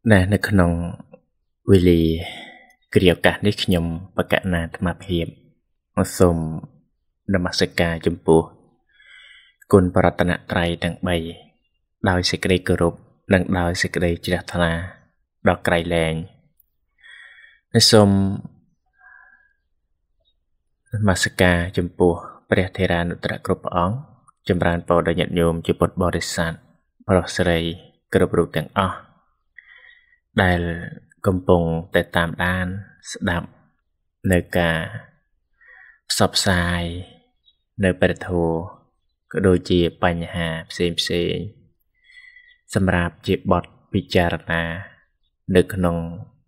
ណែនៅក្នុងវេលាគ្រាឱកាសនេះខ្ញុំបកណាអាត្មាភាពសូមនមស្ការចំពោះគុណបរតនត្រ័យទាំង3ដោយសេចក្តីគោរពនិងដោយសេចក្តីជ្រះថ្លាដល់ក្រៃលែងហើយសូមនមស្ការចំពោះព្រះថេរានុត្រៈគ្រប់ព្រះអង្គចម្រើនពរដល់ញាតិញោមជាពុទ្ធបរិស័ទប្រុសស្រីគ្រប់រូបទាំងអស់ដែលកំពុងតែតាមដានស្ដាប់នៅការផ្សព្វផ្សាយនៅព្រះធម៌ក៏ដូចជាបញ្ហាផ្សេងសម្រាប់ជាបទពិចារណានៅក្នុង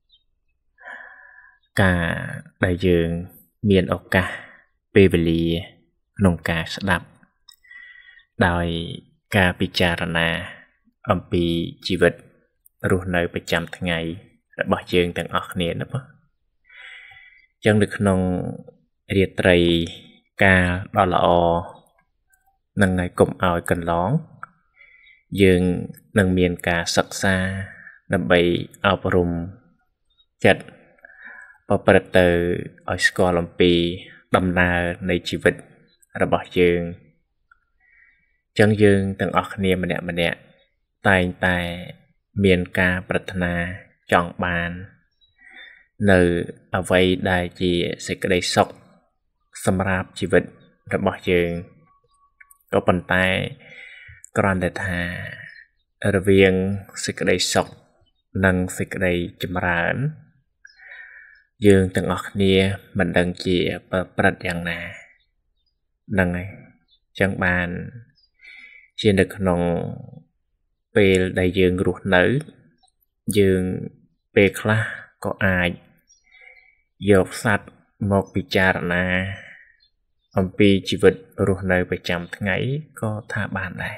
ការដែលយើងមានឱកាសពេលវេលាក្នុងការស្ដាប់ដោយការពិចារណាអំពីជីវិតរស់នៅប្រចាំថ្ងៃរបស់យើងទាំងអស់គ្នាណាបងចឹងនៅក្នុងរាត្រីកាលដ៏ល្អនឹងឲ្យកុំឲ្យកន្លងយើងនឹងមានការសិក្សាដើម្បីអប់រំចិត្តប្រព្រឹត្តទៅឲ្យស្គាល់អំពីដំណើរនៃជីវិតរបស់យើងចឹងយើងទាំងអស់គ្នាម្នាក់តែងតែមានការប្រាថ្នាចង់បាននៅអ្វីដែលជាសេចក្តីសុខសម្រាប់ជីវិតរបស់យើងក៏ប៉ុន្តែគ្រាន់តែថារវាងសេចក្តីសុខនិងសេចក្តីចម្រើនយើងទាំងអស់គ្នាមិនដឹងជាប្រព្រឹត្តយ៉ាងណាហ្នឹងហើយចឹងបានជានៅក្នុងពេលដែលយើងរស់នៅយើងពេលខ្លះក៏អាចយកសត្វមកពិចារណាអំពីជីវិតរស់នៅប្រចាំថ្ងៃក៏ថាបានដែរ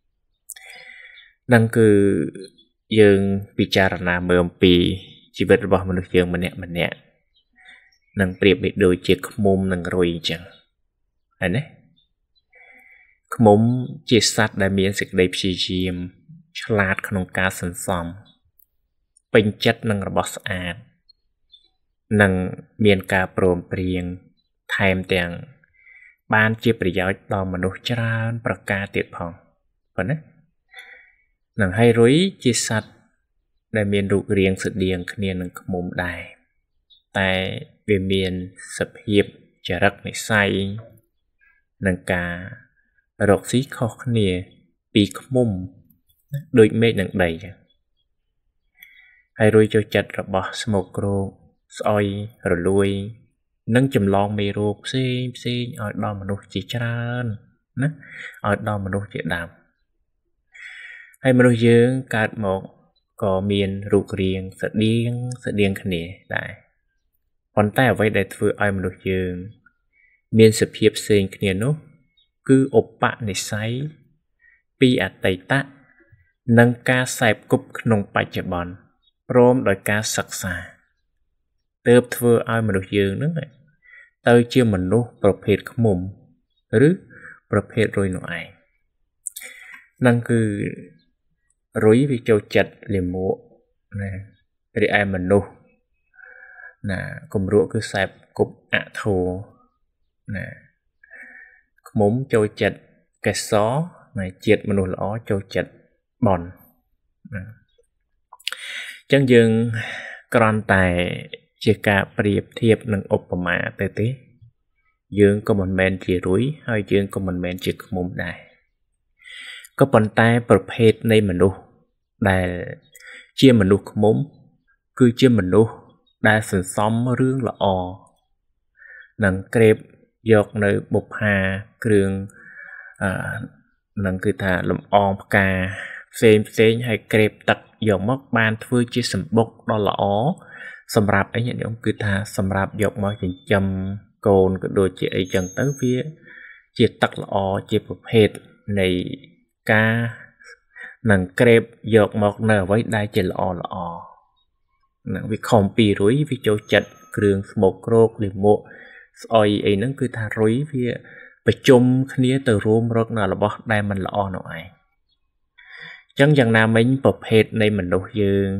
នឹងគឺយើងពិចារណាមើលអំពីជីវិតរបស់មនុស្សយើងម្នាក់នឹងប្រៀបដូចជាឃ្មុំនិងរុយអញ្ចឹងហើយណាឃ្មុំជាសត្វដែលមានសេចក្តីព្យាយាមឆ្លាតក្នុងការសន្សំពេញចិត្តនឹងរបស់ស្អាតនិងមានការព្រមព្រៀងថែមទាំងបានជាប្រយោជន៍ដល់មនុស្សច្រើនប្រការទៀតផងប៉ុណ្ណានឹងហើយរុយជាសត្វដែលមានរូបរាងស្តៀងគ្នានឹងឃ្មុំដែរតែវាមានសភាពចរិតនិស្ស័យនិងការរកស៊ីខុសគ្នាពីឃ្មុំដូចមេឃនិងដីចឹងហើយរុយចូលចិត្តរបស់ស្មោករោគស្អុយរលួយនិងចម្លងមេរោគផ្សេងឲ្យដល់មនុស្សជាច្រើនណាឲ្យដល់មនុស្សជាដើមហើយមនុស្សយើងកើតមកក៏មានរូបរាងស្តៀងគ្នាដែរប៉ុន្តែអ្វីដែលធ្វើឲ្យមនុស្សយើងមានសភាពផ្សេងគ្នានោះគឺឧបនិស្ស័យពីអតីតនិងការសែបគប់ក្នុងបច្ចុប្បន្នព្រមដោយការសិក្សាទើបធ្វើឲ្យមនុស្សយើងនឹងទៅជាមនុស្សប្រភេទឃ្មុំឬប្រភេទរុយនោះឯងហ្នឹងគឺរុយវាចូលចិត្តលាមកណារីឯមនុស្សណាគំរក់គឺសែបគប់អធោណាឃ្មុំចូលចិត្តកេសរណាជាតិមនុស្សល្អចូលចិត្តបន់ណាអញ្ចឹងយើងគ្រាន់តែជាការប្រៀបធៀបនឹងឧបមាទេយើងក៏មិនមែនជារុយហើយយើងក៏មិនមែនជាឃ្មុំដែរក៏ប៉ុន្តែប្រភេទនៃមនុស្សដែលជាមនុស្សឃ្មុំគឺជាមនុស្សដែលសន្សំរឿងល្អនឹងក្រេបយកនៅបុប្ផាគ្រឿងនឹងគឺថាលំអងផ្កាផ្សេងហើយក្រេបទឹកយកមកបានធ្វើជាសម្បុកដ៏ល្អសម្រាប់អីញាតិញោមគឺថាសម្រាប់យកមកចិញ្ចឹមកូនក៏ដូចជាអីចឹងទៅវាជាទឹកល្អជាប្រភេទនៃការនឹងក្រេបយកមកនៅអ្វីដែលជាល្អនឹងវាខំពីរុយវាចូលចិត្តគ្រឿងស្មោកគ្រោកលាមកស្អុយអីហ្នឹងគឺថារុយវាប្រជុំគ្នាទៅរួមរកនៅរបស់ដែលមិនល្អនោះឯងចឹងយ៉ាងណាមិញប្រភេទនៃមនុស្សយើង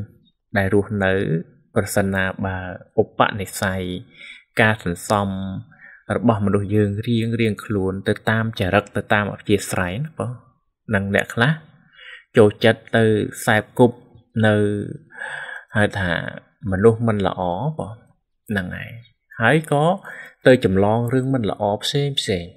đại ruột nữ persona bà oppa này sai ca thần xong bỏ mà đồ dương riêng riêng luôn từ tam trả rắc từ tam ở chia sải nó năng đẹp lắm chỗ chất từ sai cục nơi hai thả mà lúc mình là ó bỏ năng này hãy có từ chùm lon rương mình là ó xem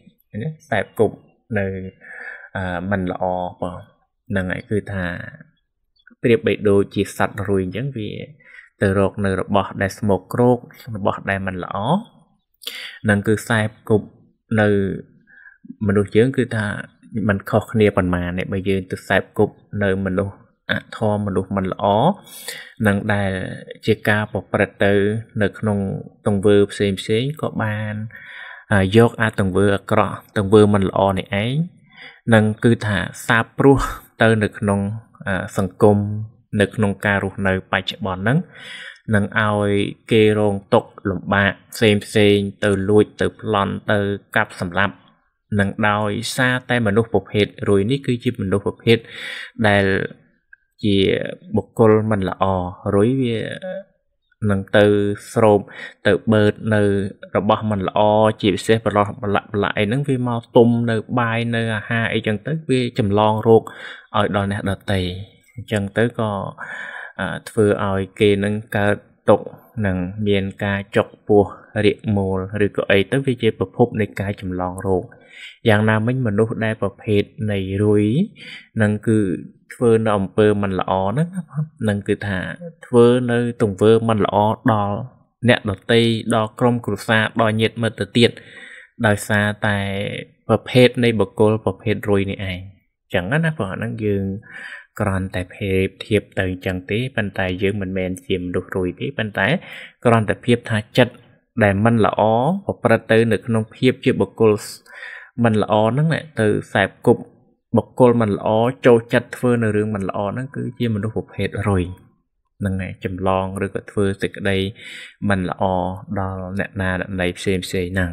sai cục nơi mình là ó bỏ năng này cứ thả biệt bị đồ chỉ sạch rồi chẳng vì từ rột nơi bỏ đại một rốt bỏ đại mình là ó năng cứ sai cục nơi mình được chướng cứ thà mình khó khăn phần mà này bây giờ từ sai cục nơi mình được thò mình được mình là ó năng đại chia ca bọc bật từ nơi không tầng vừa xem có bàn dốc tầng vừa cọ tầng vừa mình là ó này ấy năng cứ thà sa pru từ nơi không sân cung nơi không ca ruột nơi bài chạy bọn nắng năng ao kê rong tục lụm bạc xem từ lùi từ plon từ cặp sầm lạp năng đòi xa tay mình đốt phục hết rồi ní cứ chỉ mình đốt phục hết đây chỉ bộc col mình là rồi năng từ sôm từ bớt nơi robot mình là chỉ sẽ phải lại nắng vi mau tum nơi bay nơi ha ấy chẳng tới vi chầm lon ruột ở đòn này đợt tì chẳng tới có vừa ở kê nâng ca tục nâng miền ca chọc bùa riêng mồ rồi có ấy tới vì chế bậc phúc này ca chùm lon rồi dạng nào mình lúc đây bậc hết này rồi nâng cứ vừa nằm bờ mình là ó đó nâng cứ thả vừa nơi tùng vừa mình là ó đo nẹt đỏ tây đo crom cột xa đo nhiệt mật tự tiệt đòi xa tại bậc hết này bậc cô bậc hết rồi này ai chẳng á nó bỏ năng dương còn tại hiệp từ chẳng tí bên tay giữa mình men chìm được rồi tí bên tay còn tại hiệp tha chất để mình là ó hoặc ra tới được nông hiệp chưa bậc cô mình là ó nó lại từ sạp cục bậc cô mình là ó châu chất phơi nơi rừng mình là ó nó cứ chia mình được phục hết rồi nâng này chầm lon rồi có phơi từ đây mình là ó đo nè na đợt này xem nè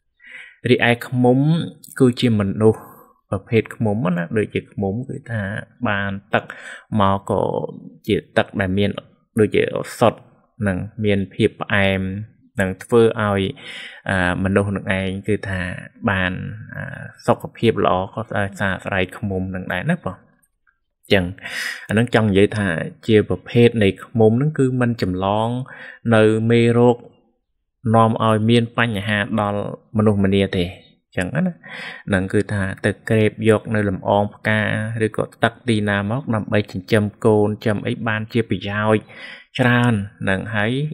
đi ai không muốn cứ chia mình đâuประเภทขมุมนะโดยเฉพาะขมุมคือถ้าบานตักมาก็จะตักแต่เมียนโดยเฉพาะสดหนังเมียนเพียบแอมหนังเฟอเอามันโดนหนังเองคือถ้าบานสกเพียบล้อก็จะสาไรขมุมหนังได้นะป่ะจังอันนั้นจังvậyถ้าเจียประเภทในขมุมนั่นคือมันจำลองในเมโรกนอมเอาเมียนปัญหาดอลมนุษย์มันเนี่ยเตchẳng á nâng cứ thà từ kẹp dọc nơi làm ong ca rồi có tắc đi nam móc nằm bay trên châm côn châm ấy ban chia bị dao tràn nâng thấy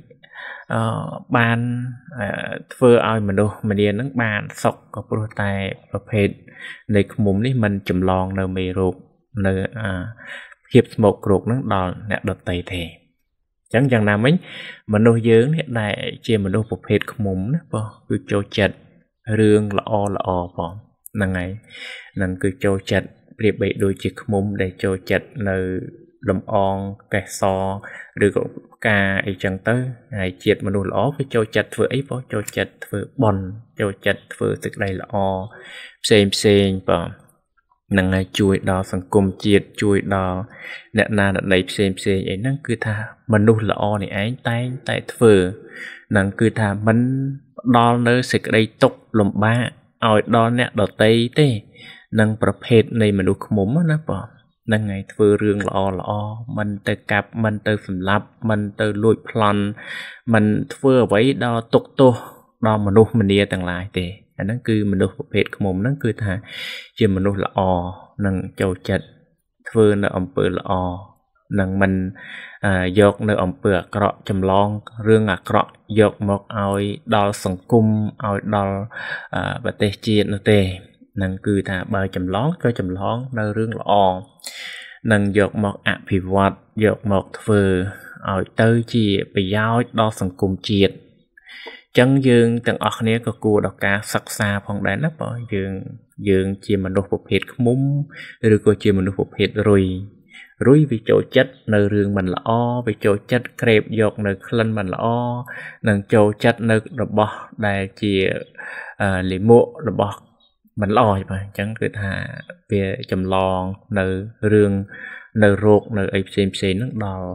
ban phơ ai mà đâu mà đi nâng ban sọc có protein và phết này muốn đi mình chùm lon nơi mì ruột nơi hiệp một ruột nâng đòn nè đợt tây thề chẳng chẳng nào mấy mình đâu dướng hiện tại chia mình đâu phục hết không muốn đó cứ cho chật rương là o bỏ năng ngày năng cứ cho chặt biệt bị đôi chiếc mông để cho chặt nơi lầm on kẻ so được ca ấy chẳng tới ngày chiết mà đồ ló với cho chặt vừa ấy bỏ cho chặt vừa bòn cho chặt vừa từ đây là o xem bỏ năng ngày chui đo phần cung chiết chui đo nè na nè này xem ấy năng cứ tha mình đồ là o này ấy tay tại vừa năng cứ tha mình đo nơi sẽ đây tục lùm ba ở đo nè đỏ tây tê năngประเภท này mà được mồm nó bỏ năng ngày vừa rương lọ mình từ cặp mình từ phần lặp mình từ lùi plan mình vừa với đo tục tô đo mà nuốt mình đi tầng lại tê nó cứ mình đượcประเภท mồm nó cứ thà chỉ mình nuốt lọ năng châu chật vừa nó ẩm bự lọ năng mình dọc nơi ẩm bự cọ chầm lon rương cọ dọc một ai đo sòng cung ai đo và tê chiết nó tê năng cứ thà bao chầm lon cho chầm lon nơi rương lọ năng dọc một bị vọt dọc một vừa ai tới chỉ bị giao đo sòng cung chiết chân dương từng ở này có cua đọc cá sắc xa phong đá nắp bỏ dương chỉ mà đột phục hết múng rồi có chỉ mà đột phục hết rồi vì chỗ chất nơi rừng mình là vì chỗ chất kẹp dọc nơi khăn mình là nâng chỗ chất nơi đập bỏ đại chỉ lì mộ đập bỏ mình lo mà chẳng cứ thà về chầm lon nơi rừng nơi ruột nơi ấy xem nó đò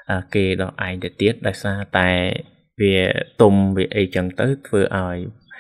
kê đó ai để tiết đại xa tại vì tùm vì ấy chẳng tới vừa ở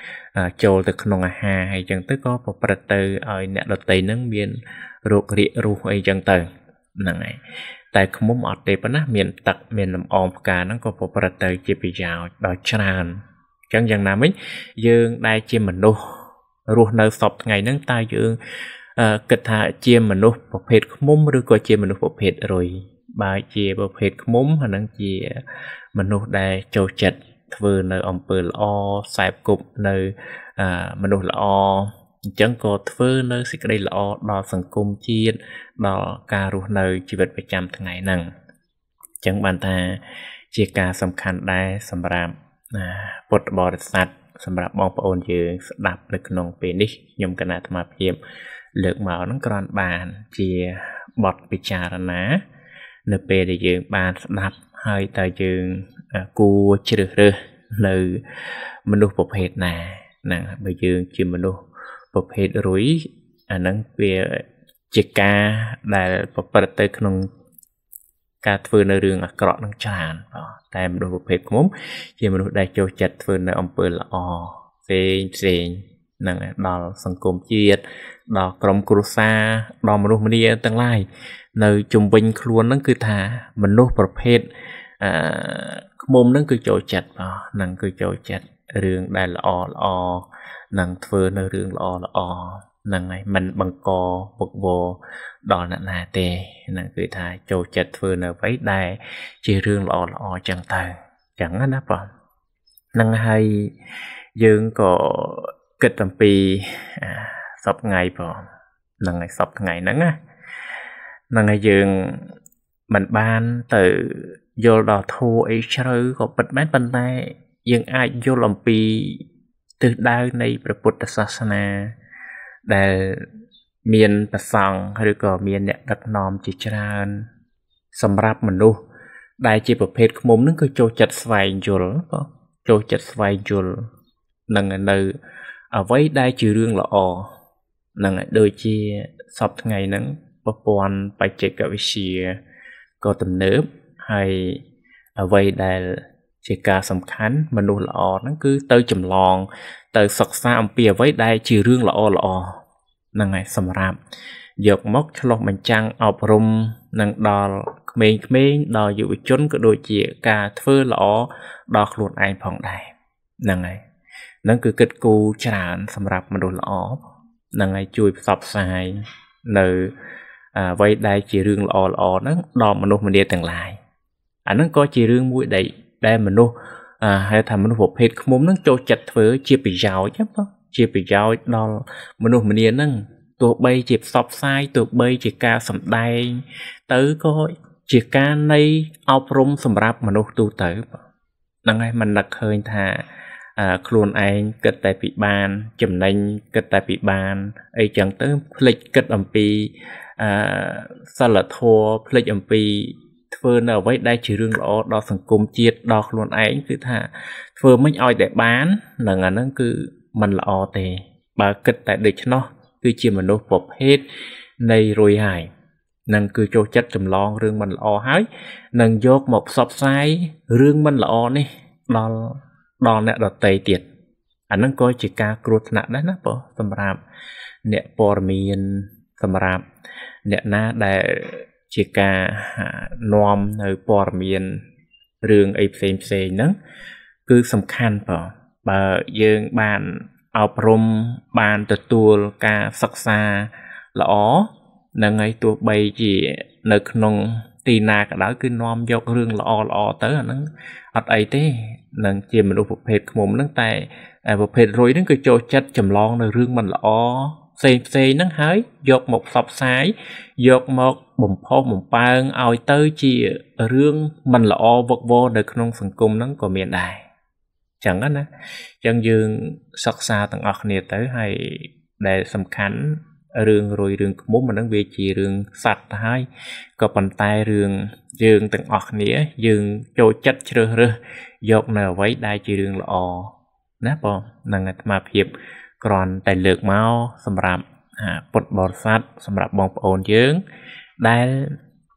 châu từ nông hà hay chẳng tới có một bật từ ở nẹt đợt tây nâng miền ruột rịa ruột ấy chẳng tới này tại không muốn ở đây bữa miền tặc miền nằm ôm cả nó có một bật từ chỉ bị giàu đòi tràn chẳng chẳng nào mấy dương đây chỉ mình đâu ruột nơi sọp ngày nâng tai dương kịch hạ chia mình đâu một hết không muốn được coi chia mình đâu một hết rồi bài chia một hết không muốn hay năng chia mình đâu đây châu chật vừa nơi ông bờ lo sạp cục nơi mình đâu lo chẳng có vừa nơi xích đây lo đo sừng cung chiên đo cà ruột nơi chỉ vật phải chăm tháng ngày năng chẳng bàn ta chia ca sầm khăn đây sầm ram bột bò sạch sầm ram bong ôn dương đạp được nông bên đi nhung cái nào mà hiểm lược màu nó còn bàn chia bọt bị trà ná nơi bên để dương bàn đạp hơi tại dương cua chưa được nơi mình đục bột hết nè nè bây giờ chỉ mình đục bột hết rối nâng về chiếc ca đại bột bật tớiក្នុងការធ្វើនៅរឿងអាក្រក់នឹងច្រើនតែមនុស្សប្រភេទខ្ញុំជាមនុស្សដែលចូលចិត្តធ្វើនៅអំពើល្អផ្សេងនឹងដល់សង្គមជាតិដល់ក្រុមគ្រួសារដល់មនុស្សម្នាទាំងឡាយនៅជំវិញខ្លួនហ្នឹងគឺថាមនុស្សប្រភេទខ្ញុំហ្នឹងគឺចូលចិត្តហ្នឹងគឺចូលចិត្តរឿងដែលល្អនឹងធ្វើនៅរឿងល្អហ្នឹងហើយមិនបង្កពុកវដល់អ្នកណាទេហ្នឹងគឺថាចូលចិត្តធ្វើនៅអ្វីដែលជារឿងល្អចឹងទៅចឹងណាបងហ្នឹងហើយយើងក៏គិតអំពីសពថ្ងៃបងហ្នឹងហើយសពថ្ងៃហ្នឹងណាហ្នឹងហើយយើងមិនបានទៅយល់ដល់ធัวអីជ្រៅក៏ពិតមែនប៉ុន្តែយើងអាចយល់អំពីទិសដៅនៃព្រះពុទ្ធសាសនាដែលមានប្រសង់ឬក៏មានអ្នកដឹកនាំជាច្រើនសម្រាប់មនុស្សដែលជាប្រភេទឃុំនឹងគឺចូលចិត្តស្វែងយល់ចូលចិត្តស្វែងយល់នឹងនៅអ្វីដែលជារឿងល្អនឹងដូចជាសពថ្ងៃហ្នឹងប្រព័ន្ធបច្ចេកវិទ្យាក៏ទំនើបហើយអ្វីដែលជាការសំខាន់មនុស្សល្អហ្នឹងគឺទៅចម្លងទៅសិក្សាអំពីអ្វីដែលជារឿងល្អហ្នឹងហើយសម្រាប់យកមកឆ្លុះបញ្ចាំងអប់រំនឹងដល់ក្មេងៗដល់យុវជនក៏ដូចជាការធ្វើល្អដល់ខ្លួនឯងផងដែរហ្នឹងហើយហ្នឹងគឺគិតគូរច្រើនសម្រាប់មនុស្សល្អហ្នឹងហើយជួយផ្សព្វផ្សាយនៅអ្វីដែលជារឿងល្អហ្នឹងដល់មនុស្សម្នាទាំងឡាយអាហ្នឹងក៏ជារឿងមួយដែលមនុស្សហៅថាមនុស្សប្រភេទឃុំហ្នឹងចូលចិត្តធ្វើជាប្រយោជន៍ជាប្រយោជន៍ដល់មនុស្សម្នាហ្នឹងទោះបីជាផ្សព្វផ្សាយទោះបីជាការសម្ដែងទៅក៏ជាការនៃអប់រំសម្រាប់មនុស្សទូទៅហ្នឹងហើយមិននឹកឃើញថាខ្លួនឯងគិតតែពីបានចំណេញគិតតែពីបានអីចឹងទៅភ្លេចគិតអំពីសិលធម៌ភ្លេចអំពីធ្វើនៅអ្វីដែលជារឿងល្អដល់សង្គមជាតិដល់ខ្លួនឯងគឺថាធ្វើមិនឲ្យតែបានហ្នឹងអាហ្នឹងគឺមិនល្អទេបើគិតតែដូច្នោះគឺជាមនុស្សប្រភេទនៃរួយហើយនឹងគឺចូលចិត្តចម្លងរឿងមិនល្អហើយនឹងយកមកផ្សព្វផ្សាយរឿងមិនល្អនេះដល់អ្នកដទៃទៀតអាហ្នឹងក៏ជាការគ្រោះថ្នាក់ដែរណាបងសម្រាប់អ្នកព័ត៌មានសម្រាប់អ្នកណាដែលជាការនាំនៅព័ត៌មានរឿងអីផ្សេងហ្នឹងគឺសំខាន់បងបើយើងបានអប់រំបានទទួលការសិក្សាល្អនឹងឲ្យទោះបីជានៅក្នុងទីណាក៏ដោយគឺនាំយករឿងល្អទៅអាហ្នឹងអត់អីទេនឹងជាមនុស្សប្រភេទឃុំហ្នឹងតែប្រភេទរុយហ្នឹងគឺចូលចិត្តចម្លងនៅរឿងមិនល្អផ្សេងហ្នឹងហើយយកមកផ្សព្វផ្សាយយកមកបំផុសបំផើងឲ្យទៅជារឿងមិនល្អវឹកវរនៅក្នុងសង្គមហ្នឹងក៏មានដែរចឹងណាចឹងយើងសិក្សាទាំងអស់គ្នាទៅហើយដែលសំខាន់រឿងរុយរឿងឃុំអាហ្នឹងវាជារឿងសត្វទៅហើយក៏ប៉ុន្តែរឿងយើងទាំងអស់គ្នាយើងចូលចិត្តជ្រើសរើសយកនៅអ្វីដែលជារឿងល្អណាបងនឹងអាត្មាភាពគ្រាន់តែលើកមកសម្រាប់ពុទ្ធបរិស័ទសម្រាប់បងប្អូនយើងដែល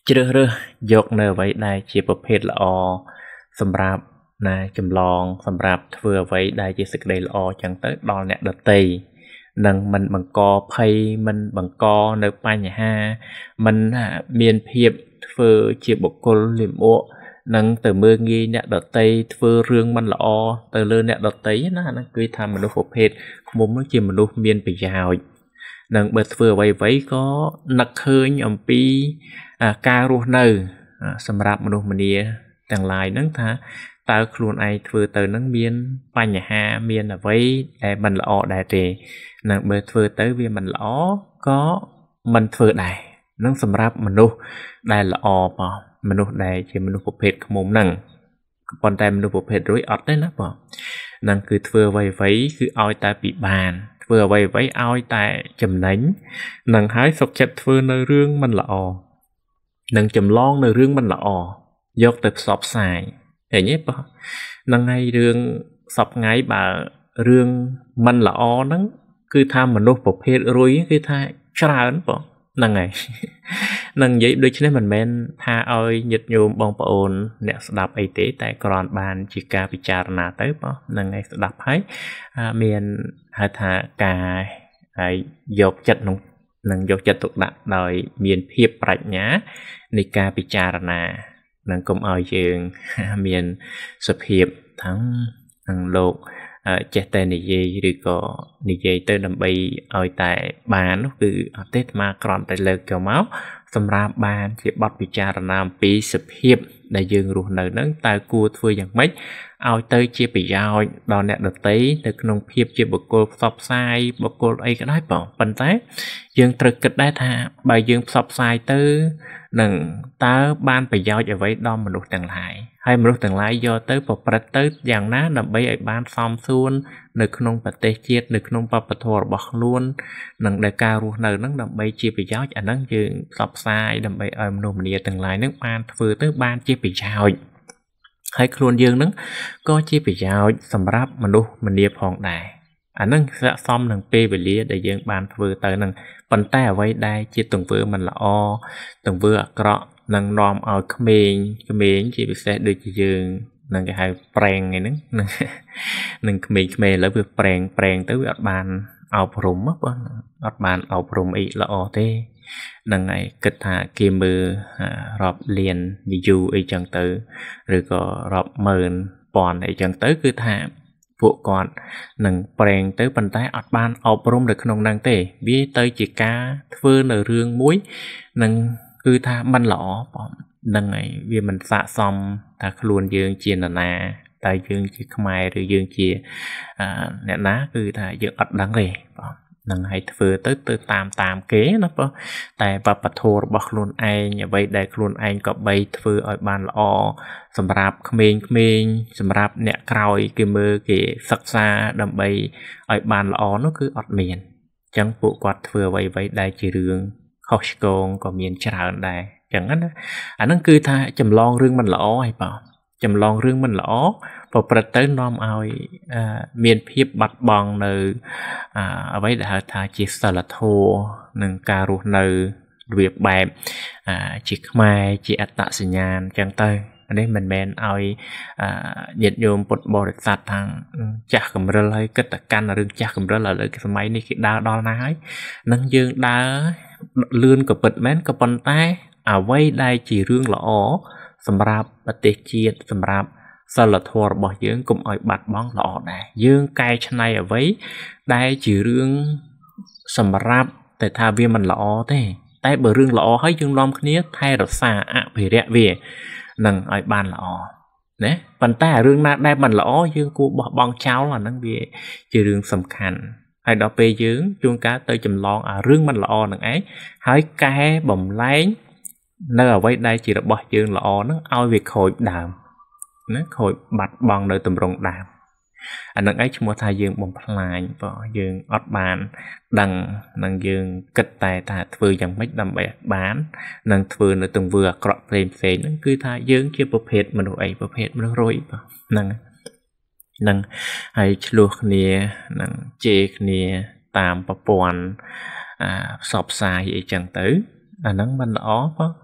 ជ្រើសរើសយកនៅអ្វីដែលជាប្រភេទល្អសម្រាប់ណាចម្លងសម្រាប់ធ្វើអ្វីដែលជាសេចក្តីល្អចឹងទៅដល់អ្នកដទៃនឹងមិនបង្កភ័យមិនបង្កនៅបញ្ហាមិនមានភាពធ្វើជាបុគ្គលលិមក់នឹងទៅមើងងាយអ្នកដទៃធ្វើរឿងមិនល្អទៅលើអ្នកដទៃណាហ្នឹងគឺថាមនុស្សប្រភេទខ្មុំនោះជាមនុស្សមានប្រយោជន៍នឹងបើធ្វើអ្វីក៏នឹកឃើញអំពីការរស់នៅសម្រាប់មនុស្សម្នាទាំងឡាយហ្នឹងថាតើខ្លួនឯងធ្វើទៅនឹងមានបញ្ហាមានអ្វីដែលមិនល្អដែរទេនឹងបើធ្វើទៅវាមិនល្អក៏មិនធ្វើដែរនឹងសម្រាប់មនុស្សដែលល្អបងមនុស្សដែលជាមនុស្សប្រភេទខ្មុំហ្នឹងប៉ុន្តែមនុស្សប្រភេទរួយអត់ទេណាបងនឹងគឺធ្វើអ្វីៗគឺឲ្យតែពិបានធ្វើអ្វីៗឲ្យតែចំណេញនឹងហើយសុខចិត្តធ្វើនៅរឿងមិនល្អនឹងចម្លងនៅរឿងមិនល្អយកទៅផ្សព្វផ្សាយឃើញទេបងនឹងហើយរឿងសពថ្ងៃបើរឿងមិនល្អហ្នឹងគឺថាមនុស្សប្រភេទរួយគឺថាច្រើនបងហ្នឹងហើយនឹងនិយាយដូច្នេះមិនមែនថាឲ្យញាតិញោមបងប្អូនអ្នកស្ដាប់អីទេតែគ្រាន់បានជាការពិចារណាទៅបងហ្នឹងហើយស្ដាប់ហើយមានហៅថាការហើយយកចិត្តនឹងយកចិត្តទុកដាក់ដោយមានភាពប្រាជ្ញានៃការពិចារណានឹងកុំឲ្យយើងមានសភាពទាំងលោកចេះតែនិយាយឬក៏និយាយទៅដើម្បីឲ្យតែបាននោះគឺអត់ទេអាត្មាគ្រាន់តែលើកចូលមកសម្រាប់បានជាបទពិចារណាអំពីសភាពដែលយើងរស់នៅនឹងតើគួរធ្វើយ៉ាងម៉េចឲ្យទៅជាប្រយោជន៍ដល់អ្នកដទៃនៅក្នុងភាពជាបុគ្គលផ្សព្វផ្សាយបុគ្គលអីក៏ដោយប៉ុន្តែយើងត្រូវគិតដែរថាបើយើងផ្សព្វផ្សាយទៅនឹងតើបានប្រយោជន៍អ្វីដល់មនុស្សទាំងឡាយហើយមនុស្សទាំងឡាយយកទៅប្រព្រឹត្តទៅយ៉ាងណាដើម្បីឲ្យបានសមសួននៅក្នុងប្រទេសជាតិនៅក្នុងវប្បធម៌របស់ខ្លួននិងដែលការរស់នៅនឹងដើម្បីជាប្រយោជន៍អាហ្នឹងយើងផ្សព្វផ្សាយដើម្បីឲ្យមនុស្សម្នាទាំងឡាយនឹងបានធ្វើទៅបានជាប្រយោជន៍ហើយខ្លួនយើងនឹងក៏ជាប្រយោជន៍សម្រាប់មនុស្សម្នាផងដែរអានឹងស័ក្តិសមនឹងពេលវេលាដែលយើងបានធ្វើទៅនឹងប៉ុន្តែអ្វីដែលជាទង្វើមិនល្អទង្វើអាក្រក់នឹងនាំឲ្យក្មេងជាពិសេសដូចជាយើងនឹងគេហៅប្រេងឯហ្នឹងនឹងក្មេងឥឡូវវាប្រេងទៅវាអត់បានអប់រំបងអត់បានអប់រំអីល្អទេនឹងឯងគិតថាគេមើលរាប់លាន view អីចឹងទៅឬក៏រាប់ម៉ឺនពាន់អីចឹងទៅគឺថាពួកគាត់នឹងប្រេងទៅប៉ុន្តែអត់បានអប់រំនៅក្នុងហ្នឹងទេវាទៅជាការធ្វើនៅរឿងមួយនឹងគឺថាមិនល្អបងហ្នឹងហើយវាមិនស័ក្តិសមថាខ្លួនយើងជានរណាតែយើងជាខ្មែរឬយើងជាអ្នកណាគឺថាយើងអត់ដឹងទេបងនឹងឲ្យធ្វើទៅតាមគេណាបងតែវប្បធម៌របស់ខ្លួនឯងអ្វីដែលខ្លួនឯងក៏បីធ្វើឲ្យបានល្អសម្រាប់ក្មេងសម្រាប់អ្នកក្រោយគេមើលគេសិក្សាដើម្បីឲ្យបានល្អនោះគឺអត់មានអញ្ចឹងពួកគាត់ធ្វើអ្វីដែលជារឿងខុសឆ្គងក៏មានច្រើនដែរអញ្ចឹងណាអាហ្នឹងគឺថាចម្លងរឿងមិនល្អហើយបងចម្លងរឿងមិនល្អប្រព្រឹត្តទៅនាំឲ្យមានភាពបាត់បង់នៅអ្វីដែលហៅថាជាសិលធម៌និងការរស់នៅរបៀបបែបជាខ្មែរជាអត្តសញ្ញាណអញ្ចឹងទៅនេះមិនមែនឲ្យញាតិញោមពុទ្ធបរិស័ទខាងចាស់កំរិលហើយគិតតែកាន់រឿងចាស់កំរិលឥឡូវសម័យនេះគេដើរដល់ណាហើយនឹងយើងដើរលឿនក៏ពិតមែនក៏ប៉ុន្តែអ្វីដែលជារឿងល្អសម្រាប់ប្រទេសជាតិសម្រាប់សិលធម៌របស់យើងកុំឲ្យបាត់បង់ល្អដែរយើងកែច្នៃអ្វីដែលជារឿងសម្រាប់តែថាវាមិនល្អទេតែបើរឿងល្អហើយយើងនាំគ្នាថែរក្សាអភិរក្សវានឹងឲ្យបានល្អណាប៉ុន្តែរឿងណាដែលមិនល្អយើងគួរបោះបង់ចោលអាហ្នឹងវាជារឿងសំខាន់ហើយដល់ពេលយើងជួនកាលទៅចម្លងអារឿងមិនល្អនឹងឯងហើយកែបំលែងនៅអ្វីដែលជារបស់យើងល្អហ្នឹងឲ្យវាខូចដើមណាខូចបាត់បង់នៅទម្រង់ដើមអានឹងឯងឈ្មោះថាយើងបំផ្លាញបងយើងអត់បានដឹងនឹងយើងគិតតែថាធ្វើយ៉ាងម៉េចដើម្បីបាននឹងធ្វើនៅទង្វើអាក្រក់ផ្សេងហ្នឹងគឺថាយើងជាប្រភេទមនុស្សអីប្រភេទមនុស្សរុយបងហ្នឹងហើយឆ្លោះគ្នានឹងជេរគ្នាតាមប្រព័ន្ធផ្សព្វផ្សាយអីចឹងទៅអាហ្នឹងមិនល្អបង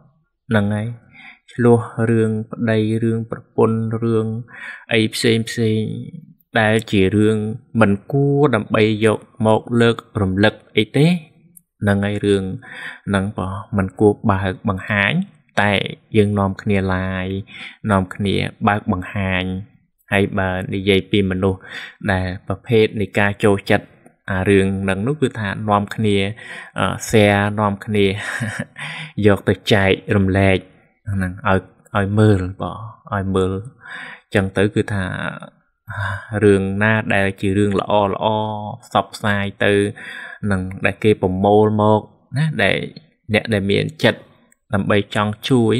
nâng ngay lúa rương đầy rương bật pôn rương ấy xem đại chỉ rương mình cua đầm bay dọc một lực rầm lực ấy thế nâng ngay rương nâng bỏ mình cua bạc bằng hái tại dương nòm khnia lại nòm khnia bạc bằng hài hay bà đi dây pin mình luôn làประเภทในการโจจัดរឿងនឹងនោះគឺថានាំគ្នា share នាំគ្នា យកទៅចែករំលែកហ្នឹងឲ្យមើលបងឲ្យមើលចឹងទៅគឺថារឿងណាដែលជារឿងល្អល្អផ្សព្វផ្សាយទៅនឹងដែលគេប្រមូលមកណាដែលអ្នកដែលមានចិត្តដើម្បីចង់ជួយ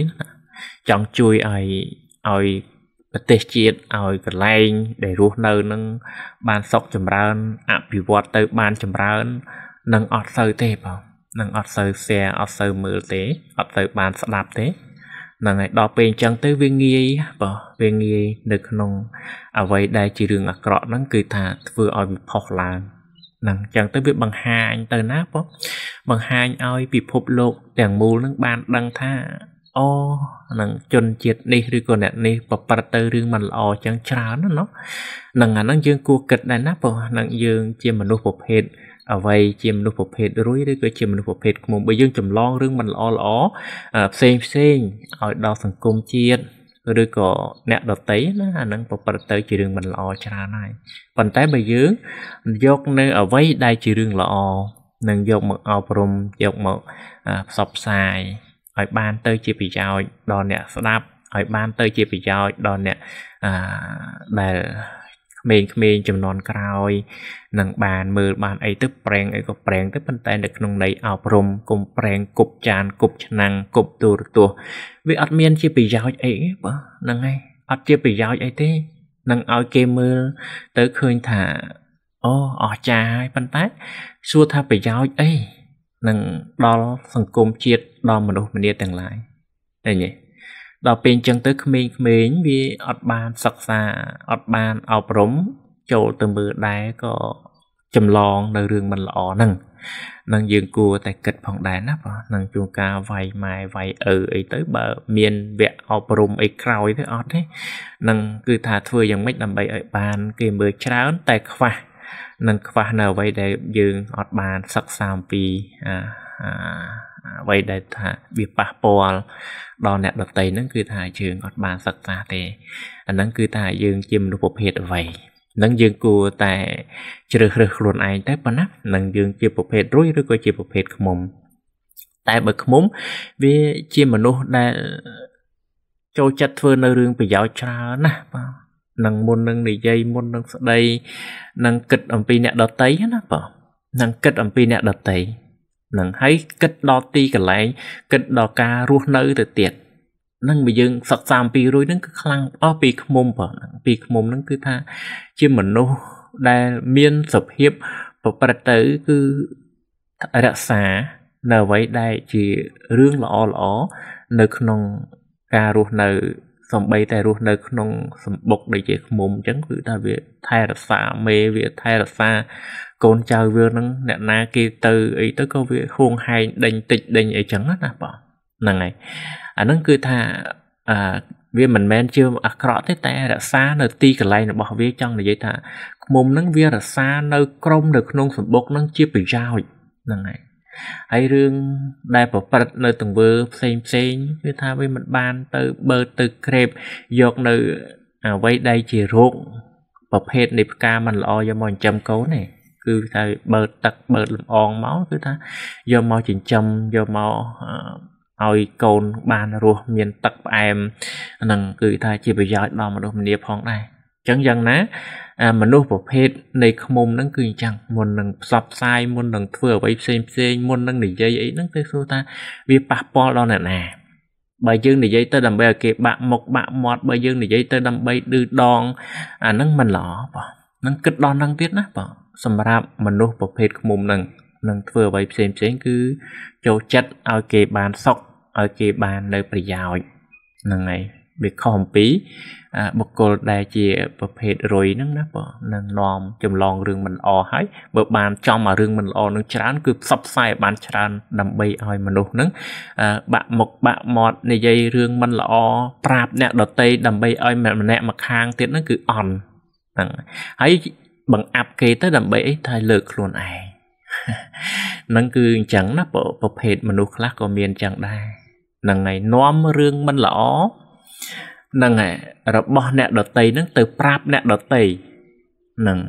ឲ្យប្រទេសជាតិឲ្យកន្លែងដែលរស់នៅនឹងបានសុខចម្រើនអភិវឌ្ឍទៅបានចម្រើននឹងអត់សូវទេបងនឹងអត់សូវ share អត់សូវមើលទេអត់សូវបានស្ដាប់ទេហ្នឹងហើយដល់ពេលអញ្ចឹងទៅវាងាយបងវាងាយនៅក្នុងអ្វីដែលជារឿងអាក្រក់ហ្នឹងគឺថាធ្វើឲ្យវាផុសឡើងហ្នឹងអញ្ចឹងទៅវាបង្ហាញទៅណាបងបង្ហាញឲ្យពិភពលោកទាំងមូលហ្នឹងបានដឹងថាអូនឹងជនជាតិនេះឬក៏អ្នកនេះប្រព្រឹត្តទៅរឿងមិនល្អចឹងច្រើនណាស់ហ្នឹងអាហ្នឹងយើងគួរគិតដែរណាព្រោះហ្នឹងយើងជាមនុស្សប្រភេទអ្វីជាមនុស្សប្រភេទរួយឬក៏ជាមនុស្សប្រភេទខ្មុំបើយើងចម្លងរឿងមិនល្អផ្សេងឲ្យដល់សង្គមជាតិឬក៏អ្នកដទៃណាអាហ្នឹងប្រព្រឹត្តទៅជារឿងមិនល្អច្រើនហើយប៉ុន្តែបើយើងយកនៅអ្វីដែលជារឿងល្អនឹងយកមកអប់រំយកមកផ្សព្វផ្សាយឲ្យបានទៅជាប្រយោជន៍ដល់អ្នកស្ដាប់ឲ្យបានទៅជាប្រយោជន៍ដល់អ្នកដែលក្មេងចំនួនក្រោយនឹងបានមើលបានអីទៅប្រេងអីក៏ប្រេងទៅប៉ុន្តែនៅក្នុងន័យអប់រំកុំប្រេងគប់ចានគប់ឆ្នាំងគប់ទូរទស្សន៍វាអត់មានជាប្រយោជន៍អីបងហ្នឹងហើយអត់ជាប្រយោជន៍អីទេនឹងឲ្យគេមើលទៅឃើញថាអូអស្ចារ្យហើយប៉ុន្តែសួរថាប្រយោជន៍អីនឹងដល់សង្គមជាតិដល់មនុស្សម្នាទាំងឡាយឃើញទេដល់ពេលអញ្ចឹងទៅក្មេងៗវាអត់បានសិក្សាអត់បានអប់រំចូលទៅមើលដែរក៏ចម្លងនៅរឿងមិនល្អហ្នឹងនឹងយើងគួរតែគិតផងដែរណាបងនឹងជួនកាលវាយម៉ែវាយឪអីទៅបើមានវគ្គអប់រំអីក្រោយទៅអត់ទេនឹងគឺថាធ្វើយ៉ាងម៉េចដើម្បីឲ្យបានគេមើលច្រើនតែខ្វះនៅអ្វីដែលយើងអត់បានសិក្សាអំពីអ្វីដែលថាវាប៉ះពាល់ដល់អ្នកដទៃហ្នឹងគឺថាយើងអត់បានសិក្សាទេអាហ្នឹងគឺថាយើងជាមនុស្សប្រភេទអ្វីហ្នឹងយើងគួរតែជ្រើសរើសខ្លួនឯងតែប៉ុណ្ណានឹងយើងជាប្រភេទរួយឬក៏ជាប្រភេទខ្មុំតែបើខ្មុំវាជាមនុស្សដែលចូលចិត្តធ្វើនៅរឿងប្រយោជន៍ច្រើនណាបាទនឹងមុននឹងនិយាយមុននឹងស្ដីនឹងគិតអំពីអ្នកដទៃណាបាទនឹងគិតអំពីអ្នកដទៃនឹងហើយគិតដល់ទីកន្លែងគិតដល់ការរស់នៅទៅទៀតនឹងបើយើងសិក្សាអំពីរួយហ្នឹងគឺខ្លាំងអស់ពីខ្មុំបាទពីខ្មុំហ្នឹងគឺថាជាមនុស្សដែលមានសភាពប្រព្រឹត្តទៅគឺរក្សានៅអ្វីដែលជារឿងល្អនៅក្នុងការរស់នៅសំបីតែរស់នៅក្នុងសម្បុកដូចជាខ្មុំអញ្ចឹងគឺថាវាថែរក្សាមេវាថែរក្សាកូនចៅវានឹងអ្នកណាគេទៅអីទៅក៏វាហួងហែងដេញតិចដេញអីចឹងណាបងហ្នឹងហើយអាហ្នឹងគឺថាវាមិនមែនជាអាក្រក់ទេតែរក្សានៅទីកន្លែងរបស់វាចង់និយាយថាខ្មុំហ្នឹងវារក្សានៅក្រមនៅក្នុងសម្បុកហ្នឹងជាប្រយោជន៍ហ្នឹងហើយរឿងដែលប្រព្រឹត្តនៅទង្វើផ្សេងគឺថាវាមិនបានទៅបើទៅក្រេបយកនៅអ្វីដែលជារោគប្រភេទនៃផ្កាមិនល្អយកមកចិញ្ចឹមកូនទេគឺថាបើទឹកបើលំអងមកគឺថាយកមកចិញ្ចឹមយកមកឲ្យកូនបានរស់មានទឹកផ្អែមហ្នឹងគឺថាជាប្រយោជន៍ដល់មនុស្សម្នាផងដែរអញ្ចឹងយ៉ាងណាមនុស្សប្រភេទនៃខ្មុំហ្នឹងគឺអញ្ចឹងមុននឹងផ្សព្វផ្សាយមុននឹងធ្វើអ្វីផ្សេងមុននឹងនិយាយអីហ្នឹងគឺសួរថាវាប៉ះពាល់ដល់អ្នកណាបើយើងនិយាយទៅដើម្បីឲ្យគេបាក់មុខបាក់មាត់បើយើងនិយាយទៅដើម្បីឌឺដងអាហ្នឹងមិនល្អបងនឹងគិតដល់ហ្នឹងទៀតណាបងសម្រាប់មនុស្សប្រភេទខ្មុំហ្នឹងនឹងធ្វើអ្វីផ្សេងគឺចូលចិត្តឲ្យគេបានសុខឲ្យគេបាននៅប្រយោជន៍ហ្នឹងហើយ việc không bí một cô đại chỉประเภท rồi nâng nắp nâng nòm chùm lon rừng mình o hái bờ bàn trong mà rừng mình o nâng chán cứ sắp sai bàn chán đầm bay oi mà nô nâng bạn một bạn mọt này dây rừng mình o prap nè đợt tây đầm bay oi mẹ nè mà khang tiết nó cứ on hãy bằng áp kê tới đầm bay thay lực luôn ai nâng cứ chẳng nắp bộประเภทมนุษย์khác có miền chẳng đai nâng ngày nóm rừng mình lõ nâng ngày rồi bỏ nẹt đợt tây nâng từ prap nẹt đợt tây nâng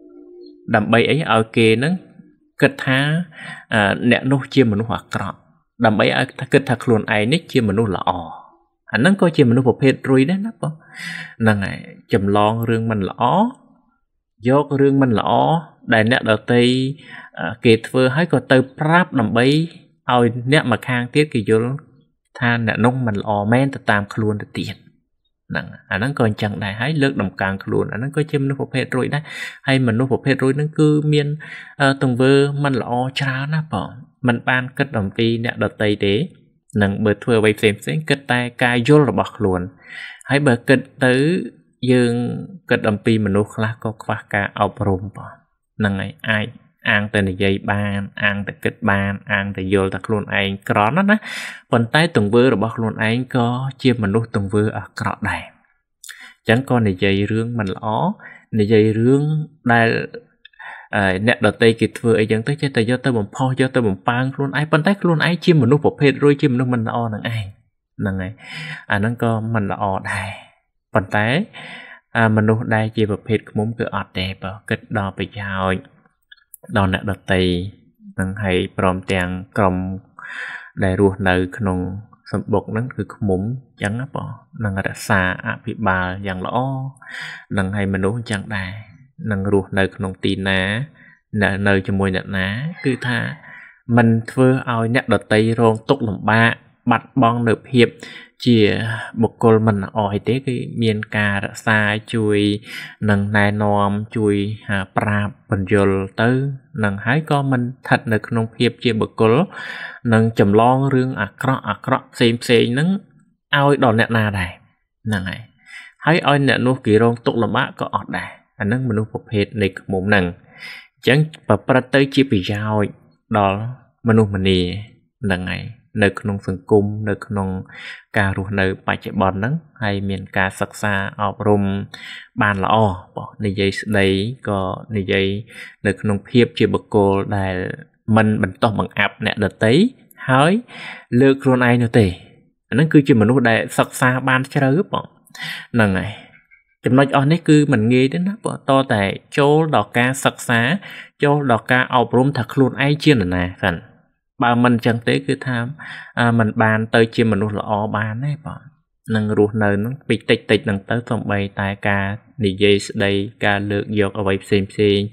đầm bay ấy ở kia nâng kết thá nẹt nô chia mình hoặc cọ đầm bay ở kết thá luôn ai nít chia mình lõ anh nâng coi chia mình một phết rồi đấy nắp không nâng ngày chầm lon rừng mình lõ do rừng mình lõ đại nẹt đợt tây kể vừa hay có từ prap đầm bay ao nẹt mà khang tiết kỳ vô than nẹt nông mình lõ men từ tam luôn từ tiền nặng anh nó còn chẳng đại hái lược đồng càng luôn anh nó có chim nó phục hệ rồi đấy hay mình nó phục hệ rồi nó cứ miên từng vơ mình lo cha nó bỏ mình ban kết đồng ti nè đợt tây đế nặng bờ thưa bay xem kết tay cài vô là bọc luôn hãy bờ kết tới dương kết đồng ti mình nó khác có khoa ca ao brom bỏ nặng này ai ăn từ này dây ban ăn từ kết ban ăn từ vô ta luôn anh có nó phần tay từng vơ là bọc luôn anh có chia mình nuốt từng vơ ở cọ này chẳng con này dây rương mình ló này dây rương đây nẹt đợt tây kịp vừa ấy chẳng tới chơi tay do tới bầm po do tới bầm pang luôn ai phần tay luôn ai chia mình nuốt một hết rồi chia mình nuốt mình ló nằng ai nằng này nó có mình ló đây phần tay mình nuốt đây chia một hết muốn cứ ọt đẹp kết đo bị chào đo nẹt đợt tây nâng hay prom tiền cầm đại ruột nơi khung sầm bột nângคือขมุมchẳng á bỏ nâng ở xa bị bà dạng lõ nâng hay mình nói chẳng đại nâng ruột nơi khung tin ná nơi cho môi nẹt ná cứ tha mình thưa ao nẹt đợt tây rong túc lồng ba bạch bong nợ hiệp chỉ một cô mình ỏi thế cái miền cà xa chui nâng nai nòm chui prap bình dồi tới nâng hái có mình thật nực nông hiệp chỉ một cô nâng chầm lon rương cọ xem nâng ao đòn nẹt na đây nâng này hái ao nẹt nuốt kỳ rong tục làm bạ có ọt đây anh nâng mình nuốt phục hết này một nâng chẳng bà tới chỉ bị giao đó mình nuốt mình nè nâng này nơi khung sừng cung nơi khung cà ruột nơi bài chạy bòn nắng hay miền cà sắc xa ở rùm bàn là bỏ này dây đấy có này dây nơi khung hiệp chỉ bậc cô là mình bận to bằng áp nè đợt tấy hói lược luôn ai nữa tề nó cứ chỉ mình lúc đại sắc xa ban chơi rớp bỏ nằng này chấm nói on đấy cứ mình nghe đến nó bỏ to tại chỗ đỏ ca sắc xa chỗ đỏ ca ở rùm thật luôn ai chưa nè phần bà mình chẳng tế cứ tham mình bàn tới chia mình nuốt lọ bàn ấy bọn nâng ruột nơi nó bị tịch nâng tới phòng bày tại ca đi dây đây ca lược dọc ở vậy xem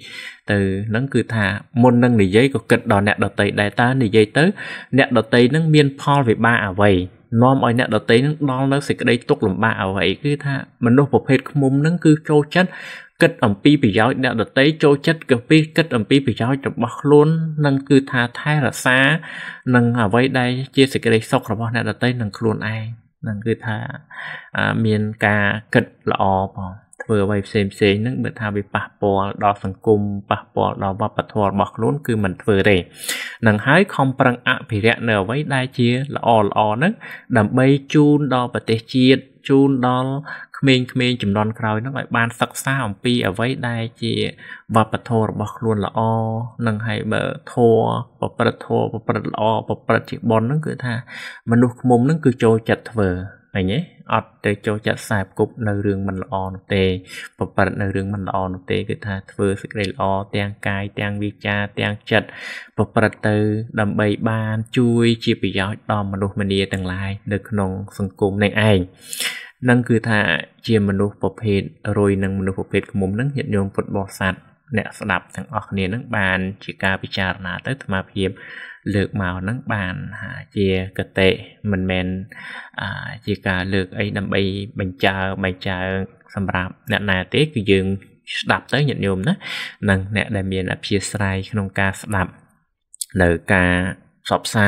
từ nâng cứ thả môn nâng đi dây có kịch đỏ nẹt đỏ tây đại ta đi dây tới nẹt đỏ tây nâng miên Paul về ba ở vậy nom oi nẹt đỏ tây nâng đo nó sẽ cái đây tốt làm ba ở vậy cứ thả mình nuốt một hết mông nâng cứ trâu chất kết ẩm pi bị giáo nẹt đợt tới trôi chất kết ẩm pi bị giáo chụp bọc luôn nâng cứ tha thay là xa nâng ở vậy đây chia sẻ cái đây sốc rồi bao nẹt đợt tới nâng luôn ai nâng cứ tha miền ca kết lọ vừa vậy xem nâng bữa tha bị bạc bò đo phần cung bạc bò đo bạc thua bọc luôn cứ mình vừa đây nâng hái không prang ạ bị rẽ nở vậy đây chia lọ nấc đầm bay chun đo bạc tê chia chun đo khmên chùm đòn khơi nó lại ban sắc xa ẩm pi ở với đây chị và bật thô bọc luôn là nâng hay bờ thô bật lo bật chị bón nó cứ tha mà nụ mồm nó cứ trôi chặt vờ này nhé ọt để trôi chặt sạp cục nơi rừng mình lo nó tê bật nơi rừng mình lo nó tê cứ tha vờ sự đây lo tang cài tang vi cha tang chặt bật từ đầm bầy ban chui chia bị giáo đo mà nụ mình đi từng lại được nông sừng cung này ai nâng cứ thà chia mình nuốt phục hết rồi nâng mình nuốt phục hết của mồm nâng hiện nhôm football sạt nè đạp thằng ọc này nâng bàn chỉ ca bị chà nà tới tham hiệp lược màu nâng bàn chia cật tệ mình men chỉ ca lược ấy đâm bay bánh chà xâm rạp nè nà tế cứ dừng đạp tới nhận nhôm đó nâng nè đại miền chia sai trong ca đạp nở ca sọp sai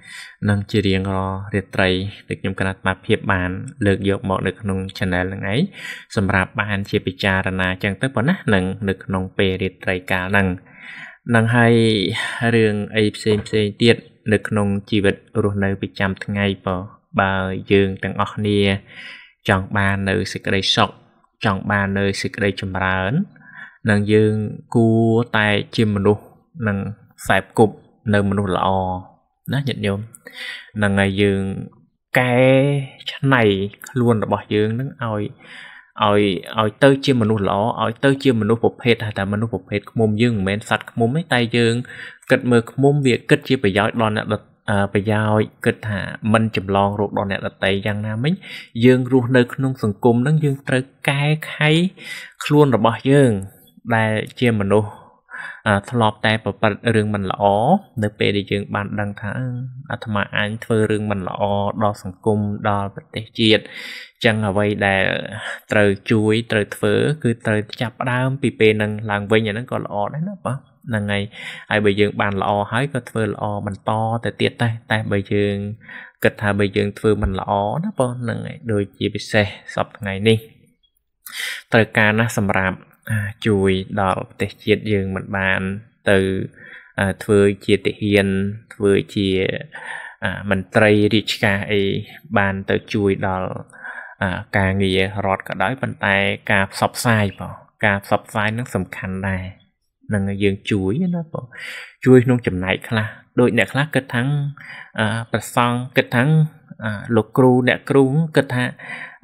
năng chỉ riêng lo riết trai được nhung cân mà phiệp bàn lược dọc một được nông channel lần ấy sầm rạp bàn chỉ bị trà na chẳng tới bọn á năng được nông pê riết trai cả năng hay riêng ấy xem tiết được nông chỉ vật rồi nơi bị chăm ngày bỏ bà dương tầng óc nia chọn ba nơi sự cây sọc chọn ba nơi sự cây chùm rán năng dương cua tay chim manu năng phải cục nơi manu lọ nó nhận nhôm năng ngày dương cái này luôn là bỏ dương nó oi tới chim manu lọ oi tới chim manu phục hết hay là manu phục hết mồm dương men sạch mồm mấy tay dương cất mơ mồm việc cất chia phải giỏi đòn nè bây giờ kết hạ mình chụp lon ruột đòn nẹt tay giang nam ấy dương ruột nơi nông sừng cung nó dương tới cái khay luôn là bao dương đại chia mình đâu thọp tay và bật rừng mình lõ nơi pe đi dương bạn đăng thang tham anh phơi rừng mình lõ đo sừng cung đo vật tế chiết chẳng là vậy để trời chuối trời phở cứ trời chập đam pi pe nâng làng vây nhà nó còn lõ đấy nó bao là ngày ai bây giờ bàn lọ hái có thưa lọ mình to tại tiệt tay bây giờ kịch hà bây giờ thưa mình lọ nó bao là ngày đôi chỉ bị xe sập ngày đi thời ca nó sầm rạp chui đỏ để chiết dương mình bàn từ thưa chia thể hiện thưa chia mình tray đi cả ấy bàn từ chui đỏ ca nghĩa rót cả đói bàn tay ca sập sai vào ca sập sai nó sầm khăn này năng dương chuối nó bảo chuối nông chậm này khla đội nè khla kết thắng bật song kết thắng lục cru nè cru kết thắng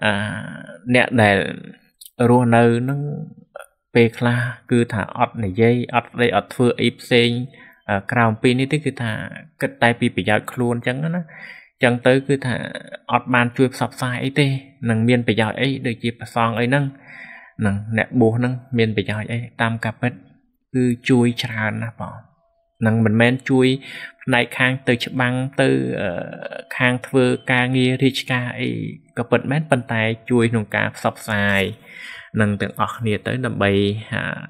nè để rùa nơ nó pe khla cứ thả ọt này dây ọt đây ọt phơi ép sen cào pin này tức cứ thả kết tay pi bị giỏi luôn chẳng nó chẳng tới cứ thả ọt bàn chuối sập sai ấy tê năng miên bị giỏi ấy được chỉ bật song ấy năng nè bùa năng miên bị giỏi ấy tam cặp ấy cứ chui tràn na bỏ năng mình men chui này khang từ chụp băng từ khang thưa ca nghe richka ấy có bật mét bàn tay chui nông cá sọc dài năng từng ọc nia tới đầm bay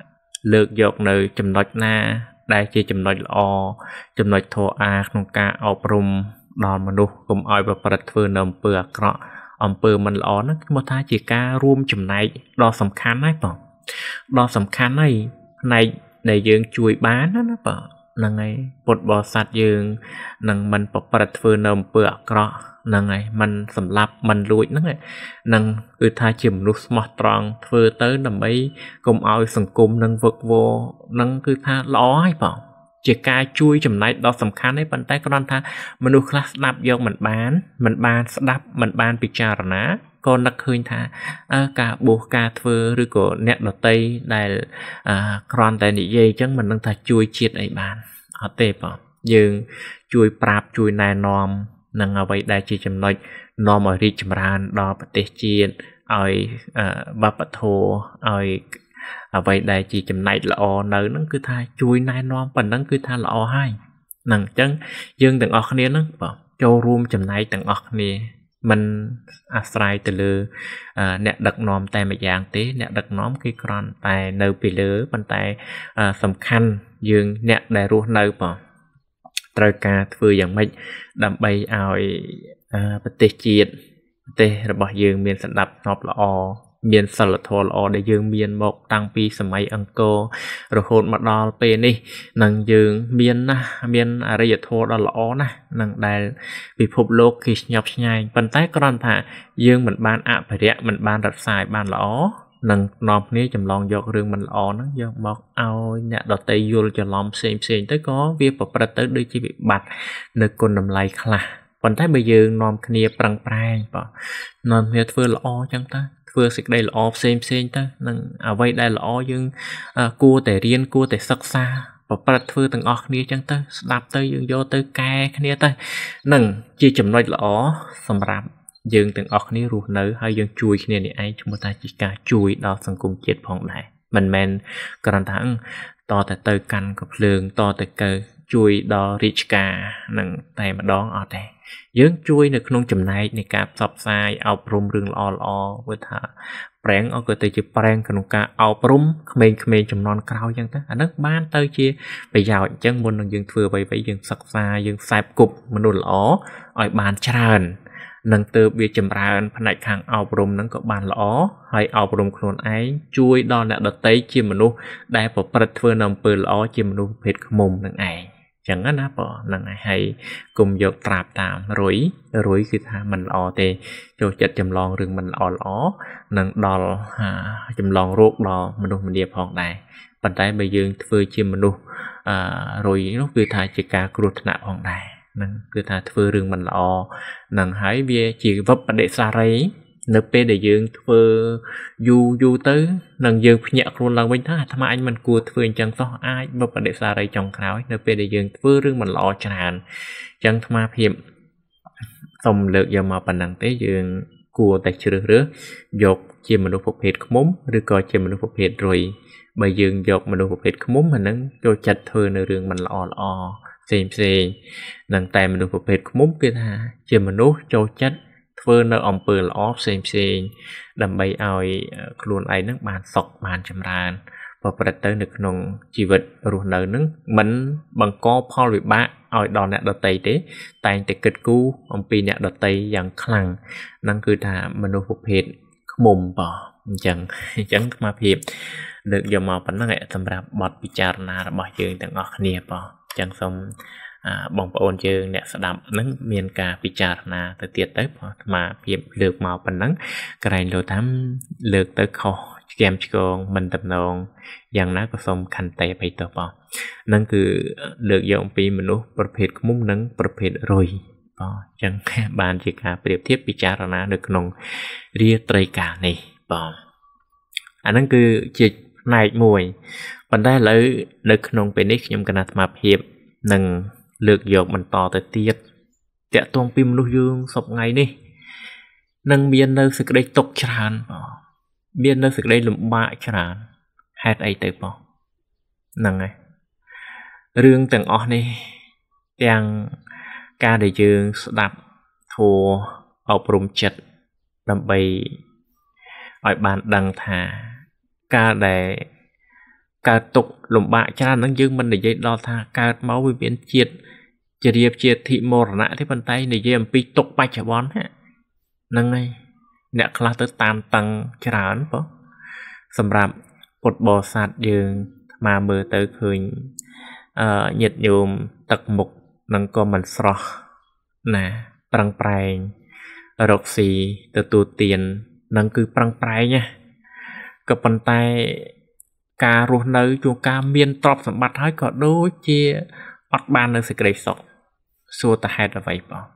lược dọc nơi chấm nốt na đại chỉ chấm nốt o chấm nốt thô a nông cá ao prum đòn mà nu cùng oi và bật thưa nằm bừa cọ bừa mình ló nó một thái chỉ ca rùm chấm này đo sầm khán này bỏ đo sầm khán này để dương chui bán nó bảo là ngày bột bò sạt dương năng mình bọc bật phơi nằm bựa cọ là ngày mình sầm lạp mình lụi nó ngày năng cứ thay chìm lúc smart tròn phơi tới nằm ấy cùng ao sừng cung năng vực vô năng cứ thay ló hay bảo chỉ ca chui chùm này đó sầm khăn đấy bàn tay con tha mình được class đạp vô mình bán đạp mình bán picture ná con đặc khơi thà cả bộ cà phê rồi của nẹt đỏ tây này còn tại nị dây chẳng mình đang thà chui chiết ấy bàn ở tệp dương chui prap chui nai nom năng ở vậy đại chỉ chấm nói nom ở đi chấm ran đo bát tê chiên ơi bắp thô ơi ở vậy đại chỉ chấm này là o nở nó cứ thà chui nai nom phần nó cứ thà là o hai năng chẳng dương từng ọc nia nó bảo châu room chấm này từng ọc nia mình asrai từ lừa nẹt đặc nóm tay mà dạng tế nẹt đặc nóm cái con tay nâu bị lừa bàn tay sầm khăn dương nẹt đại ruột nâu bỏ trời ca vừa dạng mấy đầm bay ao bát tê chiết tê rồi bỏ dương miền sạch đập nộp là o miền sạch là thô là o để dương miền một tăng pi sầm mấy ăn cô rồi hôn mặt đo pe đi nâng dương miền ở đây giờ thô đó là o nè nâng đại bị phục lô khi nhập nhai bàn tay con thả dương mình ban phải đẹp mình ban đặt xài ban là o nâng nộp ní chầm lòng dọc rừng mình o nó do một ao nhặt đọt tay vô cho lòng xem tới có việc bật tới đôi chỉ bị bạch nơi con nằm lại khla bàn tay bây giờ nòm kia prang prang bỏ nòm kia vừa là o chẳng ta vừa xịt đây là o xem ta nâng ở vậy đây là o nhưng cua để riêng cua để sắc xa và bật vừa từng ọc kia chẳng ta đạp tới dương vô tới ca kia ta nâng chỉ chấm nói là o sầm rạp dương từng ọc kia ruột nữ hay dương chui kia này ai chúng ta chỉ cả chui đó sang cùng chết phong lại mình men còn thẳng to tại tới căn cặp lường to tại cơ chui đo rich ca nâng tay mà đón ở đây dưỡng chui được nông chùm này này cả sập sai ao prum rừng o với thà preng ở cái từ chữ preng cái nông ca ao prum khmei chùm non cao chẳng ta anh nước ban tới chia bây giờ chân muốn nông dương thừa vậy vậy dương sặc xa dương sạp cục mà nôn lỏ ở bàn tràn nâng từ việc chùm ra phần này hàng ao prum nâng có bàn lỏ hay ao prum khôn ấy chui đo nè đợt tới chia mà nô đại bộ phật thừa nằm bờ lỏ chia mà nô phết mồm nâng ấy chẳng á na bỏ nâng hay cùng dọc trạp tạm rủi khi tha mình lò tê cho chật chầm lon rừng mình lò nâng đò chầm lon rốt đò mình điệp hòn đài bàn tay bây giờ phơi chim mình rồi nó cứ tha chỉ cả cột nạ hòn đài nâng cứ tha phơi rừng mình lò nâng hái bia chỉ vấp để xa rấy nợ pe để dương phơi du tới nâng dương nhẹ luôn là bên thà tham anh mình cua phơi chẳng so ai vấp để xa rấy trong kháo nợ pe để dương phơi rừng mình lò tràn chẳng tham hiểm xong lược giờ mà bản năng tế dương cua tại chữ rứa dọc chim mình phục hết không muốn rồi coi chim mình phục hết rồi bây dương dọc mình phục hết không muốn mình nâng cho chặt thôi nợ rừng mình lò xem nâng tay mình phục hết không muốn kia tha chim mình nốt cho chặt phơi nợ ông bờ ló xem đầm bay ai luôn ai nước bàn sọc bàn chầm ràn và bật tới được nông chỉ vật rồi nợ nước mình bằng co Paul bị bạ ai đòn nẹt đợt tây thế tay để kịch cú ông pi nẹt đợt tây dạng khăng năng cứ thà mình đâu phục hiện mồm bỏ chẳng mà hiệp được giờ mà vẫn là thầm ra bọt bị chặt na bỏ chương từng ngọt nia bỏ chẳng xong bong ôn chương nẹt sập nắng miền cả bị chặt na từ tiệt tới mà hiệp lược màu phần nắng cái này đồ thắm lược tới kho kem chồng mình tập nongอย่างนั้นก็สมคันแต่ไปต่อปอนั่นคือเลือกยองปีมนุษย์ประเภทมุ้งนั้นประเภทรอยปอจังแค่บานจิกาเปรียบเทียบพิจารณาเด็กนงเรียตรกานี่ปออันนั้นคือจิตนายมวยปันได้เลยเด็กนงเป็นนิคยมกันนามาเพียบหนึ่งเลือกยองมันต่อแต่เตียดแต่ตรงปีมนุษย์ยืงศพไงนี่นั่งเมียนเลยสึกได้ตกชานปอเมียนเลยสึกได้หลุมบ้าชานhạt ấy tới bỏ nằng ấy riêng từng ở này đang ca để dương đạp thua ở bùng chật đầm bay ở bàn đằng thả ca để ca tục lùm bạ cho nên nó dương mình để dây đo tha ca máu với biến chiết chiết thị mồ nã thế bàn tay để dây pi tục bay chả bón hết nằng ấy nè khla tới tam tăng chán bỏ sầm rạp một bò sạt dương mà mưa tới khơi nhiệt nhôm tật mục nâng co mình sro nè prang prai rọc xì từ tu tiền nâng cứ prang prai nha cặp bàn tay cà ruột nơi chuồng cà miên trọp sầm bát hỏi có đôi chia bắt ban nơi sực đầy sọc xua ta hai là vậy bỏ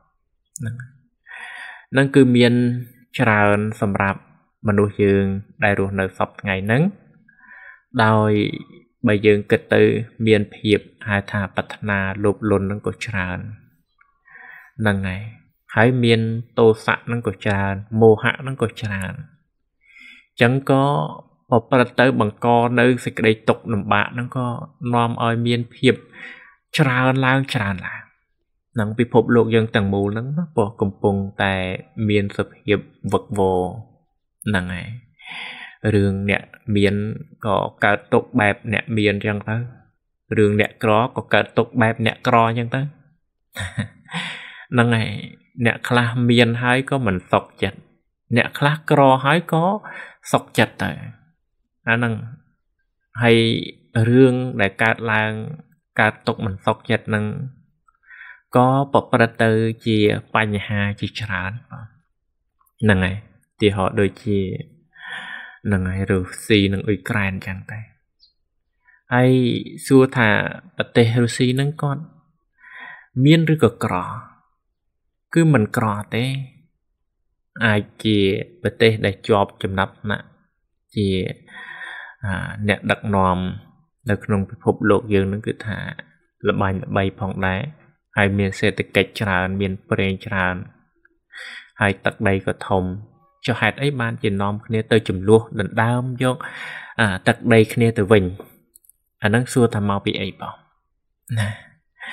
nâng cứ miên tràn sầm rạp mà nuôi dương đại ruột nơi sọc ngày nắng đòi bây giờ kịch từ miền hiệp hai thà bát na lục lôn nó có tràn nâng này hai miền tô sạn nó có tràn mô hạ nó có tràn chẳng có một bát tới bằng co nơi sẽ đây tục nằm bạ nó có nom oi miền hiệp tràn lang là nâng bị phục lục dân tầng mù nó bỏ cùng cùng tại miền sập hiệp vật vô nâng này rừng nè miền có cả tục bẹp nè miền chẳng tới rừng nè có cả tục bẹp nè cro chẳng tới năng này nè khla miền hay có mình sọc chặt nè khla cro hay có sọc chặt tới năng hay rừng để cả làng cả tục mình sọc chặt năng có bậc bậc từ chia bành hà chỉ tràn năng này thì họ đôi chia nâng ai rồi xì nâng Ukraine chẳng tay hay xua thả bật tê Russia nâng con miên rư cỏ cứ mình cỏ thế ai chỉ bật tê để chọp chùm nắp nè chỉ nẹ đặc nòm đặc nông phục lột dương nâng cứ thả là bay phong đá hay miên xe tê cách tràn miên preng tràn hay tắc đây có thông cho hạt ấy ban chỉ nom kia tới chùm luôn đừng đau vô tật đây kia từ vinh năng xua tham mau bị ấy bỏ nè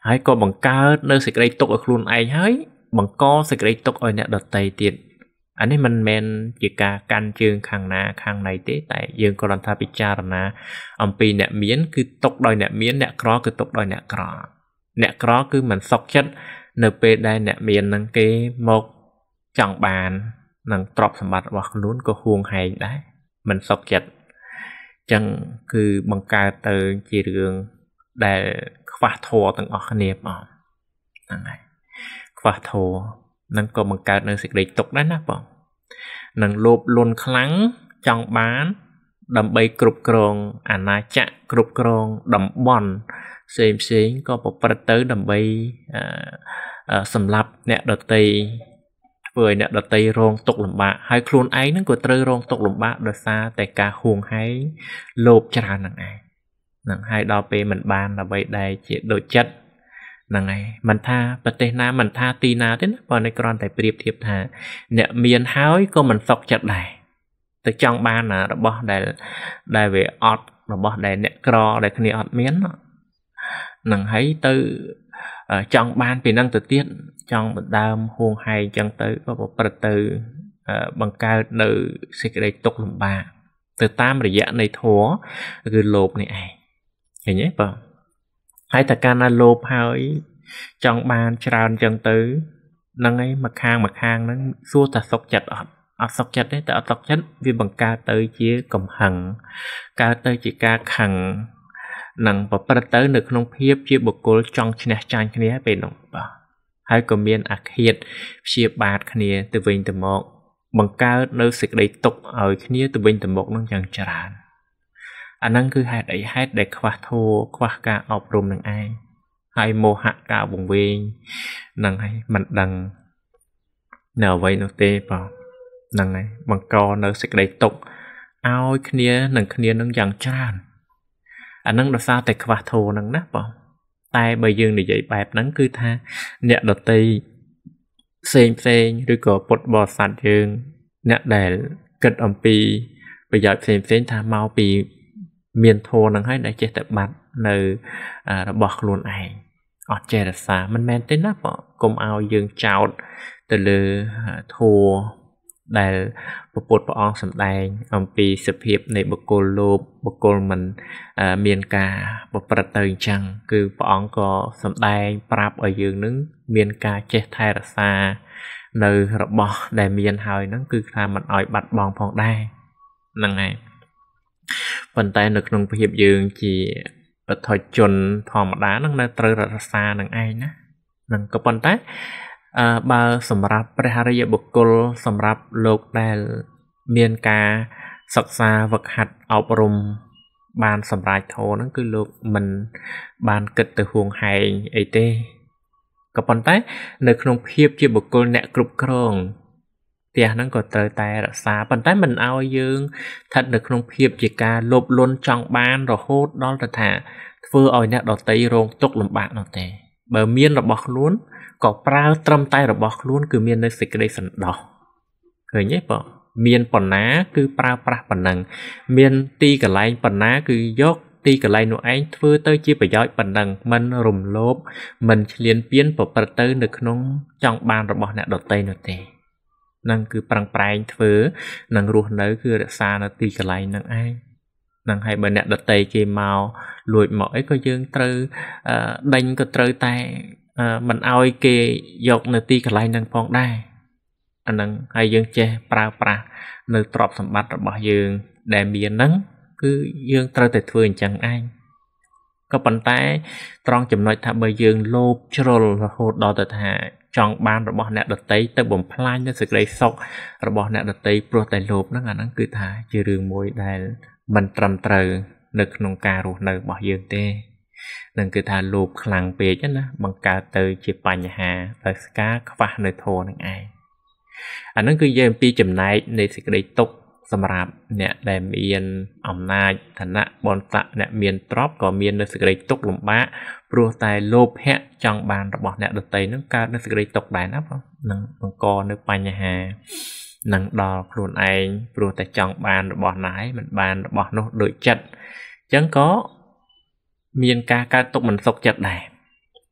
ហើយក៏បង្កើតនៅសេចក្តីទុកឲ្យខ្លួនឯងហើយបង្កសេចក្តីទុកឲ្យអ្នកដទៃទៀតអានេះមិនមែនជាការកាន់ជើងខាងណាខាងណីទេតែយើងគ្រាន់តែពិចារណាអំពីអ្នកមានគឺទុកដោយអ្នកមានអ្នកក្រគឺទុកដោយអ្នកក្រអ្នកក្រគឺមិនសុខចិត្តនៅពេលដែលអ្នកមាននឹងគេមកចង់បាននឹងទ្រព្យសម្បត្តិរបស់ខ្លួនក៏ហួងហែងដែរមិនសុខចិត្តចឹងគឺបង្កើតទៅជារឿងដែលខ្វះធម៌ទាំងអស់គ្នាបងហ្នឹងហើយខ្វះធម៌នឹងក៏បង្កើតនៅសេចក្តីទុក្ខដែរណាបងនឹងលោភលន់ខ្លាំងចង់បានដើម្បីគ្រប់គ្រងអាណាចក្រគ្រប់គ្រងតំបន់ផ្សេងក៏ប្រព្រឹត្តទៅដើម្បីសម្លាប់អ្នកដទៃធ្វើឲ្យអ្នកដទៃរងទុក្ខលំបាកហើយខ្លួនឯងនឹងក៏ត្រូវរងទុក្ខលំបាកដោយសារតែការហួងហែងលោភច្រើននឹងឯងនឹងហើយដល់ពេលមិនបានដើម្បីដែលជាដូចចិត្តហ្នឹងហើយមិនថាប្រទេសណាមិនថាទីណាទេណាប៉ុន្តែគ្រាន់តែប្រៀបធៀបថាអ្នកមានហើយក៏មិនសុខចិត្តដែរទៅចង់បានរបស់ដែលវាអត់របស់ដែលអ្នកក្រដែលគ្នាអត់មានហ្នឹងហើយទៅចង់បានពីនឹងទៅទៀតចង់ដណ្ដើមហួងហែងចឹងទៅក៏ប្រព្រឹត្តទៅបង្កើតនៅសេចក្តីទុក្ខលំបាកទៅតាមរយៈនៃធម៌គឺលោភនេះឯងឃើញទេបងហើយតែកាលណាលោភហើយចង់បានច្រើនចឹងទៅហ្នឹងឯងមកខាងហ្នឹងសួរថាសុខចិត្តអត់សុខចិត្តទេតែអត់សុខចិត្តវាបង្កើតទៅជាកំហឹងកើតទៅជាការខឹងនឹងប្រព្រឹត្តទៅនៅក្នុងភាពជាបុគ្គលចង់ឈ្នះចាញ់គ្នាពេលនោះបាទហើយក៏មានអាឃាតព្យាបាទគ្នាទៅវិញទៅមកបង្កើតនៅសេចក្តីទុក្ខឲ្យគ្នាទៅវិញទៅមកនឹងយ៉ាងច្រើនអាហ្នឹងគឺហេតុអីហេតុដែលខ្វះធម៌ខ្វះការអប់រំនឹងឯងហើយមោហៈការវង្វេងហ្នឹងហើយមិនដឹងនៅអ្វីនោះទេបងហ្នឹងហើយបង្កនៅសេចក្តីទុក្ខឲ្យគ្នានឹងយ៉ាងច្រើនអាហ្នឹងដោយសារតែខ្វះធម៌ហ្នឹងណាបងតែបើយើងនិយាយបែបហ្នឹងគឺថាអ្នកដតីផ្សេងឬក៏ពុទ្ធបរិស័ទយើងអ្នកដែលគិតអំពីប្រយោជន៍ផ្សេងថាមកពីមានធម៌ហ្នឹងហើយដែលចេះតែបាត់នៅរបស់ខ្លួនឯងអត់ចេះរក្សាមិនមែនទេណាបងកុំឲ្យយើងចោទទៅលើធម៌ដែលពុទ្ធព្រះអង្គសម្ដែងអំពីសភាពនៃបុគ្គលលោភបុគ្គលមិនមានការប្រព្រឹត្តទៅអញ្ចឹងគឺព្រះអង្គក៏សម្ដែងប្រាប់ឲ្យយើងនឹងមានការចេះថែរក្សានៅរបស់ដែលមានហើយហ្នឹងគឺថាមិនឲ្យបាត់បង់ផងដែរហ្នឹងហើយប៉ុន្តែនៅក្នុងភាពយើងជាបុថុជនធម្មតាហ្នឹងនៅត្រូវរក្សានឹងឯងណាហ្នឹងក៏ប៉ុន្តែបើសម្រាប់ព្រះអរិយបុគ្គលសម្រាប់លោកដែលមានការសិក្សាវឹកហាត់អប់រំបានសម្រេចធម៌ហ្នឹងគឺលោកមិនបានគិតទៅហួងហែងអីទេក៏ប៉ុន្តែនៅក្នុងភាពជាបុគ្គលអ្នកគ្រប់គ្រងផ្ទះហ្នឹងក៏ត្រូវតែរក្សាប៉ុន្តែមិនឲ្យយើងស្ថិតនៅក្នុងភាពជាការលោភលន់ចង់បានរហូតដល់ទៅថាធ្វើឲ្យអ្នកដទៃរងទុក្ខលំបាកនោះទេបើមានរបស់ខ្លួនក៏ប្រើត្រឹមតែរបស់ខ្លួនគឺមាននៅសេចក្តីសន្តោសឃើញទេបងមានប៉ុណ្ណាគឺប្រើប្រាស់ប៉ុណ្ណឹងមានទីកន្លែងប៉ុណ្ណាគឺយកទីកន្លែងនោះឯងធ្វើទៅជាប្រយោជន៍ប៉ុណ្ណឹងមិនរំលោភមិនឈ្លានពានប្រព្រឹត្តទៅនៅក្នុងចង់បានរបស់អ្នកដទៃនោះទេនឹងគឺប្រឹងប្រែងធ្វើនឹងរស់នៅគឺរក្សានៅទីកន្លែងហ្នឹងឯងនឹងហើយបើអ្នកដទៃគេមកលួចមកអីក៏យើងត្រូវដេញក៏ត្រូវតែមិនឲ្យគេយកនៅទីកន្លែងហ្នឹងផងដែរអាហ្នឹងហើយយើងចេះប្រើប្រាស់នៅទ្រព្យសម្បត្តិរបស់យើងដែលមានហ្នឹងគឺយើងត្រូវតែធ្វើអញ្ចឹងឯងក៏ប៉ុន្តែត្រង់ចំណុចថាបើយើងលោភជ្រុលរហូតដល់ទៅថាចង់បានរបស់អ្នកដទៃទៅបំផ្លាញនៅសេចក្តីសុខរបស់អ្នកដទៃព្រោះតែលោភហ្នឹងអាហ្នឹងគឺថាជារឿងមួយដែលមិនត្រឹមត្រូវនៅក្នុងការរស់នៅរបស់យើងទេនឹងគឺថាលោភខ្លាំងពេកណាបង្កើតទៅជាបញ្ហាដោយការខ្វះនៅធម៌នឹងឯងអាហ្នឹងគឺនិយាយអំពីចំណែកនៃសេចក្តីទុក្ខសម្រាប់អ្នកដែលមានអំណាចឋានៈបនស័ក្តិអ្នកមានទ្រព្យក៏មាននៅសេចក្តីទុក្ខលំបាកព្រោះតែលោភៈចង់បានរបស់អ្នកដទៃនឹងកើតនៅសេចក្តីទុក្ខដែរណាបងនឹងបង្កនៅបញ្ហានឹងដល់ខ្លួនឯងព្រោះតែចង់បានរបស់ណាយមិនបានរបស់នោះដូចចិត្តអញ្ចឹងក៏មានការកើតទុក្ខមិនសុខចិត្តដែរ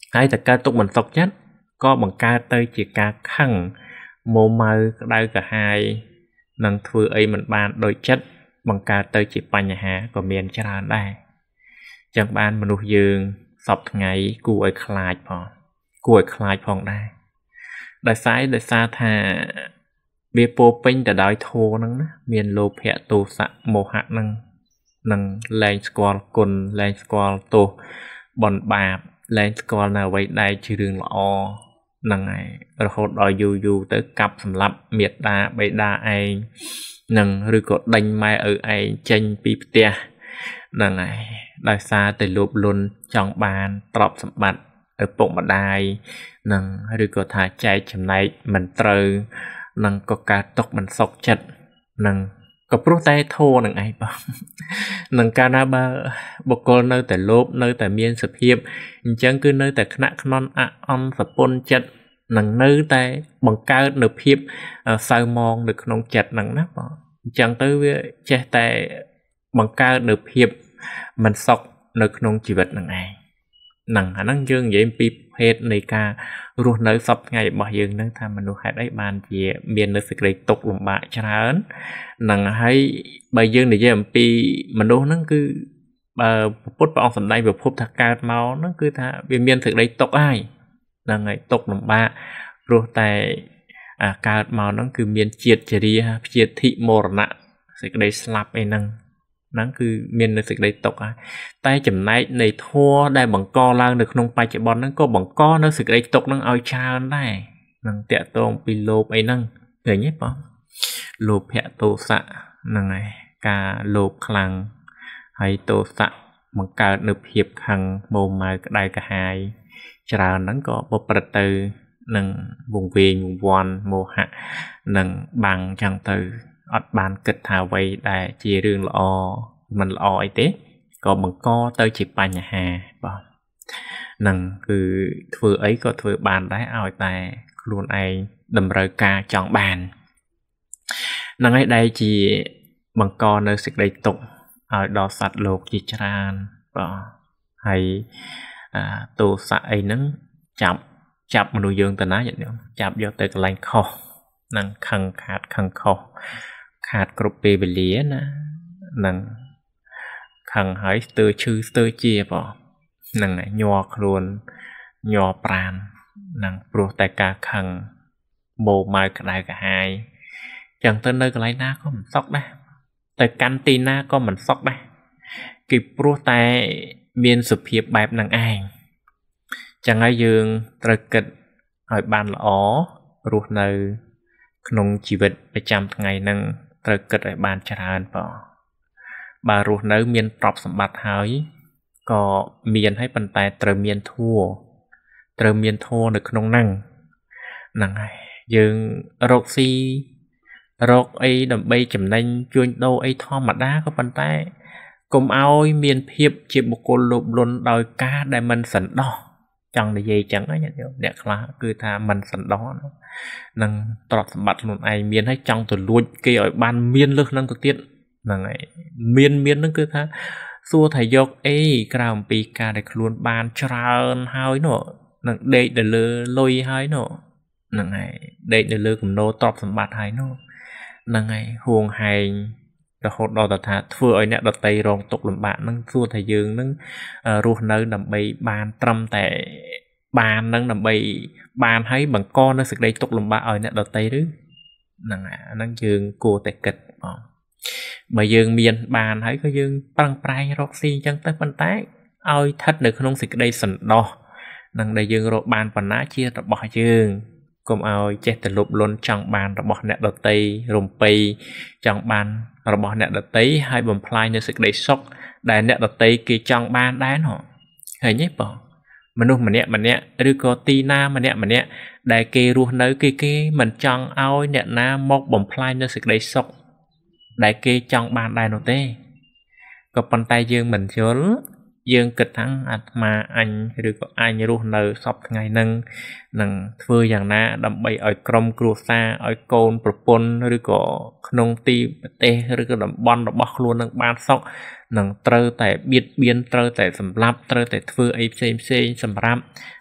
ហើយតែកើតទុកមិនសុខចិត្តក៏បង្កើតទៅជាការខឹងមួម៉ៅក្តៅក្រហាយនឹងធ្វើអីមិនបានដូចចិត្តបង្កើតទៅជាបញ្ហាក៏មានច្រើនដែរចឹងបានមនុស្សយើងសពថ្ងៃគួរឲ្យខ្លាចផងដែរដោយសារថាវាពោពេញទៅដោយធម៌ហ្នឹងណាមានលោភៈទោសៈមោហៈហ្នឹងនឹងលែងស្គាល់គុណលែងស្គាល់ទោសបុណ្យបាបលែងស្គាល់នៅអ្វីដែលជារឿងល្អហ្នឹងហើយរហូតដល់យូរទៅកាប់សម្លាប់មេត្តាបិតាឯងនឹងឬក៏ដេញម៉ែឪឯងចេញពីផ្ទះហ្នឹងហើយដោយសារតែលោភលន់ចង់បានទ្រព្យសម្បត្តិឪពុកម្ដាយនឹងឬក៏ថាចែកចំណែកមិនត្រូវនឹងក៏កើតទុកមិនសុខចិត្តនឹងក៏ព្រោះតែធម៌នឹងឯងបងនឹងកាលណាបើបុគ្គលនៅតែលោភនៅតែមានសភាពអញ្ចឹងគឺនៅតែខ្នាក់ខ្នន់អអន់សពុនចិត្តនឹងនៅតែបង្កើតនៅភាពសៅមងនៅក្នុងចិត្តហ្នឹងណាបងអញ្ចឹងទៅវាចេះតែបង្កើតនៅភាពមិនសុខនៅក្នុងជីវិតហ្នឹងឯងហ្នឹងអាហ្នឹងយើងនិយាយពីភេទនៃការរស់នៅសពថ្ងៃរបស់យើងហ្នឹងថាមនុស្សហេតុអីបានជាមាននៅសេចក្តីទុក្ខលំបាកច្រើនហ្នឹងហើយបើយើងនិយាយអំពីមនុស្សហ្នឹងគឺបើពុទ្ធព្រះអង្គសម្ដែងប្រភពថាកើតមកហ្នឹងគឺថាវាមានសេចក្តីទុក្ខហើយហ្នឹងហើយទុក្ខលំបាកព្រោះតែកើតមកហ្នឹងគឺមានជាតិចរាព្យាធិមរណៈសេចក្តីស្លាប់អីហ្នឹងហ្នឹងគឺមាននៅសេចក្តីទុក្ខហើយតែចំណែកនៃធម៌ដែលបង្កឡើងនៅក្នុងបច្ចុប្បន្នហ្នឹងក៏បង្កនៅសេចក្តីទុក្ខហ្នឹងឲ្យច្រើនដែរនឹងតាក់ទងពីលោភអីហ្នឹងឃើញទេបងលោភៈទោសៈហ្នឹងហើយការលោភខ្លាំងហើយទោសៈបង្កើតនៅភាពខឹងម៉ោម៉ៅក្តៅក្រហាយច្រើនហ្នឹងក៏ប្រព្រឹត្តទៅនឹងវង្វេងវង្វាន់មោហៈនឹងបាំងចឹងទៅអត់បានគិតថាអ្វីដែលជារឿងល្អមិនល្អអីទេក៏បង្កទៅជាបញ្ហាបាទនឹងគឺធ្វើអីក៏ធ្វើបានដែរឲ្យតែខ្លួនឯងតម្រូវការចង់បានហ្នឹងហើយដែលជាបង្កនៅសេចក្តីទុក្ខឲ្យដល់សត្វលោកជាច្រើនបាទហើយទោសៈអីហ្នឹងចាប់មនុស្សយើងទៅណាចាប់យកទៅកន្លែងខុសនឹងខឹងខុសខាតគ្រប់ពេលវេលាណានឹងខឹងហើយស្ទើរឈឺស្ទើរជាបងនឹងញ័រខ្លួនញ័រប្រាណនឹងព្រោះតែការខឹងម៉ោម៉ៅក្តៅក្រហាយចឹងទៅនៅកន្លែងណាក៏មិនសុខដែរទៅកាន់ទីណាក៏មិនសុខដែរគឺព្រោះតែមានសភាពបែបហ្នឹងឯងចឹងហើយយើងត្រូវគិតឲ្យបានល្អរស់នៅក្នុងជីវិតប្រចាំថ្ងៃហ្នឹងត្រូវគិតឲ្យបានច្រើនបងបើរស់នៅមានទ្រព្យសម្បត្តិហើយក៏មានហើយប៉ុន្តែត្រូវមានធម៌នៅក្នុងហ្នឹងហើយយើងរកស៊ីរកអីដើម្បីចំណេញជួញដូរអីធម្មតាក៏ប៉ុន្តែកុំឲ្យមានភាពជាបុគ្គលលោភលន់ដោយការដែលមិនសន្តោសចង់និយាយចឹងណាអ្នកខ្លះគឺថាមិនសន្តោសនឹងទ្រព្យសម្បត្តិខ្លួនឯងមានហើយចង់ទៅលួចគេឲ្យបានមានលើសហ្នឹងទៅទៀតហ្នឹងហើយមានហ្នឹងគឺថាសួរថាយកអីក្រៅអំពីការដែលខ្លួនបានច្រើនហើយនោះនឹងដេកទៅលើលុយហើយនោះហ្នឹងហើយដេកទៅលើគំនោទ្រព្យសម្បត្តិហើយនោះហ្នឹងហើយហួងហែងរហូតដល់ទៅថាធ្វើឲ្យអ្នកដតីរងទុក្ខលំបាកហ្នឹងសួរថាយើងហ្នឹងរស់នៅដើម្បីបានត្រឹមតែបានហ្នឹងដើម្បីបានឲ្យបង្កនៅសេចក្តីទុក្ខលំបាកឲ្យអ្នកដតីឬហ្នឹងអាហ្នឹងយើងគួរតែគិតបងបើយើងមានបានហើយក៏យើងប្រឹងប្រែងរកស៊ីអញ្ចឹងទៅប៉ុន្តែឲ្យស្ថិតនៅក្នុងសេចក្តីសន្តោសនឹងដែលយើងរកបានប៉ុណ្ណាជារបស់យើងកុំឲ្យចេះតែលោភលន់ចង់បានរបស់អ្នកដតីរំពៃចង់បានរបស់អ្នកដតីហើយបំផ្លាញនៅសេចក្តីសុខដែលអ្នកដតីគេចង់បានដែរនោះឃើញទេបងមនុស្សម្នាក់ឬក៏ទីណាម្នាក់ដែលគេរស់នៅគេមិនចង់ឲ្យអ្នកណាមកបំផ្លាញនៅសេចក្តីសុខដែលគេចង់បានដែរនោះទេក៏ប៉ុន្តែយើងមិនយល់យើងគិតថាអាត្មាអញឬក៏អញរស់នៅសពថ្ងៃហ្នឹងនឹងធ្វើយ៉ាងណាដើម្បីឲ្យក្រុមគ្រួសារឲ្យកូនប្រពន្ធឬក៏ក្នុងទីប្រទេសឬក៏តំបន់របស់ខ្លួននឹងបានសុខនឹងត្រូវតែបៀតបៀនត្រូវតែសម្លាប់ត្រូវតែធ្វើអីផ្សេងសម្រាប់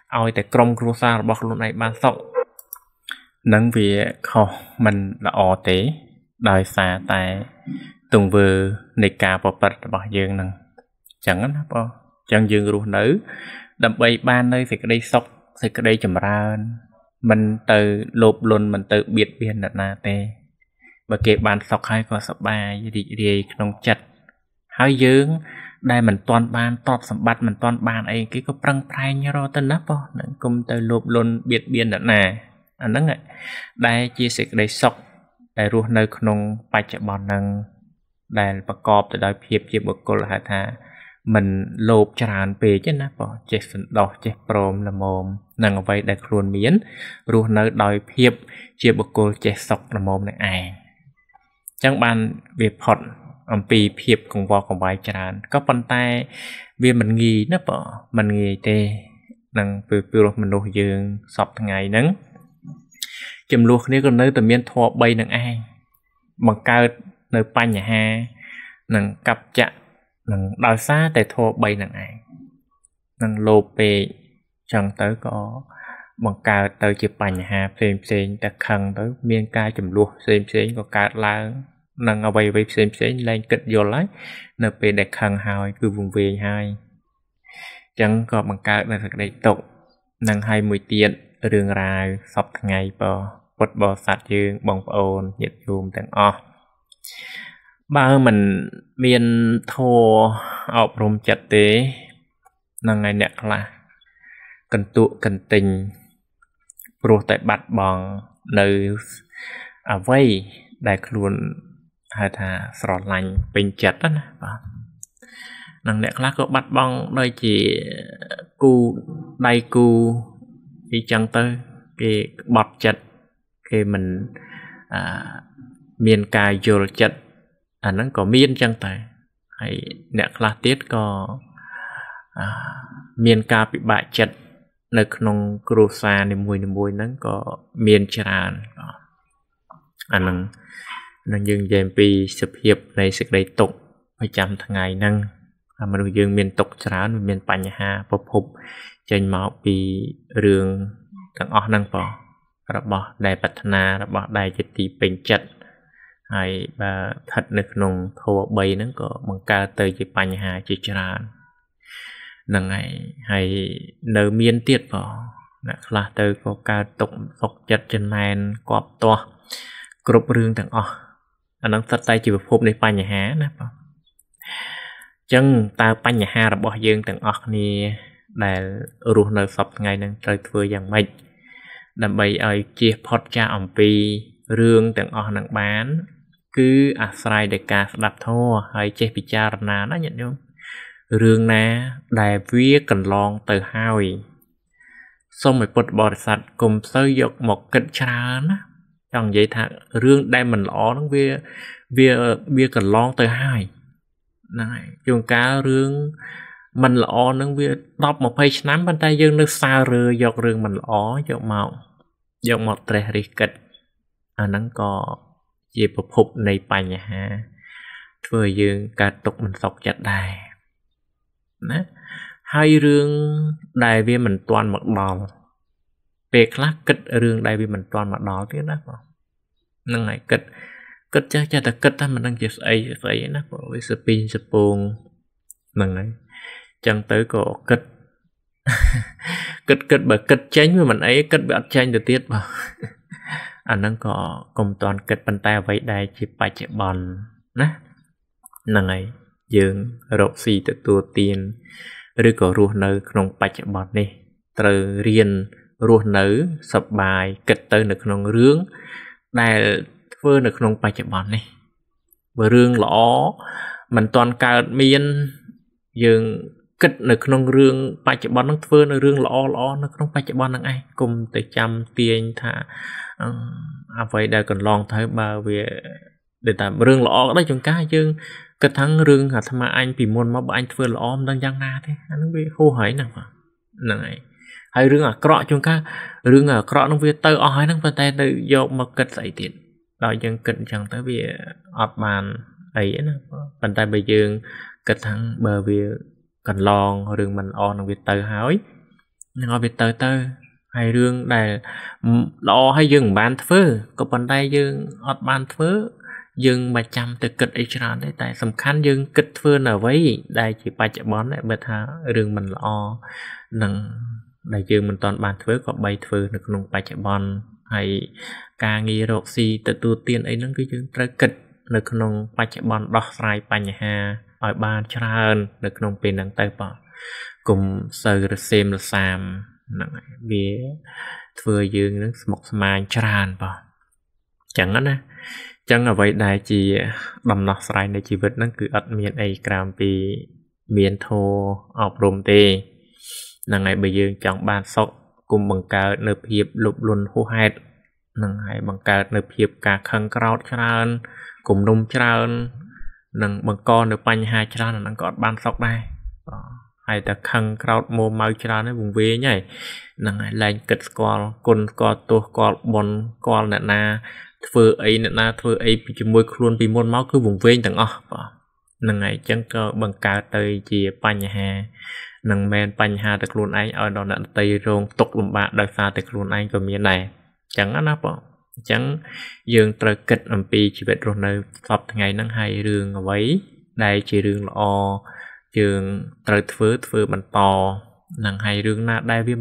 ao tại krom kêu xa bọc luôn này ban sọc nâng vì khó mình là ọ tế đời xa tại tùng vừa này cả bỏ bật bỏ dương nâng chẳng á bỏ chẳng dương rùa nữ đầm bay ban nơi thì cái đây sọc thì cái đây chầm ra mình từ lộp luôn mình từ biệt biên là na tê và kể bàn sọc hai có sọc ba gì trong chặt hai dương đây mình toàn ban tọt sầm bát mình toàn ban ấy cái có prăng prai như rồi tên nắp po cùng từ lộp luôn biệt biên là nè anh nói này đây chia sẻ cái đây sọc đây rùa nơi không bay chạy bòn nâng đâyประกอบแต่โดยเพียบเทียบบุคคลหาทามันโลภจรานเปย์เช่นนะปอเจ็ดสันดอกเจ็ดโปรมละโมมนั่งเอาไว้ได้ครวนเมียนรู้เนื้อโดยเพียบเทียบบุคคลเจ็ดศกละโมมในไอจังบานเวียพอดปีเพียบของวอของใบจรานก็ปันใต้เวียมันงีนะปอมันงีเตนั่งเปลือกมันโดยืงสอบทั้งไงนั้นจำลูกนี้ก็เนื้อแต่เมียนทอใบนั่งไอบังเกิดnơi pan nhà ha nằng cặp chạ nằng đào xa tại thô bay nằng ai nằng lô pê chẳng tới có bằng cà tới chụp pan nhà ha xem ta khăn tới miên ca chùm luộc xem có cà la nằng ở bay xem lên kịch vô lấy nơi pê đẹp khăn hai cứ vùng về hai chẳng có bằng cà là thật đầy tục nằng 20 tiền đường rài sọc ngày bò bật bò sạt dương bong ồn nhiệt chùm tầng o ba mình miền thô ở rôm chặt tế năng ngày nẹt là cần tụ cần tình pro tại bát bằng nơi vây đại luôn hai thà sọt lành bình chặt đó nè năng nẹt là có bát bằng đây chỉ cu đây cu đi chân tới cái bọt chặt khi mình miền cài vô chật nó có miên chẳng tại hay nẹt là tiết có miền cà bị bại chật nơiក្នុងគ្រួសារនីមួយហ្នឹងក៏មានច្រើនអានឹងយើងនិយាយពីសភាពនៃសេចក្តីទុក្ខប្រចាំថ្ងៃហ្នឹងមនុស្សយើងមានទុក្ខច្រើនមានបញ្ហាប្រភពចេញមកពីរឿងទាំងអស់ហ្នឹងបងរបស់ដែលប្រាថ្នារបស់ដែលជាទីពេញចិត្តហើយបើស្ថិតនៅក្នុងធម៌3ហ្នឹងក៏បង្កើតទៅជាបញ្ហាជាច្រើនហ្នឹងហើយនៅមានទៀតបងអ្នកខ្លះទៅក៏កើតទុកសុខចិត្តចំណែនគប់ទាស់គ្រប់រឿងទាំងអស់អាហ្នឹងស្ថិតតែជាប្រភពនៃបញ្ហាណាបងអញ្ចឹងតើបញ្ហារបស់យើងទាំងអស់គ្នាដែលរស់នៅសពថ្ងៃហ្នឹងត្រូវធ្វើយ៉ាងម៉េចដើម្បីឲ្យជៀសផុតចាកអំពីរឿងទាំងអស់ហ្នឹងបានគឺអាស្រ័យដល់ការស្ដាប់ធម៌ហើយចេះពិចារណាណាញាតិញោមរឿងណាដែលវាកន្លងទៅហើយសូមឲ្យពុទ្ធបរិស័ទកុំសូវយកមកគិតច្រើនណាចង់និយាយថារឿងដែលមិនល្អហ្នឹងវាកន្លងទៅហើយហ្នឹងហើយជួនកាលរឿងមិនល្អហ្នឹងវា10 20ឆ្នាំប៉ុន្តែយើងនៅសើរើយករឿងមិនល្អយកមកត្រេះរិះគិតអាហ្នឹងក៏ជាប្រភពនៃបញ្ហាធ្វើឲ្យយើងកើតទុកមិនសុខចិត្តដែរណាហើយរឿងដែលវាមិនទាន់មកដល់ពេលខ្លះគិតរឿងដែលវាមិនទាន់មកដល់ទៀតណាបងហ្នឹងហើយគិតចេះតែគិតថាមិនដឹងជាស្អីណាបងវាសពីងសពងហ្នឹងហើយចឹងទៅក៏គិតបើគិតចេញវាមិនអីគិតវាអត់ចេញទៅទៀតបងអាហ្នឹងក៏កុំតាន់គិតប៉ុន្តែអ្វីដែលជាបច្ចុប្បន្នណាហ្នឹងហើយយើងរកស៊ីទទួលទានឬក៏រស់នៅក្នុងបច្ចុប្បន្ននេះត្រូវរៀនរស់នៅសប្បាយគិតទៅនៅក្នុងរឿងដែលធ្វើនៅក្នុងបច្ចុប្បន្ននេះបើរឿងល្អមិនតាន់កើតមានយើងគិតនៅក្នុងរឿងបច្ចុប្បន្នហ្នឹងធ្វើនៅរឿងល្អនៅក្នុងបច្ចុប្បន្នហ្នឹងឯងកុំទៅចាំទាញថាអ្វីដែលកន្លងទៅបើវាដែលតែរឿងល្អក៏ដោយចង្ការយើងគិតថារឿងអាត្មាអញពីមុនមកបើអញធ្វើល្អមិនដឹងយ៉ាងណាទេអាហ្នឹងវាហួសហើយហ្នឹងហើយរឿងអាក្រក់ចង្ការរឿងអាក្រក់ហ្នឹងវាទៅអស់ហើយហ្នឹងប៉ុន្តែទៅយកមកគិតស្អីទៀតដល់យើងគិតអញ្ចឹងទៅវាអត់បានអីណាប៉ុន្តែបើយើងគិតថាបើវាកន្លងរឿងមិនល្អនឹងវាទៅហើយ ngồi bị tới hay rương đài lo hay dừng bàn thưa có bàn tay dừng ọt bàn thưa dừng mà chăm từ kịch ấy ra đấy tại sầm khăn dừng kịch thưa nào với đây chỉ ba chợ bón lại bật ha rương mình lo nằng đại dương mình toàn bàn thưa có bay thưa được nông ba chợ bón hay ca nghi rộ si từ tu tiên ấy nó cứ dừng trái kịch được nông ba chợ bón đo sai ba nhà ha ở ban tràn được nông pin năng tay bỏ cùng sờ xem là sam nặng bia vừa dương nó một mai tràn vào chẳng á chẳng là vậy đại chỉ đầm nọ sai để chỉ vật nó cứ ắt miền ấy làm vì miền thô ọp rôm tê là ngày bây giờ chẳng ban sọc cùng bằng cả nợ hiệp lục luân hô hẹt nâng hay bằng cả nợ hiệp cả khăn cào tràn cùng nung tràn nâng bằng con được bánh hai tràn là nâng còn ban sọc đây hay ta khăn cào mô mau tràn nó vùng về nhảy nâng hay lên kịch squall côn squall tua squall bon squall nè na thưa ấy nè na thưa ấy bị môi khuôn bị môn máu cứ vùng về tầng nâng ngày chẳng có bằng cả tới chỉ bánh hà nâng men bánh hà được luôn anh ở đó nè tây rong tục lùm bạc đời xa được luôn anh của miền này chẳng á nắp chẳng dương trời kịch làm pi chỉ biết rồi nơi tập ngày nâng hay rương ở ấy đây chỉ rương lo trường trời thưa mình to nâng hay rương na đây với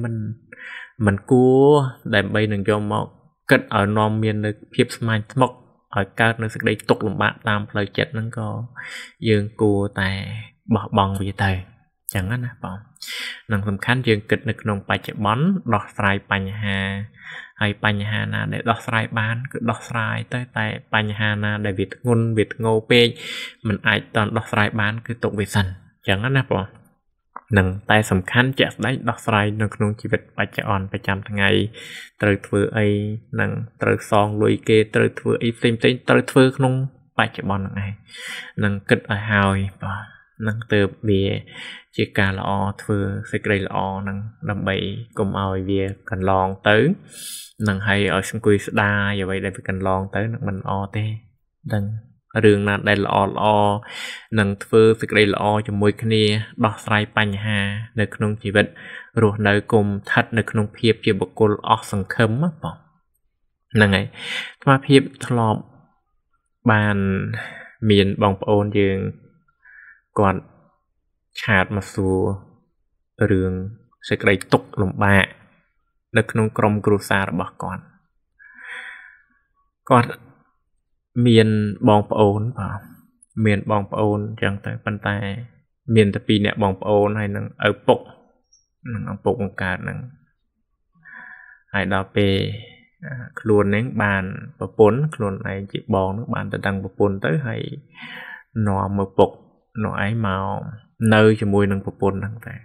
mình cua để bây đừng cho một kịch ở non miền được phiếp smile mốc ở cao nó sẽ đây tục lùm bạc tam lời chết nó có dương cua tại bỏ bong vì thầy chẳng á nắp nâng tầm khán dương kịch được nông bài chạy bón đọt sài bánh hà hay bánh hà na để đọt sài bán cứ đọt sài tới tại bánh hà na để việt ngô pe mình ai toàn đọt sài bán cứ tục về sân chẳng á nắp nâng tay sầm khán chạy đấy đọt sài nâng nông chỉ vật bài chạy on phải chăm thằng ngày từ thưa ấy nâng từ son lùi kê từ thưa ấy xem từ thưa nông bài chạy bón này nâng kịch ở hào nâng từ bìa chỉ cả lọ thưa sẽ cây lọ nâng đâm bậy cùng ao bìa cần lon tới nâng hay ở sân quy đa giờ vậy để phải cần lon tới nâng mình o tê nâng đường là đây lọ nâng thưa sẽ cây lọ cho môi kia đo sai bánh hà nơi không chỉ vật rồi nơi cùng thật nơi không phiệp chỉ một cô o sân khấm á bỏ nâng ấy mà phiệp thọp bàn miền bóng ôn dương còn chạt mà xua rừng sẽ cây tục lồng bạ được nông crom cruza bỏ còn miền bong ôn vào miền bong ôn chẳng tới bàn tay miền tập pi nè bong ôn hay năng ở bụng cả năng hay đào pe luôn nén bàn và bốn luôn này chỉ bong nước bàn từ đằng và bốn tới hay nọ một bụng nó ấy màu nơi cho mùi nâng bột bồn nâng về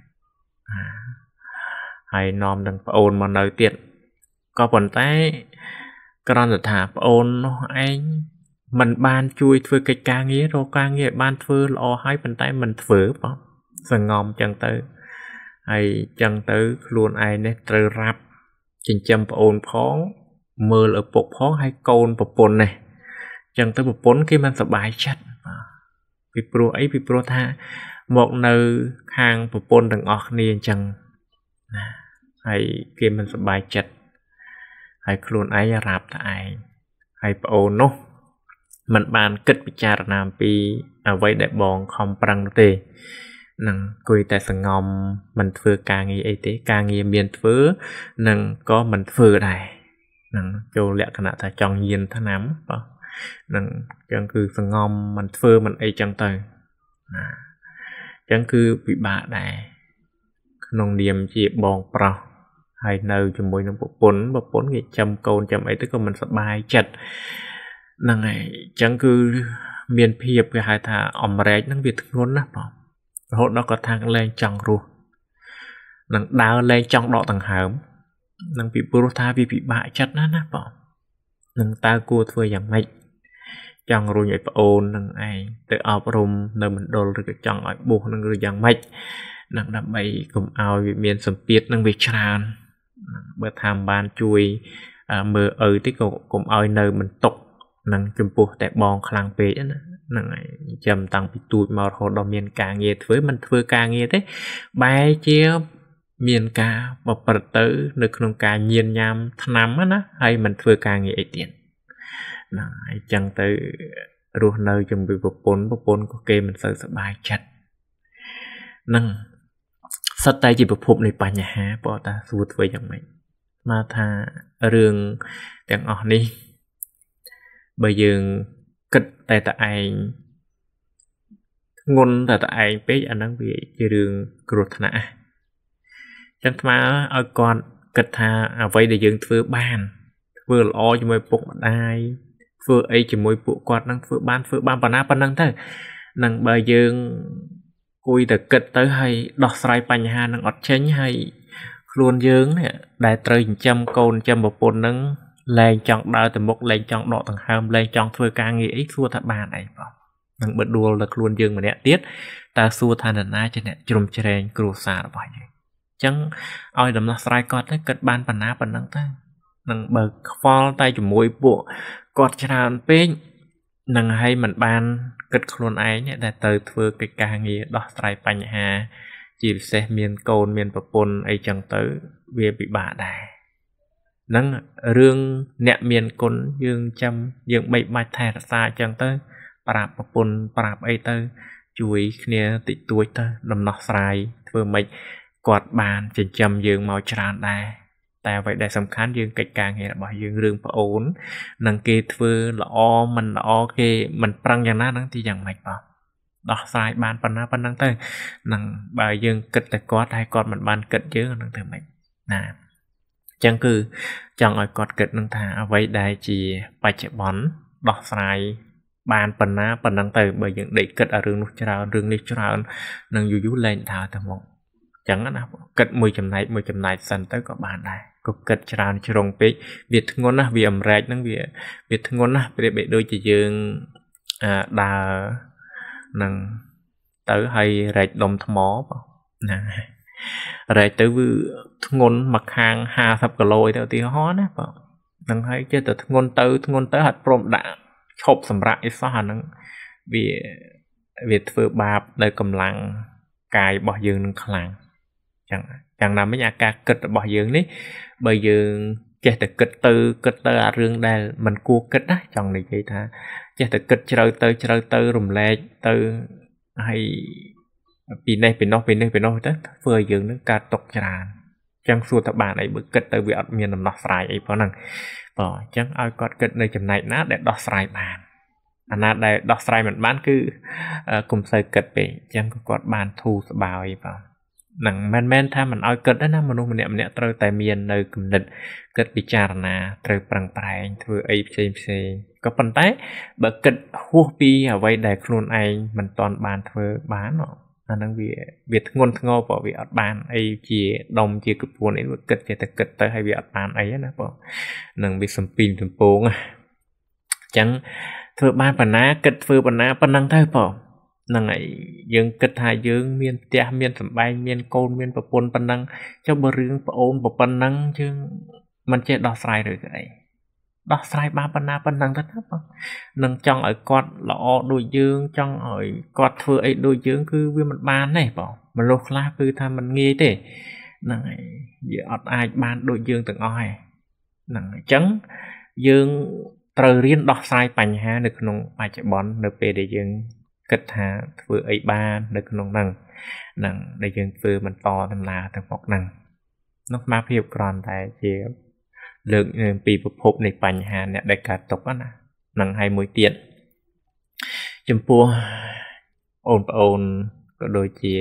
hay nòm nâng ôn mà nơi tiện có phần tay còn là thả ôn nó anh mình ban chui thưa cái ca nghĩa rồi ca nghĩa ban thưa lo hai phần tay mình thử bỏ sần ngòm chân tới hay chân tới luôn ai nè trơ rap chỉnh châm ôn phóng mơ ở bột phóng hay côn bột bồn này chân tới bột bồn khi mình sợ bài chất vì pro ấy vì pro tha một nơi hàng bộ pôn đằng ọt niên chẳng hay kia mình sẽ bài chặt hay luôn ấy rạp tại hay bộ nó mình bàn kết bị cha làm pi ở vậy để bọn không prang tê nâng cười tại sân ngom mình vừa ca nghi ấy tế ca nghi miền vừa nâng có mình vừa này nâng cho lẽ khả năng ta chọn nhiên thà nắm nâng chẳng cứ sân ngom mình vừa mình ấy chẳng tới chẳng cứ bị bạ này nông niệm chỉ bòn pro hay nơi cho môi nó bộ bốn cái châm côn châm ấy tức là mình sẽ bài chặt nâng này chẳng cứ miền phiệp cái hai thà ẩm rét nâng việc ngôn á hộ nó có thang lên trong ruột nâng đào lên trong đọ tầng hởm nâng bị bùa tha vì bị bạ chặt nát bỏ nâng ta cua thưa giảm mạch trong rồi nhảy ôn nâng ai tự áo rùm nơi mình đổ được trong ở buộc nâng rồi giảm mạch nâng đập bày cùng ao vì miền sầm tiết nâng bị tràn bữa tham ban chui mưa ở tích cùng ao nơi mình tục nâng chùm buộc tại bòn khlang bể nâng chầm tăng bị tụt màu hồ đỏ miền càng nghe với mình thưa càng nghe thế bài chia miền ca và bật tới nơiក្នុងការញៀនញ៉ាំថ្នាំណាហើយមិនធ្វើការងារអីទៀតណាអញ្ចឹងទៅរស់នៅជាមួយប្រពន្ធក៏គេមិនសូវសប្បាយចិត្តនឹងសិតតែជាប្រភពនៃបញ្ហាបើតាសួរធ្វើយ៉ាងម៉េចមកថារឿងទាំងអស់នេះបើយើងគិតតែតឯងធ្ងន់តែតឯងពេកអាហ្នឹងវាជារឿងគ្រោះថ្នាក់ចឹងថ្មឲ្យគាត់គិតថាអ្វីដែលយើងធ្វើបានធ្វើល្អជាមួយពុកម្ដាយធ្វើអីជាមួយពួកគាត់នឹងធ្វើបានប៉ុណ្ណាប៉ុណ្ណឹងទៅនឹងបើយើងគួយតែគិតទៅហើយដោះស្រាយបញ្ហានឹងអត់ចេញហើយខ្លួនយើងនេះដែលត្រូវចិញ្ចឹមកូនចិញ្ចឹមប្រពន្ធនឹងលែងចង់ដើរទៅមុខលែងចង់ដកដង្ហើមលែងចង់ធ្វើការងារអីសួរថាបានអីបងនឹងបដួលដល់ខ្លួនយើងម្នាក់ទៀតតើសួរថានរណាជាអ្នកជ្រុំជ្រែងគ្រួសាររបស់យើងអញ្ចឹងឲ្យដំណោះស្រាយគាត់ទៅគិតបានប៉ុណ្ណាប៉ុណ្ណឹងទៅនឹងបើខ្វល់តែជាមួយពួកគាត់ច្រើនពេកនឹងឲ្យមិនបានគិតខ្លួនឯងដែលទៅធ្វើកិច្ចការងារដោះស្រាយបញ្ហាជាពិសេសមានកូនមានប្រពន្ធអីចឹងទៅវាពិបាកដែរនឹងរឿងអ្នកមានគុណយើងចាំយើងបីបាច់ថែរក្សាចឹងទៅប្រាប់ប្រពន្ធប្រាប់អីទៅជួយគ្នាតិចតួចទៅដំណោះស្រាយធ្វើម៉េចគាត់បានចិញ្ចឹមយើងមកច្រើនដែរតែអ្វីដែលសំខាន់យើងកិច្ចការងាររបស់យើងរឿងប្អូននឹងគេធ្វើល្អមិនល្អគេមិនប្រឹងយ៉ាងណាហ្នឹងទីយ៉ាងម៉េចបងដោះស្រាយបានប៉ុណ្ណាប៉ុណ្ណឹងទៅនឹងបើយើងគិតតែគាត់ហើយគាត់មិនបានគិតយើងហ្នឹងធ្វើម៉េចណាអញ្ចឹងគឺចង់ឲ្យគាត់គិតនឹងថាអ្វីដែលជាបច្ចុប្បន្នដោះស្រាយបានប៉ុណ្ណាប៉ុណ្ណឹងទៅបើយើងដេកគិតអារឿងនោះច្រើនរឿងនេះច្រើននឹងយូរលែងដើរទៅមកចឹងណាគិតមួយចំណែកសិនទៅក៏បានដែរក៏គិតច្រើនជ្រុងពេកវាធ្ងន់ណាស់វាអំរែកហ្នឹងវាធ្ងន់ណាស់ប្រៀបដូចជាយើងដើរនឹងទៅហើយរែកដុំថ្មណារែកទៅវាធ្ងន់មកខាង50គីឡូទៅឧទាហរណ៍ណាបងនឹងហើយចេះតែធ្ងន់ទៅហត់ព្រមដាក់ឈប់សម្រាប់អីសោះអាហ្នឹងវាធ្វើបាបនៅកម្លាំងកាយរបស់យើងនឹងខ្លាំងចឹងណាមិញអាការគិតរបស់យើងនេះបើយើងចេះតែគិតទៅអារឿងដែលមិនគួរគិតណាចង់និយាយថាចេះតែគិតជ្រៅទៅរំលែកទៅហើយពីនេះទៅធ្វើឲ្យយើងនឹងកើតទុកច្រើនចឹងសួរតើបានអីបើគិតទៅវាអត់មានដំណោះស្រាយអីផងហ្នឹងបើអញ្ចឹងឲ្យគាត់គិតនៅចំណែកណាដែលដោះស្រាយបានអាណាដែលដោះស្រាយមិនបានគឺកុំសូវគិតពេកអញ្ចឹងក៏គាត់បានធូរស្បើយបងនឹងមិនមែនថាមិនឲ្យគិតទេណាមនុស្សម្នាក់ត្រូវតែមាននៅគំនិតគិតពិចារណាត្រូវប្រឹងប្រែងធ្វើអីផ្សេងក៏ប៉ុន្តែបើគិតហួសពីអ្វីដែលខ្លួនឯងមិនទាន់បានធ្វើបានអាហ្នឹងវាធ្ងន់ធ្ងរព្រោះវាអត់បានអីជាដុំជាកពួនអីវាគិតចេះតែគិតទៅហើយវាអត់បានអីណាបងនឹងវាសំពីងសំពងអញ្ចឹងធ្វើបានប៉ុណ្ណាគិតធ្វើប៉ុណ្ណាប៉ុណ្ណឹងទៅបងហ្នឹងហើយយើងគិតថាយើងមានផ្ទះមានសម្បែងមានកូនមានប្រពន្ធប៉ុណ្ណឹងចុះបើរឿងប្អូនប៉ុណ្ណឹងយើងមិនចេះដោះស្រាយឬក៏អីដោះស្រាយបានប៉ុណ្ណាប៉ុណ្ណឹងទៅបងនឹងចង់ឲ្យគាត់ល្អដូចយើងចង់ឲ្យគាត់ធ្វើអីដូចយើងគឺវាមិនបានទេបងមនុស្សខ្លះគឺថាមិនងាយទេហ្នឹងហើយវាអត់អាចបានដូចយើងទាំងអស់ទេហ្នឹងអញ្ចឹងយើងត្រូវរៀនដោះស្រាយបញ្ហានៅក្នុងបច្ចុប្បន្ននៅពេលដែលយើងគិតថាធ្វើអីបាននៅក្នុងហ្នឹងដែលយើងធ្វើបន្តដំណើរទៅមុខហ្នឹងនោះមកភាពគ្រាន់តែជាលើកពីប្រភពនៃបញ្ហាអ្នកដែលកើតទុកណាហ្នឹងហើយមួយទៀតចំពោះប្អូនក៏ដូចជា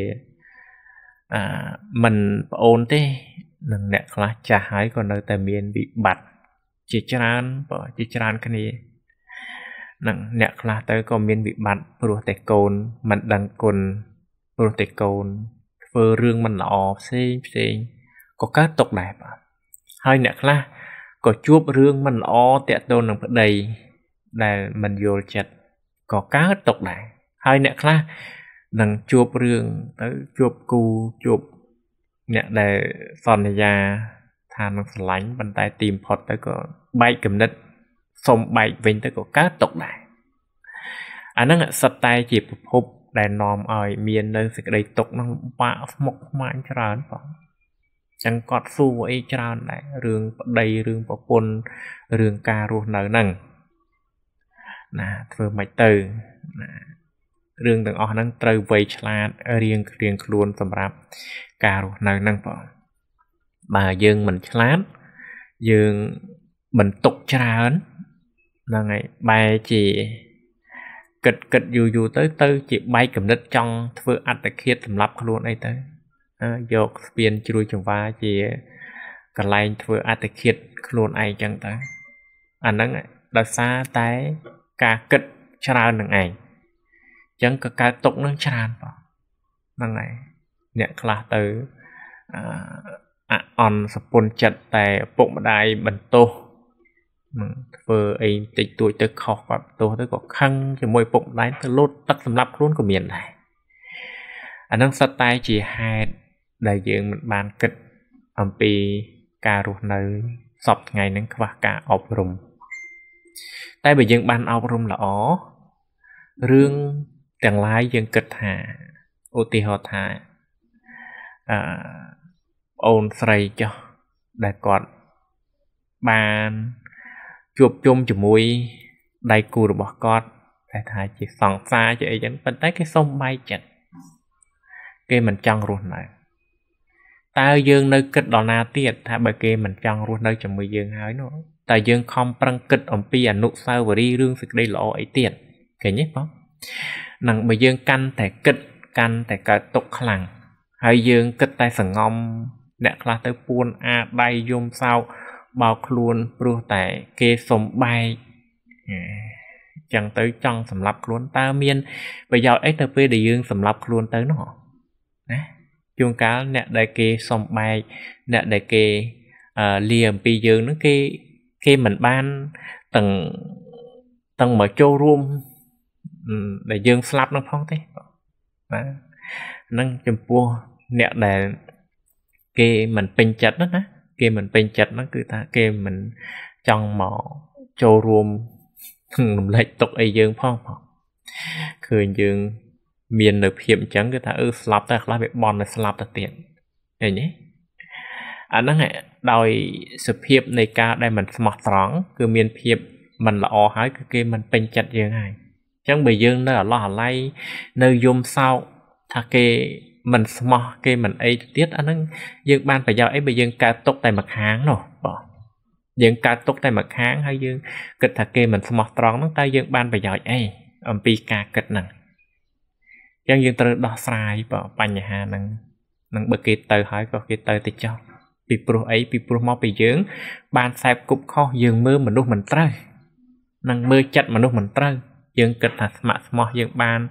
មិនប្អូនទេនឹងអ្នកខ្លះចាស់ហើយក៏នៅតែមានវិបត្តិជាច្រើនគ្នានឹងអ្នកខ្លះទៅក៏មានវិបត្តិព្រោះតែកូនមិនដឹងគុណព្រោះតែកូនធ្វើរឿងមិនល្អផ្សេងក៏កើតទុកដែរបាទហើយអ្នកខ្លះក៏ជួបរឿងមិនល្អតាក់ទងនឹងប្តីដែលមិនយល់ចិត្តក៏កើតទុកដែរហើយអ្នកខ្លះនឹងជួបរឿងទៅជួបគូជួបអ្នកដែលសន្យាថានឹងស្រឡាញ់ប៉ុន្តែទីបំផុតទៅក៏បែកគំនិតសុំបែកវិញទៅក៏កើតទុកដែរអាហ្នឹងសិតតែជាប្រភពដែលនាំឲ្យមាននៅសេចក្តីទុកនឹងបាក់ស្មុគស្មាញច្រើនបង chẳng cọt xu ấy tràn này rương đầy rương bỏ pôn rương ca ruột nở nằng nà vừa mạch từ rương từng ở năng trời vây chlan riêng riêng luôn tầm rạp ca ruột nở nằng bỏ mà dương mình chlan dương mình tục tràn là ngày bài chỉ kịch kịch dù tới tới chỉ bay cầm đất trong vừa ăn tại kia tầm lắp luôn ấy tới dọc biên chui trong vai chỉ cả lại vừa ăn tại kia luôn ấy chẳng tới anh nắng đã xa tới cả kịch tràn nằng ảnh chẳng cả cả tục nó tràn vào nằng này nhận là từ on sập chặt tại bụng đai bẩn tô vừa ấy tịch tuổi tới khó và tôi tới có khăn cho môi bụng đáy tới lốt tắt sầm lấp luôn của miền này anh đang sát tay chỉ hai đại diện một bàn kịch âm pi cà ruột nơi sọp ngày nắng và cả ọc rùng tay bởi dân ban ọc rùng là ó rương chẳng lái dân kịch hạ ô tì họ thả ôn sầy cho đại còn bàn chụp chung cho mũi đầy cù được bỏ con thầy thầy chỉ sòng xa cho ấy dẫn bên tới cái sông bay chật cái mình chăng luôn này ta dương nơi kịch đỏ na tiệt thà bởi kia mình chăng luôn nơi cho mười dương hỏi nữa ta dương không prăng kịch ông pi à nụ sao vừa đi rương sự đây lỗ ấy tiệt kể nhé không nằng bởi dương canh thể kịch canh thể cả tục khẳng hay dương kịch tay sẵn ngom đẹp là tới buôn a bay dùng sao bao luôn pro tại kê sông bay chẳng tới trong sầm lấp luôn ta miên bây giờ XRP để dương sầm lấp luôn tới nó chuông cá nè đại kê sông bay nè đại kê liềm pi dương nó kê mình ban tầng tầng mở châu room để dương slap nó phong thế nâng chùm pua nè để kê mình pin chặt đó nè kê mình pin chặt nó cứ ta kê mình trong mỏ châu room lệch tục ấy dương phong khởi dương miền được hiểm chẳng người ta slap ta là bị bòn là slap ta tiền này nhé nó này đòi sự hiệp này ca đây mình smart strong cứ miền hiệp mình là o hái cứ kê mình pin chặt dương này chẳng bị dương nó là lo lay nơi dùng sau thà kê mình smart kê mình ấy tiết anh dương ban phải giao ấy bị dương ca tốt tại mặt hàng rồi bỏ dương ca tốt tại mặt hàng hay dương kịch thà kê mình smart strong nó tay dương ban phải giao ấy pi ca kịch nè chẳng dương từ đo sai bỏ bánh nhà hàng nâng bực kê tờ hỏi có kê tờ thì cho pi pro ấy pi pro mò bị dương ban sai cục kho dương mưa mình lúc mình trời nâng mưa chặt mà lúc mình trời dương kịch thà smart dương ban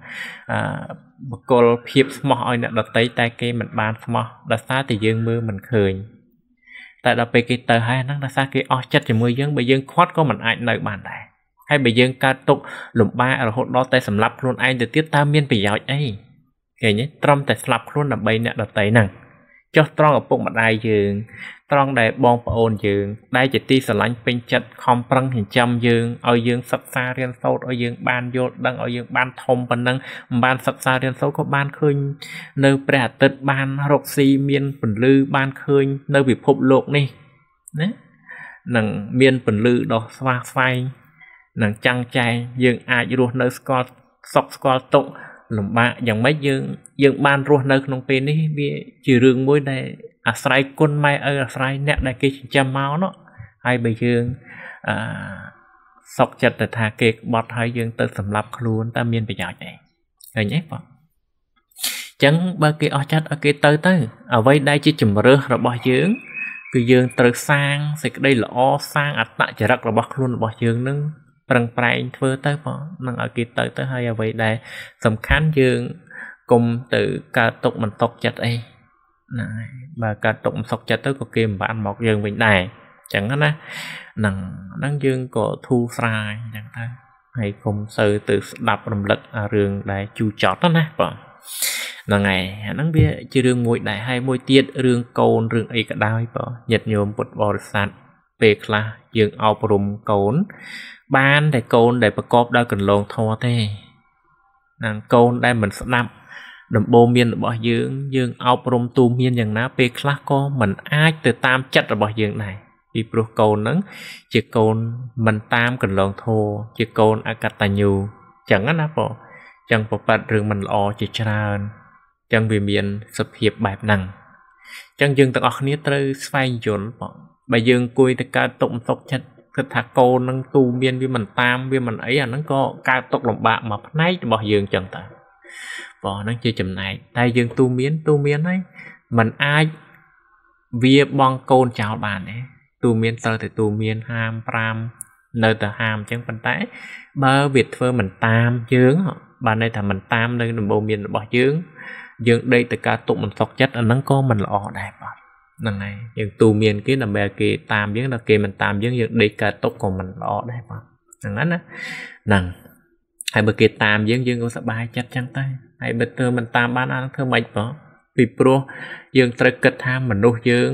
cô hiệp smart ơi nè đợt tới tay kê mình ban smart đợt xa thì dương mưa mình khởi tại đợt bê kê tờ hai nó đợt xa kê o chất thì mưa dương bởi dương khoát có mình ảnh nơi bàn này hay bởi dương ca tục lụm ba ở hốt đó tay sầm lấp luôn anh được tiết ta miên bị giáo ấy kể nhé trong tay sầm lấp luôn là bây nè đợt tới nè cho trong ở bụng mặt ai dương trong đây bong ôn dương đây chỉ ti sờ lánh pin chặt không prăng hình trăm dương ở dương sập xa riêng sâu ở dương ban vô đăng ở dương ban thông phần năng ban sập xa riêng sâu có ban khơi nơi bè tết ban rọc xi miên phần lư ban khơi nơi bị phục lộn đi đấy nằng miên phần lư đó xoa phai nằng trăng chay dương ai luôn nơi score sọc score tụng lùm ba giống mấy dương ban ruột nơiក្នុងពេលនេះវាជារឿងមួយដែលអាស្រ័យគុណម៉ែឪអាស្រ័យអ្នកដែលគេចិញ្ចឹមមកនោះហើយបើយើងសុកចិត្តទៅថាគេក្បត់ហើយយើងទៅសម្លាប់ខ្លួនតើមានប្រយោជន៍អីឃើញទេបងអញ្ចឹងបើគេអស់ចិត្តឲ្យគេទៅអ្វីដែលជាជំរឿសរបស់យើងគឺយើងត្រូវសាងសេចក្តីល្អសាងអត្តចរិតរបស់ខ្លួនរបស់យើងនឹងប្រឹងប្រែងធ្វើទៅបងនឹងឲ្យគេទៅហើយអ្វីដែលសំខាន់យើងគុំទៅកើតទុកមិនຕົកចិត្តអីណាបើកើតទុកមិនຕົកចិត្តទៅក៏គេមិនបានមកយើងវិញដែរអញ្ចឹងណាហ្នឹងយើងក៏ធូរស្រាយអញ្ចឹងទៅហើយគុំទៅស្ដាប់រំលឹករឿងដែលជូរចត់ណាបងហ្នឹងហើយអាហ្នឹងវាជារឿងមួយដែរហើយមួយទៀតរឿងកូនរឿងអីក៏ដោយបងញាតិញោមពុទ្ធបរិស័ទពេលខ្លះយើងអប់រំកូនបានតែកូនដែលប្រកបដោយកន្លងធម៌ទេនឹងកូនដែលមិនស្ដាប់ đầm bô miên bỏ dương áo prom tu miênอย่างná peខ្លះក៏មិនអាចទៅតាមចិត្តរបស់យើងដែរពីព្រោះកូនហ្នឹងជាកូនមិនតាមកន្លងធម៌ជាកូនអកតញ្ញូចឹងណាបងចឹងប្រប៉ាត់រឿងមិនល្អជាច្រើនចឹងវាមានសភាពបែបហ្នឹងចឹងយើងទាំងអស់គ្នាត្រូវស្វែងយល់បងបើយើងគួយទៅកើតទុកមិនសុខចិត្តគិតថាកូននឹងទូមានវាមិនតាមវាមិនអីអាហ្នឹងក៏កើតទុកលំបាកមួយផ្នែករបស់យើងចឹងតើបងហ្នឹងជាចំណែកតែយើងទូមានហើយมันអាចវាបងកូនចោលបានទេទូមានត្រូវតែទូមានហាម5នៅតែហាមចឹងប៉ុន្តែបើវាធ្វើមិនតាមយើងបានន័យថាមិនតាមនៅដំបូន្មានរបស់យើងដេកទៅការទុកមិនសុខចិត្តអាហ្នឹងក៏មិនល្អដែរបាទហ្នឹងហើយយើងទូមានគេដើម្បីគេតាមយើងដល់គេមិនតាមយើងដេកកើតទុកក៏មិនល្អដែរបាទហ្នឹងណាហ្នឹងហើយបើគេតាមយើងក៏សប្បាយចិត្តចឹងទៅហើយបើធ្វើមិនតាមបានអានឹងធ្វើមិនបងពីព្រោះយើងត្រូវគិតថាមនុស្សយើង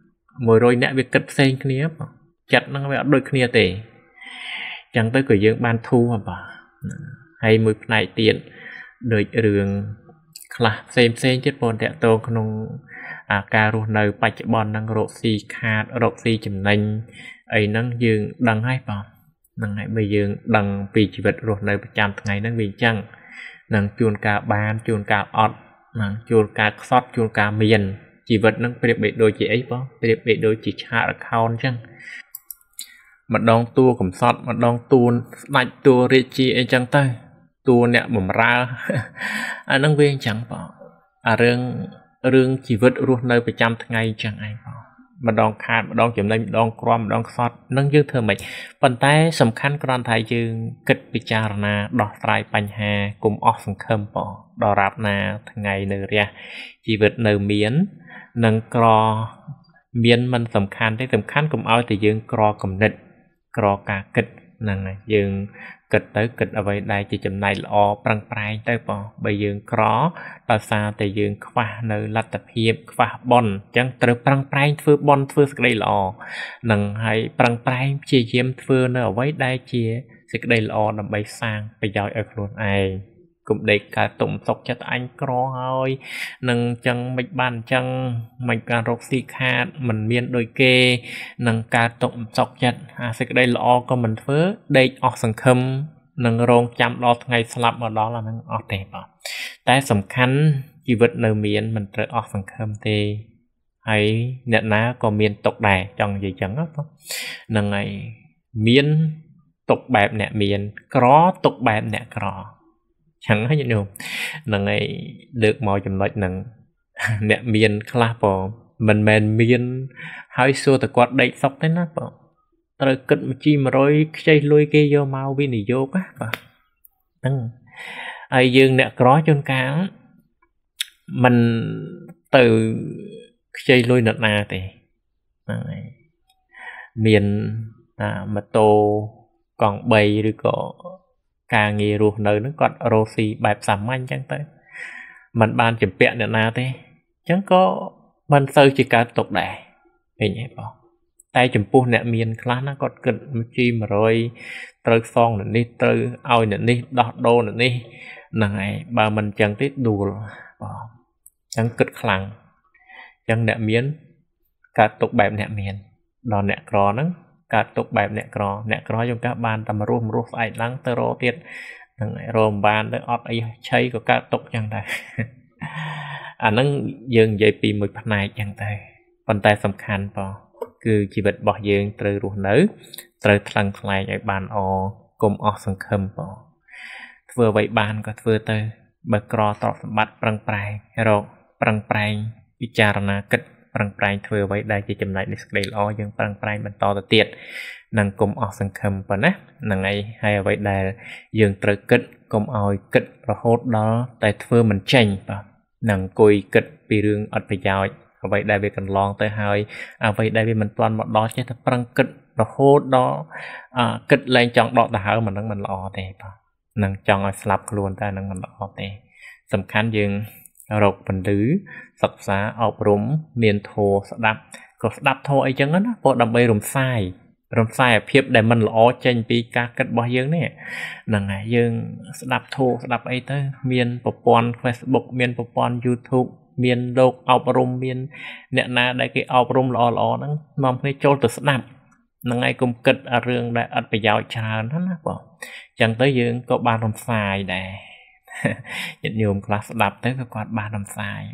100នាក់វាគិតផ្សេងគ្នាបងចិត្តហ្នឹងវាអត់ដូចគ្នាទេចឹងទៅក៏យើងបានធូរបាទហើយមួយផ្នែកទៀតដូចរឿងខ្លះផ្សេងទៀតបងតាក់ទងក្នុងការរស់នៅបច្ចុប្បន្នហ្នឹងរកស៊ីខាតរកស៊ីចំណេញអីហ្នឹងយើងដឹងហើយបងហ្នឹងហើយបើយើងដឹងពីជីវិតរស់នៅប្រចាំថ្ងៃហ្នឹងវាអញ្ចឹងនឹងជួនកាលបានជួនកាលអត់ហ្នឹងជួនកាលខ្សត់ជួនកាលមានជីវិតហ្នឹងប្រៀបបីដូចជាអីបងប្រៀបបីដូចជាឆាក account អញ្ចឹងម្ដងតួកំសត់ម្ដងតួស្ដាច់តួរាជាអីចឹងទៅតួអ្នកបំរើអាហ្នឹងវាអញ្ចឹងបងអារឿងជីវិតរស់នៅប្រចាំថ្ងៃអញ្ចឹងឯងបងម្ដងខាតម្ដងចំណេញម្ដងក្រំម្ដងខ្សត់នឹងយើងធ្វើមិនប៉ុន្តែសំខាន់គ្រាន់តែយើងគិតពិចារណាដោះស្រាយបញ្ហាកុំអស់សង្ឃឹមបងដល់រាបណាថ្ងៃនៅរះជីវិតនៅមាននឹងក្រមានមិនសំខាន់ទេសំខាន់កុំឲ្យតែយើងក្រកំណត់ក្រការគិតហ្នឹងហើយយើងគិតទៅគិតអ្វីដែលជាចំណែកល្អប្រឹងប្រែងទៅបងបើយើងក្រដោយសារតែយើងខ្វះនៅលទ្ធភាពខ្វះបុណ្យអញ្ចឹងត្រូវប្រឹងប្រែងធ្វើបុណ្យធ្វើសេចក្តីល្អនឹងហើយប្រឹងប្រែងព្យាយាមធ្វើនៅអ្វីដែលជាសេចក្តីល្អដើម្បីសាងប្រយោជន៍ឲ្យខ្លួនឯងកុំដេកកើតទុំសុកចិត្តអញក្រហើយនឹងអញ្ចឹងមិនបានអញ្ចឹងមិនបានរកស៊ីខាតមិនមានដូចគេនឹងកើតទុំសុកចិត្តអាសេចក្តីល្អក៏មិនធ្វើដេកអស់សង្ឃឹមនឹងរងចាំដល់ថ្ងៃស្លាប់មកដល់អានឹងអត់ទេបងតែសំខាន់ជីវិតនៅមានមិនត្រូវអស់សង្ឃឹមទេហើយអ្នកណាក៏មានទុកដែរចង់និយាយចឹងបងហ្នឹងហើយមានទុកបែបអ្នកមានក្រទុកបែបអ្នកក្រចឹងហើយញោមហ្នឹងហើយលើកមកចំណុចហ្នឹងអ្នកមានខ្លះបងមិនមែនមានហើយសួរតែគាត់ដេកសុកទេណាបងត្រូវគិតមួយជី100ខ្ចីលុយគេយកមកវិនិយោគណាបាទហ្នឹងហើយយើងអ្នកក្រជួនកាលមិនទៅខ្ចីលុយនរណាទេហ្នឹងហើយមានម៉ូតូកង់3ឬក៏ការងាររស់នៅហ្នឹងគាត់រស់ស៊ីបែបសាមញ្ញអញ្ចឹងទៅมันបានចម្ពាក់អ្នកណាទេអញ្ចឹងក៏មិនសូវជាកើតទុកដែរឃើញទេបងតែចំពោះអ្នកមានខ្លះណាគាត់គិតមួយជី100ត្រូវសងអ្នកនេះត្រូវឲ្យអ្នកនេះដោះដូរអ្នកនេះហ្នឹងហើយបើមិនអញ្ចឹងទេដួលបងអញ្ចឹងគិតខ្លាំងអញ្ចឹងអ្នកមានកើតទុកបែបអ្នកមានដល់អ្នកក្រហ្នឹងកើតទុកបែបអ្នកក្រយងកាបានតែរស់ស្អែកឡើងទៅរកទៀតហ្នឹងរកបានទៅអត់អីឆៃក៏កើតទុកចឹងដែរអាហ្នឹងយើងនិយាយពីមួយផ្នែកចឹងទៅប៉ុន្តែសំខាន់បងគឺជីវិតរបស់យើងត្រូវរស់នៅត្រូវថ្លឹងថ្លែងឲ្យបានអកុំអស់សង្ឃឹមបងធ្វើអ្វីបានក៏ធ្វើទៅបើក្រទ្រព្យសម្បត្តិប្រឹងប្រែងរកប្រឹងប្រែងពិចារណាគិតប្រឹងប្រែងធ្វើអ្វីដែលជាចំណែកនៃសេចក្តីល្អយើងប្រឹងប្រែងបន្តទៅទៀតនឹងកុំអស់សង្ឃឹមប៉ុណ្ណាហ្នឹងហើយអ្វីដែលយើងត្រូវគិតកុំឲ្យគិតរហូតដល់តែធ្វើមិនចេញបាទនឹងអង្គុយគិតពីរឿងអត់ប្រយោជន៍អ្វីដែលវាកន្លងទៅហើយអ្វីដែលវាមិនទាន់មកដល់ចេះតែប្រឹងគិតរហូតដល់គិតលែងចង់ដកដង្ហើមហ្នឹងមិនល្អទេបាទនឹងចង់ឲ្យស្លាប់ខ្លួនតែហ្នឹងមិនល្អទេសំខាន់យើងរកពន្លឺសិក្សាអប់រំមានធម៌ស្ដាប់ក៏ស្ដាប់ធម៌អីចឹងណាព្រោះដើម្បីរំសាយ rầm sai phiệp để mình lõ tranh pi cá cất bao dương nè nằng này dương đập thô đập ấy tới miền popon Facebook miền popon YouTube miền độc áo rum miền nè na đại cái áo rum lò lò nó nằm cái chỗ từ đập nằng này cũng cất ở rừng đại ở bây giờ tràn hết á chẳng tới dương có ba rầm sai để nhận nhiều class đập tới cái quạt ba rầm sai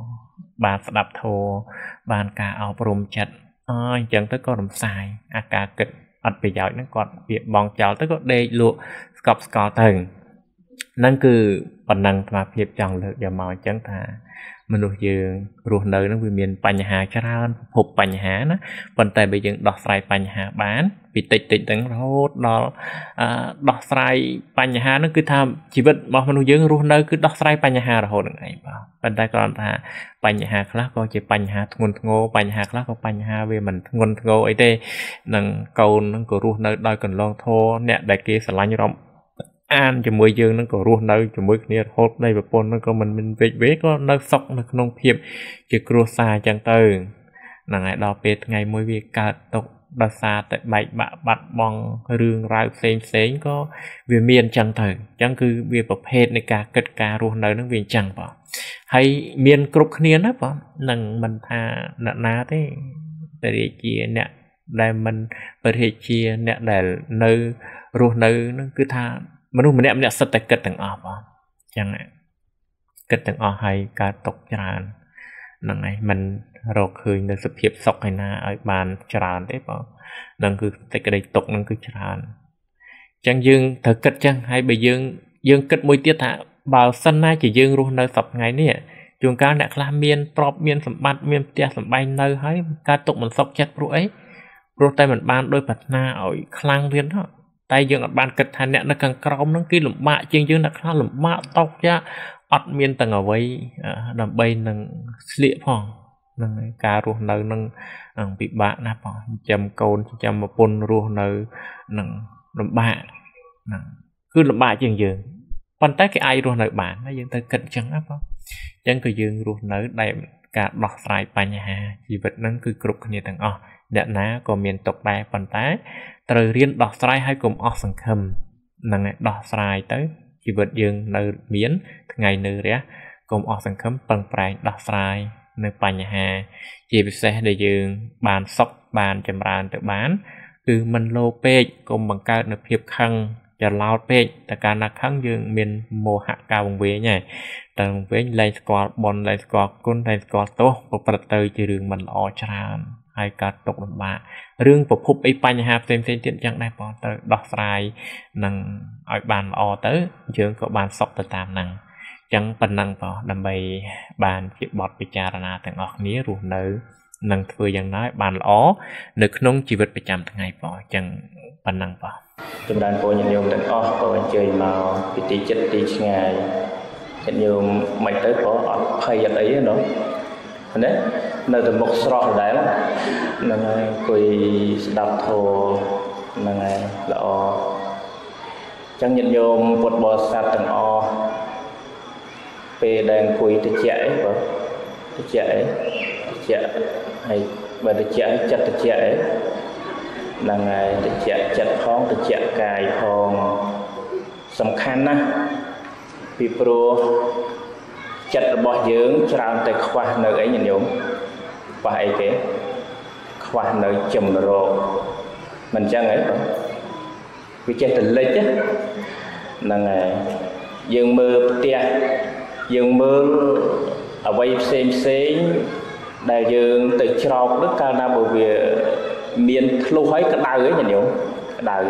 ba đập thô bàn cả áo rum chặt chẳng tới có rầm sai cả kịch ở bây giờ nó còn việc bong chảo tới có đây lụa cọp cò từngนั่นคือปนังมาเพียบจังเลยอย่ามองจังตามนุษย์ยืนรูนเลยนั่นคือมีปัญหาชราพบปัญหานะปัจจัยไปยังดอกไม้ปัญหาบ้านปิดติดตั้งรถดอกไม้ปัญหานั่นคือทำชีวิตมนุษย์ยืนรูนเลยคือดอกไม้ปัญหาเราหนึ่งไงเปล่าปัจจัยก่อนถ้าปัญหาคลาก็จะปัญหางนโง่ปัญหาคลาก็ปัญหาเวมันงนโง่ไอ้เด้นั่งเกานั่งก็รูนเลยได้กันลองโทเนี่ยได้เกี่ยสลายยอมอ่านจะมวยยืนนั่นก็รู้ในจะมวยเนี่ยโหดในแบบปนนั่นก็มันเวกเวกก็นักซอกนักนองเพียบจะกลัวซาจังเตอร์นั่งไงดาวเป็ดไงมวยเวกาตกดาซาแต่ใบบะบัดบองเรื่องราวเซงก็เวียเมียนจังเตอร์จังคือเวียประเภทในการเกิดการรู้ในนั่งเวียนจังป่ะให้เมียนกรุบเนียนนะป่ะนั่งมันทาหน้าเต้แต่เดียเนี่ยได้มันประเทศเชียเนี่ยได้เนื้อรู้เนื้อนั่นคือทามนุษย์มันเนี่ยสเต็กเกิดต่างออกจังไงเกิดต่างออกให้การตกจานนั่งไงมันเราเคยในสภาพสกให้หน้าไอ้บานจานได้ป่ะนั่นคือแต่กระไดตกนั่นคือจานจังยืงเธอเกิดจังให้ไปยืงเกิดมวยเตี้ยถาบ่าวสั้นน่าจะยืงรู้ในสับไงเนี่ยจงการเนี่ยคลาเมียนปลอบเมียนสมบัติเมียนเตี้ยสมบัติในให้การตกมันสกจัดรู้ไอ้รู้แต่มันบานโดยปัจนาเอาคลางเรียนเนาะแต่ยังอัดบานกัดทันเนี่ยนักการกรองนั่งกินหลุมมะจริงๆนักฆ่าหลุมมะตอกจะอัดเมียนต่างเอาไว้ดำใบนั่งเสียพองนั่งการรูนั่งนั่งปีบะนะพอจำโกนจำมาปนรูนั่งลำบากนั่งคือลำบากจริงๆปันแต่ไอรูนั่งบ้านนั่นยังเธอกัดจังนะพอจังก็ยืนรูนั่งได้การดอกสายปัญหาชีวิตนั่นคือกรุบขณีต่างอ๋อเด็กน้าก็เมียนตกได้ปันแต่ตระเรียนดอกสายให้กลุ่มออกสังคมนั่งดอกสายtớiชีวิตยืนในเมียนไงเนื้อเรียกลุ่มออกสังคมปังปลายดอกสายในปัญหาชีวิตเสได้ยืนบานซอกบานจำรานแต่บ้านคือมันโลเปกกลุ่มบังการในเพียบคังจะเล่าเปกแต่การนักขังยืนเมียนโมหะกาวงเวไงแต่วงเวไลสกอร์บอลไลสกอร์กุนไลสกอร์โต้ปกติจะยืนมันออชรานให้การตกลงมาเรื่องประพบไอ้ปัญหาเต็มเต็มยังได้พอเตอดอกสายนั่งเอาบานออเตอเยอะก็บานซอกตามนั่งจังปันนั่งพอดำไปบานจิบอดไปจารณาแต่งออกนี้รู้เนื้อนั่งเพื่อยังน้อยบานอ๋อนึกน้องชีวิตประจำทั้งไงพอจังปันนั่งพอจำได้พอยังโยมแต่อ๋อพอเจอมาปิติจิตติไงยังโยมไม่เตอพอพยายามไอ้เนาะเนี่ยในแต่หมกสระได้แล้วนั่นไงคุยดับโทนั่นไงละอจังยันโยมปวดบอสัตต่างอเปแดงคุยตะเจ๋ป่ะตะเจ๋ให้แบบตะเจ๋จัดตะเจ๋นั่นไงตะเจ๋จัดท้องตะเจ๋กายทองสำคัญนะปีโปรจัดบ่อเยื้องชราแต่ขวานเนยอย่างโยมไปเก๋ขวานเนยจมโรมันจังไงวิจัยแต่เล็กจ้ะนั่งไงยืงมือเตี้ยยืงมือเอาไว้เซ็งได้ยืงตึกชรอกđức cao nam bởi vì miền lưu hói cái đào ấy nhỉ đào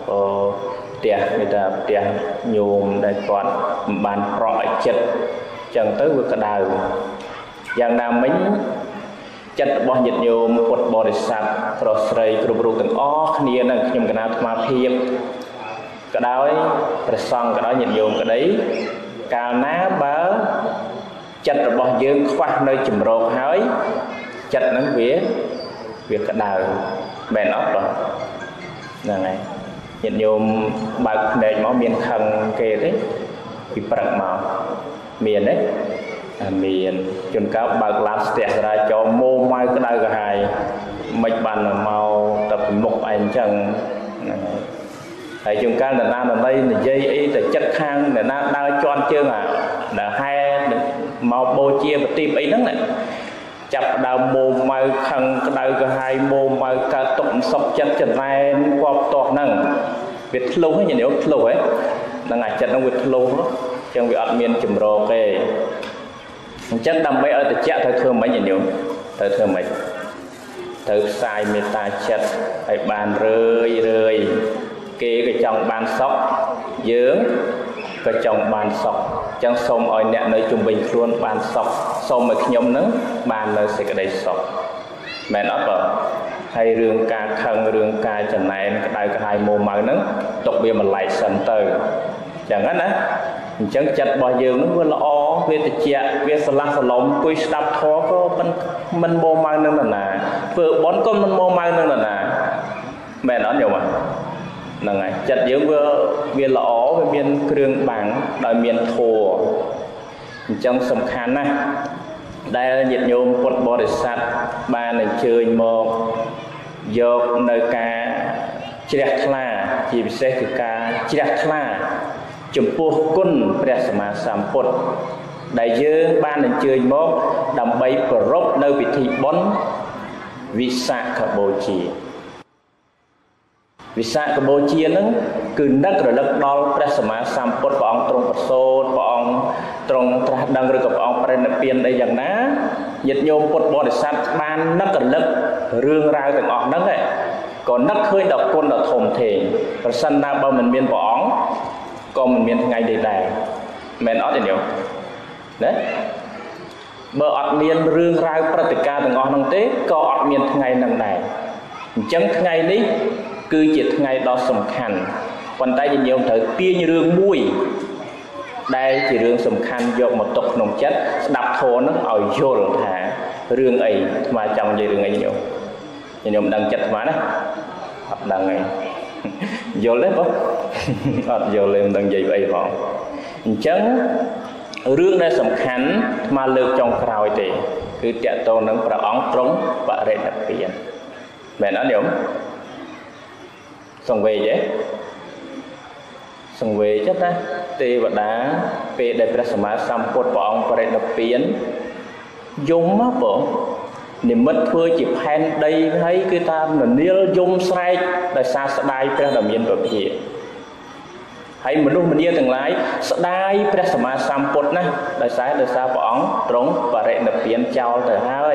tia người ta tia nhôm đây còn bàn rọi chật chẳng tới với cái đào dạng nào mấy chật bỏ nhiệt nhôm quật bò để sạch rồi sợi rồi từng ó kia là nhôm cái nào mà phiền cái đó ấy rồi xong cái đó nhiệt nhôm cái đấy cào ná bớ chật bỏ dương khoa nơi chùm rột hói chật nó vía việc cái đào bèn ốc rồi là này nhiệt nhôm bạc để máu miền khăn kề đấy bị bật màu miền đấy miền chôn cáo bạc lát tẹt ra cho mô mai cái đai cái hai mạch bàn màu tập mục ảnh chẳng thầy chôn cáo là nam là đây là dây ấy là chất khang là nam đang cho chương là hai màu bô chia và tim ấy đó này chập đào mô mai khăn cái đai cái hai mô mai ca tụng sọc chất chân này qua tọt năng Việt lâu hay nhiều lâu ấy là ngày chân nó Việt lâu đó trong việc admin chùm rô kê chất đâm mấy ở từ chạ thời thương mấy nhiều thời thương mấy thời sai mê ta chất phải bàn rơi kê cái trong bàn sóc dưỡng cái trong bàn sóc chẳng xong oi nẹ nơi trung bình luôn bàn sóc xong mà nhóm nắng bàn nơi sẽ cái đây sóc mẹ nó bảo hay rương ca khăn rương ca chẳng này cái hai mô màu nắng tục biệt mà lại sân từ chẳng hết á chẳng chặt bao giờ nó vừa lo về tự chạ về sờ lông quay đạp thó có mình mô màu nắng là nè vừa bón con mình mô màu nắng là nè mẹ nó nhiều mà là ngày chặt dưỡng vừa về lõ về miền kêu bằng đòi miền thổ trong sầm khăn này đây là nhiệt nhôm quật bò để sạch ba này chơi một dọc nơi cá chẹt la chỉ sẽคือcá chẹt la chấm pua côn bẹt sma sam put đại dương ba này chơi một đầm bay prop nơi vị thị bón vị sạ cả bồ chỉ vị sạ cả bồ chỉ nó cứ nấc rồi nấc đo bẹt sma sam put bong trong bát sốt bong trong đang rồiกับองประเด็นเปลี่ยนได้อย่างนั้นnhiệt nhôm quật bò để sát ban nấc cần nấc rương ra từng ọt nấc ấy còn nấc hơi độc côn độc thùng thì và sân na bao mình miên bỏ còn mình miên ngày đầy mền ọt thì nhiều đấy bờ ọt miên rương ra pratica từng ọt năng tế có ọt miên ngày năng này chẳng ngày ní cứ chỉ ngày đó sầm khăn còn tay nhiều thời tia như rương muôi đây chỉ rương sầm khăn do một tục nồng chất đập thô nó ở vô thả rương ấy mà trong gì rương ấy nhiều đang chặt má đấy học đang này vô lên không vô lên đang gì vậy bọn chấn rương đây sầm khăn mà lược trong cào thì cứ chạy tô nó phải óng trống và rệt đặc biệt mẹ nói nhiều xong về vậy xong về chất á tê và đá về để prasama samput bong phải đặc biệt dùng á bộ niệm mất thưa chỉ phen đây thấy cái ta là niêu dùng sai tại sao sẽ đai ra đồng yên bậc hiện hãy mình luôn mình yêu từng lái sẽ đai prasama samput nè tại sao bong trống và rệ đặc biệt trao từ hai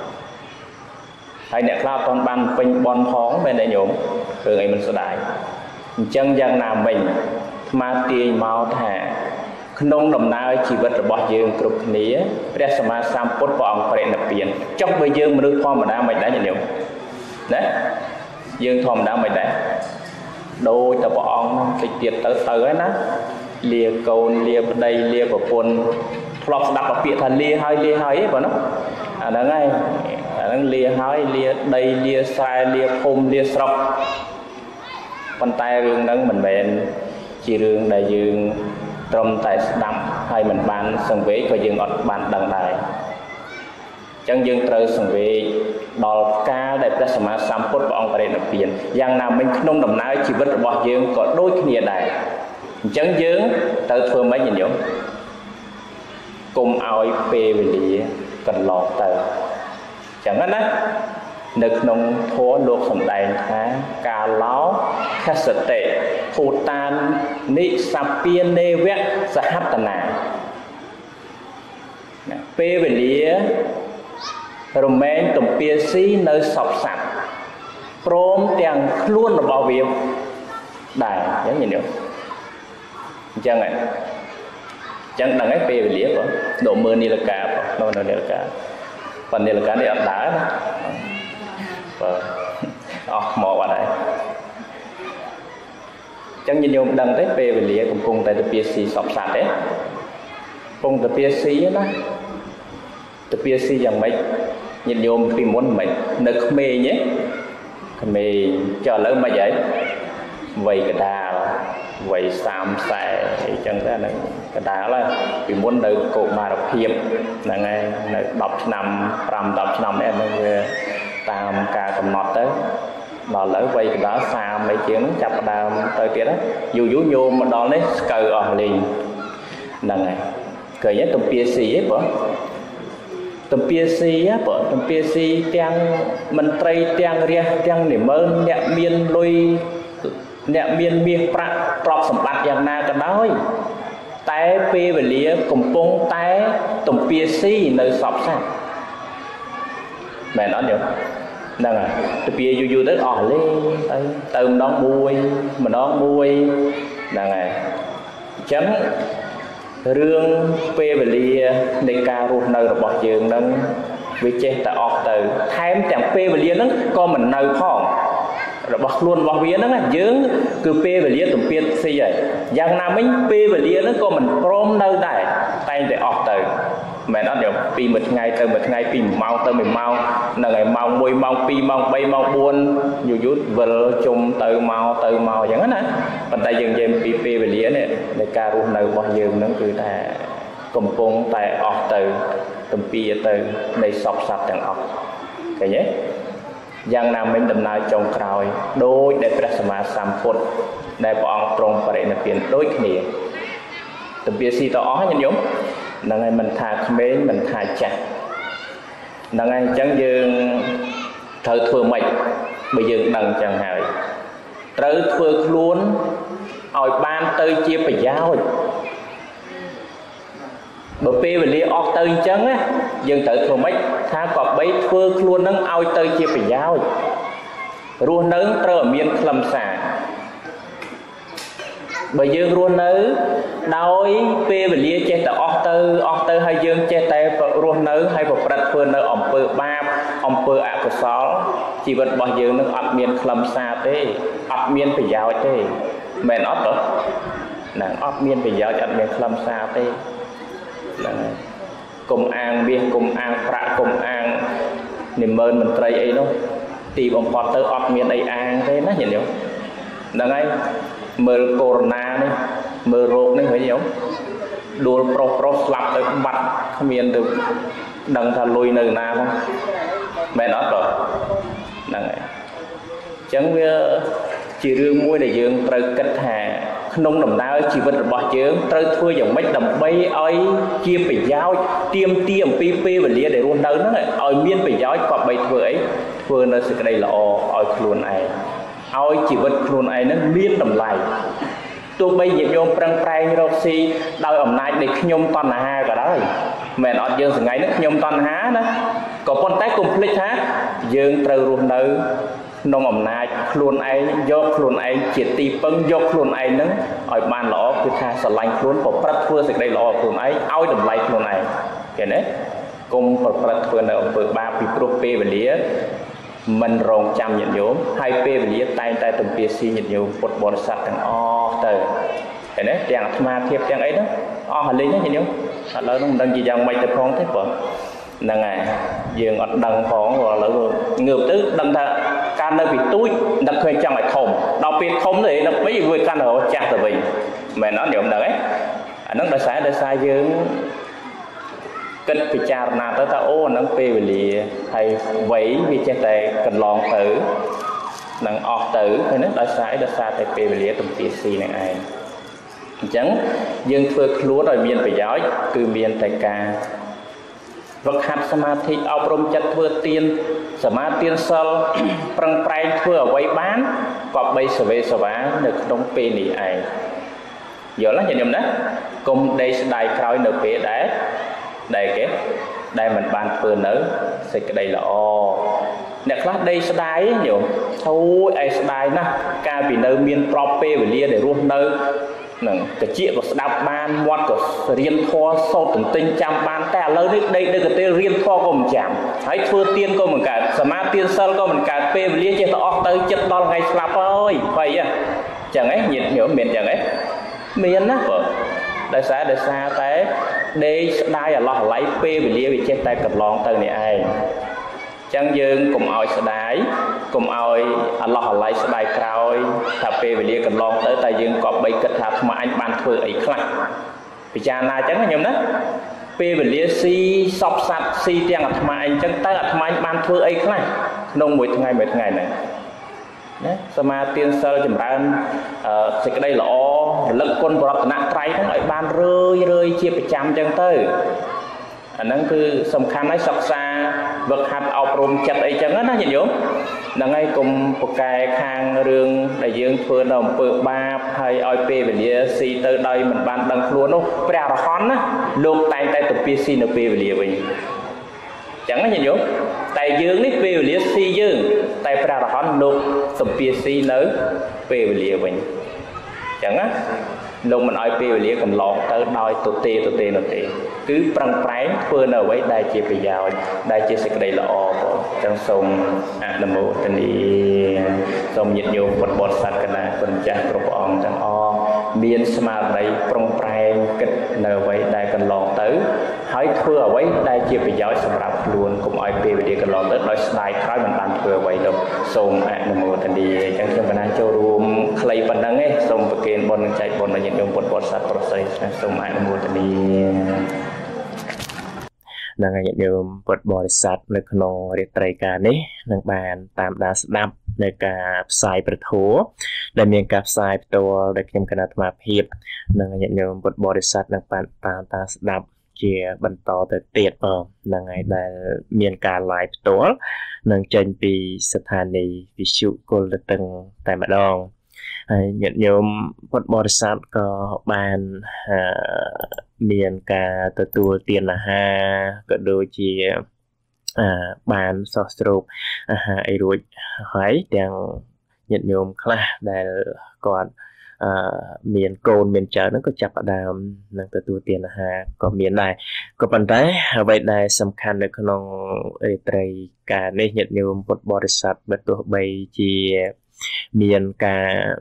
hãy nẹt lao con ban pin bon phóng bên đây nhổm từ ngày mình sẽ đai chân giang nào mình mà tiền màu thả nông đồng nào chỉ vật là bỏ dương cục nía prasama samput bong phải đặc biệt trong bây giờ mình được form mà đã mình đã nhận đấy dương thom đã mình đã đôi ta bong cái tiệt tới ấy nè lia cồn lia đây lia của quân flop đặt ở phía thành lia hơi ấy vào nó đó ngay lia hơi lia đây lia sai lia phum lia sọc con tay rương nâng mình bền chỉ rương đại dương trong tại đậm hay mình ban sân vế có dương ọt ban đằng đài chân dương trời sân vế đo ca đại prasama samput bong phải đặc biệt giang nào mình không đồng nào chỉ vật bỏ dương có đôi kia đài chân dương tới phương mấy nhìn giống cùng ao về lì cần lọt tới chẳng hết á nước nông thua luộc sầm đầy thá cà láo khát sệt tệ phù tan nị sapien nê vét sa hát tần nà pê về lía romain tụm pia xí nơi sọc sạch prom tiền luôn là bảo việc đài giống như nhiều chẳng này chẳng đằng ấy pê về lía của độ mưa ni là cả đâu nào ni là cả phần ni là cả này ấp đá mò vào đây chẳng nhìn nhôm đăng tới về lìa cùng tại PSC sọc sạch đấy cùng tại PSC đó tại PSC rằng mấy nhìn nhôm tìm muốn mình được mê nhé mê cho lỡ mà vậy vậy cái đà vậy xàm xẻ chẳng ra là cái đá là vì muốn được cổ mà đọc hiệp là ngay đọc năm em tam ca cầm nọt tới đó lỡ vậy cái đó xa mấy tiếng chập đàm tới kia đó dù nhô mà đó lấy cờ ở liền là ngày cờ nhất tầm bia xì ấy bỏ tầm bia xì á bỏ tầm bia xì tiếng mình tây tiếng ria tiếng niệm ơn nhẹ miên lôi nhẹ miên miên prop sầm bátយ៉ាងណាក៏ដោយតែពេលវេលាកំពុងតែទំពាស៊ីនៅសពសាមែនអត់ទេហ្នឹងហើយទៅពីយូរទៅអស់លេទៅម្ដងមួយហ្នឹងហើយអញ្ចឹងរឿងពេលវេលានៃការរស់នៅរបស់យើងហ្នឹងវាចេះតែអស់ទៅថែមទាំងពេលវេលាហ្នឹងក៏មិននៅផងរបស់ខ្លួនរបស់វាហ្នឹងយើងគឺពេលវេលាទំពាស៊ីហើយយ៉ាងណាមិញពេលវេលាហ្នឹងក៏មិនព្រមនៅដែរតែងតែអស់ទៅមែនអត់ទេពីមួយថ្ងៃទៅមួយថ្ងៃពី1ម៉ោងទៅ1ម៉ោងហ្នឹងហើយម៉ោង1ម៉ោង2ម៉ោង3ម៉ោង4យូរវិលជុំទៅមកអញ្ចឹងណាប៉ុន្តែយើងនិយាយពីពេលវេលានេះនៃការរស់នៅរបស់យើងហ្នឹងគឺថាកំពុងតែអស់ទៅទំពាទៅនៃសពសត្វទាំងអស់ឃើញទេយ៉ាងណាមិញដំណើរចុងក្រោយដោយដែលព្រះសម្មាសម្ពុទ្ធដែលព្រះអង្គទ្រង់បរិនិព្វានដូចគ្នាទំពាស៊ីទៅអស់ញាតិញោមហ្នឹងហើយមិនថាក្មេងមិនថាចាស់ហ្នឹងហើយអញ្ចឹងយើងត្រូវធ្វើម៉េចបើយើងដឹងអញ្ចឹងហើយត្រូវធ្វើខ្លួនឲ្យបានទៅជាប្រយោជន៍បើពេលវេលាអស់ទៅអញ្ចឹងណាយើងត្រូវធ្វើម៉េចថាក៏បីធ្វើខ្លួននឹងឲ្យទៅជាប្រយោជន៍រស់នៅត្រូវឲ្យមានខ្លឹមសារបើយើងរស់នៅដោយពេលវេលាចេះតែអស់ទៅហើយយើងចេះតែរស់នៅហើយប្រព្រឹត្តធ្វើនៅអំពើបាបអំពើអកុសលជីវិតរបស់យើងនឹងអត់មានខ្លឹមសារទេអត់មានប្រយោជន៍ទេមែនអត់ទេហ្នឹងអត់មានប្រយោជន៍អត់មានខ្លឹមសារទេហ្នឹងហើយកុំអាងមាសកុំអាងប្រាក់កុំអាងនិមឺនមន្ត្រីអីនោះទីបំផុតទៅអត់មានអីអាងទេណាញាតិញោមហ្នឹងហើយមើលកូវីដនេះមើលរោគនេះឃើញទេដួលប្រុសស្លាប់ទៅបាត់គ្មានទៅដឹងថាលុយនៅណាផងមែនអត់បងហ្នឹងហើយអញ្ចឹងវាជារឿងមួយដែលយើងត្រូវគិតថាក្នុងដំណើរជីវិតរបស់យើងត្រូវធ្វើយ៉ាងម៉េចដើម្បីឲ្យជាប្រយោជន៍ទាមទារអំពីពេលវេលាដែលរស់នៅហ្នឹងឲ្យមានប្រយោជន៍ក៏បីធ្វើអីធ្វើនៅសេចក្តីល្អឲ្យខ្លួនឯងឲ្យជីវិតខ្លួនឯងហ្នឹងមានតម្លៃទោះបីញាតិញោមប្រឹងប្រែងរកស៊ីដោយអំណាចនៃខ្ញុំតណ្ហាក៏ដោយមែនអត់យើងសងៃនេះខ្ញុំតណ្ហាណាក៏ប៉ុន្តែកុំភ្លេចថាយើងត្រូវរស់នៅក្នុងអំណាចខ្លួនឯងយកខ្លួនឯងជាទីពឹងយកខ្លួនឯងហ្នឹងឲ្យបានល្អគឺថាស្រឡាញ់ខ្លួនប្រព្រឹត្តធ្វើសេចក្តីល្អខ្លួនឯងឲ្យតម្លៃខ្លួនឯងឃើញទេកុំប្រព្រឹត្តធ្វើនៅអំពើបាបពីព្រោះពេលវេលាមិនរងចាំញាតិញោមហើយពេលវេលាតែងតែទំពាស៊ីញាតិញោមពុទ្ធបរិស័ទទាំងអស់ទៅឃើញទេទាំងអាត្មាធៀបទាំងអីហ្នឹងអស់លេងញាតិញោមឥឡូវហ្នឹងមិនដឹងជាយ៉ាងម៉េចទៅផងទេបងហ្នឹងហើយយើងអត់ដឹងផងឥឡូវងើបទៅដឹងថាការនៅពីទូចដឹកឃើញចង់ឲ្យធំដល់ពេលធំទៅដល់ពេលវាកាន់រហូតចាស់ទៅវិញមែនអត់ញោមដឹងទេអាហ្នឹងដោយសារយើងគិតពិចារណាទៅថាអូអាហ្នឹងពេលវេលាហើយវ័យវាចេះតែកន្លងទៅនឹងអស់ទៅឃើញទេដោយសារតែពេលវេលាទំពាស៊ីនឹងឯងអញ្ចឹងយើងធ្វើខ្លួនឲ្យមានប្រយោជន៍គឺមានតែការវឹកហាត់សមាធិអប់រំចិត្តធ្វើទានសមាទានសិលប្រឹងប្រែងធ្វើអ្វីបានក៏បីសវេសវានៅក្នុងពេលនេះឯងយល់ទេញាតិញោមណាកុំដេកស្ដាយក្រោយនៅពេលដែលមិនបានធ្វើនៅសេចក្តីល្អអ្នកខ្លះដេកស្ដាយញោមអូយឯស្ដាយណាស់កាលពីនៅមានប្រពពេលវេលាដែលរស់នៅនឹងតិចក៏ស្ដាប់បានមាត់ក៏រៀនធម៌សូត្រទន្ទិញចាំបានតែឥឡូវនេះដេកនៅកន្ទេលរៀនធម៌ក៏មិនចាំហើយធ្វើទានក៏មិនកើតសមាទានសិលក៏មិនកើតពេលវេលាចេះតែអស់ទៅចិត្តដល់ថ្ងៃស្លាប់ហើយភ័យចឹងហ៎ញាតិញោមមានចឹងហ៎មានណាបងដោយសារតែដេកស្ដាយអាឡោះអាល័យពេលវេលាវាចេះតែកន្លងទៅនេះឯងចឹងយើងកុំឲ្យស្ដាយ cùng ai Allah lại sẽ đại cào thà pe về lia cần lon tới tại dương có bay kết thà mà anh ban thưa ấy khăn vì cha na chẳng là nhầm đó pe về lia si sọc sạt si tiếng mà anh chẳng tới mà anh ban thưa ấy khăn nông mỗi ngày nàyสมาธิเซลจำรันสิ่งใดหล่อเลิกคนปรับหนักไตรทั้งไอ้บ้านเรื่อยเชี่ยประจำจังเตอร์อันนั้นคือสำคัญในศักษาเบิกหัดเอาปรุงจัดไอ้จังนั้นนะอย่างโยมดังไงกลุ่มปกายคางเรื่องในยืงเพื่อนเราเปิดบาปให้ออยเปย์แบบนี้ซีเตอร์ได้มันบ้านดังครัวนู้แปลร้อนนะลงไตตัวปีซีนเปย์แบบนี้ไปchẳng là nhiều tại dương nít về liệt si dương tại pra là hòn lục sập bia si nới về liệt mình chẳng á lục mình ai về liệt cầm lọt tới đòi tụt tê cứ prang prái phơi ở vậy đại chia bây giờ đại chia sẻ đây là o trong sông nam mô tên đi sông nhiệt nhiều vật bọt sạt cái này phần chả pro ông chẳng o miền smart đây prang prái kịch ở vậy đại cần lọt tới hỏi thưa ở vậy đại chia bây giờ sầm rạp luôn cùng ai về liệt cần lọt tới đòi đại khái mình bàn thưa vậy đâu sông nam mô tên đi chẳng trong cái châu rùm clay phần đăng ấy sông bậc kền bồn chạy bồn là nhiệt nhiều vật bọt sạt pro say sông nam mô tên đi năng nhận được vật bò sạtในขนมเรียตรายการนี้นังบานตามดาสดับในการสายประตูได้มีการสายตัวได้เขียนขนาดมาเพียบนังnhận được vật bò sạtนังบานตามดาสดับเจียบรรทอแต่เตียดนังไงได้มีการไล่ตัวนังเจนปีสถานีวิชุโกลตึงแต่มาดองnhận được vật bò sạtก็บานมีนกาตัวเตียนha ก็โดยที่บานสอสรุปไอรุ่ยหายอย่างหยัดโยมคลาได้ก่อนมีนโกนมีนเจอนั้นก็จับดามนั่งตัวเตียนha ก็มีนได้ก็ปัจจัยไว้ได้สำคัญในขนมไอไตรการในหยัดโยมบริษัทแบบตัวใบจีมีนกา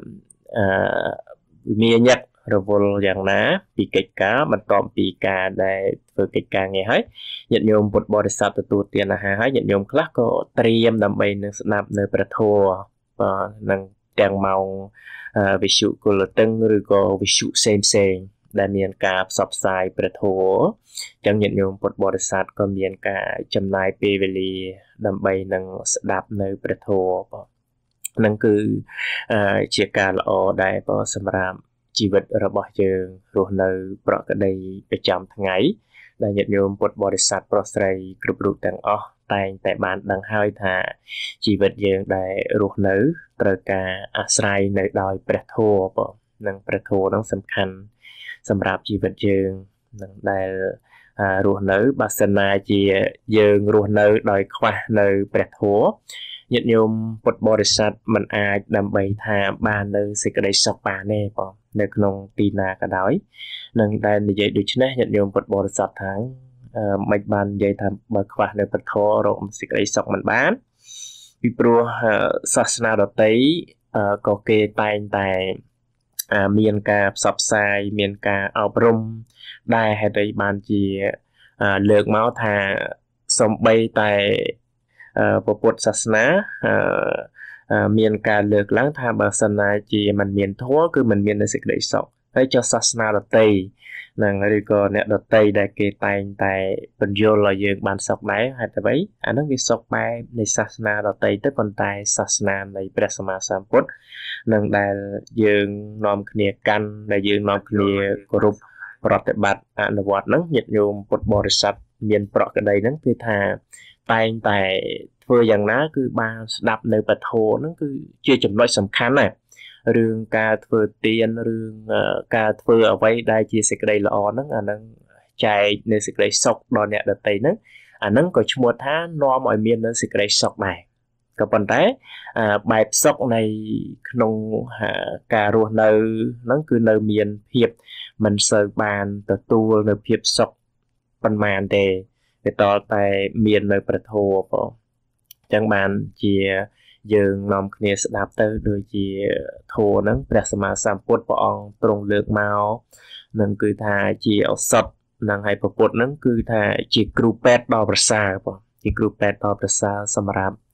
มียักระวลอย่างน้าปีกิจการบรรทอมปีการได้ฝึกกิจการไงให้ยันโยมบทบริษัทตัวเตียนนะฮะให้ยันโยมคลาก็เตรียมดำไปหนึ่งสนับในประทัวนังแตงเมาวิชุกุลตึงหรือก็วิชุเซนได้มีการสอบสายประทัวจังยันโยมบทบริษัทก็มีการจำนายเปเวลีดำไปหนึ่งสนับในประทัวนั่นคือเชียการละอได้พอสำหรับชีวิตระบบเชิงรูในประกได้ประจำทั้งไงได้ยัดโยมบทบริษัทโปรเซสกรุบรุต่างอแต่บ้านดังห้อยท่าชีวิตเชิงได้รูในตระการอาศัยในดอยประโทปนั่งประโทนั่งสำคัญสำหรับชีวิตเชิงนั่งได้รูในบาสนาจีเชิงรูในดอยขวาในประโทยัดโยมบทบริษัทมันอาจนำไปทางบ้านในสิ่งใดสักป่าแน่ปอในขนมตีนากระดอยนั่งได้ในใจดูชนะยัดโยมบทบริษัททั้งไม่บ้านใจทำมาขวาในประโทรมสิ่งใดสักมันบ้านวิปรัวศาสนาดตีก็เกยตายแต่มีนกาสับสายมีนกาเอาปรุมได้ให้ได้บ้านจีเลือกเมาส์ทาสมใบแต่ประพุทธศาสนามีการเลือกล้างทางศาสนาจีมันมีทั่วคือมันมีในสิ่งใดสอกให้เจ้าศาสนาดตีนั่งหรือก็เนี่ยดตีได้เกยแต่เป็นโยลอยยืนบานสอกไหนให้แต่ไว้อันนั้นวิสอกไปในศาสนาดตีแต่คนตายศาสนาในพระสมมาสามพุทธนั่งได้ยืนนอมเนียกันได้ยืนนอมเนียกรุบปฏิบัติอนุวัตนั้นยึดโยมพุทธบริษัทมีนเปราะกระไดนั้นคือทาแต่เพื่ออย่างนั้นคือบางดับในประโทนั่นคือเชื่อจำนวนสำคัญน่ะเรื่องการเพื่อเตียนเรื่องการเพื่อเอาไว้ได้เชื่อสิ่งใดละอ่อนนั่นอันนั้นใจในสิ่งใดสกดอนเนี่ยเดตีนั่นอันนั้นก็ชั่วท่านอมอ่อยเมียนในสิ่งใดสกไหนก็ปัจจัยแบบสกในขนมการรัวในนั่นคือในเมียนเพียบมันเสิร์ฟบานตัวในเพียบสกประมาณเดต่อแต่เมียนในประโทปจังบานเจียยืงนอมเนียสดับเตอร์โดยเจียโทนั้นประสมาสามพุทธปองตรงเลือกเมานั่นคือทาเจียเอาสดนั่งให้ประพุทธนั้นคือทาจีกรูเป็ดดอประสาจีกรูเป็ดดอประสาสำหรับ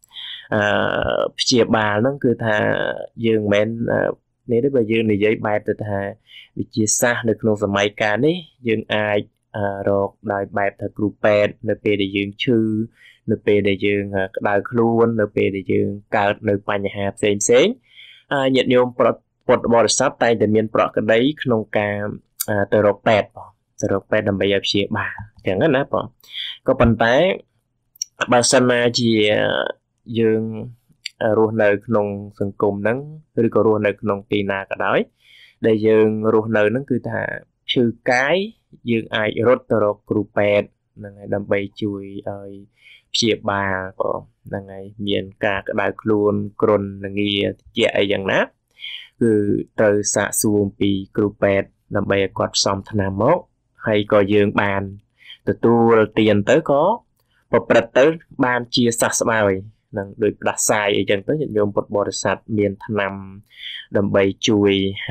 chia bà nó cứ thà dương men nếu đấy bây giờ này giấy bài từ thà bị chia xa đượcក្នុងសម័យកាលនេះយើងអាចរកដោយបែបថាគ្រូពេទ្យនៅពេលដែលយើងឈឺនៅពេលដែលយើងក្តៅខ្លួននៅពេលដែលយើងកើតនៅបញ្ហាផ្សេងញាតិញោមពុទ្ធបរិស័ទតែងតែមានប្រក្រតីក្នុងការទៅរកពេទ្យបងទៅរកពេទ្យដើម្បីឲ្យព្យាបាលអញ្ចឹងណាបងក៏ប៉ុន្តែបើសិនណាជាយើងរស់នៅក្នុងសង្គមហ្នឹងឬក៏រស់នៅក្នុងទីណាក៏ដោយដែលយើងរស់នៅហ្នឹងគឺថាឈឺកាយយើងអាចរត់ទៅរកគ្រូពេទ្យហ្នឹងហើយដើម្បីជួយឲ្យព្យាបាលបងហ្នឹងហើយមានការក្តៅខ្លួនគ្រុនល្ងាជាអីយ៉ាងណាគឺត្រូវសាកសួរពីគ្រូពេទ្យដើម្បីឲ្យគាត់ផ្សំថ្នាំមកហើយក៏យើងបានទទួលទានទៅក៏ប្រព្រឹត្តទៅបានជាសះស្បើយនឹងដោយផ្ដាសាយអីចឹងទៅញាតិញោមពុទ្ធបរិស័ទមានថ្នាំដើម្បីជួយ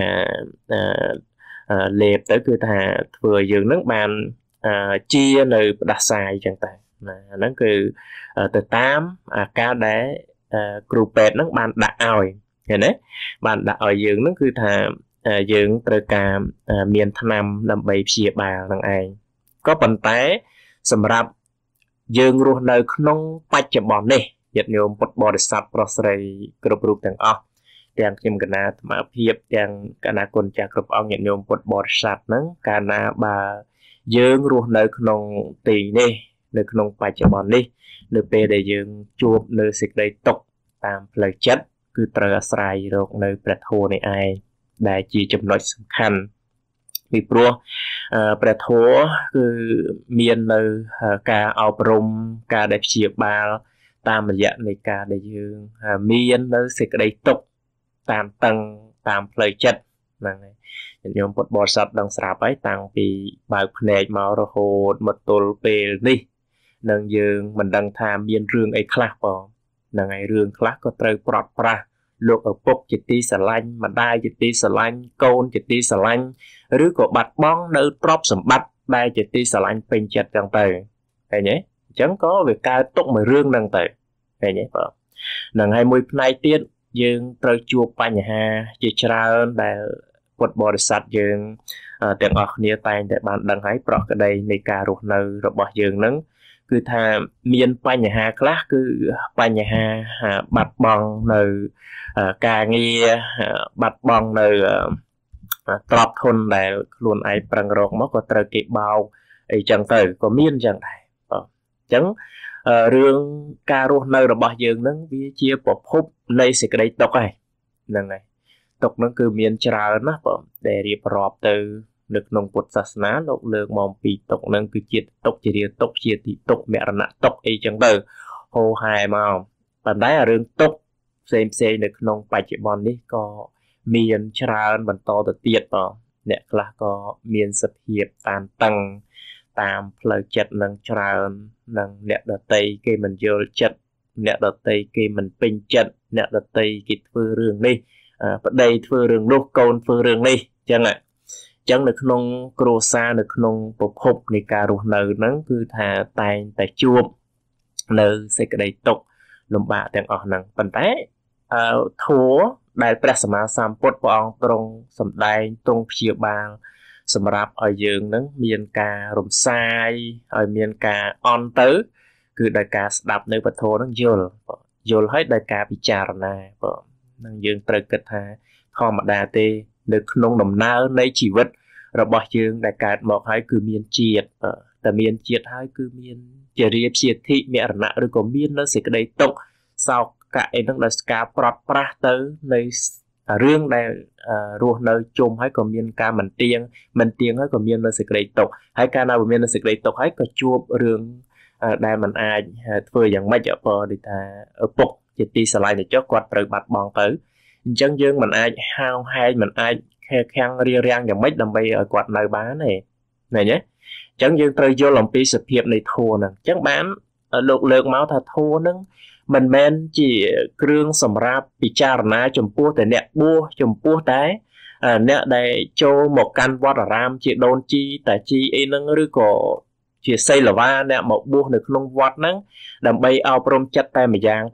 លេបទៅគឺថាធ្វើឲ្យយើងនឹងបានជានៅផ្ដាសាយចឹងតែណាហ្នឹងគឺទៅតាមអាការដែលគ្រូពេទ្យហ្នឹងបានដាក់ឲ្យឃើញទេបានដាក់ឲ្យយើងហ្នឹងគឺថាយើងត្រូវការមានថ្នាំដើម្បីព្យាបាលនឹងឯងក៏ប៉ុន្តែសម្រាប់យើងរស់នៅក្នុងបច្ចុប្បន្ននេះញាតិញោមពុទ្ធបរិស័ទប្រុសស្រីគ្រប់រូបទាំងអស់ទាំងខ្ញុំកណាអាត្មាភាពទាំងកណាគុណចាស់គ្រប់អង្គញាតិញោមពុទ្ធបរិស័ទហ្នឹងកាលណាបើយើងរស់នៅក្នុងទីនេះនៅក្នុងបច្ចុប្បន្ននេះនៅពេលដែលយើងជួបនៅសេចក្តីទុក្ខតាមផ្លូវចិត្តគឺត្រូវអាស្រ័យរកនៅព្រះធម៌នេះឯងដែលជាចំណុចសំខាន់ពីព្រោះព្រះធម៌គឺមាននៅការអប់រំការដែលព្យាបាលតាមរយៈនៃការដែលយើងមាននៅសេចក្តីទុក្ខតាមតឹងតាមផ្លូវចិត្តហ្នឹងហើយញោមពុទ្ធបរិស័ទដឹងស្រាប់ហើយតាំងពីបើកភ្នែកមករហូតមកទល់ពេលនេះនឹងយើងមិនដឹងថាមានរឿងអីខ្លះបងហ្នឹងហើយរឿងខ្លះក៏ត្រូវប្រត់ប្រាស់លោកឪពុកជាទីស្រឡាញ់ម្ដាយជាទីស្រឡាញ់កូនជាទីស្រឡាញ់ឬក៏បាត់បង់នៅទ្រព្យសម្បត្តិដែលជាទីស្រឡាញ់ពេញចិត្តចឹងទៅឃើញទេអញ្ចឹងក៏វាកើតទុកមួយរឿងហ្នឹងទៅឃើញទេបងហ្នឹងហើយមួយផ្នែកទៀតយើងត្រូវជួបបញ្ហាជាច្រើនដែលពុទ្ធបរិស័ទយើងទាំងអស់គ្នាតែងតែបានដឹងហើយប្រក្តីនៃការរស់នៅរបស់យើងហ្នឹងគឺថាមានបញ្ហាខ្លះគឺបញ្ហាបាត់បង់នៅការងារបាត់បង់នៅទ្រព្យធនដែលខ្លួនឯងប្រឹងរកមកក៏ត្រូវគេបោកអីចឹងទៅក៏មានចឹងដែរបងអញ្ចឹងរឿងការរស់នៅរបស់យើងហ្នឹងវាជាប្រភពនៃសេចក្តីទុក្ខហ្នឹងហើយទុក្ខហ្នឹងគឺមានច្រើនណាស់បងដែលរៀបរាប់ទៅនៅក្នុងពុទ្ធសាសនាលោកលើកមកពីទុក្ខហ្នឹងគឺជាទុក្ខជារាទុក្ខជាទីទុក្ខមរណៈទុក្ខអីចឹងទៅហូរហែមកប៉ុន្តែរឿងទុក្ខផ្សេងនៅក្នុងបច្ចុប្បន្ននេះក៏មានច្រើនបន្តទៅទៀតបងអ្នកខ្លះក៏មានសភាពតានតឹងតាមផ្លូវចិត្តនឹងច្រើននឹងអ្នកដតីគេមិនយល់ចិត្តអ្នកដតីគេមិនពេញចិត្តអ្នកដតីគេធ្វើរឿងនេះប្តីធ្វើរឿងនោះកូនធ្វើរឿងនេះអញ្ចឹងនៅក្នុងគ្រួសារនៅក្នុងប្រភពនៃការរស់នៅហ្នឹងគឺថាតែងតែជួបនៅសេចក្តីទុក្ខលំបាកទាំងអស់ហ្នឹងប៉ុន្តែធម៌ដែលព្រះសម្មាសម្ពុទ្ធព្រះអង្គទ្រង់សម្ដែងទ្រង់ព្យាបាលសម្រាប់ឲ្យយើងនឹងមានការរំសាយឲ្យមានការអន់ទៅគឺដោយការស្ដាប់នៅពធនឹងយល់ហើយដោយការពិចារណាបងនឹងយើងត្រូវគិតថាធម្មតាទេនៅក្នុងដំណើរនៃជីវិតរបស់យើងដែលកើតមកហើយគឺមានជាតិតែមានជាតិហើយគឺមានជារាព្យាធិមរណៈឬក៏មាននៅសេចក្តីទុក្ខសោកកៈអីហ្នឹងដោយការប្រត់ប្រាស់ទៅនៃរឿងដែលរស់នៅជុំហើយក៏មានការមិនទៀងហើយក៏មាននៅសេចក្តីទុក្ខហើយកាលណាមាននៅសេចក្តីទុក្ខហើយក៏ជួបរឿងដែលមិនអាចធ្វើយ៉ាងម៉េចបើដូចថាឪពុកជាទីស្រឡាញ់ទៅចុះគាត់ត្រូវបាត់បង់ទៅអញ្ចឹងយើងមិនអាចហាវហែងមិនអាចខែខាំងរារាំងយ៉ាងម៉េចដើម្បីឲ្យគាត់នៅបានទេឃើញទេអញ្ចឹងយើងត្រូវយល់អំពីសភាពនៃធម៌ហ្នឹងអញ្ចឹងបានលោកលើកមកថាធម៌ហ្នឹងមិនមែនជាគ្រឿងសម្រាប់ពិចារណាចំពោះតែអ្នកបួសចំពោះតែអ្នកដែលចូលមកកាន់វត្តអារាមជាដូនជីតាជីអីហ្នឹងឬក៏ជាសីលវាអ្នកមកបួសនៅក្នុងវត្តហ្នឹងដើម្បីអប់រំចិត្តតែម្យ៉ាងទេ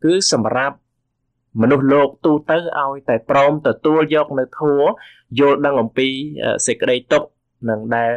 cứ sầm rạp mà nô lộc tu tới ao tại prom tại tua dọc nơi thua vô đang làm pi sẽ cái đây tục nâng đa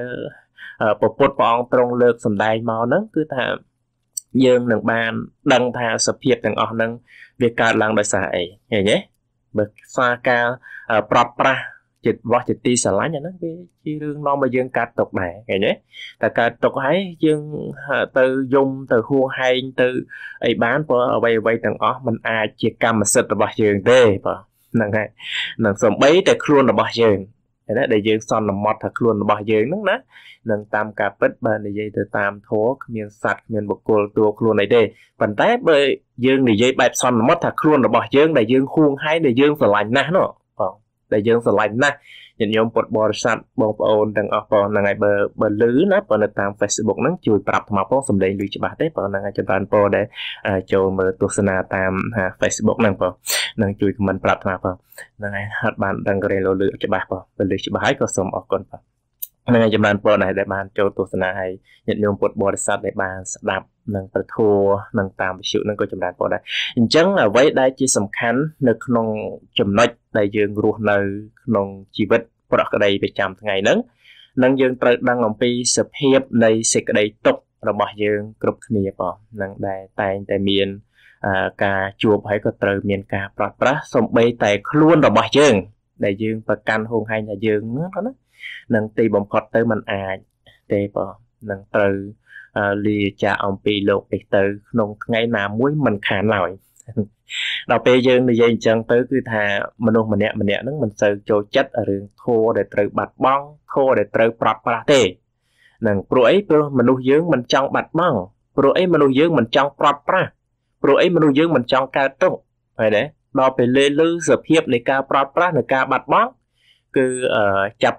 bộ phốt bọn trong lược sầm đai màu nấng cứ thà dương nâng bàn đăng thà sập hiệp nâng ở nâng việc cả làng đại sải nghe nhé bậc xa ca propra chịch võ chịch ti sả lá nhà nó cái chi rương non mà dương cắt tục này nghe nhé tại cả tục ấy dương từ dung từ hua hay từ ấy bán của vay vay tầng ó mình ai chia cam mà sệt bảo dương tê bảo nâng này nâng sầm bấy để luôn là bảo dương để dương son là mót thật luôn là bảo dương nữa nâng tam cà pết bên để dây từ tam thố miền sạch miền bọc cồn tua luôn này đây phần té bởi dương để dây bẹp son là mót thật luôn là bảo dương để dương khuôn hay để dương phải lạnh nè nó để dương phải lạnh nè nhận nhóm bột bò sạch bột ồn đằng ở còn là ngày bờ lứ nó còn là tam Facebook nó chui bạc mà có sầm đầy lưới cho bà đấy còn là ngày trên bàn bò để cho mở tu sana tam Facebook năng bò năng chui mình bạc mà bò là ngày hạt bàn đang gây lừa lừa cho bà bò lừa cho bà ấy có sầm ở con bò ngày trên bàn bò này để bàn cho tu sana hay nhận nhóm bột bò sạch để bàn đạp năng tự thua năng tam chịu năng có trên bàn bò đây chẳng là với đây chỉ sầm khánh nơi không chấm nói đại dương ruột nơi không chỉ vật bậc đây về chăm ngày nắng nâng dương tự đang làm pi sập hiệp này sẽ cái đây tục rồi bỏ dương group này bỏ nâng đại tay tại miền cả chùa phải có từ miền cả bát xong bay tại luôn rồi bỏ dương đại dương và căn hôn hai nhà dương nữa đó nâng tì bồng phật tới mình tê bỏ nâng từ lìa cha ông pi lột để từ nông ngày nào muối mình khản lại đầu bây giờ thì dây chân tới cứ thà mình nè nó mình sợ cho chất ở rừng thô để từ bạch bong thô để từ bạc tê nằng pro ấy mình nuôi dưỡng mình trong bạch bong pro ấy mình nuôi dưỡng mình trong bạc pro ấy mình nuôi dưỡng mình trong ca trúc phải đấy đo về lê lư dập hiệp này ca bạc này ca bạch bong cứ chập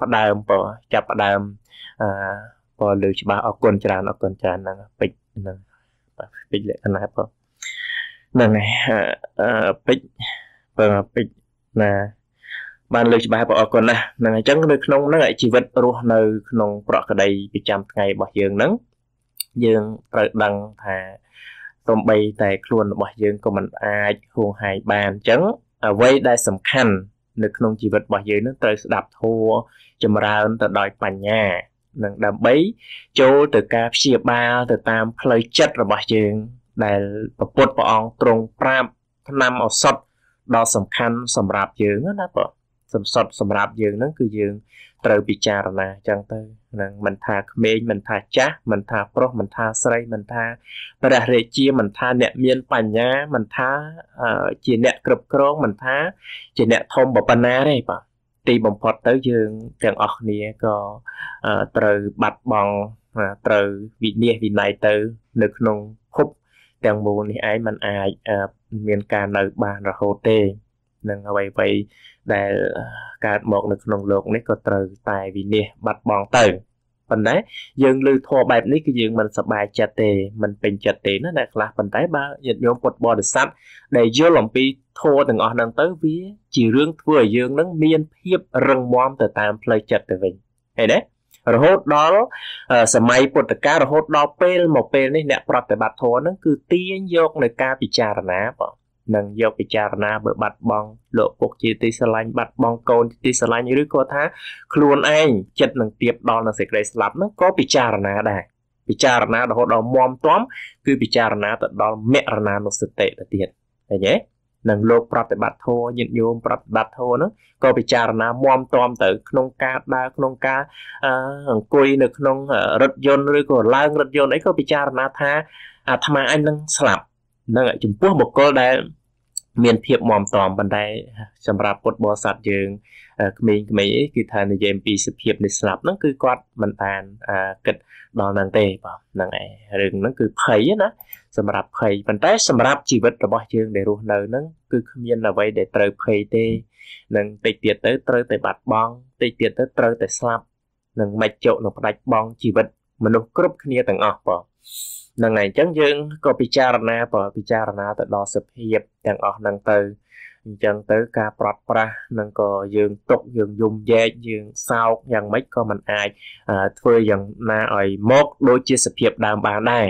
đàm bỏ lưỡi bà ở con tràn năng bịch lệ thân này không nè này bịch là ban lưỡi bà bỏ con nè nè chẳng được nông nó lại chỉ vật ruột nơi nông bọ cái đây bị chăm ngày bỏ dương nắng dương tự đăng thà tôm bay tại luôn bỏ dương của mình ai huồng hai bàn trắng vây đai sầm khăn được nông chỉ vật bỏ dương nó tới đạp thua chầm ra từ đòi bàn nhà nâng đầm bấy chỗ từ ca chia ba từ tam lời chất rồi bỏ dương để bột bọn trùng pram năm ở sọt đo sầm khăn sầm rạp dương đó bỏ sầm sọt sầm rạp dương nó cứ dương từ bị trà rồi nè chẳng tới nâng mình thà mình thà chá mình thà pro mình thà sray mình thà ra để chia mình thà nẹt miên bàn nhà mình thà chia nẹt cướp cướp mình thà chia nẹt thôm bỏ bàn ná đây bỏ tì bồng phật tới dương chẳng ọc nia có từ bạch bằng từ vị này từ nước nông khúc chẳng mù này ai mình ai miền ca nơi bàn rồi hồ tê nâng vậy để cả một nước nông lục này có từ tài vị nia bạch bằng từ phần đấy dương lưu thua bài này cái dương mình sập bài chặt tề mình bình chặt tề nó đạt là phần đấy ba nhận nhóm một bò được sẵn để vô lòng pi thua từng ở năng tới vía chỉ riêng vừa dương nó miên hiệp rừng mom từ tam play chặt từ mình hay đấy rồi hốt đó sầm mai bột cá rồi hốt đó pel một pel này nè bọt từ bát thua nó cứ tiên vô này ca bị trà ná bỏ nâng vô bị trà ná bởi bát bong lộ cuộc chi tì sờ lạnh bát bong côn tì sờ lạnh như đứa cô thá luôn anh chất nâng tiếp đó là sẽ gây slap nó có bị trà ná đây bị trà ná đó đó mom tóm cứ bị trà ná từ đó mẹ ná nó sẽ tệ là tiền thấy nhé nâng lô bọt từ bát thua nhận vô bát thua nó có bị trà ná mom tóm từ nông ca đa nông ca cùi được nông rật dôn rồi của lang rật dôn ấy có bị trà ná tha tham anh nâng slap nâng lại chúng quốc một câu đây miền thiệp mỏm tòm bên đây sầm rạp bột bò sạt dương mình mấy cái thằng này dèm pi sập hiệp này slap nó cứ quát mình tàn kịch đòn nàng tê vào nàng này rừng nó cứ thấy á sầm rạp thấy bên tay sầm rạp chỉ vật là bò dương để ruột nơi nó cứ miền là vậy để trời thấy tê nâng tịch tiệt tới tới bát bong tịch tiệt tới slap nâng mạch chỗ nó bạch bong chỉ vật mình nó cướp kia tầng ọt vào nâng này chẳng dương có picharana từ đó sập hiệp chẳng ở nâng từ chẳng tới ca pra nâng có dương tục dương dùng dê dương sao chẳng mấy có mình ai thuê dần na ở mốt đôi chia sập hiệp đàm bàn này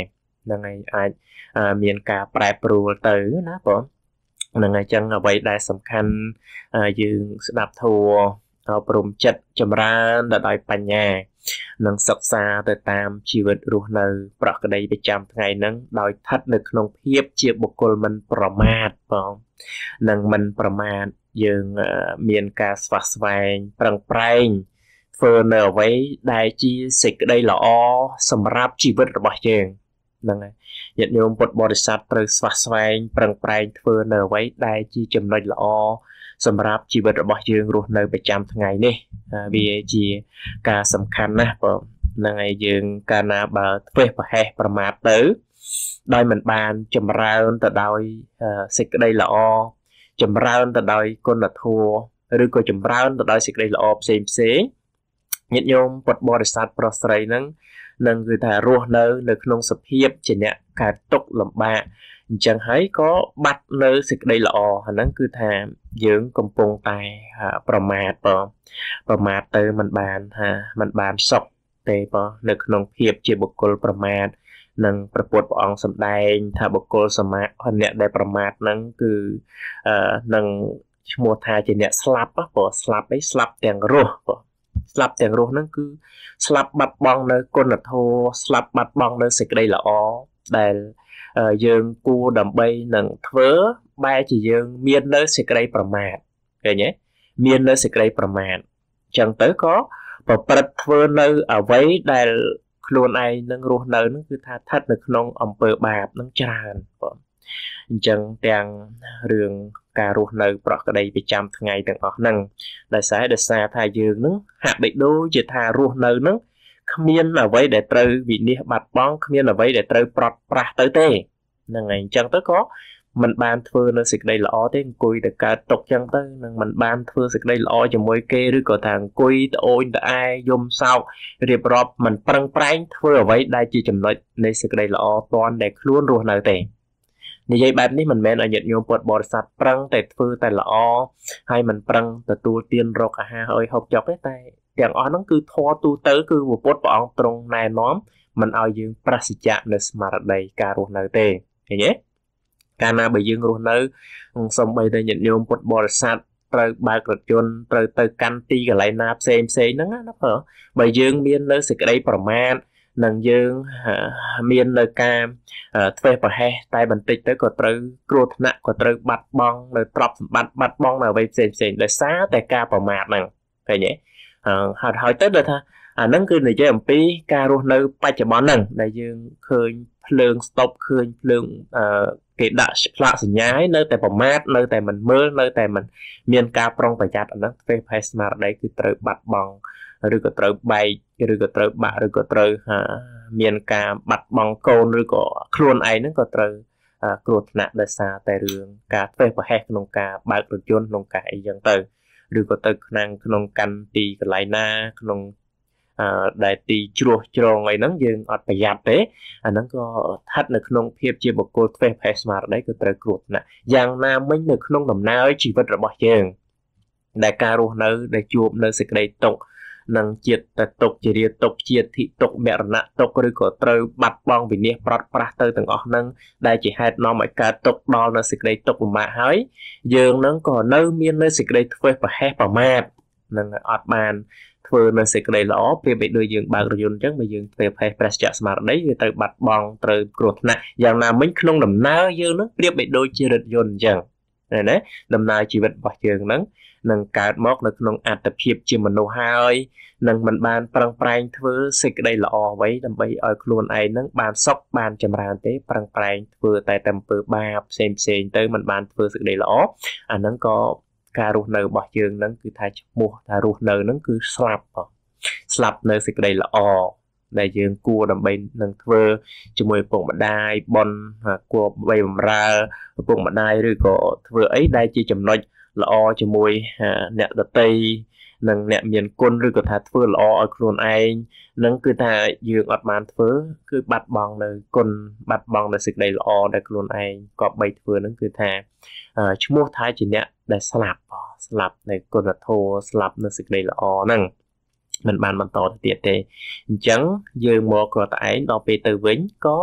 năng ngày ai miền cả bài pro tới nó có năng ngày chân ở vậy đại sầm khăn dừng đạp thua prom chất chấm ra đã đòi bành nhà năng sập xa tới tam chi vật ruột nơi bọc đây bị chạm ngày nắng đòi thắt được nông hiệp chia bộc cồn mình promat phong năng mình promat dừng miền cả svat vàng prang prang phơi nở với đại chi xịt đây là o sầm ráp chi vậtរបស់យើងហ្នឹងហើយញាតិញោមពុទ្ធបរិស័ទត្រូវស្វាស្វែងប្រឹងប្រែងធ្វើនៅអ្វីដែលជាចំណុចល្អសម្រាប់ជីវិតរបស់យើងរស់នៅប្រចាំថ្ងៃនេះវាជាការសំខាន់ណាស់បងហ្នឹងហើយយើងកាលណាបើធ្វេសប្រហែសប្រមាថទៅដោយមិនបានចម្រើនទៅដោយសេចក្តីល្អចម្រើនទៅដោយគុណធម៌ឬក៏ចម្រើនទៅដោយសេចក្តីល្អផ្សេងញាតិញោមពុទ្ធបរិស័ទប្រុសស្រីហ្នឹងនឹងគឺថារស់នៅក្នុងសភាពជាអ្នកកើតទុកលំបាកអញ្ចឹងហើយក៏បាត់នៅសេចក្តីល្អហ្នឹងគឺថាយើងកំពុងតែប្រមាថប្រមាថទៅមិនបានសុខទេនៅក្នុងភាពជាបុគ្គលប្រមាថនឹងព្រះពុទ្ធព្រះអង្គសម្ដែងថាបុគ្គលសមាអ្នកដែលប្រមាថហ្នឹងគឺនឹងឈ្មោះថាជាអ្នកស្លាប់ស្លាប់អីស្លាប់ទាំងរស់ស្លាប់ទាំងរស់ហ្នឹងគឺស្លាប់បាត់បង់នៅគុណធម៌ស្លាប់បាត់បង់នៅសេចក្តីល្អដែលយើងគួរដើម្បីនឹងធ្វើបែរជាយើងមាននៅសេចក្តីប្រមាថឃើញទេមាននៅសេចក្តីប្រមាថអញ្ចឹងទៅក៏ប្រព្រឹត្តធ្វើនៅអ្វីដែលខ្លួនឯងនឹងរស់នៅនឹងគឺថាស្ថិតនៅក្នុងអំពើបាបនឹងច្រើនបងអញ្ចឹងទាំងរឿងការរស់នៅប្រកក្តីប្រចាំថ្ងៃទាំងអស់ហ្នឹងដោយសារថាយើងនឹងហាក់បីដូចជាថារស់នៅនឹងគ្មានអ្វីដែលត្រូវវិនិច្ឆ័យបាត់បង់គ្មានអ្វីដែលត្រូវប្រត់ប្រាស់ទៅទេហ្នឹងហើយអញ្ចឹងទៅក៏មិនបានធ្វើនៅសេចក្តីល្អទេអង្គុយតែកើតទុកអញ្ចឹងទៅនឹងមិនបានធ្វើសេចក្តីល្អជាមួយគេឬក៏ថាអង្គុយត្អូញត្អែយំសោករៀបរាប់មិនប្រឹងប្រែងធ្វើអ្វីដែលជាចំណុចនៃសេចក្តីល្អតាន់ដែលខ្លួនរស់នៅទេនិយាយបែបនេះមិនមែនឲ្យញាតិញោមពុទ្ធបរិស័ទប្រឹងតែធ្វើតែល្អហើយមិនប្រឹងទទួលទានរកអាហារឲ្យហូបចុកទេតែទាំងអស់ហ្នឹងគឺធម៌ទូទៅគឺពុទ្ធព្រះអង្គទ្រង់ណែនាំមិនឲ្យយើងប្រសិជ្ជៈនៅស្មារតីការរស់នៅទេឃើញទេកាលណាបើយើងរស់នៅសំបីតែញាតិញោមពុទ្ធបរិស័ទត្រូវបើករថយន្តត្រូវទៅកាន់ទីកន្លែងណាផ្សេងហ្នឹងណាបើយើងមាននៅសេចក្តីប្រមាថនឹងយើងមាននៅការធ្វេសប្រហែសតែបន្តិចទៅក៏ត្រូវគ្រោះថ្នាក់ក៏ត្រូវបាត់បង់នៅទ្រព្យសម្បត្តិបាត់បង់នៅអ្វីផ្សេងដោយសារតែការប្រមាថហ្នឹងឃើញទេហើយទៅដល់ថាអាហ្នឹងគឺនិយាយអំពីការរស់នៅបច្ចុប្បន្នហ្នឹងដែលយើងឃើញភ្លើងស្តុបឃើញភ្លើងគេដាក់ផ្លាកសញ្ញានៅតែប្រមាថនៅតែមិនមើលនៅតែមិនមានការប្រុងប្រយ័ត្នអាហ្នឹងធ្វេសប្រហែសស្មារតីគឺត្រូវបាត់បង់ឬក៏ត្រូវបែកឬក៏ត្រូវបាក់ឬក៏ត្រូវមានការបាត់បង់កូនឬក៏ខ្លួនឯងហ្នឹងក៏ត្រូវគ្រោះថ្នាក់ដោយសារតែរឿងការធ្វេសប្រហែសក្នុងការបើករថយន្តក្នុងការអីចឹងទៅឬក៏ទៅក្នុងកាន់ទីកន្លែងណាក្នុងដែលទីជ្រោះជ្រងអីហ្នឹងយើងអត់ប្រយ័ត្នទេអាហ្នឹងក៏ស្ថិតនៅក្នុងភាពជាបុគ្គលធ្វេសប្រហែសស្មារតីក៏ត្រូវគ្រោះថ្នាក់យ៉ាងណាមិញនៅក្នុងដំណើរជីវិតរបស់យើងដែលការរស់នៅដែលជួបនៅសេចក្តីទុក្ខនឹងជាតិតែទុកជារាទុកជាធិទុកមរណៈទុកឬក៏ត្រូវបាត់បង់វិនិច្ឆ័យប្រត់ប្រាស់ទៅទាំងអស់ហ្នឹងដែលជាហេតុនាំឲ្យកើតទុកដល់នៅសេចក្តីទុកលំបាកហើយយើងនឹងក៏នៅមាននៅសេចក្តីធ្វេសប្រហែសប្រមាថនឹងអត់បានធ្វើនៅសេចក្តីល្អប្រៀបបីដូចយើងបើករថយន្តអញ្ចឹងបើយើងធ្វេសប្រហែសប្រសិជ្ជៈស្មារតីវាទៅបាត់បង់ត្រូវគ្រោះថ្នាក់យ៉ាងណាមិញក្នុងដំណើរយើងនឹងប្រៀបបីដូចជារថយន្តអញ្ចឹងណាដំណើរជីវិតរបស់យើងហ្នឹងនឹងកើតមកនៅក្នុងអត្តភាពជាមនុស្សហើយនឹងមិនបានប្រឹងប្រែងធ្វើសេចក្តីល្អអ្វីដើម្បីឲ្យខ្លួនឯងនឹងបានសុខបានចម្រើនទេប្រឹងប្រែងធ្វើតែអំពើបាបផ្សេងទៅមិនបានធ្វើសេចក្តីល្អអាហ្នឹងក៏ការរស់នៅរបស់យើងហ្នឹងគឺថាឈ្មោះថារស់នៅហ្នឹងគឺស្លាប់នៅសេចក្តីល្អដែលយើងគួរដើម្បីនឹងធ្វើជាមួយឪពុកម្ដាយបនគួរបីបំរើឪពុកម្ដាយឬក៏ធ្វើអីដែលជាចំណុចល្អជាមួយអ្នកដទៃនិងអ្នកមានគុណឬក៏ថាធ្វើល្អឲ្យខ្លួនឯងនឹងគឺថាយើងអត់បានធ្វើគឺបាត់បង់នៅគុណបាត់បង់នៅសេចក្តីល្អដែលខ្លួនឯងក៏បីធ្វើនឹងគឺថាឈ្មោះថាជាអ្នកដែលស្លាប់នៅគុណធម៌ស្លាប់នៅសេចក្តីល្អហ្នឹងមិនបានបន្តទៅទៀតទេអញ្ចឹងយើងមកក៏តែឯងដល់ពេលទៅវិញក៏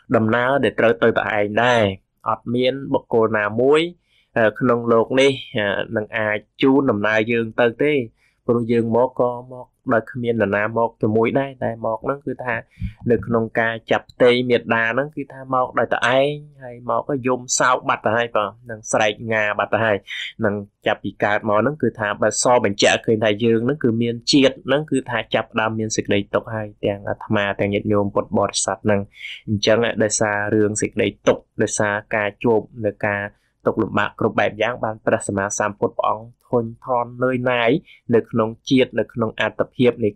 đầm ná để trở tới tại anh đây ọt miên bọc cô nào muối không lột đi nâng ai chú nằm nai dương tới thế rồi dương mốt có mốt đời miên là nam mốt từ mũi đây đây mốt nó cứ tha được nông ca chập tây miệt đà nó cứ tha mốt đời tại anh hay mốt có dùng sao bạch hay vào nâng sài ngà bạch hay nâng chập bị cạt mốt nó cứ tha bà so bệnh trẻ cười đại dương nó cứ miên chiết nó cứ tha chập đam miên xịt đầy tộc hay tiếng tham tiếng nhiệt nhôm bột bọt sạt nâng chẳng đại xa rương xịt đầy tộc đại xa ca chôm đại ca tục lụm bạc cột bài giáng ban prasama sam phật bóng thôn thon nơi này được nông chiết được nông an tập hiệp này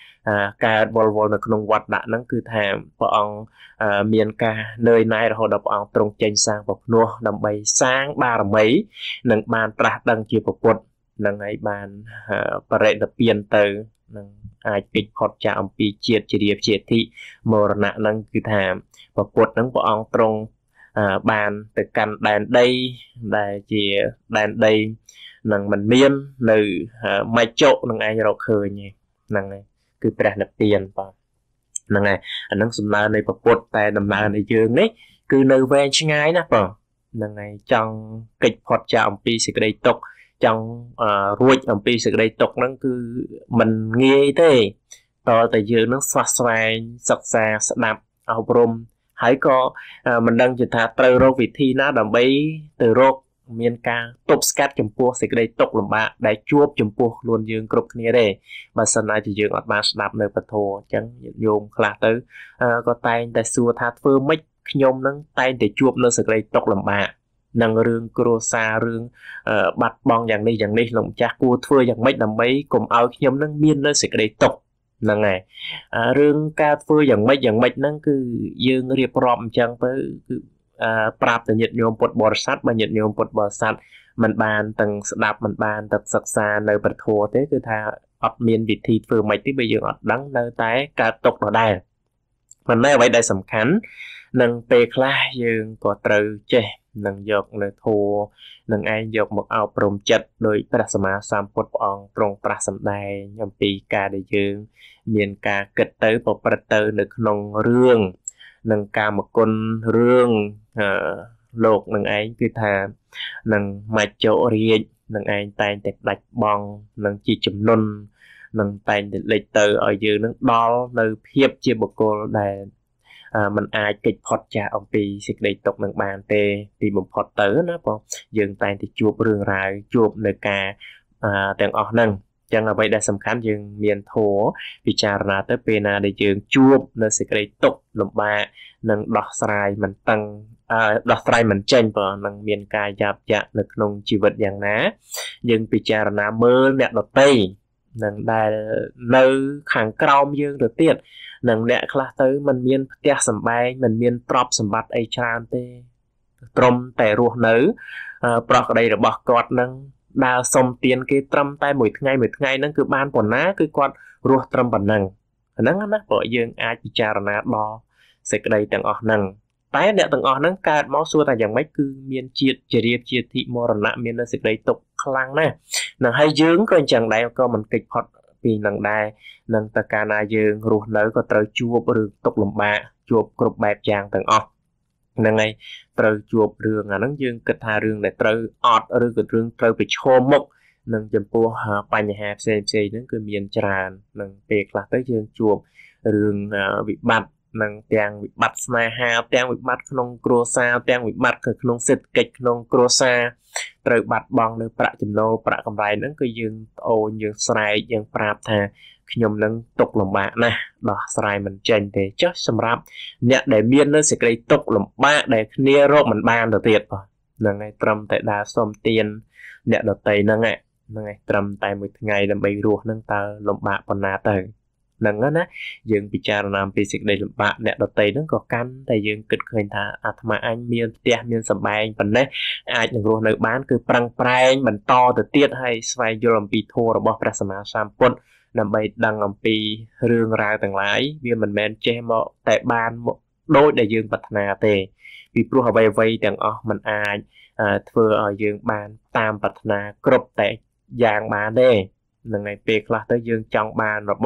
ca vol vol được nông vật đã nắng cứ thèm bóng miền ca nơi này rồi đọc ông trong tranh sang bọc nua nằm bay sang ba mấy nâng ban tra đăng chiều bọc quật nâng ấy ban bệ đập biên từ nâng ai kịch hot cha ông pi chiết chỉ điệp chiết thị mờ nạ nâng cứ thèm bọc quật nâng bóng trong bàn từ cành đàn đây đại chỉ đàn đây nâng mình miên từ mai chỗ nâng ai rồi khơi nhỉ nâng này cứ bẻ nạp tiền vào nâng này anh nâng sum na này bọc bột tại nằm na này dương đấy cứ nơi ven ngay nè vào nâng này trong kịch hoạt chạm pi sự đây tục trong ruột ông pi sự đây tục nó cứ mình nghe thế to tại dương nó xoa xoay sọc xa đạp ao brom hãy có mình đang chỉ thà từ rô vị thi nó đầm bấy từ rô miền ca top scat chấm pua sẽ đây tốc làm bạ đại chuột chấm pua luôn dương cướp kia đây mà sau này thì dương ở ba đạp nơi bật thô chẳng dùng là tới có tay tại xua thà phơ mấy nhôm nâng tay để chuột nơi sẽ đây tốc làm bạ nâng rương crosa rương bạt bong dạng đi lồng cha cua thưa dạng mấy đầm bấy cùng áo nhôm nâng miên nơi sẽ đây tốc nâng này rương ca phơi dạng mấy nó cứ dương riệp rọm chẳng tới prap từ nhiệt nhôm bột bò sắt và nhiệt nhôm bột bò sắt mình bàn từng đạp mình bàn tập sặc xa nơi bật thua thế cứ tha ọt miên vị thi phơi mấy tí bây giờ ọt đắng nơi tái ca tục ở đây mình nói vậy đây sầm khánh nâng pe kla dương có từ chê nâng dọc nơi thua nâng ai dọc một ao prom chật đôi prasama sam phật ông trong prasam đài nhằm pi ca để dương miền ca kịch tới bộ prasơ được nông rương nâng ca một con rương lột nâng ai cứ thà nâng mạch chỗ riêng nâng ai tay tẹt đạch bong nâng chi chùm nôn nâng tay lịch từ ở dưới nâng đo nơi hiệp chia một cô đài mình ai kịch hot cha ông pi xịt đầy tộc nâng bàn tê thì một hot tớ nó po dừng tay thì chuột rương rải chuột nơi ca tiếng ọt nâng chẳng là vậy đã sầm khám dừng miền thổ vì cha ra tới pena để dừng chuột nơi xịt đầy tộc lồng ba nâng đọt sài mình tăng đọt sài mình tranh vào nâng miền ca dạp dạ lực nông chi vật dạng ná dừng vì cha ra mơ nẹt đọt tây nâng đài nơi hàng crom dương được tiết nâng nẹt khá tới mình miền tia sầm bay mình miền prop sầm bát ai chan tê tromแต่ruột nữ prop ở đây là bọc cọt nâng đào sông tiền cái trom tay mỗi ngày nâng cứ ban quần ná cứ quạt ruột trom bản nâng nâng nó bởi dương ai chỉ cha ra đo sẽ cái đây tầng ở nâng tái nẹt tầng ở nâng cả máu xua tại dạng mấy cứ miền chiết thị mô rana miền nó sẽ đây tục khăng nè nâng hay dương coi chẳng đại có mình kịch hot vì nâng đai nâng ta ca na dương ruột nữ có tới chua rừng tục lồng bạ chua cột bẹp chàng tầng ở nâng này tới chua rừng nâng dương kịch hà rừng để tới ọt rừng kịch rừng tới bị chô mốc nâng chấm pua bánh hạt xem nâng cứ miền tràn nâng việc là tới dương chua rừng bị bạt nâng tiếng bị bắt na ha tiếng bị bắt không crosa tiếng bị bắt không xịt kịch không crosa từ bắt bong nơi bạ chấm nô bạ cầm bài nâng cứ dương ô dương sài dương prap thà nhom nâng tục lòng bạ nè đỏ sài mình tranh thế chắc sầm rap nè để miên nó sẽ gây tục lòng bạ để nia rô mình ban được tiệt rồi nâng ngày trầm tại đa xôm tiền nè đợt tây nâng ngày trầm tại một ngày là bay ruột nâng ta lòng bạ còn nà tới nâng á dương bị cha làm bị xịt đầy bạn nè đợt tây nó có căn tại dương kịch khơi thà mà anh miên tia miên sầm bay phần đấy ai đừng luôn nơi bán cứ prang prang mình to từ tiết hay xoay vô làm bị thua rồi bỏ prasama sam pun nằm bay đăng làm bị rương ra từng lái vì mình men che mọ tại ban một đôi để dương bật nà tề vì pro họ bay vây từng mình ai vừa ở dương ban tam bật nà cướp tại giang bán đây nâng ngày việc là tới dương trong bàn rồi bỏ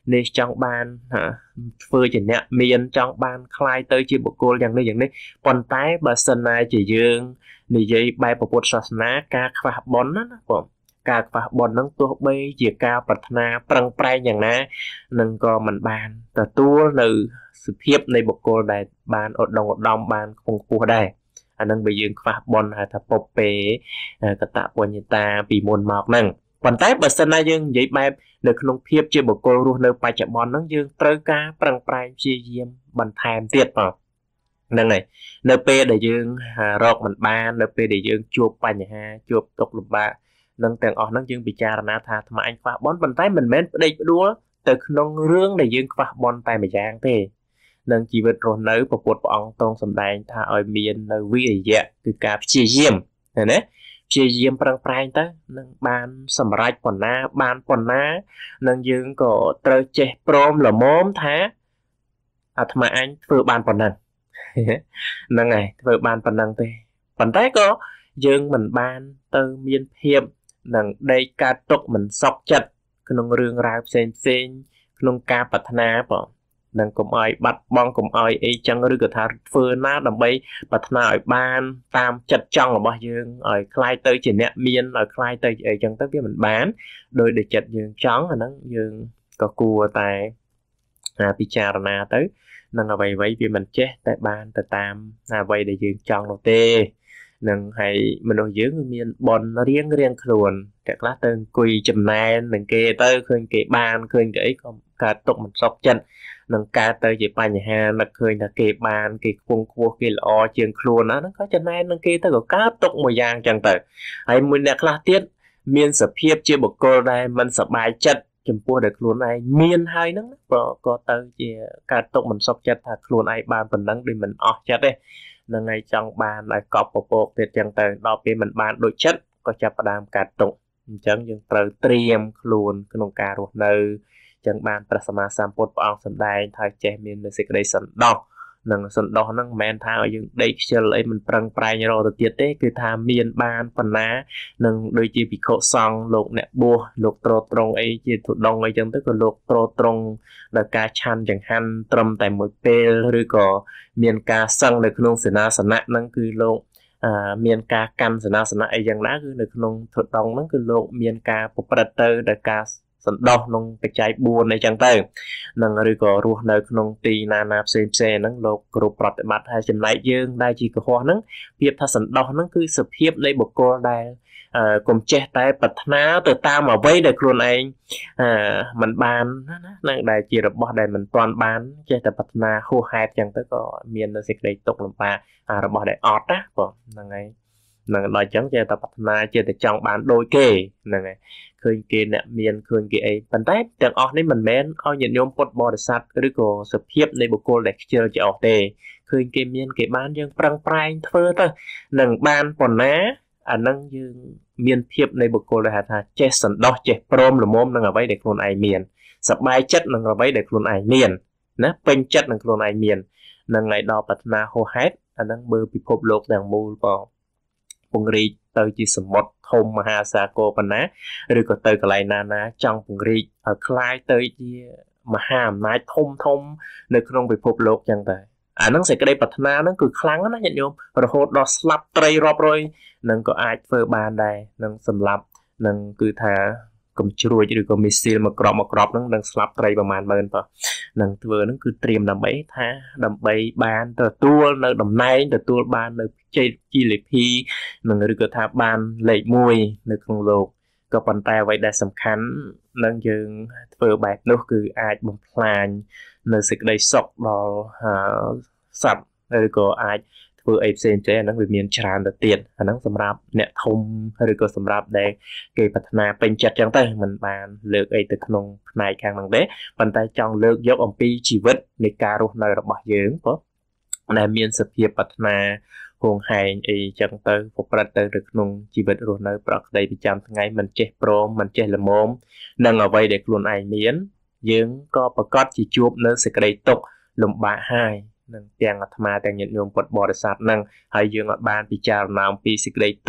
នេះចង់បានធ្វើជាអ្នកមានចង់បានคล้ายទៅជាបុគ្គលយ៉ាងនេះប៉ុន្តែបើសិនណាជាយើងនិយាយបែបពុទ្ធសាសនាការខ្វះបុណ្យណាបងការខ្វះបុណ្យហ្នឹងទោះបីជាការប្រាថ្នាប្រឹងប្រែងយ៉ាងណានឹងក៏មិនបានទទួលនៅសភាពនៃបុគ្គលដែលបានឧត្តមឧត្តមបានខ្ពង់ខ្ពស់ដែរអានឹងបើយើងខ្វះបុណ្យហៅថាពុពេកតបញ្ញតាពីមុនមកហ្នឹងប៉ុន្តែបើសិនណាយើងនិយាយបែបនៅក្នុងភាពជាបុគ្គលរស់នៅបច្ចុប្បន្នហ្នឹងយើងត្រូវការប្រឹងប្រែងព្យាយាមបន្ថែមទៀតបងហ្នឹងហើយនៅពេលដែលយើងរកមិនបាននៅពេលដែលយើងជួបបញ្ហាជួបទុក្ខលំបាកនឹងទាំងអស់ហ្នឹងយើងពិចារណាថាអាត្មាអញខ្វះបុណ្យប៉ុន្តែមិនមែនផ្ដេកផ្ដួលទៅក្នុងរឿងដែលយើងខ្វះបុណ្យតែម្យ៉ាងទេនឹងជីវិតរស់នៅព្រះពុទ្ធព្រះអង្គទ្រង់សម្ដែងថាឲ្យមាននៅវិរិយៈគឺការព្យាយាមណាព្យាយាមប្រឹងប្រែងទៅនឹងបានសម្រេចប៉ុណ្ណាបានប៉ុណ្ណានឹងយើងក៏ត្រូវចេះព្រមល្មមថាអាត្មាអញធ្វើបានប៉ុណ្ណឹងហ្នឹងហើយធ្វើបានប៉ុណ្ណឹងទេប៉ុន្តែក៏យើងមិនបានទៅមានភាពនឹងដេកកើតទុកមិនសុខចិត្តក្នុងរឿងរ៉ាវផ្សេងក្នុងការប្រាថ្នាបងនឹងកុំឲ្យបាត់បង់កុំឲ្យអីចឹងឬក៏ថាធ្វើណាដើម្បីប្រាថ្នាឲ្យបានតាមចិត្តចង់របស់យើងឲ្យคล้ายទៅជាអ្នកមានឲ្យคล้ายទៅអីចឹងទៅវាមិនបានដោយដែលចិត្តយើងចង់អាហ្នឹងយើងក៏គួរតែពិចារណាទៅនឹងអ្វីៗវាមិនចេះតែបានទៅតាមអ្វីដែលយើងចង់នោះទេនឹងហើយមនុស្សយើងវាមានបនរៀងខ្លួនតែខ្លះទៅអង្គុយចំណែននឹងគេទៅឃើញគេបានឃើញគេអីក៏កើតទុកមិនសុខចិត្តនឹងកើតទៅជាបញ្ហានឹកឃើញថាគេបានគេខ្ពង់ខ្ពស់គេល្អជាងខ្លួនណាហ្នឹងក៏ចំណែននឹងគេទៅក៏កើតទុកមួយយ៉ាងចឹងទៅហើយមួយអ្នកខ្លះទៀតមានសភាពជាបុគ្គលដែលមិនសប្បាយចិត្តចំពោះដែលខ្លួនឯងមានហើយហ្នឹងក៏ទៅជាកើតទុកមិនសុខចិត្តថាខ្លួនឯងបានប៉ុណ្ណឹងដូចមិនអស់ចិត្តទេនឹងឯងចង់បានឲ្យកប់ពពកទៀតចឹងទៅដល់ពេលមិនបានដូចចិត្តក៏ចាប់ផ្ដើមកើតទុកអញ្ចឹងយើងត្រូវត្រៀមខ្លួនក្នុងការរស់នៅចឹងបានព្រះសម្មាសម្ពុទ្ធព្រះអង្គសម្ដែងថាចេះមានសេចក្តីសន្តោសនឹងសន្តោសហ្នឹងមិនមែនថាឲ្យយើងដេកខ្ជិលអីមិនប្រឹងប្រែងរកទៅទៀតទេគឺថាមានបានប៉ុណ្ណានឹងដូចជាភិក្ខុសង្ឃលោកអ្នកបួសលោកត្រត្រង់អីជាទុដងអីចឹងទៅក៏លោកត្រត្រង់ដល់ការឆាន់ចង្ហាន់ត្រឹមតែមួយពេលឬក៏មានការសឹងនៅក្នុងសេនាសនៈហ្នឹងគឺលោកមានការកាន់សេនាសនៈអីយ៉ាងណាគឺនៅក្នុងទុដងហ្នឹងគឺលោកមានការប្រព្រឹត្តទៅដោយការសន្តោសក្នុងបច្ច័យ4អីចឹងទៅនឹងឬក៏រស់នៅក្នុងទីណាផ្សេងហ្នឹងលោកគ្រប់ប្រតិបត្តិហើយចំណែកយើងដែលជាកុហកហ្នឹងភាពថាសន្តោសហ្នឹងគឺសភាពនៃបុគ្គលដែលកុំចេះតែប្រាថ្នាទៅតាមអ្វីដែលខ្លួនឯងមិនបានណាដែលជារបស់ដែលមិនទាន់បានចេះតែប្រាថ្នាហួសហេតុចឹងទៅក៏មាននៅសេចក្តីទុក្ខលំបាករបស់ដែលអត់ណាបងហ្នឹងហើយនឹងដល់ចឹងចេះតែប្រាថ្នាចេះតែចង់បានដូចគេហ្នឹងហើយឃើញគេអ្នកមានឃើញគេអីប៉ុន្តែទាំងអស់នេះមិនមែនឲ្យញាតិញោមពុទ្ធបរិស័ទឬក៏សភាពនៃបុគ្គលដែលខ្ជិលជាអស់ទេឃើញគេមានគេបានយើងប្រឹងប្រែងធ្វើទៅនឹងបានប៉ុណ្ណាអានឹងយើងមានភាពនៃបុគ្គលដែលហៅថាចេះសន្តោសចេះព្រមល្មមនឹងអ្វីដែលខ្លួនឯងមានសប្បាយចិត្តនឹងអ្វីដែលខ្លួនឯងមានណាពេញចិត្តនឹងខ្លួនឯងមាននឹងឲ្យដល់ប្រាថ្នាហួសហេតុអានឹងមើលពិភពលោកទាំងមូលបងពង្រីកទៅជាសមុទ្រធំមហាសាគរប៉ុណ្ណាឬក៏ទៅកន្លែងណាចង់ពង្រីកឲ្យคล้ายទៅជាមហាអំណាចធំនៅក្នុងពិភពលោកចឹងតែអាហ្នឹងសេចក្តីប្រាថ្នាហ្នឹងគឺខ្លាំងណាស់ញាតិញោមរហូតដល់ស្លាប់ត្រីរាប់រយនឹងក៏អាចធ្វើបានដែរនឹងសម្លាប់នឹងគឺថាកំជ្រួចឬក៏មីស៊ីលមកក្របហ្នឹងនឹងស្លាប់ត្រីប្រមាណ10000ប៉ុនឹងធ្វើហ្នឹងគឺត្រៀមដើម្បីថាដើម្បីបានទទួលនៅតំណែងទទួលបាននៅជ័យជីលភីនឹងឬក៏ថាបានលេខ1នៅក្នុងលោកក៏ប៉ុន្តែអ្វីដែលសំខាន់នឹងយើងធ្វើបែបនោះគឺអាចបំផ្លាញនៅសេចក្តីសុខដល់សត្វឬក៏អាចធ្វើអីផ្សេងៗអាហ្នឹងវាមានច្រើនទៅទៀតអាហ្នឹងសម្រាប់អ្នកធំឬក៏សម្រាប់ដែលគេប្រាថ្នាពេញចិត្តចឹងទៅមិនបានលើកអីទៅក្នុងផ្នែកខាងហ្នឹងទេប៉ុន្តែចង់លើកយកអំពីជីវិតនៃការរស់នៅរបស់យើងព្រោះដែលមានសភាពប្រាថ្នាហួងហែងអីចឹងទៅប្រព្រឹត្តទៅក្នុងជីវិតរស់នៅប្រកក្តីប្រចាំថ្ងៃមិនចេះព្រមមិនចេះល្មមនឹងអ្វីដែលខ្លួនឯងមានយើងក៏ប្រកាសជាជួបនៅសេចក្តីទុក្ខលំបាកហើយនឹងទាំងអាត្មាទាំងញាតិញោមពុទ្ធបរិស័ទនឹងហើយយើងអាចបានពិចារណាអំពីសេចក្តីទុក្ខ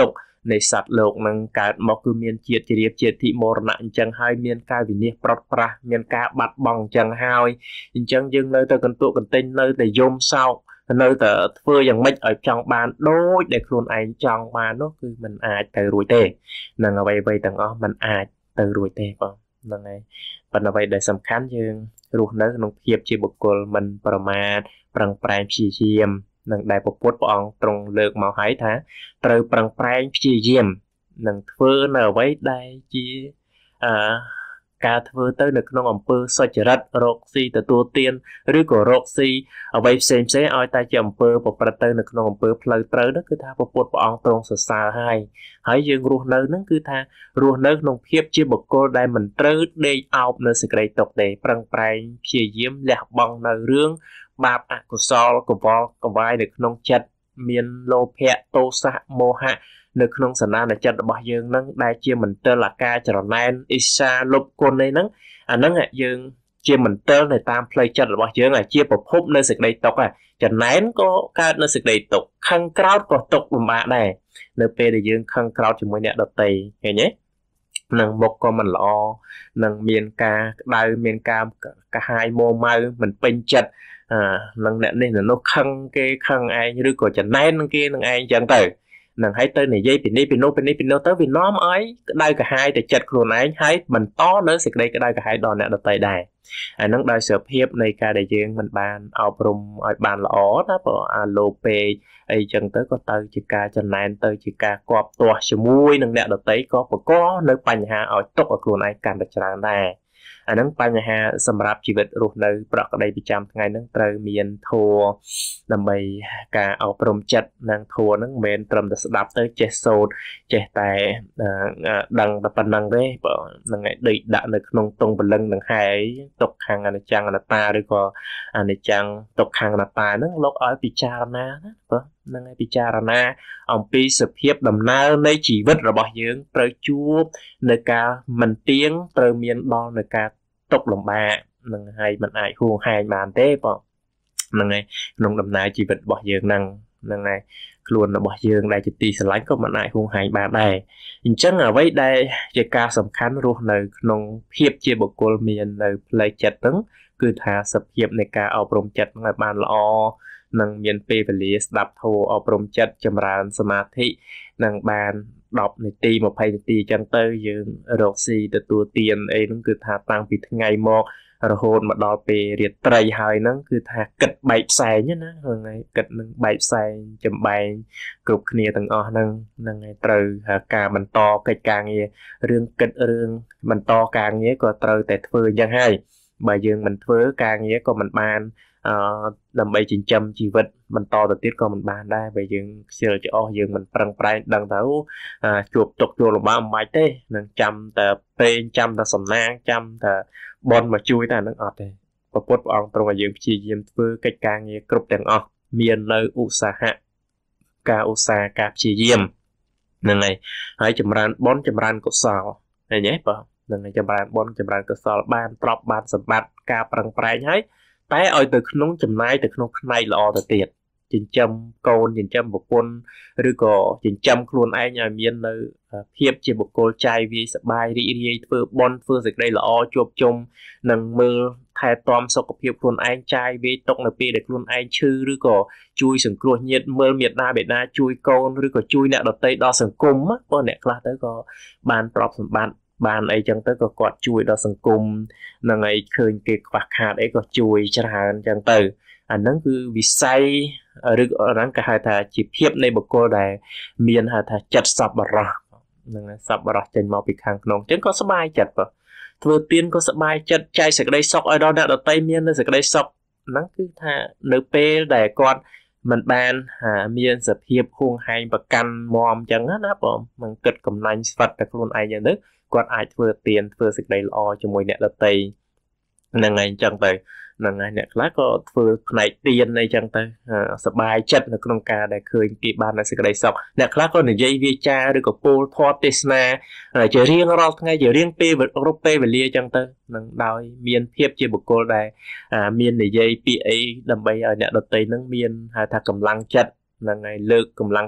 ในสัตว์โลกนั้นการมอกคือเมียนเจียดเรียบเจียดที่มรณะจังให้เมียนกายวินิจปรดประเมียนกาบัดบังจังให้จังยังเลยแต่กันตัวกันเต้นเลยแต่ยมเศร้าเลยแต่เพื่อยังไม่ở trong bàn đôi để khuôn anh trong bàn nóคือมันอาจtừ rồi têนั่งเอาไว้ไว้ต่างอ๋อมันอาจtừ rồi têป่ะนั่งไงปัญหาไว้ได้สำคัญยังรู้นะน้องเพียบชีบุคคลมันประมาณปรังแปรชีเยี่ยมนั่งได้ประพุทธปองตรงเลิกมาหายท้าเติมปรังแปรชีเยี่ยมนั่งเพื่อเอาไว้ได้ชีการเพื่อเติมในขนมอำเภอสจรัตโรคซีแต่ตัวเตียนหรือก็โรคซีเอาไว้เซมเซ่เอาตาจำเภอปประเติมในขนมอำเภอเพลย์เติมนั่นคือท่าประพุทธปองตรงสสารให้หายยังรู้เนื้อนั่นคือท่ารู้เนื้อน้องเพียบชีบุคคลได้มันเติมได้เอาเนื้อสกัดตกได้ปรังแปรชีเยี่ยมแหลกบังในเรื่องบาปอกุศลกบกบายในขนมจัดเมียนโลภะโตสะโมหะในขนมสนาในจัดบ่ยังนั่งได้เชี่ยมันเตอร์ละกาจรแนนอิชาลบคนในนั่งอันนั้นยังเชี่ยมันเตอร์ในตามเพลย์จัดบ่ยังเชี่ยประพบในสิ่งใดตกจัดแนนก็การในสิ่งใดตกข้างกราวก็ตกลงมาได้ในเปย์ได้ยังข้างกราวจะไม่เนี่ยดอกเตยเห็นไหมนั่งบกก็มันหล่อนั่งเมียนกาได้เมียนกากระหายโมมามันเป็นจัดนั่งเนี่ยนี่là nó khăng cái khăng ai như có chả nén kia năng ai chẳng tới năng hãy tới này dây pin nó tới vì nó ấy đây cả hai để chặt luôn ấy hãy mình to nữa sẽ đây cái đây cả hai đòn nè đợt tay đài năng đây sở hiệp này cả đại diện mình bàn ao prum ở bàn là ó đó bỏ alope ấy chẳng tới có tới chỉ cả chả nén tới chỉ cả quạt tua chỉ mũi năng nè đợt tay có nơi bành hà ở tốc ở luôn ấy càng được tràn nàyอันนั้นปัญหาสำหรับชีวิตรูปในประกอบประจำไงนั่งเตยเมียนทัวนำไปการเอาปรมจัดนางทัวนั่งเมนตรมดัสดับเตยเจโซดเจแต่ดังตะปันนังได้ปะนั่งไงดิดะในขนมตรงบนลังนั่งหายตกหางอันจังอันตาหรือก็อันจังตกหางอันตานั่งลกอ้อยปิจารณาปะนั่งไงปิจารณาเอาปีสเพียบดำน้าในชีวิตระบายยืงเตยจูบในการมันเตียงเตยเมียนดองในการตกลงมานั่งให้มันไอหูหายบานเต้ปะนั่งไงนงดำน้าชีวิตบ่ยืงนั่งไงครวนบ่ยืงได้จิตตีสลายก็มันไอหูหายบานได้ยิ่งจังเอาไว้ได้จะการสำคัญรู้ในนงเพียบเจียบกลเมียนในเพลย์จัดตั้งคือทาสเพียบในการเอาปรมจัดในบานละอนั่งเมียนเปเปลีสดับโทเอาปรมจัดจำรานสมาธินั่งบานดอกในตีมาภัยตีจังเตยยืนโรคซีแต่ตัวเตียนเองนั่นคือทาตั้งปิดไงมอกระโหนมาดอเปเรียดไตรหายนั่นคือทากัดใบแสงเนี่ยนะไงกัดนั่งใบแสงจำใบกรุบเนียตั้งอ้อนั่งไงเตยการมันต่อกิจการเงี้ยเรื่องกัดเรื่องมันต่อการเงี้ยก็เตยแต่เฟื่องยังให้ใบยืนมันเฟื่อการเงี้ยก็มันบานนำไปจินจำชีวิตมันต่อแต่ติดก็มันบานได้ไปยังเชื่อจะอ้อยังมันปรังปรายดังเท้าจูบตกจูบลงมาไม่เต้นั่งจำแต่เป็นจำแต่สำนักจำแต่บอลมาช่วยแต่นั่งอดเลยประพฤติออกตรงกับยังชียิมเพื่อกิจการเงี้ยกรุบแต่งออกเมียนเลยอุตสาหะการอุตสาหการชียิมนั่งไงให้จำรันบอลจำรันกุศลอะไรเงี้ยป่ะนั่งไงจำรันบอลจำรันกุศลบ้านตรอบบานสมบัติการปรังปรายให้แต่เอาแต่ขนมจำนายแต่ขนมในละอแต่เตียดจินจำโกนจินจำบุคคลหรือก็จินจำครูนไอ้เนี่ยมีนเลยเพียบจีบุคคลใจวีสบายรีเฟื่อบอลเฟื่อสิ่งใดละอจบจมหนังมือไทยตอมสกปรกครูนไอ้ใจวีตกในปีเด็กครูนไอ้ชื่อหรือก็ช่วยสังครัวเงียบเมื่อเมียดนาเบ็ดนาช่วยโกนหรือก็ช่วยเนี่ยดอกเตยดอกสังคมอ่ะก็เนี่ยคลาดแล้วก็บานปลอบสมบัติบานไอ้จังเตอร์ก็กอดช่วยดอกสังคมนั่งไอ้เคยเก็บฝักขาดไอ้ก็ช่วยชราจังเตอร์อันนั้นคือวิสัยหรืออันนั้นก็หาทาจีเพียบในบุคคลใดเมียนหาทาจัดสับบระนั่งสับบระจันมาปีข้างนองจังก็สบายจัดปะเธอเตียนก็สบายจัดใจสักได้ซอกไอ้ดอกเนี่ยดอกเตยเมียนเลยสักได้ซอกนั่นคือท่าเนื้อเป้แต่ก่อนมันบานเมียนสเพียบคงให้ประกันมอมจังนะผมมันเกิดกำลังฟัดแต่คนไอ้อย่างนึกก่อนอาจเพื่อเตียนเพื่อสิ่งใดละอจมวยเนี่ยละตีนั่งไงจังไปนั่งไงเนี่ยแล้วก็เพื่อไหนเตียนในจังไปสบายจัดในกรงการได้เคยกีบานในสิ่งใดสอบเนี่ยแล้วก็หนึ่งใจวิจาหรือกับโพลทอติสนาจะเรียงเราไงจะเรียงเป้แบบรูปเป้แบบเลียจังไปนั่งดาวเมียนเพียบเจียบุกโกลได้เมียนในใจปีไอ้ดำไปเนี่ยละตีนั่งเมียนหาทางกำลังจัดนั่งไงเลิกกำลังจัด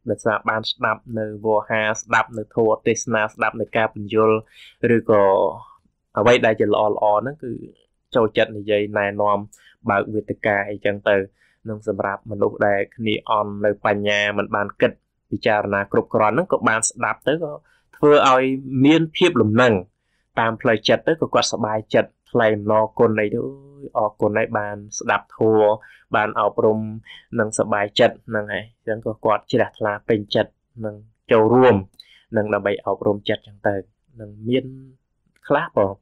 để sao ban đạp nơi vô ha đạp nơi thua tesna đạp nơi ca bình yul rồi có ở đây đại chỉ lò nó cứ trâu trận như vậy này nom bảo việt ca hay chẳng từ nông sản phẩm mình lúc đây khi on nơi bàn nhà mình bàn kịch bị cha là cục cron nó có bàn đạp tới có vừa ai miên phiếp lùm nằng tam plei chật tới có quạt sbài chật plei nó con này đó ở con này bàn đạp thua bàn ở prom nâng sbài chật nâng này chẳng có quạt chỉ đặt là bên chật nâng châu ruộng nâng là bay ở prom chật chẳng từ nâng miên khác bỏ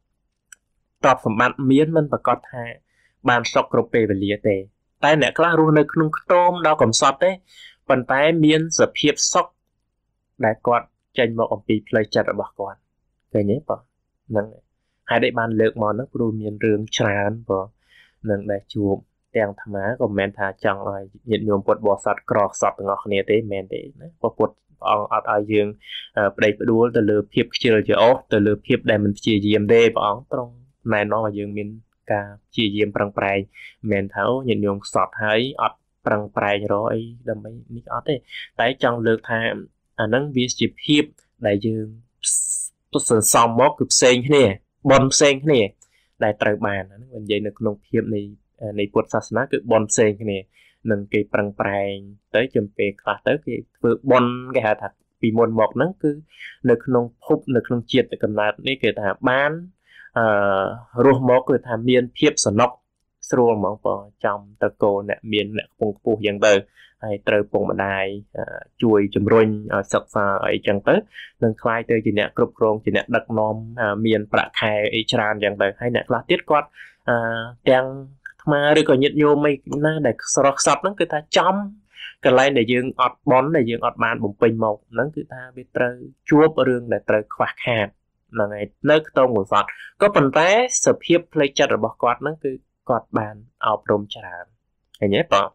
tập phẩm bạn miên mình và có thà bàn sọc cột về lìa tề tay nè khác luôn nơi khung tôm đau cầm sọt đấy bàn tay miên sập hiệp sọc đại quạt tranh một ông bị plei chật ở bạc quạt cái nhé bỏ nâng hai đại bàn lược mòn nó đôi miên rương tràn bỏ nâng đại chuồng đèn thầm á còn men thà chẳng ai nhận nhôm bột bò sọt cọ sọt ngọc này thế men thế có bột ở ở dương đây đua từ lừa hiệp chưa chưa từ lừa hiệp đây mình chỉ diêm đê bỏ trong này nó là dương miên ca chỉ diêm prang prai men tháo nhận nhôm sọt hay ở prang prai rồi đâm mấy nít ở thế tại trong lược thà nâng vi chỉ hiệp đại dương tôi sờ xong móc cực sen nè bom sen nè đại trời bàn nó mình vậy được nông hiệp nàyในพุทธศาสนาคือบอลเซงเนี่ยนั่นคือปรังแปลงtớiจำเป็นคลาtớiคือบอลcáiหาถักปีมวลหมอกนั้นคือในขนมพบในขนมเจียดในกำนัดนี่คือถาบ้านรวมหมอกคือถาเมียนเพียบสนกสรวงหมอกพอจำตะโกเนี่ยเมียนเนี่ยปงปูอย่างเดิมให้เตยปงมาได้ช่วยจำรุ่งสักษาไอ้จังเตอนั่งคลายเตยจีเนี่ยกรุบกรองจีเนี่ยดักนอมเมียนประคายไอ้ชานอย่างเดิมให้เนี่ยคลาติดกอดแดงmà rồi còn nhận vô mấy na để sọt sọt nó người ta chăm cái này để dương ọt bón để dương ọt bàn bùng pin một nó người ta biết trời chua ở đường để trời khoác hạt là ngày nơi tông một giọt có phần té sập hiệp play chặt ở bọc quạt nó cứ quạt bàn ọp rôm tràn hay nhé bỏ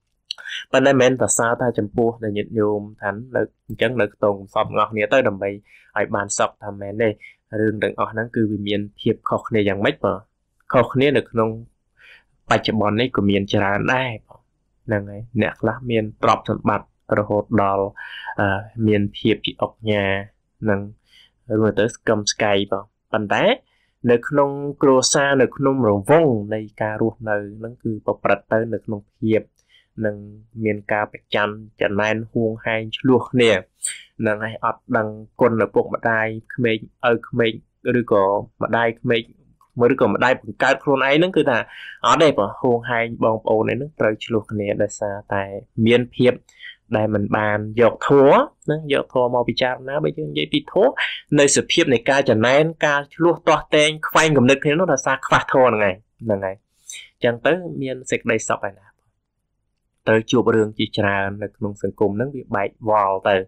bên đây men là sao ta chăm pu để nhận vô thánh lực chân lực tông sọt ngọt nghĩa tới đầm bầy ở bàn sọt thầm men đây đường đừng ọt nó cứ vì miền hiệp khóc này dạng mấy mà khóc này được nôngปัจจุบันนี้ก็มีจราได้นั่งไงเนี่ยละมีตรอบสมบัติระหดดอลมีเพียบจีออกยานั่งรวมถึงกำสกายป่ะปัจจัยในขนมโกรซาในขนมรวงในการรวมในนั่นคือปรับเติมในขนมเพียบนั่งมีการประจันจะนายห่วงให้ลูกเนี่ยนั่งไงอัดดังคนในพวกมาได้ขมิ้นขมิ้นหรือก็มาได้ขมิ้นmới được còn đây bằng cái con ấy nó cứ là ở đây mà hôn hai bông bầu này nó tới chuột này là sao tại miền phiệp đây mình bàn dọc thua nó dọc thua màu bị chạm nó bây giờ vậy bị thua nơi sự phiệp này ca trở nên ca chuột to tên khoai ngầm nước thế nó là sao khoa thua là ngày chẳng tới miền sạch đây sọc này nào tới chùa đường chỉ trà là cùng phần cùng nó bị bậy vào từ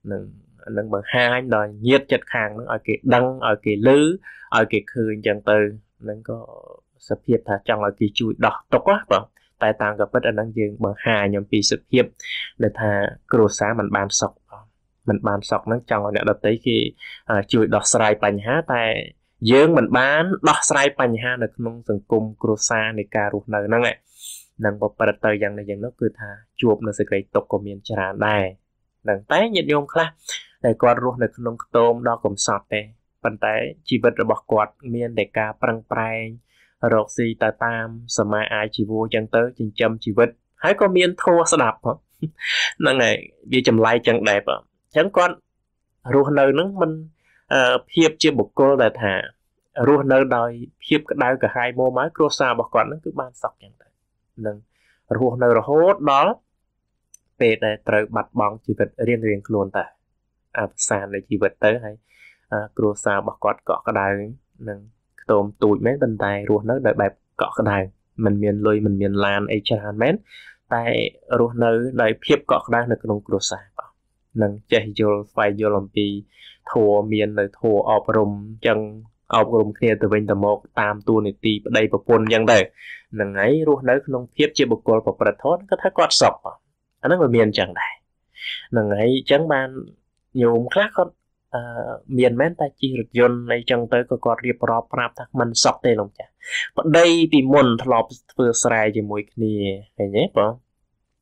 nâng bằng hai rồi nhiệt chật hàng nó ở cái đăng ở cái lứ ở cái khơi chẳng từ nâng có sập hiệp thà trong ở cái chui đỏ tốc quá vâng tại tàng gặp bất ở năng dương bằng hai nhóm pi sập hiệp để thà cừu xá mình bàn sọc nó trong ở nè đợt tới khi chui đỏ sài bành há tại dương mình bán đỏ sài bành há được nông từng cùng cừu xá này cà ruột nở năng này nâng có bất tới rằng này rằng nó cứ thà chuột nó sẽ gây tốc của miền tràn đây nâng té nhiệt nhôm khác để quạt ruột được nông tôm đó cũng sọt đâyปันแต่ชีวิตระบบกอดเมียนเด็กกาปรังแปลงโรคซีตาตามสมัยอายชีวจังเตอร์จิงจำชีวิตให้ก็เมียนโทสดับนั่นไงวิจำไลจังแดบฉันก่อนรูนเนอร์นั้นมันเพียบเชื่อบุกโกแต่ถ่ารูนเนอร์โดยเพียบก็ได้กับไฮโมไม้โครซาบอกก่อนนั่นคือบ้านสอกอย่างไรนั่นรูนเนอร์โฮดđóเป็นแต่เติร์บัดบองชีวิตเรียนกลุ่นแต่สารในชีวิตเตอร์ให้ครัวซาบอกกอดเกาะกระไดนั่งโตมตูดแม้บันไดรัวเนื้อแบบเกาะกระไดมันเมียนลอยมันเมียนลานไอชาแม้แต่รัวเนื้อได้เพียบเกาะกระไดในกรงครัวซานั่งใจโยลไฟโยลมปีทัวเมียนเลยทัวออกรมจังออกรมเคลียร์ตัวเป็นตะโมกตามตัวในตีประเดี๋ยวปนยังได้นั่งไงรัวเนื้อขนมเพียบเจ็บบุกโกลปประทศก็ถ้ากอดศพอันนั้นมันเมียนจังได้นั่งไงจังบานโยมคลาก็miền mến ta chỉ được dồn này chẳng tới có riệp rọp rạp thắc mình sọc tê lòng chả đây thì muốn thọp vừa xài cho mỗi cái này nhé bỏ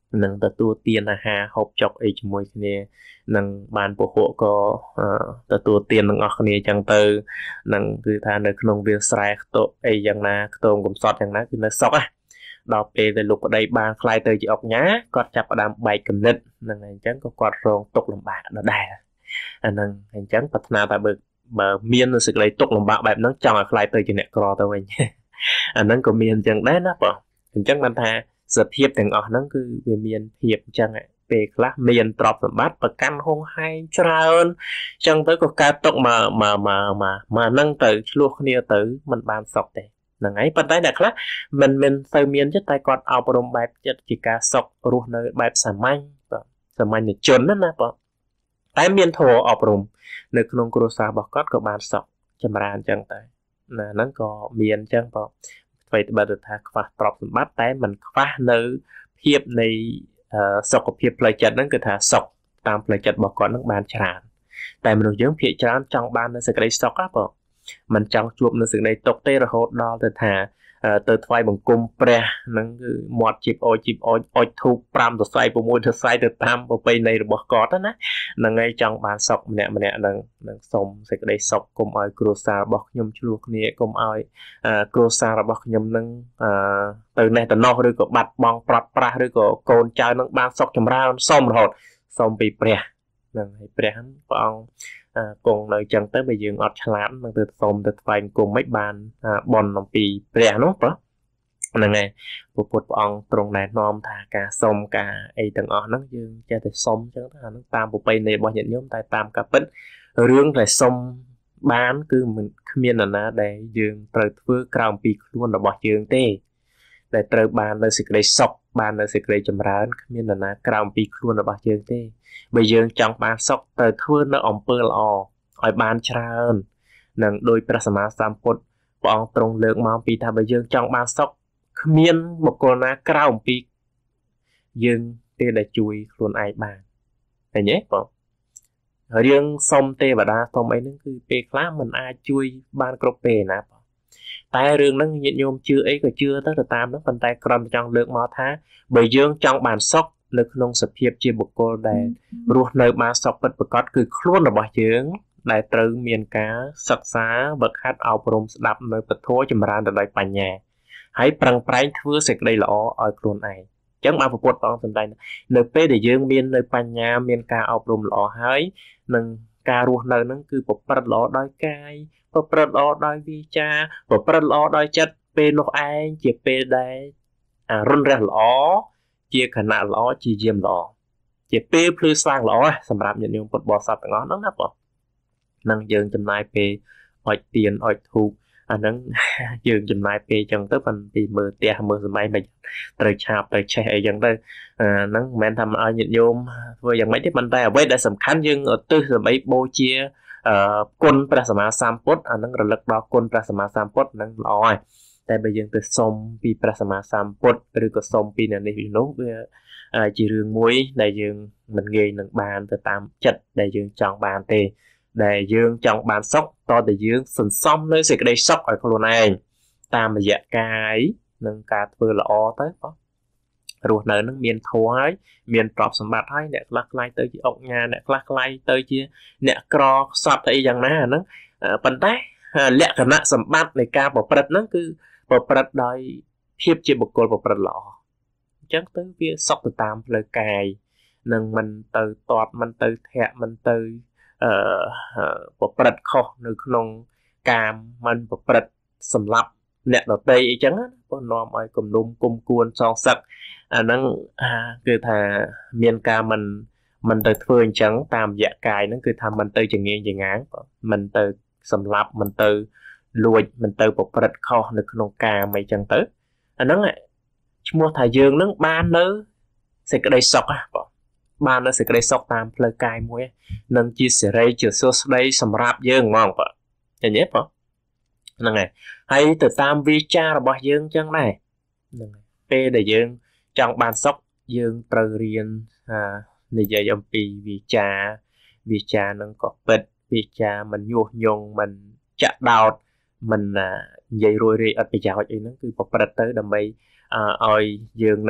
nâng ta tua tiền là hà hộp chọc ấy cho môi kia nâng bàn bộ hộ có ta tua tiền nâng ọc này chẳng từ nâng cứ thà nơi nông viên sài tổ ấy chẳng là tôm cũng sọt chẳng là cứ nó sọc á đọc về lục ở đây bàn khai tới chị ọc nhá có chập ở đám bảy cầm nít nâng hành chẳng có quạt rong tục làm bạc nó đài nâng hành chẳng bật nào tại bờ miên nó sự lấy tục làm bạc bẹp nó chọn khai tới chị nè cò tao vậy nâng có miên chẳng đấy nó bỏ hành chẳng bàn thà sự hiệpទាំងអស់ហ្នឹងគឺវាមានភាពអញ្ចឹងពេលខ្លះមានទ្រព្យសម្បត្តិប្រកាន់ហុងហែងច្រើនអញ្ចឹងទៅក៏កើតទុកមកហ្នឹងទៅឆ្លោះគ្នាទៅมันបានសុខទេហ្នឹងហើយប៉ុន្តែអ្នកខ្លះមិនទៅមានចិត្តតែគាត់អប់រំបែបចិត្តជាការសុខរស់នៅបែបសាមញ្ញបាទសាមញ្ញជនណាបាទតែមានធម៌អប់រំនៅក្នុងគ្រួសាររបស់គាត់ក៏បានសុខចម្រើនអញ្ចឹងតែណាហ្នឹងក៏មានអញ្ចឹងបាទអ្វីបើទៅថាខ្វះទ្រព្យសម្បត្តិតែมันខ្វះនៅភាពនៃសុខភាពផ្លូវចិត្តហ្នឹងគឺថាសុខតាមផ្លូវចិត្តរបស់គាត់ហ្នឹងបានច្រើនតែមនុស្សយើងភាគច្រើនចង់បាននៅសេចក្តីសុខណាបងมันចង់ជួបនៅសេចក្តីទុក្ខទេរហូតដល់ទៅថាទៅថ្វាយបង្គំព្រះហ្នឹងគឺមាត់ជីបអុចអុចធូប5សរសៃ6សរសៃទៅតាមប្រពៃណីរបស់គាត់ណាហ្នឹងហើយចង់បានសុខម្នាក់ហ្នឹងសូមសេចក្តីសុខកុំឲ្យគ្រួសាររបស់ខ្ញុំឆ្លោះគ្នាកុំឲ្យគ្រួសាររបស់ខ្ញុំនឹងទៅនេះទៅនោះឬក៏បាត់បង់ប្រាត់ប្រាស់ឬក៏កូនចៅនឹងបានសុខចម្រើនសូមរហូតសូមពីព្រះហ្នឹងហើយព្រះព្រះអង្គគង់នៅចឹងទៅបើយើងអត់ឆ្លាតនឹងទៅសុំទៅថ្វាយគុំមិនបានបន់អំពីព្រះនោះព្រោះហ្នឹងហើយពុទ្ធព្រះអង្គទ្រង់ណែនាំថាការសុំការអីទាំងអស់ហ្នឹងយើងចេះតែសុំចឹងទៅអាហ្នឹងតាមប្រពៃណីរបស់ញាតិញោមតែតាមការពិតរឿងដែលសុំបានគឺមិនគ្មាននរណាដែលយើងត្រូវធ្វើក្រៅអំពីខ្លួនរបស់យើងទេដែលត្រូវបាននៅសេចក្តីសុខបាននៅសេចក្តីចម្រើនគ្មាននរណាក្រៅអំពីខ្លួនរបស់យើងទេបើយើងចង់បានសុខត្រូវធ្វើនៅអំពើល្អឲ្យបានច្រើននឹងដោយព្រះសម្មាសម្ពុទ្ធព្រះអង្គទ្រង់លើកមកពីថាបើយើងចង់បានសុខគ្មានបុគ្គលណាក្រៅអំពីយើងទេដែលជួយខ្លួនឯងបានឃើញទេបងរឿងសុំទេវតាសុំអីហ្នឹងគឺពេលខ្លះมันអាចជួយបានគ្រប់ពេលណាបងតែរឿងហ្នឹងញាតិញោមជឿអីក៏ជឿទៅតាមហ្នឹងប៉ុន្តែគ្រាន់តែចង់លើកមកថាបើយើងចង់បានសុខនៅក្នុងសភាពជាបុគ្គលដែលរស់នៅបានសុខពិតប្រាកដគឺខ្លួនរបស់យើងដែលត្រូវមានការសិក្សាវឹកហាត់អប់រំស្ដាប់នៅពធចម្រើនទៅដោយបញ្ញាហើយប្រឹងប្រែងធ្វើសេចក្តីល្អឲ្យខ្លួនឯងអញ្ចឹងបានពុទ្ធព្រះអង្គសម្ដែងនៅពេលដែលយើងមាននៅបញ្ញាមានការអប់រំល្អហើយនឹងការរស់នៅហ្នឹងគឺប្រព្រឹត្តល្អដោយកាយប្រព្រឹត្តល្អដោយវាចាប្រព្រឹត្តល្អដោយចិត្តពេលនោះឯងជាពេលដែលរុនរះល្អជាខណៈល្អជាយាមល្អជាពេលភ្លឺស្វាងល្អសម្រាប់ញាតិញោមពុទ្ធបរិស័ទទាំងអស់ហ្នឹងណាបងនឹងយើងចំណាយពេលអុជទៀនអុជធូបអាហ្នឹងយើងចំណាយពេលអញ្ចឹងទៅប៉ុន្តែមើលផ្ទះមើលសម័យមិនត្រូវឆាបទៅឆេះអីអញ្ចឹងទៅហ្នឹងមិនមែនថាឲ្យញាតិញោមធ្វើយ៉ាងម៉េចទេប៉ុន្តែអ្វីដែលសំខាន់យើងឧទ្ទិសដើម្បីបូជាគុណព្រះសម្មាសម្ពុទ្ធអាហ្នឹងរលឹកដល់គុណព្រះសម្មាសម្ពុទ្ធហ្នឹងល្អហើយតែបើយើងទៅសុំពីព្រះសម្មាសម្ពុទ្ធឬក៏សុំពីអ្នកនេះពីនោះវាជារឿងមួយដែលយើងមិនងាយនឹងបានទៅតាមចិត្តដែលយើងចង់បានទេដែលយើងចង់បានសុខតើតែយើងសន្សំនៅសេចក្តីសុខឲ្យខ្លួនឯងតាមរយៈកាយនិងការធ្វើល្អទៅបងរស់នៅនឹងមានធម៌ហើយមានទ្រព្យសម្បត្តិហើយអ្នកខ្លះខ្លាយទៅជាអុកញ៉ាអ្នកខ្លះខ្លាយទៅជាអ្នកក្រខ្សត់អីយ៉ាងណាហ្នឹងប៉ុន្តែលក្ខណៈសម្បត្តិនៃការប្រព្រឹត្តហ្នឹងគឺប្រព្រឹត្តដោយភាពជាបុគ្គលប្រព្រឹត្តល្អអញ្ចឹងទៅវាសុខទៅតាមផ្លូវកាយនឹងមិនទៅតតមិនទៅធាក់មិនទៅប្រព្រឹត្តខុសនៅក្នុងកាមមិនប្រព្រឹត្តសម្លាប់អ្នកដទៃអីចឹងណាព្រោះនាំឲ្យគំនុំគុំគួនសងសឹកអាហ្នឹងគឺថាមានការមិនទៅធ្វើអញ្ចឹងតាមរយៈកាយហ្នឹងគឺថាមិនទៅចងៀងចងាងមិនទៅសម្លាប់មិនទៅលួចមិនទៅប្រព្រឹត្តខុសនៅក្នុងកាមអីចឹងទៅអាហ្នឹងឈ្មោះថាយើងនឹងបាននៅសេចក្តីសុខបងបាននៅសេចក្តីសុខតាមផ្លូវកាយមួយនឹងជាសេរីជាសុខស្ដីសម្រាប់យើងហ្មងបងឃើញទេបងហ្នឹងហើយទៅតាមវាចារបស់យើងចឹងដែរហ្នឹងពេលដែលយើងចង់បានសុខយើងត្រូវរៀននិយាយអំពីវាចានឹងក៏ពិតវាចាមិនញុះញង់មិនចាក់ដោតមិននិយាយរួយរាយអត់ប្រយោជន៍អីហ្នឹងគឺប្រព្រឹត្តទៅដើម្បីឲ្យយើងហ្នឹង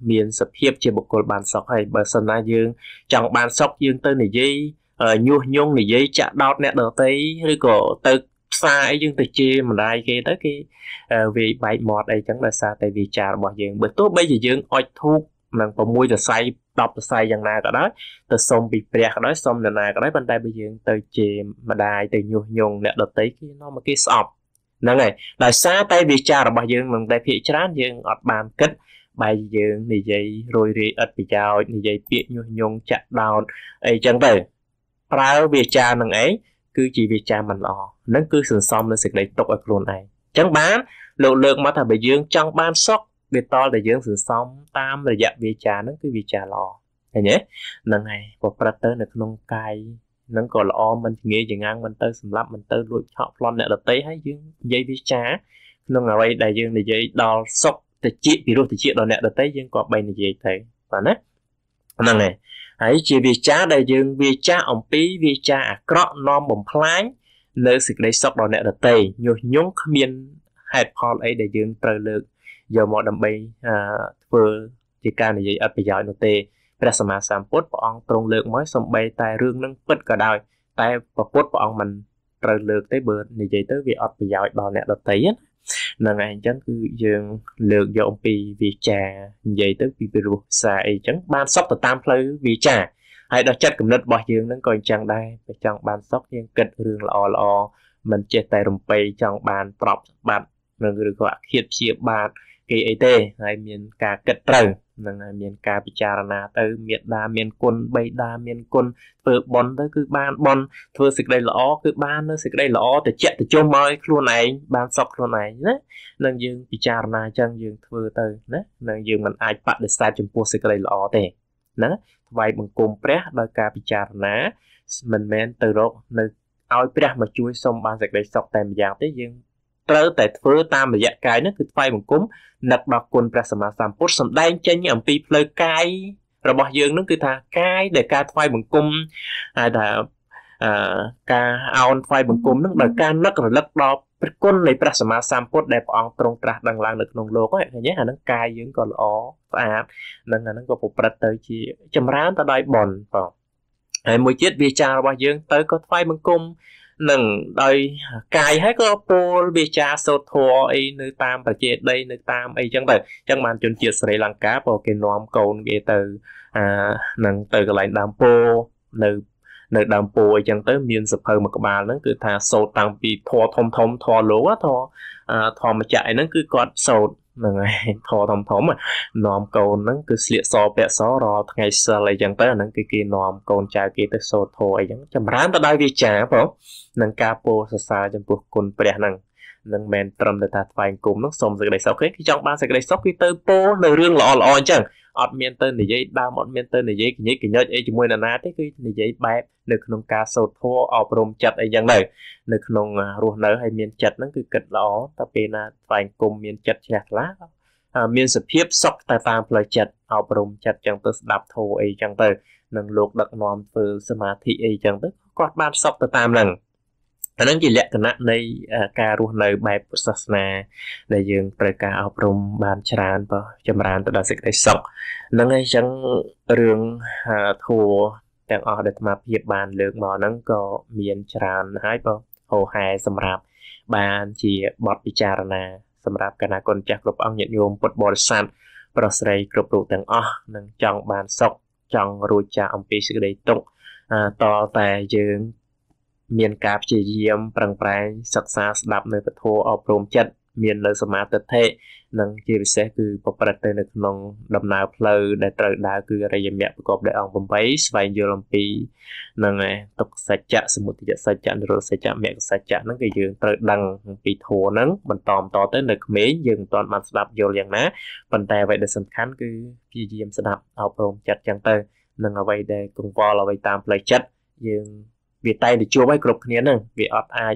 miền sập hiệp trên bộ cột bàn sọc hay bờ sân na dương trong bàn sọc dương tới này dây nhu nhung này dây chạm đọt nè đầu tới rồi cổ tới xa ấy dương tới chia mà đây kia tới cái vì bài mọt đây chẳng là xa tại vì trà bỏ dương bởi tốt bây giờ dương oi thuốc nàng có mùi từ say đọc từ say dần nào cả đó từ sông bị bẹt đó sông lần nào cả đó bên tay bây giờ từ chia mà đài từ nhu nhung nè đầu tới cái nó mà cái sọp nè này là xa tay vì trà bỏ dương mình tay phía trán dương ọt bàn kết bài dương này dây rồi đi ít bị chào này dây biết nhu nhung chặt đào ấy chẳng tới ra vì cha mình ấy cứ chỉ vì cha mình lo nó cứ sừng xong nó sẽ lấy tục ở luôn này chẳng bán lượng lượng mà thằng bị dương trong ban sóc vì to để dương sừng xong tam là dạ vì cha nó cứ vì cha lo thấy nhé lần này một prater được nông cay nó còn lo mình nghĩ gì ngang mình tới sầm lấp mình tới lụi họ lon này là tới hay dương dây vì cha nó ngồi đây đại dương này dây đo sóc thì chị vì rồi thì chị đo nè là tới dương có bay này dây thấy và nè lần này hãy chỉ vì cha đại dương vì cha ông pí vì cha cọ non bồng phái nơi sự lấy sọc đỏ nẹt tây nhung nhung miên hai con ấy đại dương trời lực giờ mọi đầm bay vừa chỉ ca này vậy ở bây giờ nó tê Prasama Samput của ông trong lượng mới xong bay tại rương nâng bứt cả đời tại và put của ông mình trời lực tới bờ này vậy tới vì ở bây giờ đỏ nẹt tây á là ngày chẳng cứ dương lượng do ông pí vì cha vậy tới vì peru sai chẳng ban sóc từ tam phơi vì cha hay đó chất cầm nứt bỏ dương nó còn chẳng đây phải chọn ban sóc nhưng kịch rương lò mình chết tay rồng pay chọn bàn prop bàn mình được gọi khiết chia bàn cái ấy tê hay miền cả kịch trời là miền cả picharana tới miền đa miền quân bay đa miền quân vừa bón tới cứ ban bón vừa xịt đây lõ cứ ban nó xịt đây lõ để chạy từ chỗ mới luôn này ban sóc luôn này đấy nên dương picharana chân dương vừa tới đấy nên dương mình ai bắt để sai trong po xịt đây lõ tê đấy vậy bằng cùng preh đôi ca picharana mình men từ đó nơi ao preh mà chui xong ban xịt đây sọc tèm dạng tới dương tới tại phơi tam mà dạng cái nó cứ phai bằng cúng nặc đọc quân Prasama Samput sầm đai trên những pi phơi cái rồi bỏ dương nó cứ thà cái để ca phai bằng cung là ca ao phai bằng cung nó đợi ca nắc rồi lắc đo quân này Prasama Samput đẹp ông trong tra đằng lang được nông lô có thể nhé là nó cai dưỡng còn ó và nên là nó có một bật tới chỉ chấm rán ta đai bòn vào mỗi chiếc vi cha bao dương tới có phai bằng cung nâng đây cài hết có pol bị cha sốt thua ấy nơi tam và chết đây nơi tam ấy chẳng vậy chẳng màn chuẩn chiết Sri Lanka vào cái nóm cồn ghê từ nâng từ cái lại đàm po nơi đàm po ấy chẳng tới miền sập hơi mà các bạn nó cứ thà sốt tăng bị thua thông thua lúa thua mà chạy nó cứ còn sốt này thò thom mà nòm cồn nó cứ sliệt so bẹ so rò ngày xưa lại chẳng tới nó cái nòm cồn trà kia tới so thôi chẳng chăm rán ta đây vì trả phải không nâng capo sa trong cuộc cồn bẹ nâng men trầm để ta phải cùng nó xong rồi đây sau khi trong ba sẽ đây sóc cái tới po nơi riêng lọ chẳng ọt miền tên này giấy đa món miền tên này giấy cái nhớ ấy chỉ môi là ná thế cái này giấy bẹp được nông ca sâu thô ọp rôm chặt ấy chẳng này được nông ruột nở hay miền chặt nó cứ kịch lỏ ta bên là phải cùng miền chặt chặt lá miền sập hiếp sóc ta tam lời chặt ọp rôm chặt chẳng tới đạp thô ấy chẳng tới nâng luộc đặc nòm từ samadhi ấy chẳng tới quạt ban sóc ta tam lầnนั่นจีเละกันนะในการรู้ในแบบศาสนาในยังประกาศอบรมบานชรานปะจำรานตัวสิกได้สกนั่นไงจังเรื่องทัวแต่ออกเดินมาเพียบบานเลือกหมอนั่งก็มีนชรานหายปะโหหายสำหรับบานจีบอดพิจารณาสำหรับคณะคนจากกลุ่มองค์โยมปดบริษัทประสริกลุ่มรูแต่งอ๋อนั่งจังบานสกจังรู้จ่าอมปีสิกได้ตกต่อแต่ยังมีนกาบจีเยี่ยมปรังปรายศึกษาสดับในประตูอบรมจัดมีนเลยสมาร์ทเทนังจีวิเศษคือปประเทศในขนมดำนาเพลย์ได้ตระดาคืออะไรอย่างเงี้ยประกอบได้องค์ผมไปสวายโยลปีนังไงตกสัจจะสมุติสัจจะนรสัจจะเมฆสัจจะนั่งก็ยืนตระดังปีโทนังบรรทอมต่อเต้นในเขมรยืนตอนมันสดับโยลอย่างนะปัญแต่ไว้ได้สำคัญคือจีเยี่ยมสดับอบรมจัดจังเตอร์นังเอาไว้ได้กงวอลเอาไว้ตามเพลย์จัดยืนvì tay để chua với cục kia nè vì ọt ai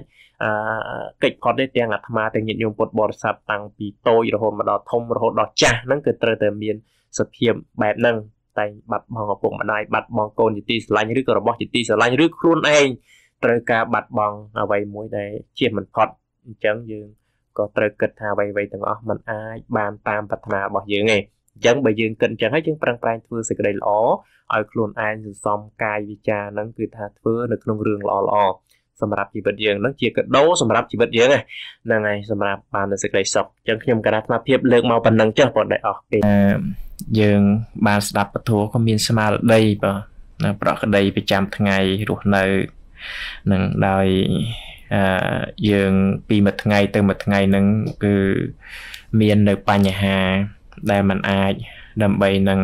kịch còn đây tiền là tham tiền nhận dùng bột bột sạp tăng vì tôi rồi mà đỏ thông rồi đỏ trà nó cứ từ từ miền sập hiểm bẹp nâng tay bật bằng ở bụng mà này bật bằng cồn chỉ tì lại như đứa rồi bỏ chỉ tì lại như đứa luôn anh từ cả bật bằng ở vậy mũi đây chia mình phật chẳng dừng có từ kịch hà vậy vậy từng mình ai bàn tam bạch nào bỏ dữ này chẳng bởi dương cần chẳng hay chẳng prang prang thưa sự cái lõ ở khuôn ai xong cai vi cha nắng cứ tha thưa được nông rừng lòสำหรับជីវិតយើងនឹងជាកដោសម្រាប់ជីវិតយើងហ្នឹងហើយសម្រាប់បាននៅសេចក្តីសុខអញ្ចឹងខ្ញុំកណាត់មកភាពលើកមកប៉ុណ្ណឹងចុះបងដែលអស់ពេលយើងបានស្ដាប់ពធក៏មានស្មារតីបាទនៅប្រក្តីប្រចាំថ្ងៃរស់នៅនឹងដោយយើងពីមួយថ្ងៃទៅមួយថ្ងៃហ្នឹងគឺមាននៅបញ្ហាដែលมันអាចដើម្បីនឹង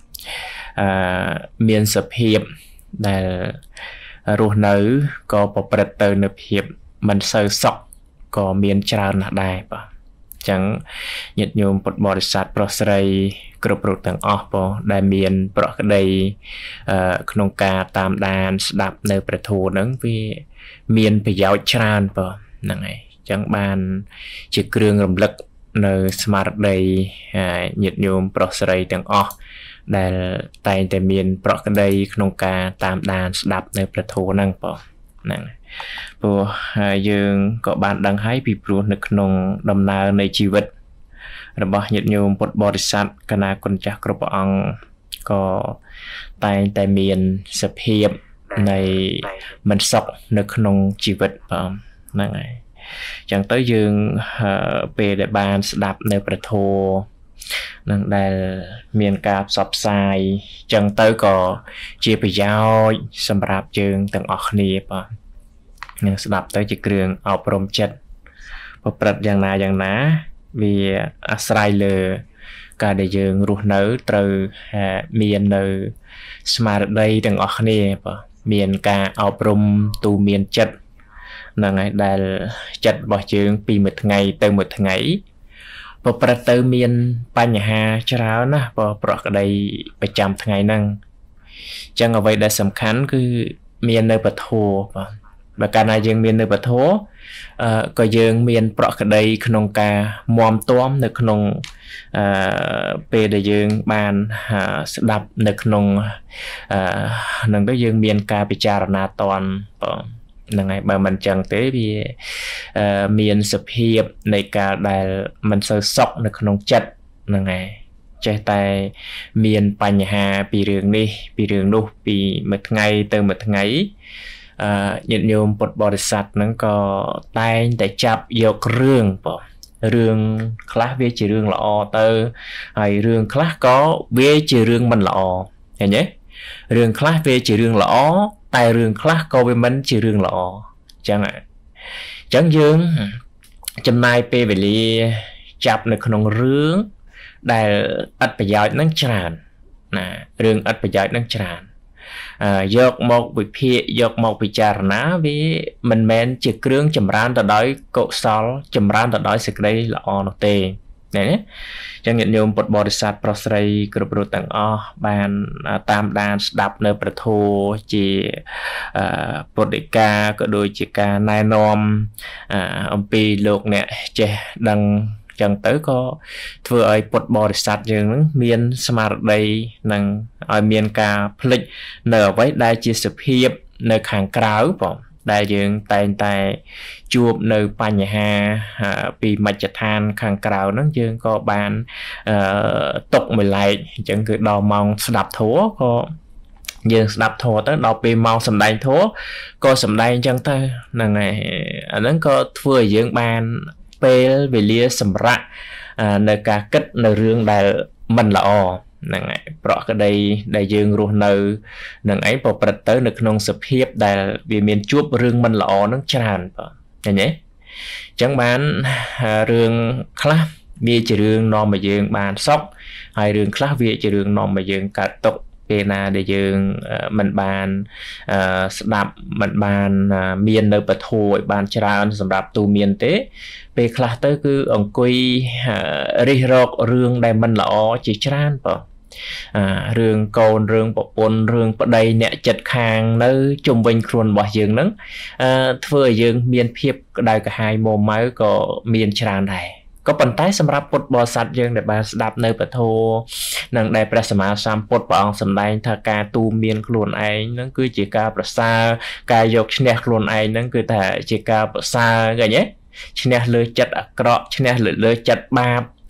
មានសភាពដែលរស់នៅក៏ប្រព្រឹត្តទៅនៅភាពមិនសូវសុខក៏មានច្រើនណាស់ដែរបាទអញ្ចឹងញាតិញោមពុទ្ធបរិស័ទប្រុសស្រីគ្រប់រូបទាំងអស់បងដែលមានប្រក្តីក្នុងការតាមដានស្ដាប់នៅព្រះធម៌ហ្នឹងវាមានប្រយោជន៍ច្រើនបងហ្នឹងហើយអញ្ចឹងបានជាគ្រឿងរំលឹកនៅស្មារតីញាតិញោមប្រុសស្រីទាំងអស់ដែលតែងតែមានប្រក្តីក្នុងការតាមដានស្ដាប់នៅព្រះធម៌ហ្នឹងបងហ្នឹងព្រោះយើងក៏បានដឹងហើយពីព្រោះនៅក្នុងដំណើរនៃជីវិតរបស់ញាតិញោមពុទ្ធបរិស័ទកណាគុណចាស់គ្រប់ព្រះអង្គក៏តែងតែមានសភាពនៃមិនសុខនៅក្នុងជីវិតបងហ្នឹងហើយអញ្ចឹងទៅយើងពេលដែលបានស្ដាប់នៅព្រះធម៌នឹងដែលមានការផ្សព្វផ្សាយចឹងទៅក៏ជាប្រយោជន៍សម្រាប់យើងទាំងអស់គ្នាបាទនឹងស្ដាប់ទៅជាគ្រឿងអប់រំចិត្តប្រព្រឹត្តយ៉ាងណាវាអាស្រ័យលើការដែលយើងរស់នៅត្រូវមាននៅស្មារតីទាំងអស់គ្នាបាទមានការអប់រំទូមានចិត្តហ្នឹងហើយដែលចិត្តរបស់យើងពីមួយថ្ងៃទៅមួយថ្ងៃប្រព្រឹត្តទៅមានបញ្ហាច្រើនណាស់ប្រក្តីប្រចាំថ្ងៃហ្នឹងអញ្ចឹងអ្វីដែលសំខាន់គឺមាននៅពធបាទបើកាលណាយើងមាននៅពធក៏យើងមានប្រក្តីក្នុងការមមទាំនៅក្នុងពេលដែលយើងបានស្ដាប់នៅក្នុងនឹងទៅយើងមានការពិចារណាតន់ហ្នឹងហើយបើមិនចឹងទេវាមានសភាពនៃការដែលមិនសូវសុខនៅក្នុងចិត្តហ្នឹងហើយចេះតែមានបញ្ហាពីរឿងនេះពីរឿងនោះពីមួយថ្ងៃទៅមួយថ្ងៃញាតិញោមពុទ្ធបរិស័ទហ្នឹងក៏តែងតែចាប់យករឿងរឿងខ្លះវាជារឿងល្អទៅហើយរឿងខ្លះក៏វាជារឿងមិនល្អឃើញទេរឿងខ្លះវាជារឿងល្អតែរឿងខ្លះក៏វាមិនជារឿងល្អអញ្ចឹងយើងចំណាយពេលវេលាចាប់នៅក្នុងរឿងដែលឥតប្រយោជន៍នឹងច្រើនណារឿងឥតប្រយោជន៍នឹងច្រើនយកមកវិភាគយកមកពិចារណាវាមិនមែនជាគ្រឿងចម្រើនទៅដោយកុសលចម្រើនទៅដោយសេចក្តីល្អនោះទេណាចឹងញាតិញោមពុទ្ធបរិស័ទប្រុសស្រីគ្រប់រូបទាំងអស់បានតាមដានស្ដាប់នៅព្រះធម៌ជាពុទ្ធិកាក៏ដូចជាការណែនាំអំពីលោកអ្នកចេះដឹងចឹងទៅក៏ធ្វើឲ្យពុទ្ធបរិស័ទយើងនឹងមានស្មារតីនឹងឲ្យមានការភ្លេចនៅអ្វីដែលជាសភាពនៅខាងក្រៅបងដែលយើងតែងតែជួបនៅបញ្ហាពីមជ្ឈដ្ឋានខាងក្រៅហ្នឹងយើងក៏បានຕົកមួយឡែកអញ្ចឹងគឺដល់ម៉ោងស្ដាប់ធម៌ក៏យើងស្ដាប់ធម៌ទៅដល់ពេលម៉ោងសម្ដែងធម៌ក៏សម្ដែងអញ្ចឹងទៅហ្នឹងហើយអាហ្នឹងក៏ធ្វើឲ្យយើងបានពេលវេលាសម្រាប់នៅការគិតនៅរឿងដែលមិនល្អហ្នឹងហើយប្រក្តីដែលយើងរស់នៅនឹងឯងប្រព្រឹត្តទៅនៅក្នុងសភាពដែលវាមានជួបរឿងមិនល្អនឹងច្រើនបាទឃើញទេអញ្ចឹងបានរឿងខ្លះវាជារឿងនាំឲ្យយើងបានសុខហើយរឿងខ្លះវាជារឿងនាំឲ្យយើងកើតទុក្ខពេលណាដែលយើងមិនបានស្ដាប់មិនបានមាននៅពធឲ្យបានច្រើនសម្រាប់ទូមានទេពេលខ្លះទៅគឺអង្គុយរិះរករឿងដែលមិនល្អជាច្រើនបងរឿងកូនរឿងប្រពន្ធរឿងប្តីអ្នកចិត្តខាងនៅជុំវិញខ្លួនរបស់យើងហ្នឹងធ្វើឲ្យយើងមានភាពក្តៅក្រហាយមួម៉ៅក៏មានច្រើនដែរក៏ប៉ុន្តែសម្រាប់ពុទ្ធបរិស័ទយើងដែលបានស្ដាប់នៅពធនឹងដែលព្រះសម្មាសម្ពុទ្ធព្រះអង្គសម្ដែងថាការទូមានខ្លួនឯងហ្នឹងគឺជាការប្រសើរការយកឈ្នះខ្លួនឯងហ្នឹងគឺថាជាការប្រសើរឃើញទេឈ្នះលើចិត្តអាក្រក់ឈ្នះលើចិត្តបាប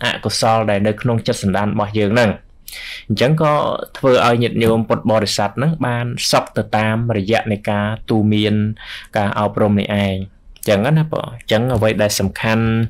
ạ của sol để nơi không chất sẵn đàn bỏ dương nâng chẳng có thưa ở nhiệt nhôm bột bò để sạch nâng ban sọc từ tam rồi dạ này cả tu miên cả ao prom này ai chẳng á bỏ chẳng ở vậy đại sầm khăn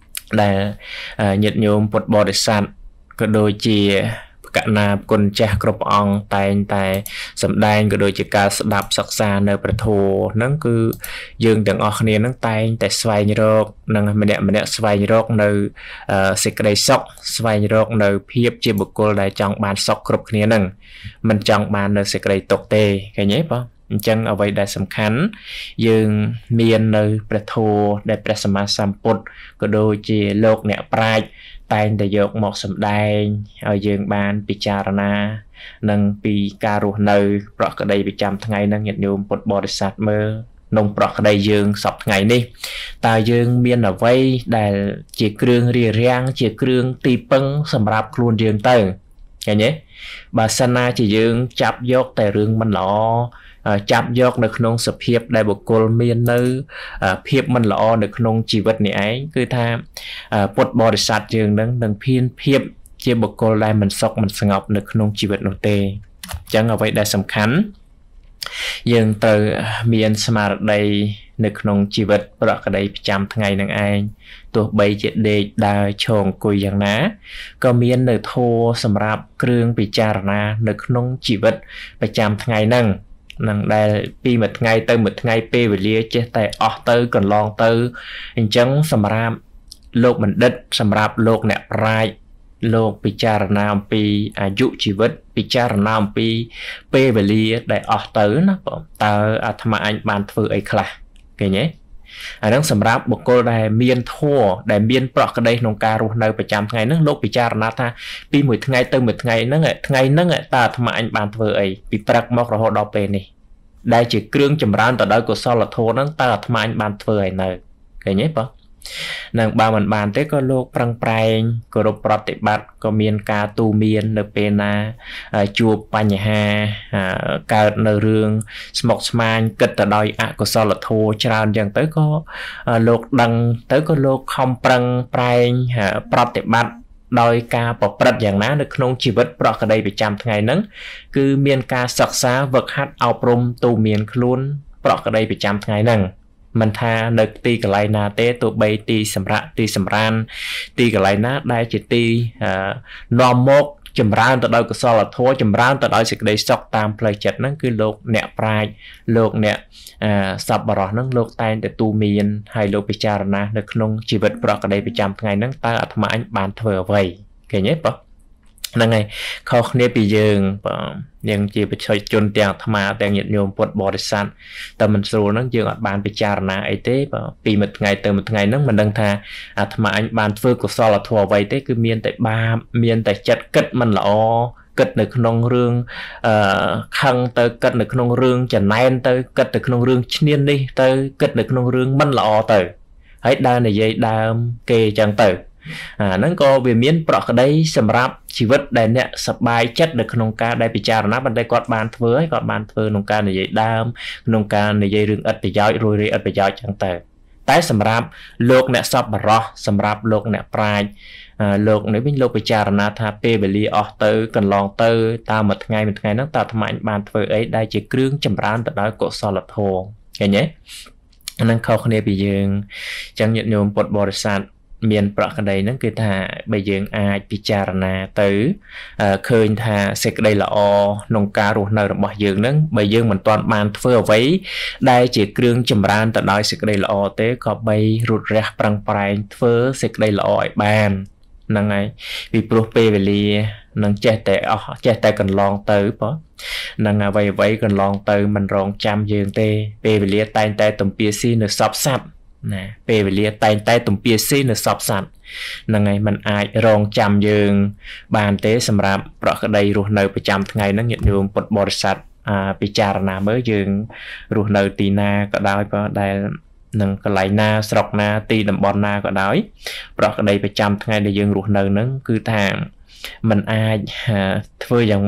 là nhiệt nhôm bột bò để sạch có đôi chỉ cả na con cha crop on tại sầm đai có đôi chỉ cả đạp sắc xa nơiประตูนั่นคือយើងទាំងអស់គ្នានឹងតែងតែស្វែងរកនឹងម្នាក់ស្វែងរកនៅសេចក្តីសុខស្វែងរកនៅភាពជាបុគ្គលដែលចង់បានសុខគ្រប់គ្នានឹងមិនចង់បាននៅសេចក្តីទុក្ខទេឃើញទេបងអញ្ចឹងអ្វីដែលសំខាន់យើងមាននៅព្រះធម៌ដែលព្រះសម្មាសម្ពុទ្ធក៏ដូចជាលោកអ្នកប្រាជ្ញតែងតែយកមកសម្ដែងឲ្យយើងបានពិចារណានឹងពីការរស់នៅប្រកក្តីប្រចាំថ្ងៃនឹងញាតិញោមពុទ្ធបរិស័ទមើលក្នុងប្រកក្តីយើងសពថ្ងៃនេះតើយើងមានអ្វីដែលជាគ្រឿងរារាំងជាគ្រឿងទីពឹងសម្រាប់ខ្លួនយើងទៅឃើញទេបើសិនណាជាយើងចាប់យកតែរឿងមិនល្អចាប់យកនៅក្នុងសភាពដែលបុគ្គលមាននៅភាពមិនល្អនៅក្នុងជីវិតនេះឯងគឺថាពុទ្ធបរិស័ទយើងនឹងភាពជាបុគ្គលដែលមិនសុខមិនស្ងប់នៅក្នុងជីវិតនោះទេអញ្ចឹងអ្វីដែលសំខាន់យើងត្រូវមានស្មារតីនៅក្នុងជីវិតប្រកក្តីប្រចាំថ្ងៃនឹងឯងទោះបីជាដេកដើរឈរអង្គុយយ៉ាងណាក៏មាននៅធម៌សម្រាប់គ្រឿងពិចារណានៅក្នុងជីវិតប្រចាំថ្ងៃហ្នឹងនឹងដែលពីមួយថ្ងៃទៅមួយថ្ងៃពេលវេលាចេះតែអស់ទៅកន្លងទៅអញ្ចឹងសម្រាប់លោកបណ្ឌិតសម្រាប់លោកអ្នកប្រាជ្ញលោកពិចារណាអំពីអាយុជីវិតពិចារណាអំពីពេលវេលាដែលអស់ទៅណាបងតើអាត្មាអញបានធ្វើអីខ្លះឃើញទេអាហ្នឹងសម្រាប់បុគ្គលដែលមានធម៌ដែលមានប្រកក្តីក្នុងការរស់នៅប្រចាំថ្ងៃហ្នឹងលោកពិចារណាថាពីមួយថ្ងៃទៅមួយថ្ងៃហ្នឹងតើអាត្មាអញបានធ្វើអីពីព្រឹកមករហូតដល់ពេលនេះដែលជាគ្រឿងចម្រើនទៅដោយកុសលធម៌ហ្នឹងតើអាត្មាអញបានធ្វើឲ្យនៅឃើញទេបងនឹងបើមិនបានទេក៏លោកប្រឹងប្រែងគោរពប្រតិបត្តិក៏មានការទូមាននៅពេលណាជួបបញ្ហាកើតនៅរឿងស្មុគស្មាញគិតទៅដោយអកុសលធម៌ច្រើនអញ្ចឹងទៅក៏លោកដឹងទៅក៏លោកខំប្រឹងប្រែងប្រតិបត្តិដោយការប្រព្រឹត្តយ៉ាងណានៅក្នុងជីវិតប្រកក្តីប្រចាំថ្ងៃហ្នឹងគឺមានការសិក្សាវឹកហាត់អប់រំទូមានខ្លួនប្រកក្តីប្រចាំថ្ងៃហ្នឹងមិនថានៅទីកន្លែងណាទេទោះបីទីសម្រាប់ទីសម្រានទីកន្លែងណាដែលជាទីនាំមកចម្រើនទៅដោយកុសលធម៌ចម្រើនទៅដោយសេចក្តីសុខតាមផ្លូវចិត្តហ្នឹងគឺលោកអ្នកប្រាជ្ញលោកអ្នកសប្បុរសហ្នឹងលោកតែងតែទូមានហើយលោកពិចារណានៅក្នុងជីវិតប្រកក្តីប្រចាំថ្ងៃហ្នឹងតើអាត្មាអញបានធ្វើអ្វីឃើញទេបងហ្នឹងហើយខុសគ្នាពីយើងបងយើងជាបច្ចុប្បន្នជនទាំងអាត្មាទាំងញាតិញោមពុទ្ធបរិស័ទតែមិនស្រួលហ្នឹងយើងអត់បានពិចារណាអីទេបងពីមួយថ្ងៃទៅមួយថ្ងៃហ្នឹងមិនដឹងថាអាត្មាអញបានធ្វើកុសលធម៌អ្វីទេគឺមានតែបាបមានតែចិត្តគិតមិនល្អគិតនៅក្នុងរឿងខឹងទៅគិតនៅក្នុងរឿងចំណែនទៅគិតនៅក្នុងរឿងឈ្នាននេះទៅគិតនៅក្នុងរឿងមិនល្អទៅហើយដើរនិយាយដើមគេអញ្ចឹងទៅហ្នឹងក៏វាមានប្រកក្តីសម្រាប់ជីវិតដែលអ្នកសប្បាយចិត្តនៅក្នុងការដែលពិចារណាប៉ុន្តែគាត់បានធ្វើហើយគាត់បានធ្វើក្នុងការនិយាយដើមក្នុងការនិយាយរឿងឥតប្រយោជន៍រួយរាយឥតប្រយោជន៍ចឹងទៅតែសម្រាប់លោកអ្នកសប្បុរសសម្រាប់លោកអ្នកប្រាជ្ញលោកនេះវិញលោកពិចារណាថាពេលវេលាអស់ទៅកន្លងទៅតាមមួយថ្ងៃហ្នឹងតើអាត្មាអញបានធ្វើអីដែលជាគ្រឿងចម្រើនទៅដោយកុសលធម៌ឃើញទេអានឹងខុសគ្នាពីយើងចឹងញាតិញោមពុទ្ធបរិស័ទមានប្រក្តីហ្នឹងគឺថាបើយើងអាចពិចារណាទៅឃើញថាសេចក្តីល្អក្នុងការរស់នៅរបស់យើងហ្នឹងបើយើងមិនទាន់បានធ្វើអ្វីដែលជាគ្រឿងចម្រើនទៅដោយសេចក្តីល្អទេក៏បីរត់រះប្រឹងប្រែងធ្វើសេចក្តីល្អឲ្យបានហ្នឹងហើយពីព្រោះពេលវេលានឹងចេះតែកន្លងទៅបងនឹងអ្វីកន្លងទៅមិនរងចាំយើងទេពេលវេលាតែងតែទំពាស៊ីនៅសពសត្វណាពេលវេលាតែងតែទំពាស៊ីនៅសពសត្វហ្នឹងហើយมันអាចរងចាំយើងបានទេសម្រាប់ប្រក្តីរស់នៅប្រចាំថ្ងៃហ្នឹងញាតិញោមពុទ្ធបរិស័ទពិចារណាមើលយើងរស់នៅទីណាក៏ដោយបើដែលនឹងកន្លែងណាស្រុកណាទីតំបន់ណាក៏ដោយប្រក្តីប្រចាំថ្ងៃដែលយើងរស់នៅហ្នឹងគឺថាมันអាចធ្វើយ៉ាងម៉េច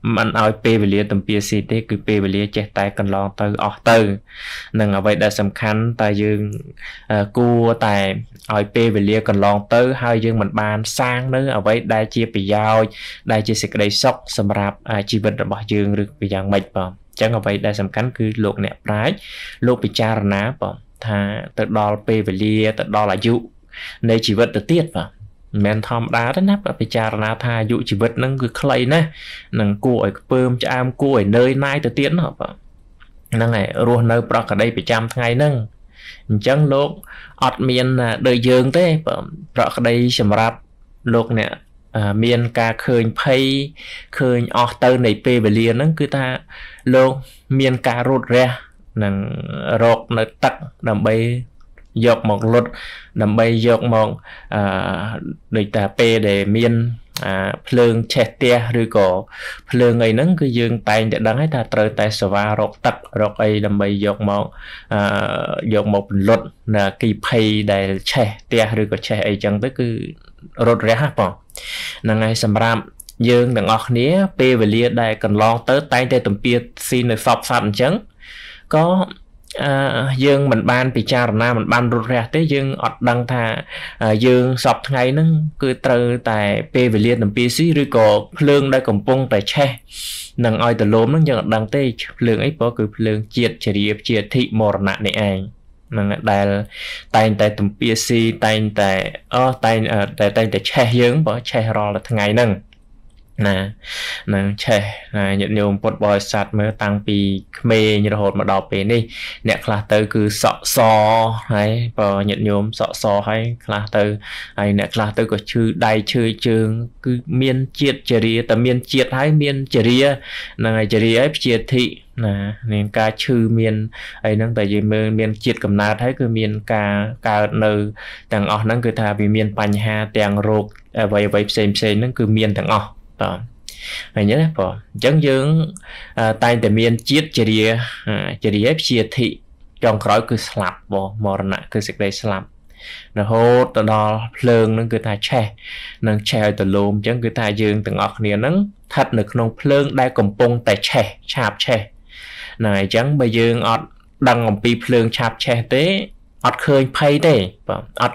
mình ao pe về lia tầm pia xì thế cứ pe về lia che tay cần lo từ từ nâng ở vậy đã sầm khăn tại dương cua tại ao pe về lia cần lo từ hai dương mình bàn sang nữa ở vậy đại chia bị giao đại chia sịch đầy sốc sầm rạp chi vật bỏ dương được bị dạng mệt vào chẳng ở vậy đã sầm khăn cứ luộc nẹp trái luộc bị cha ná vào thà từ đo pe về lia từ đo là dụ nơi chỉ vật được tiết vào men thom đá đó nắp bị cha ná tha dụ chỉ vật nâng cứ clay nè nâng cua ở bơm cho am cua ở nơi nai từ tiết nó vào nâng này ruột nơi bọc ở đây bị chăm ngày nâng chẳng lúc ọt miền đời dương thế bọc ở đây sầm rạp lúc nè miền ca khơi pay khơi ọt tơ này pe về liền nâng cứ ta lúc miền ca rụt ra nâng rọt nơi tắc đầm bay dọc một lụt đầm bay dọc một đời ta pe để miền phượng che tia rồi có phượng ấy nâng cứ dương tay để đắng ấy ta trời tay sờ rọc tắc rọc ấy đầm bay dọc một lụt là kỳ pay để che tia rồi có che ấy chẳng tới cứ rụt ra hả bỏ là ngày sầm ram dương đằng ngọc nía pe về lia đây cần lo tới tay tay tụm pia xin được phập phản chấn có dương mình ban bị cha nam mình ban rụt ra tới dương ọt đăng thà dương sập ngày nó cứ từ tại pe về lia tụm pia xí rồi có phượng đây còn pung tại che nằng oi từ lốm nó dương đăng tê phượng ấy có cứ phượng chiết chiết thị mồ nạ này anh nâng đại tay tại tụm pia xí tay tại che dương bỏ che rò là ngày nâng nè nâng che nhận nhôm bột bò sạt mới tăng pi mê như hột mà đọc về đi nè là từ cứ sọ hay bỏ nhận nhôm sọ hay là từ hay nè là từ có chữ đầy chữ trường cứ miên chiết cheri tầm miên chiết hay miên cheri là ngày cheri ấy chiết thị nè nên ca chữ miên ấy nâng tại vì miên chiết cầm nát thấy cứ miên ca nơi tàng ọ nâng cứ thà vì miên bành ha tàng rột vậy xem nâng cứ miên tàng ọ này nhớ bỏ chẳng dương tay để miên chiết cheri ép chia thị trong khói cứ slap bỏ mò nạ cứ sực đây slap nó hốt từ đó phượng nó cứ ta che nâng che từ lùm chẳng cứ ta dương từng ngọt nè nâng thật được nông phượng đây còn pung tại che chạp che này chẳng bây giờ ọt đăng ngọc pi phượng chạp che tế ọt khơi pay thế ọt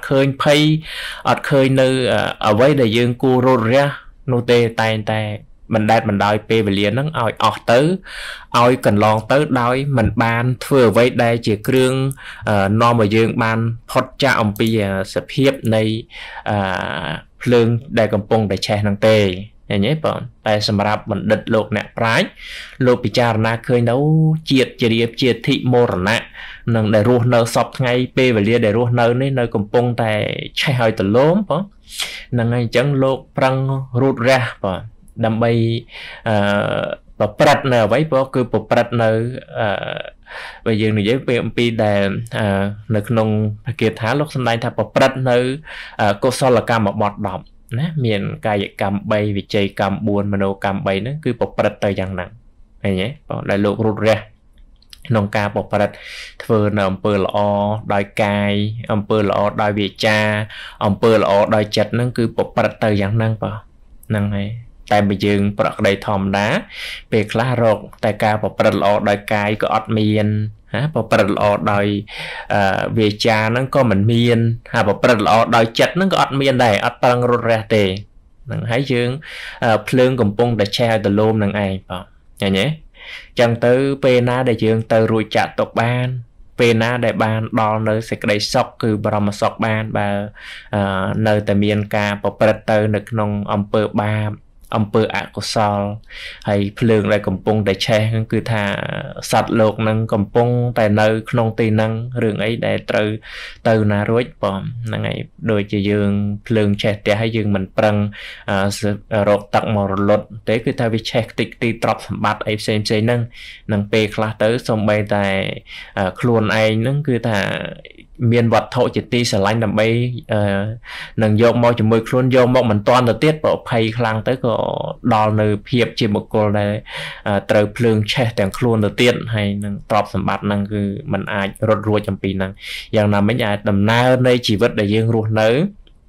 khơi nơi ở với đại dương cu rô ra nô tê tay mình đòi pe về liền nó oi ọt tới oi cần lon tới đói mình ban thừa với đây chỉ krương no mà dương ban phật cha ông pi sập hiệp này phượng đại cầm pung đại che năng tê này nhé bọn tại sầm rạp mình đứt lột nè trái lột bị cha na khơi nấu chiết thị mồ nè nâng để ruột nở sọp ngay pe về liền để ruột nở nơi cầm pung tại che hơi từ lốm bọn nâng ngay chẳng lột prang rút ra bọn đâm bay và prat nè vậy bỏ cứ bộ prat nè bây giờ người giấy PMP để nước nông kia thả lúc hôm nay thà bộ prat nè cô so là cam một bọt đậm nè miền cài cam bay vì chơi cam buồn mà nô cam bay nó cứ bộ prat tới dạng nặng này nhé đại lục rút ra nông ca bộ prat vừa là ông pơ lọ đòi cài ông pơ lọ đòi việt cha ông pơ lọ đòi chặt nó cứ bộ prat tới dạng năng vào năng này tại bây giờ bật đầy thòm đá về lá rột tại ca bật lọ đòi cài có ọt miên bật lọ đòi về cha nó có mình miên bật lọ đòi chặt nó có ọt miên này ọt tăng rốt ra tề nâng hãy dương phượng cùng pung để che từ lôm nâng ai nhớ nhé chẳng tới pena để dương từ rồi chặt tộc ban pena để ban đo nơi sẽ đầy sọc cứ bầm sọc ban và nơi tại miền ca bật từ nước nông ông pơ ba ông pơ ạ của sao hay phượng lại cầm pung để che cứ thà sạt lột nâng cầm pung tại nơi nông tì nâng rừng ấy để từ na rối bỏ ngày đôi chỉ dương phượng che để hay dương mình prang rột tặng màu lột thế cứ thà vì che tịch tì trọc bát ấy xem nâng pe khla tới xong bay tại khuôn ai nâng cứ thà miền vật thổ chỉ ti sờ lanh đầm bay nâng dòng màu chỉ mười khuôn dòng màu mình toàn được tiết bỏ pay khlang tới có đo nơi hiệp chỉ một cô này từ phượng cheទាំងខ្លួនទៅទៀតហើយនឹងទ្រព្យសម្បត្តិហ្នឹងគឺมันអាចរត់រួចអំពីហ្នឹងយ៉ាងណាមិញអាចដំណើរនៃជីវិតដែលយើងរស់នៅ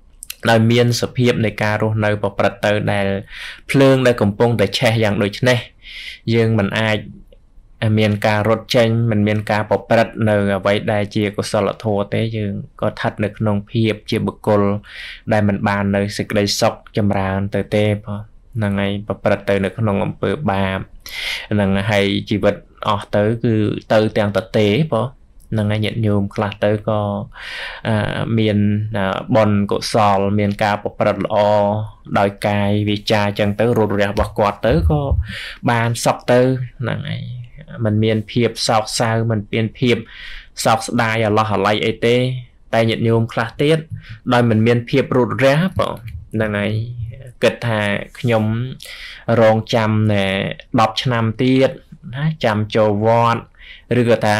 nơi miên sập hiệpในការរស់នៅប្រព្រឹត្តទៅដែលភ្លើងដែលកំពុងតែឆេះយ៉ាងដូចនេះយើងមិនអាចមានការរត់ចេញមិនមានការប្រព្រឹត្តនៅអ្វីដែលជាកុសលធម៌ទេយើងក៏ស្ថិតនៅក្នុងភាពជាបុគ្គលដែលមិនបាននៅសេចក្តីសុខចម្រើនទៅទេបងហ្នឹងហើយប្រព្រឹត្តទៅនៅក្នុងអំពើបាបហ្នឹងហើយជីវិតអស់ទៅគឺទៅទាំងតទេបងនឹងញាតិញោមខ្លះទៅក៏មានបុណ្យកុសលមានការប្រព្រឹត្តល្អដោយកាយវាចាអញ្ចឹងទៅរូបរាងរបស់គាត់ទៅក៏បានសុខទៅហ្នឹងហើយมันមានភាពសោកសៅมันមានភាពសោកស្ដាយអាឡោះអាល័យអីទេតែញាតិញោមខ្លះទៀតដោយมันមានភាពរូបរាងបងហ្នឹងហើយគិតថាខ្ញុំរងចាំ10ឆ្នាំទៀតណាចាំចូលវត្តឬក៏ថា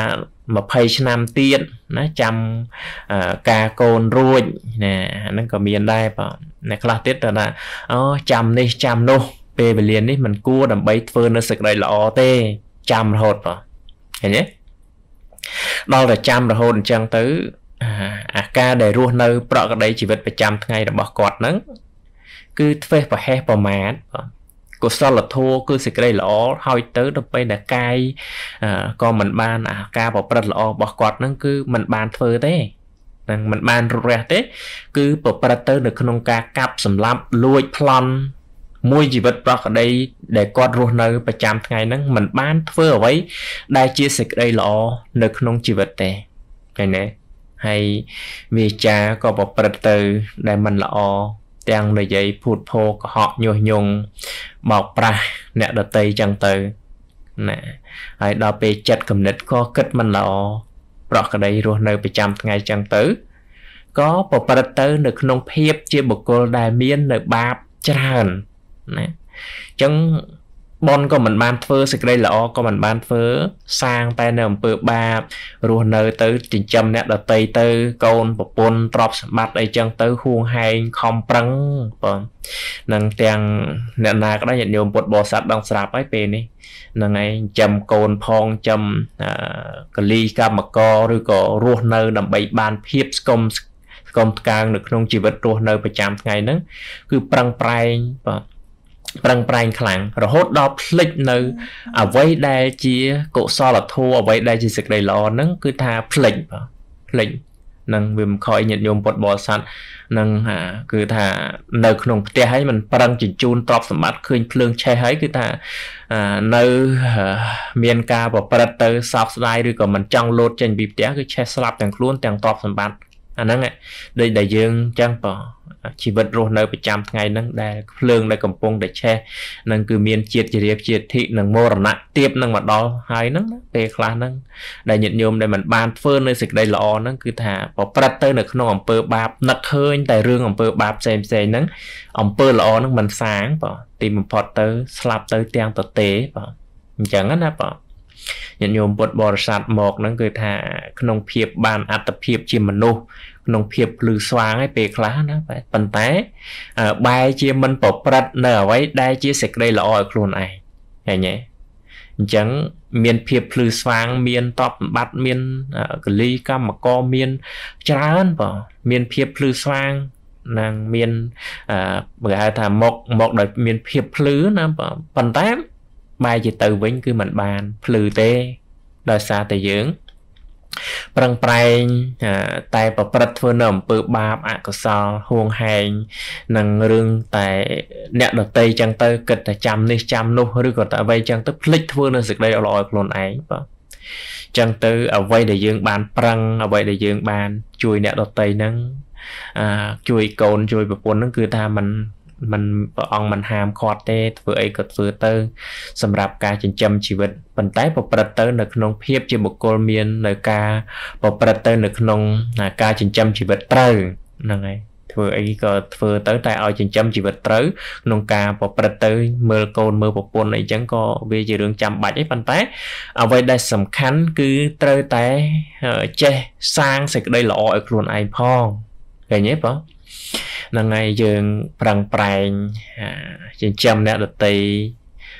20ឆ្នាំទៀតណាចាំការកូនរួចណាហ្នឹងក៏មានដែរបងអ្នកខ្លះទៀតទៅថាអូចាំនេះចាំនោះពេលវេលានេះมันគួរដើម្បីធ្វើនៅសេចក្តីល្អទេចាំរហូតបងឃើញទេដល់តែចាំរហូតអញ្ចឹងទៅអាការដែលរស់នៅប្រក្រតីជីវិតប្រចាំថ្ងៃរបស់គាត់ហ្នឹងគឺធ្វេសប្រហែសប្រមាទបងកុសលធម៌គឺសេចក្តីល្អហើយទៅដល់ពេលដែលកាយក៏មិនបានការប្រព្រឹត្តល្អរបស់គាត់ហ្នឹងគឺមិនបានធ្វើទេនឹងមិនបានរស់ទេគឺប្រព្រឹត្តទៅនៅក្នុងការកាប់សម្លាប់លួចប្លន់មួយជីវិតប្រក្រតីដែលគាត់រស់នៅប្រចាំថ្ងៃហ្នឹងមិនបានធ្វើអ្វីដែលជាសេចក្តីល្អនៅក្នុងជីវិតទេឃើញទេហើយវាចាក៏ប្រព្រឹត្តទៅដែលមិនល្អទាំងនិយាយភូតភរកុហកញុះញង់បោកប្រាស់អ្នកដតីចឹងទៅណាហើយដល់ពេលចិត្តគំនិតក៏គិតមិនល្អប្រក្រតីរស់នៅប្រចាំថ្ងៃចឹងទៅក៏ប្រព្រឹត្តទៅនៅក្នុងភាពជាបុគ្គលដែលមាននៅបាបច្រើនណាចឹងបនក៏មិនបានធ្វើសេចក្តីល្អក៏មិនបានធ្វើសាងតែនៅអំពើបាបរស់នៅទៅចិញ្ចឹមអ្នកដតីទៅកូនប្រពន្ធទ្រព្យសម្បត្តិអីចឹងទៅហួងហែងខំប្រឹងបងនឹងទាំងអ្នកណាក៏ដែរញាតិញោមពុទ្ធបរិស័ទដងស្រាប់ហើយពេលនេះនឹងឯងចាំកូនផងចាំកលីកម្មករឬក៏រស់នៅដើម្បីបានភាពស្គមស្កើងនៅក្នុងជីវិតរស់នៅប្រចាំថ្ងៃហ្នឹងគឺប្រឹងប្រែងបងប្រឹងប្រែងខ្លាំងរហូតដល់ភ្លេចនៅអ្វីដែលជាកុសលធម៌អ្វីដែលជាសេចក្តីល្អហ្នឹងគឺថាភ្លេចបងភ្លេចនឹងវាមិនខ້ອຍញាតិញោមពុទ្ធបរិស័ទនឹងគឺថានៅក្នុងផ្ទះហើយមិនប្រឹងជញ្ជូនទ្រព្យសម្បត្តិឃើញភ្លើងឆេះហើយគឺថានៅមានការប្រព្រឹត្តទៅសោកស្ដាយឬក៏មិនចង់លោតចេញពីផ្ទះគឺឆេះស្លាប់ទាំងខ្លួនទាំងទ្រព្យសម្បត្តិអាហ្នឹងដូចដែលយើងអញ្ចឹងបងជីវិតរស់នៅប្រចាំថ្ងៃហ្នឹងដែលភ្លើងដែលកំពុងតែឆេះហ្នឹងគឺមានជាតិជារៀបជាតិធិនិងមរណៈទៀបនឹងមកដល់ហើយហ្នឹងពេលខ្លះហ្នឹងដែលញាតិញោមដែលមិនបានធ្វើនៅសេចក្តីល្អហ្នឹងគឺថាប្រព្រឹត្តទៅនៅក្នុងអំពើបាបនឹកឃើញតែរឿងអំពើបាបផ្សេងហ្នឹងអំពើល្អហ្នឹងមិនសាងបងទីបំផុតទៅស្លាប់ទៅទាំងទទេបងអញ្ចឹងណាបងញាតិញោមពុទ្ធបរិស័ទមកហ្នឹងគឺថាក្នុងភាពបានអត្តភាពជាមនុស្សក្នុងភាពភ្លឺស្វាងឯពេលខ្លះណាប៉ុន្តែបែរជាមិនប្រព្រឹត្តនៅអ្វីដែលជាសេចក្តីល្អឲ្យខ្លួនឯងឃើញទេអញ្ចឹងមានភាពភ្លឺស្វាងមានទ្រព្យសម្បត្តិមានកលីកម្មករមានច្រើនបងមានភាពភ្លឺស្វាងនឹងមានបើហៅថាមកដោយមានភាពភ្លឺណាបងប៉ុន្តែបែរជាទៅវិញគឺមិនបានភ្លឺទេដោយសារតែយើងប្រឹងប្រែងតែប្រព្រឹត្តធ្វើនៅអំពើបាបអកុសលហួងហែងនឹងរឿងតែអ្នកដតីចឹងទៅគិតតែចាំនេះចាំនោះឬក៏តែអ្វីចឹងទៅភ្លេចធ្វើនៅសេចក្តីល្អឲ្យខ្លួនឯងបាទចឹងទៅអ្វីដែលយើងបានប្រឹងអ្វីដែលយើងបានជួយអ្នកដតីហ្នឹងជួយកូនជួយប្រពន្ធហ្នឹងគឺថាมันព្រះអង្គមិនហាមឃាត់ទេធ្វើអីក៏ធ្វើទៅសម្រាប់ការចិញ្ចឹមជីវិតប៉ុន្តែប្រព្រឹត្តទៅនៅក្នុងភាពជាបុគ្គលមាននៅការប្រព្រឹត្តទៅនៅក្នុងការចិញ្ចឹមជីវិតត្រូវហ្នឹងហើយធ្វើអីក៏ធ្វើទៅតែឲ្យចិញ្ចឹមជីវិតត្រូវក្នុងការប្រព្រឹត្តទៅមើលកូនមើលប្រពន្ធអីចឹងក៏វាជារឿងចាំបាច់ឯងប៉ុន្តែអ្វីដែលសំខាន់គឺត្រូវតែចេះសាងសេចក្តីល្អឲ្យខ្លួនឯងផងឃើញទេបងហ្នឹងហើយយើងប្រឹងប្រែងចិញ្ចឹមអ្នកដតី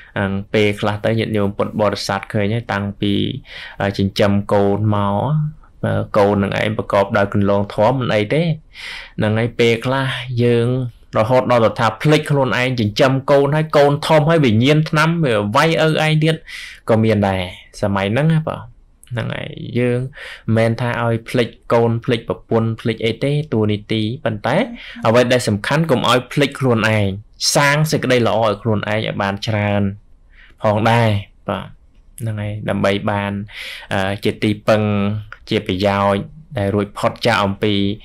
ពេលខ្លះទៅញាតិញោមពុទ្ធបរិស័ទឃើញហើយតាំងពីចិញ្ចឹមកូនមក câu nâng ấy bà cọp đòi cần lông thó mình ấy thế nâng ấy bê là dương rồi hốt đó là thả plek luôn anh chỉ châm câu hay câu thom hay bị nhiên năm vay ơ anh điên còn miền này sao mày nâng hả bảo nâng ấy dương men tha oi plek câu plek bập quân plek ấy thế tu ni tí bàn tay ở đây đây sầm khăn cùng oi plek luôn anh sang sẽ cái đây là oi luôn anh ở bàn tràn hòn đai bảo nâng ấy đầm bay bàn chỉ tì bằng chỉ bị giao để rồi phật cho ông bị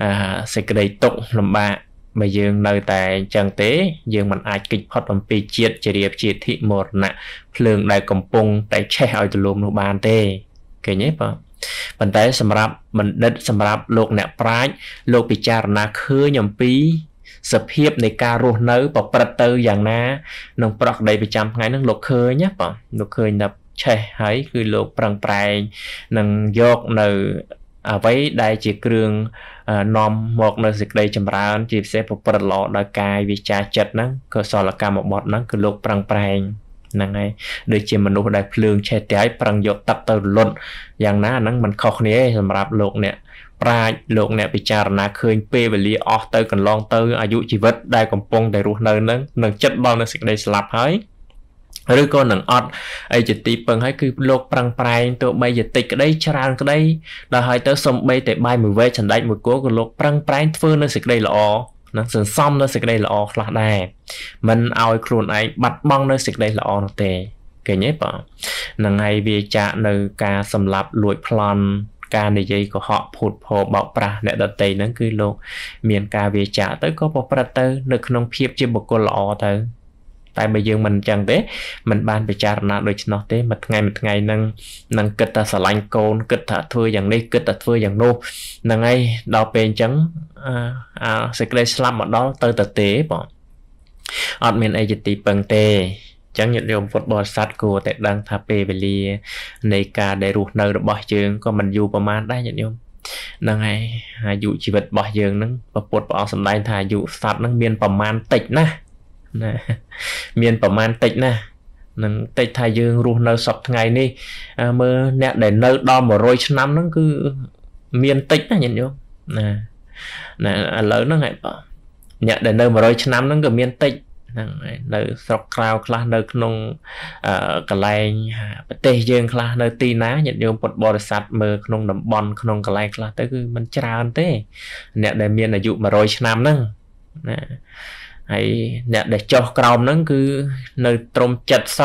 sẽ cái đây tụng làm bạ mà dương nơi tại chân tế dương mình ai kịch phật ông bị chiết chỉ điệp chiết thị một nè phường đại cầm pung tại che ở từ lùm nó bàn tê cái nhé bảo bàn tay sầm rạp mình đất sầm rạp lục nè prai lục bị cha na khơi nhầm pí sập hiệpในการรស់នៅប្រព្រឹត្តទៅយ៉ាងណាក្នុងប្រកដីប្រចាំថ្ងៃនឹងលោកឃើញណាបងលោកឃើញដល់ឆេះហើយគឺលោកប្រឹងប្រែងនឹងយកនៅអ្វីដែលជាគ្រឿងនាំមកនៅសេចក្តីចម្រើនជាពិសេសប្រព្រឹត្តល្អដោយកាយវាចាចិត្តហ្នឹងក៏សលកម្មបត់ហ្នឹងគឺលោកប្រឹងប្រែងហ្នឹងហើយដូចជាមនុស្សដែលភ្លើងឆេះតែឲ្យប្រឹងយកទឹកទៅលុតយ៉ាងណាហ្នឹងมันខុសគ្នាសម្រាប់លោកអ្នកប្រាជ្ញលោកអ្នកពិចារណាឃើញពេលវេលាអស់ទៅកន្លងទៅអាយុជីវិតដែលកំពុងតែរស់នៅនឹងនឹងចិត្តដល់នៅសេចក្តីស្លាប់ហើយឬក៏នឹងអត់អីជាទីពឹងហើយគឺលោកប្រឹងប្រែងទោះបីជាតិចក្តីច្រើនក្តីដល់ហើយទៅសំបីតែបាយមួយវែកចណ្ដែកមួយគោក៏លោកប្រឹងប្រែងធ្វើនៅសេចក្តីល្អនឹងសន្សំនៅសេចក្តីល្អខ្លះដែរមិនឲ្យខ្លួនឯងបាត់បង់នៅសេចក្តីល្អនោះទេឃើញទេបងនឹងហើយវាចាក់នៅការសម្លាប់លួចប្លន់ការនិយាយកុហកភូតភរបោកប្រាស់អ្នកដទៃហ្នឹងគឺលោកមានការវាចាក់ទៅក៏ប្រព្រឹត្តទៅនៅក្នុងភាពជាបុគ្គលល្អទៅតែបើយើងមិនអញ្ចឹងទេមិនបានពិចារណាដូច្នោះទេមួយថ្ងៃនឹងគិតថាស្រឡាញ់កូនគិតថាធ្វើយ៉ាងនេះគិតថាធ្វើយ៉ាងនោះហ្នឹងហើយដល់ពេលអញ្ចឹងសេចក្តីស្លាប់មកដល់ទៅទេបងអត់មានអីជាទីពឹងទេចឹងញាតិញោមពុទ្ធបរិស័ទគួរតែដឹងថាពេលវេលានៃការដែលរស់នៅរបស់យើងក៏មិនយូរប្រហែលដែរញាតិញោមហ្នឹងហើយអាយុជីវិតរបស់យើងហ្នឹងព្រះពុទ្ធព្រះអង្គសម្ដែងថាអាយុសត្វហ្នឹងមានប្រមាណតិចណាស់ណាមានប្រមាណតិចណាស់នឹងតិចថាយើងរស់នៅសពថ្ងៃនេះមើលអ្នកដែលនៅដល់100ឆ្នាំហ្នឹងគឺមានតិចណាញាតិញោមណាឥឡូវហ្នឹងហើយបងអ្នកដែលនៅ100ឆ្នាំហ្នឹងក៏មានតិចហ្នឹងនៅស្រុកក្រៅខ្លះនៅក្នុងកន្លែងប្រទេសយើងខ្លះនៅទីណាញាតិញោមពុទ្ធបរិស័ទមើលក្នុងតំបន់ក្នុងកន្លែងខ្លះទៅគឺมันច្រើនទេអ្នកដែលមានអាយុ100ឆ្នាំហ្នឹងណាហើយអ្នកដែលចុះក្រោមហ្នឹងគឺនៅត្រឹម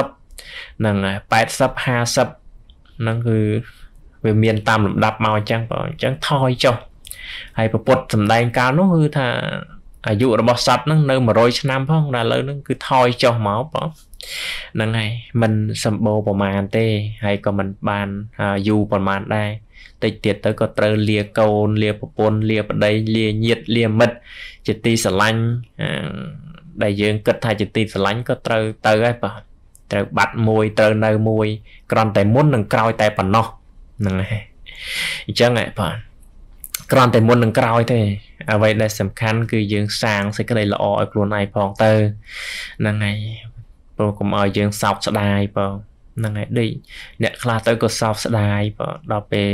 70ហ្នឹង80 50ហ្នឹងគឺវាមានតាមលំដាប់មកអញ្ចឹងបងអញ្ចឹងថយចុះហើយពុទ្ធសម្ដែងកាលនោះគឺថាអាយុរបស់សត្វហ្នឹងនៅ100ឆ្នាំផងដល់ឥឡូវហ្នឹងគឺថយចុះមកបងហ្នឹងហើយมันសម្បូរប្រមាណទេហើយក៏មិនបានយូរប្រមាណដែរតិចទៀតទៅក៏ត្រូវលាកូនលាប្រពន្ធលាប្តីលាញាតិលាមិត្តជាទីស្រឡាញ់ដែលយើងគិតថាជាទីស្រឡាញ់ក៏ត្រូវទៅហើយបងត្រូវបាត់មួយត្រូវនៅមួយគ្រាន់តែមុននឹងក្រោយតែប៉ុណ្ណោះហ្នឹងហើយអញ្ចឹងហ៎បងគ្រាន់តែមុននឹងក្រោយទេអ្វីដែលសំខាន់គឺយើងសាងសេចក្តីល្អឲ្យខ្លួនឯងផងទៅហ្នឹងហើយព្រោះកុំឲ្យយើងសោកស្ដាយបងហ្នឹងហើយដូចអ្នកខ្លះទៅក៏សោកស្ដាយបងដល់ពេល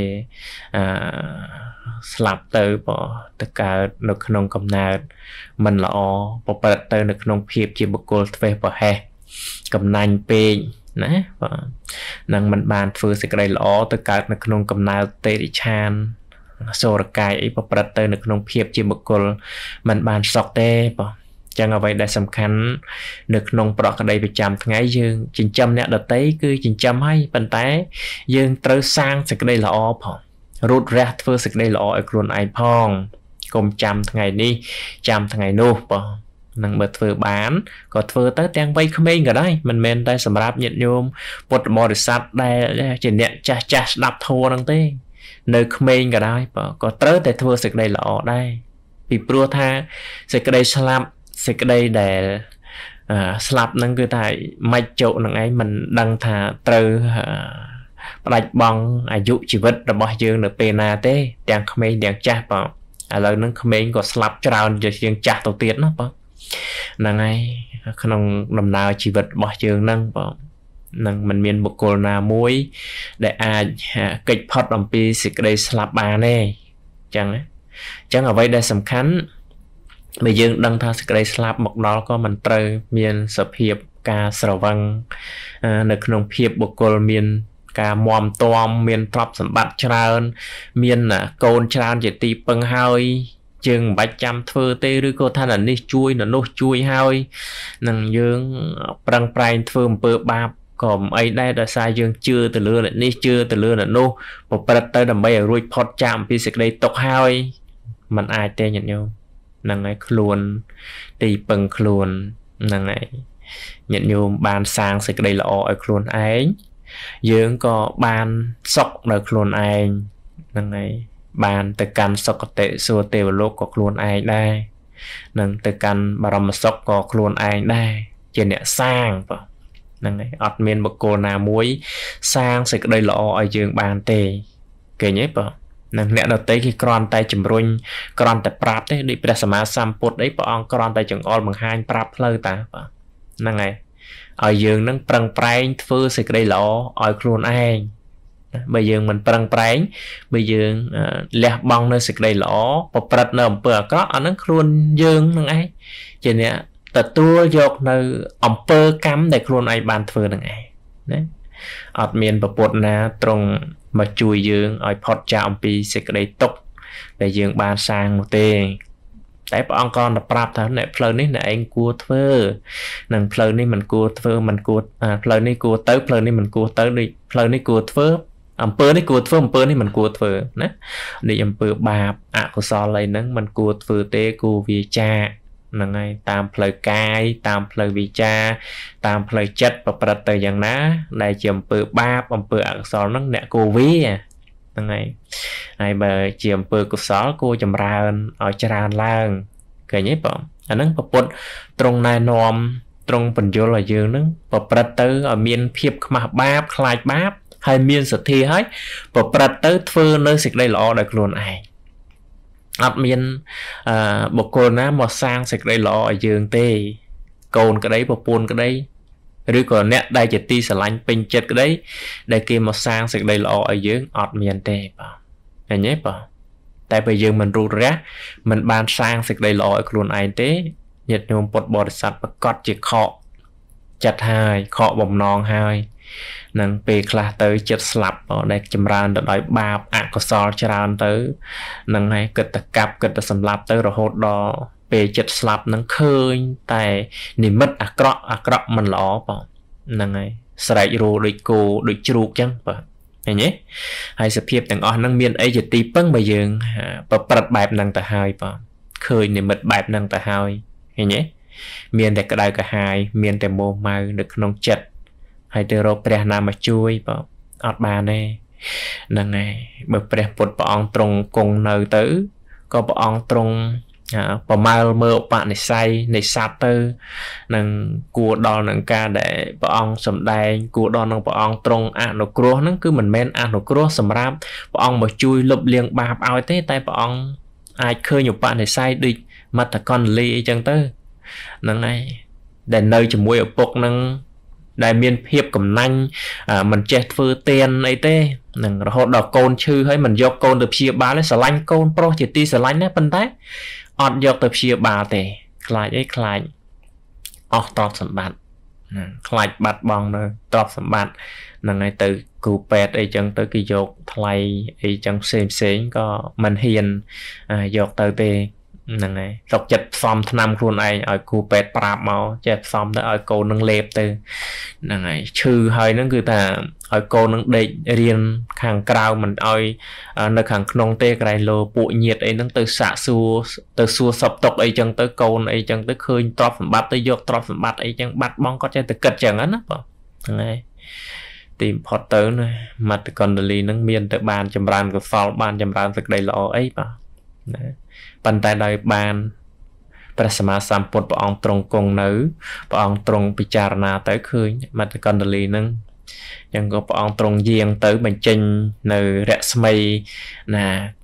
ស្លាប់ទៅបងទៅកើតនៅក្នុងកំណើតមិនល្អប្រព្រឹត្តទៅនៅក្នុងភាពជាបុគ្គលធ្វេសប្រហែសកំណាញ់ពេកណាបងនឹងមិនបានធ្វើសេចក្តីល្អទៅកើតនៅក្នុងកំណើតទេរិឆានសូរកាយអីប្រព្រឹត្តទៅនៅក្នុងភាពជាបុគ្គលមិនបានសុខទេបងចឹងអ្វីដែលសំខាន់នៅក្នុងប្រកក្តីប្រចាំថ្ងៃយើងចិញ្ចឹមអ្នកដតីគឺចិញ្ចឹមឲ្យប៉ុន្តែយើងត្រូវសាងសេចក្តីល្អផងរូតរះធ្វើសេចក្តីល្អឲ្យខ្លួនឯងផងកុំចាំថ្ងៃនេះចាំថ្ងៃនោះបងនឹងបើធ្វើបានក៏ធ្វើទៅទាំងវ័យក្មេងក៏ដែរមិនមែនតែសម្រាប់ញាតិញោមពុទ្ធបរិស័ទដែលជាអ្នកចាស់ស្ដាប់ធម៌ហ្នឹងទេនៅក្មេងក៏ដែរក៏ត្រូវតែធ្វើសេចក្តីល្អដែរពីព្រោះថាសេចក្តីស្លាប់សេចក្តីដែលស្លាប់ហ្នឹងគឺថាមិនចុកនឹងឯងមិនដឹងថាត្រូវផ្ដាច់បង់អាយុជីវិតរបស់យើងនៅពេលណាទេទាំងក្មេងទាំងចាស់បងឥឡូវហ្នឹងក្មេងក៏ស្លាប់ច្រើនជាងចាស់ទៅទៀតណាបងហ្នឹងហើយក្នុងដំណើរជីវិតរបស់យើងហ្នឹងបង nâng mình miền một cô na muối để kịch phật đồng pi xịt đây slap ba nè chẳng ở vậy đây sầm khánh bây giờ đăng thang xịt đây slap một đó có mình trời miền sập hiệp ca sờ văng nơiក្នុងភាពបុគ្គលមានការមមតមមានទ្រព្យសម្បត្តិច្រើនមានកូនច្រើនជាទីពឹងហើយយើងមិនបាច់ចាំធ្វើទេឬក៏ថានេះជួយនោះជួយហើយនឹងយើងប្រឹងប្រែងធ្វើអំពើបាបក៏មិនអីដែរដោយសារយើងជឿទៅលើនេះជឿទៅលើនោះប្រព្រឹត្តទៅដើម្បីឲ្យរួចផុតចាកអំពីសេចក្តីទុក្ខហើយมันអាចទេញាតិញោមហ្នឹងហើយខ្លួនទីពឹងខ្លួនហ្នឹងហើយញាតិញោមបានសាងសេចក្តីល្អឲ្យខ្លួនឯងយើងក៏បានសុខនៅខ្លួនឯងហ្នឹងហើយបានទៅកាន់សុគតិសួគ៌ទេវលោកក៏ខ្លួនឯងដែរនឹងទៅកាន់បរមសុខក៏ខ្លួនឯងដែរជាអ្នកសាងបងហ្នឹងហើយអត់មានបុគ្គលណាមួយសាងសេចក្តីល្អឲ្យយើងបានទេឃើញទេបងនឹងអ្នកដទៃគេគ្រាន់តែជំរុញគ្រាន់តែប្រាប់ទេដូចព្រះសម្មាសម្ពុទ្ធអីព្រះអង្គគ្រាន់តែចង្អុលបង្ហាញប្រាប់ផ្លូវតាបងហ្នឹងហើយឲ្យយើងនឹងប្រឹងប្រែងធ្វើសេចក្តីល្អឲ្យខ្លួនឯងបើយើងមិនប្រឹងប្រែងបើយើងលះបង់នៅសេចក្តីល្អប្រព្រឹត្តនៅអំពើអាក្រក់អាហ្នឹងខ្លួនយើងនឹងឯងជាអ្នកទទួលយកនៅអំពើកម្មដែលខ្លួនឯងបានធ្វើនឹងឯងណាអត់មានប្រពុតណាត្រង់មកជួយយើងឲ្យផុតចាកអំពីសេចក្តីទុក្ខដែលយើងបានសាងនោះទេតែព្រះអង្គក៏ប្រាប់ថាអ្នកផ្លូវនេះអ្នកឯងគួរធ្វើនឹងផ្លូវនេះមិនគួរធ្វើមិនគួរផ្លូវនេះគួរទៅផ្លូវនេះមិនគួរទៅដូចផ្លូវនេះគួរធ្វើអំពើនេះគួរធ្វើអំពើនេះមិនគួរធ្វើណានេះអំពើបាបអកុសលអីហ្នឹងមិនគួរធ្វើទេគួរវាចាកហ្នឹងហើយតាមផ្លូវកាយតាមផ្លូវវិជ្ជាតាមផ្លូវចិត្តប្រព្រឹត្តទៅយ៉ាងណាដែលជាអំពើបាបអំពើអកុសលហ្នឹងអ្នកគួរវាហ្នឹងហើយបើជាអំពើកុសលគួរចម្រើនឲ្យច្រើនឡើងឃើញទេបងអាហ្នឹងពុទ្ធទ្រង់ណែនាំទ្រង់បញ្យល់ឲ្យយើងហ្នឹងប្រព្រឹត្តទៅឲ្យមានភាពខ្មាស់បាបខ្លាចបាបហើយមានសទ្ធាហើយប្រព្រឹត្តទៅធ្វើនៅសេចក្តីល្អដោយខ្លួនឯងអត់មានបុគ្គលណាមកសាងសេចក្តីល្អឲ្យយើងទេកូនក្តីប្រពន្ធក្តីឬក៏អ្នកដែលជាទីស្រឡាញ់ពេញចិត្តក្តីដែលគេមកសាងសេចក្តីល្អឲ្យយើងអត់មានទេបងឃើញទេបងតែបើយើងមិនរូតរះមិនបានសាងសេចក្តីល្អឲ្យខ្លួនឯងទេញាតិញោមពុទ្ធបរិស័ទប្រកាសជាខកចិត្តហើយខកបំណងហើយនឹងពេលខ្លះទៅចិត្តស្លាប់ដែលចម្រើនទៅដោយបាបអកុសលច្រើនទៅនឹងហើយគិតតែកាប់គិតតែសម្លាប់ទៅរហូតដល់ពេលចិត្តស្លាប់នឹងឃើញតែនិមិត្តអាក្រក់មិនល្អបងហ្នឹងហើយស្រែករោដូចគោដូចជ្រូកចឹងបាទឃើញទេហើយសភាពទាំងអស់ហ្នឹងមានអីជាទីពឹងបើយើងប្រព្រឹត្តបែបហ្នឹងទៅហើយបងឃើញនិមិត្តបែបហ្នឹងទៅហើយឃើញទេមានតែក្តៅក្រហាយមានតែមោហម៉ៅនៅក្នុងចិត្តហើយទៅរកព្រះណាមកជួយបងអត់បានទេហ្នឹងហើយបើព្រះពុទ្ធព្រះអង្គទ្រង់គង់នៅទៅក៏ព្រះអង្គទ្រង់ប្រមាលមើលឧបនិស្ស័យនៃសត្វទៅនឹងគួរដល់នឹងការដែលព្រះអង្គសម្ដែងគួរដល់នឹងព្រះអង្គទ្រង់អនុគ្រោះហ្នឹងគឺមិនមែនអនុគ្រោះសម្រាប់ព្រះអង្គមកជួយលុបលាងបាបឲ្យទេតែព្រះអង្គអាចឃើញឧបនិស្ស័យដូចមត្តកណ្ដលីអីចឹងទៅហ្នឹងហើយដែលនៅជាមួយឪពុកហ្នឹងដែលមានភាពកំណាញ់មិនចេះធ្វើទានអីទេនឹងរហូតដល់កូនឈឺហើយមិនយកកូនទៅព្យាបាលទេស្រឡាញ់កូនប្រុសជាទីស្រឡាញ់ណាប៉ុន្តែអត់យកទៅព្យាបាលទេខ្លាចអីខ្លាចអស់ទ្រព្យសម្បត្តិខ្លាចបាត់បង់នៅទ្រព្យសម្បត្តិហ្នឹងហើយទៅគ្រូពេទ្យអីចឹងទៅគេយកថ្លៃអីចឹងផ្សេងក៏មិនហ៊ានយកទៅទេហ្នឹងហើយសុកចិត្តផ្សំថ្នាំខ្លួនឯងឲ្យគ្រូពេទ្យប្រាប់មកចេះផ្សំទៅឲ្យកូននឹងលេបទៅហ្នឹងហើយឈឺហើយហ្នឹងគឺថាឲ្យកូននឹងដេករៀនខាងក្រៅមិនឲ្យនៅខាងក្នុងទេក្រែងលោពួកញាតអីហ្នឹងទៅសាកសួរទៅសួរសពតុកអីចឹងទៅកូនអីចឹងទៅឃើញទ្រព្យសម្បត្តិទៅយកទ្រព្យសម្បត្តិអីចឹងបាត់បង់គាត់ចេះតែគិតចឹងណាបងហ្នឹងហើយទីបំផុតទៅណាមត្តកណ្ដលីហ្នឹងមានតែបានចម្រើនកុសលបានចម្រើនសេចក្តីល្អអីបាទណាប៉ុន្តែដោយបានព្រះសម្មាសម្ពុទ្ធព្រះអង្គទ្រង់គង់នៅព្រះអង្គទ្រង់ពិចារណាទៅឃើញមត្តកណ្ដលីហ្នឹងចឹងក៏ព្រះអង្គទ្រង់យាងទៅបញ្ចេញនៅរស្មីណា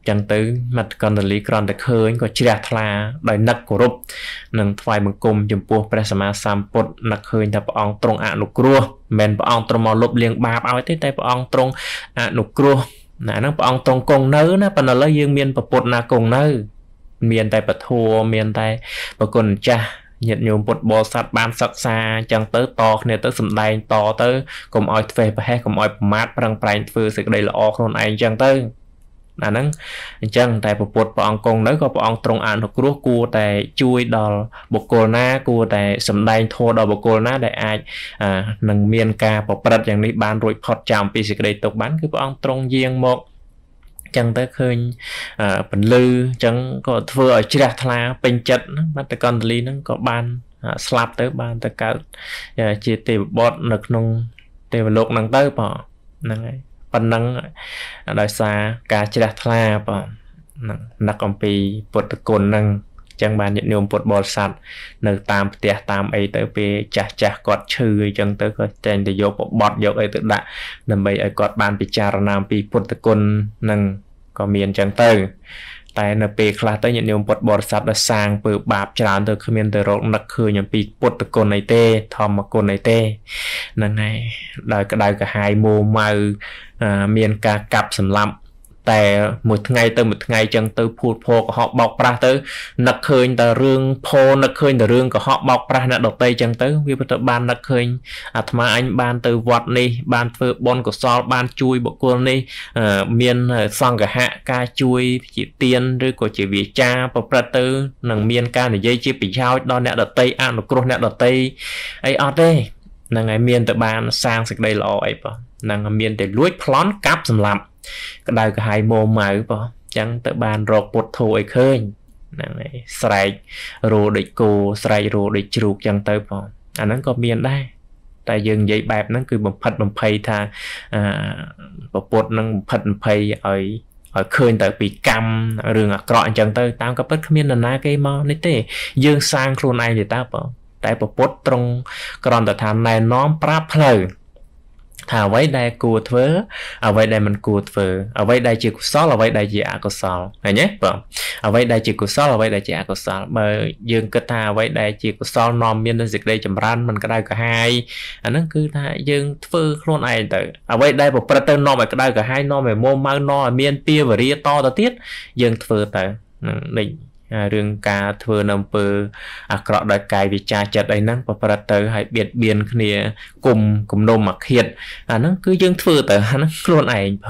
chẳng tới mặt còn lý còn được khơi có chia thla đời nặc của rụp nâng thoại bằng cùng chùm pua presama samput nặc khơi tập ong trong ạ nục cua men ong trong màu lục liền bạp ao tới tay ong trong ạ nục cua nè nó ong trong cùng nớ nó phần là lấy dương miên bột na cùng nớ miền tay bật thua miền tay bật con cha nhận nhôm bột bò sạt ban sạt xa chẳng tới to nè tới sầm đai to tới cùng oi về và hay cùng oi mát bằng prai phơi sự đây là o con anh chẳng tới là nắng chẳng tại bột bong cùng đấy có bong trong ăn hoặc rúa cua tại chui đò bột cô na cua tại sầm đai thua đò bột cô na để ai nâng miền ca bột bậtอย่างนี้ban rồi phật chạm pi sự đây tục bán cứ bong trong giang một chẳng tới khơi phần lư chẳng có vừa ở chia thla bên chất mà tới con lý nó có ban slap tới ban tới cả chia tiền bọt nực nung tiền lục năng tới bỏ năng phần năng đời xa cả chia thla bỏ nặc công ty bột cồn năng chẳng bàn nhận nhôm bột bò sạt nơi tam tiệt tam ấy tới về chả chả quạt chư chẳng tới có tên để vô bọt vô ấy tự đã nằm bây ấy quạt bàn bị chả nam bị bột cồn năng có miền chẳng tới tại nợ bê khá tới nhận nhôm bột bò sạt đã sang bự bạp tràn từ khơi miền từ rộng nặc khơi nhận bị bột cồn này tê thòm mà cồn này tê năng này đời cả hai mô màu miền ca cặp sầm lắmแต่một ngày chẳng từ phụt phô của họ bọc ra tới nặc khơi từ rương phô nặc khơi từ rương của họ bọc ra nè đầu tây chẳng tới vì bắt đầu ban nặc khơi mà anh ban từ vọt đi ban phơ bon của so ban chui bộ quân đi miền sang cả hạ ca chui chỉ tiền rồi của chỉ vì cha bọc ra tới nằng miền ca để dây chia bị trao đo nè đầu tây ăn được cột nè đầu tây ấy ở đây nằng ngày miền từ ban sang sực đây lọ ấy bỏ nằng miền để lúi plón cáp sầm lắm cái đây cái hai mô màu bỏ chẳng tới bàn rọt bột thổi khơi này sài rô địch cô sài rô địch chuột chẳng tới bỏ nó có miền đây tại dừng vậy bẹp nó cứ một phật tha bột nó phật phây ở khơi tới bị cam rừng cọ chẳng tới tao có bất miền là na cái mò nấy thế dương sang luôn ai thì tao bỏ tại bột trong còn tại tham này nó prap lời thà vậy đây cua thớ ở vậy đây mình cua thớ ở vậy đây chỉ cua sót ở vậy đây chỉ cua sót này nhé vâng ở vậy đây chỉ cua sót ở vậy đây chỉ cua sót mà dương cái thà vậy đây chỉ cua sót nòm miên dịch đây chấm ran mình cái đây cả hai nó cứ thà dương thớ luôn ai tới ở vậy đây một pattern nòm cái đây cả hai nòm về mô mau nòm miên pia và ria to ta tiết dương thớ tới định rừng ca thưa nằm bờ cọ đại cài vì cha chặt ấy năng và tới hãy biệt biên kia cùng nôm mặc hiện nó cứ dương thưa tới nó luôn ảnh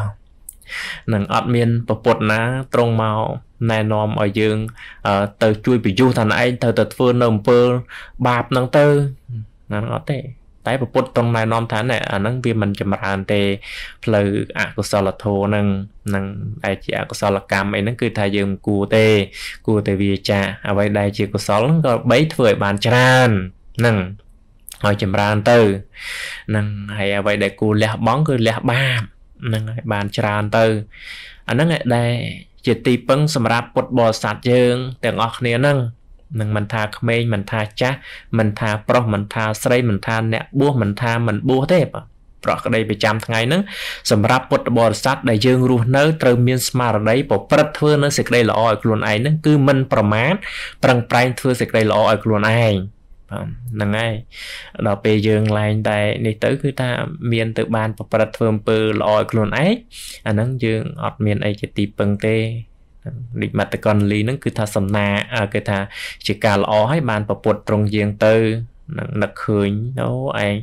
nằng ọt miên bột ná trong màu này nòm ở dương từ chui bị du thành anh từ thưa nằm bờ bạp năng tư nó thế tại bột trong này nòm tháng này nó vì mình chậm rãi để lời của sao là thô năng ai chỉ của sao là cam ấy nó cứ thay dương cù tê vì cha ở đây đây chỉ của sao nó có bấy thổi bàn tràn năng hỏi chậm rãi từ năng hay ở đây cù lẹ bóng cứ lẹ ba năng bàn tràn từ nó ngay đây chỉ tì bưng sầm rạp bột bò sạt dươngแต่งออกเนี่ยnăng mình tha khmei mình tha cha mình tha pro mình tha srei mình tha nè bua mình tha mình bua thế bà pro cái đây bị chăm ngày nữa sầm rạp bột bò sát đại dương ru nớ từ miền smart ở đây bộ prất thưa nó sẽ đây là oi luôn ai nữa cứ mình promat prang prai thưa sẽ đây là oi luôn ai năng ai đó bây dương lại tại này tới cứ ta miền từ ban bộ prất thưa pơ là oi luôn ấy năng dương ọt miền ấy chỉ tì bưng tê định mặt còn lý nó cứ tha sầm na cái tha chỉ cả lõ hay bàn bột bột trong giang tư nặc khơi đâu ai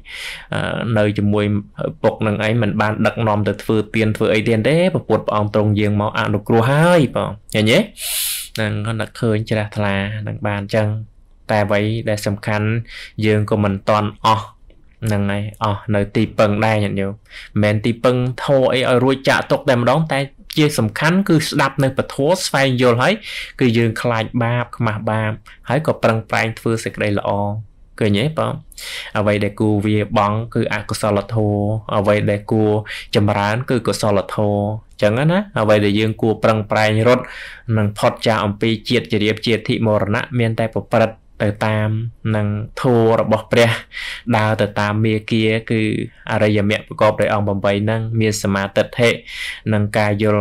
nơi cho mùi bột nằng ấy mình ban đặt nòm từ phơi tiền phơi ấy tiền đấy bột ông trong giang máu ăn được cua hai bảo nhé nằng con nặc khơi chỉ là nằng bàn chân tại vậy để sầm khăn giang của mình toàn nằng này nơi tì bưng đây nhận nhiều men tì bưng thôi ở ruồi chạ tốc đem đón tay chia sầm khánh cứ đạp nơi bật thố phai vô thấy cứ dương khai ba mà ba hãy có prang prang phơi sạch đây là cười nhé bảo ở vậy để cô vì bóng cứ có sao là thô ở vậy để cô chấm rán cứ có sao là thô chẳng á ở vậy để dương cô prang prang rốt nằng phật cha ông pi chiết chỉ điệp chiết thị mồ nã miền tây bậc bậc từ tam nằng thô bậc pre đào từ tam mía kia cứ ở đây giờ mẹประกอบ ដោយ ông bầm bầy nằng miền sma tật hệ nằng cài vô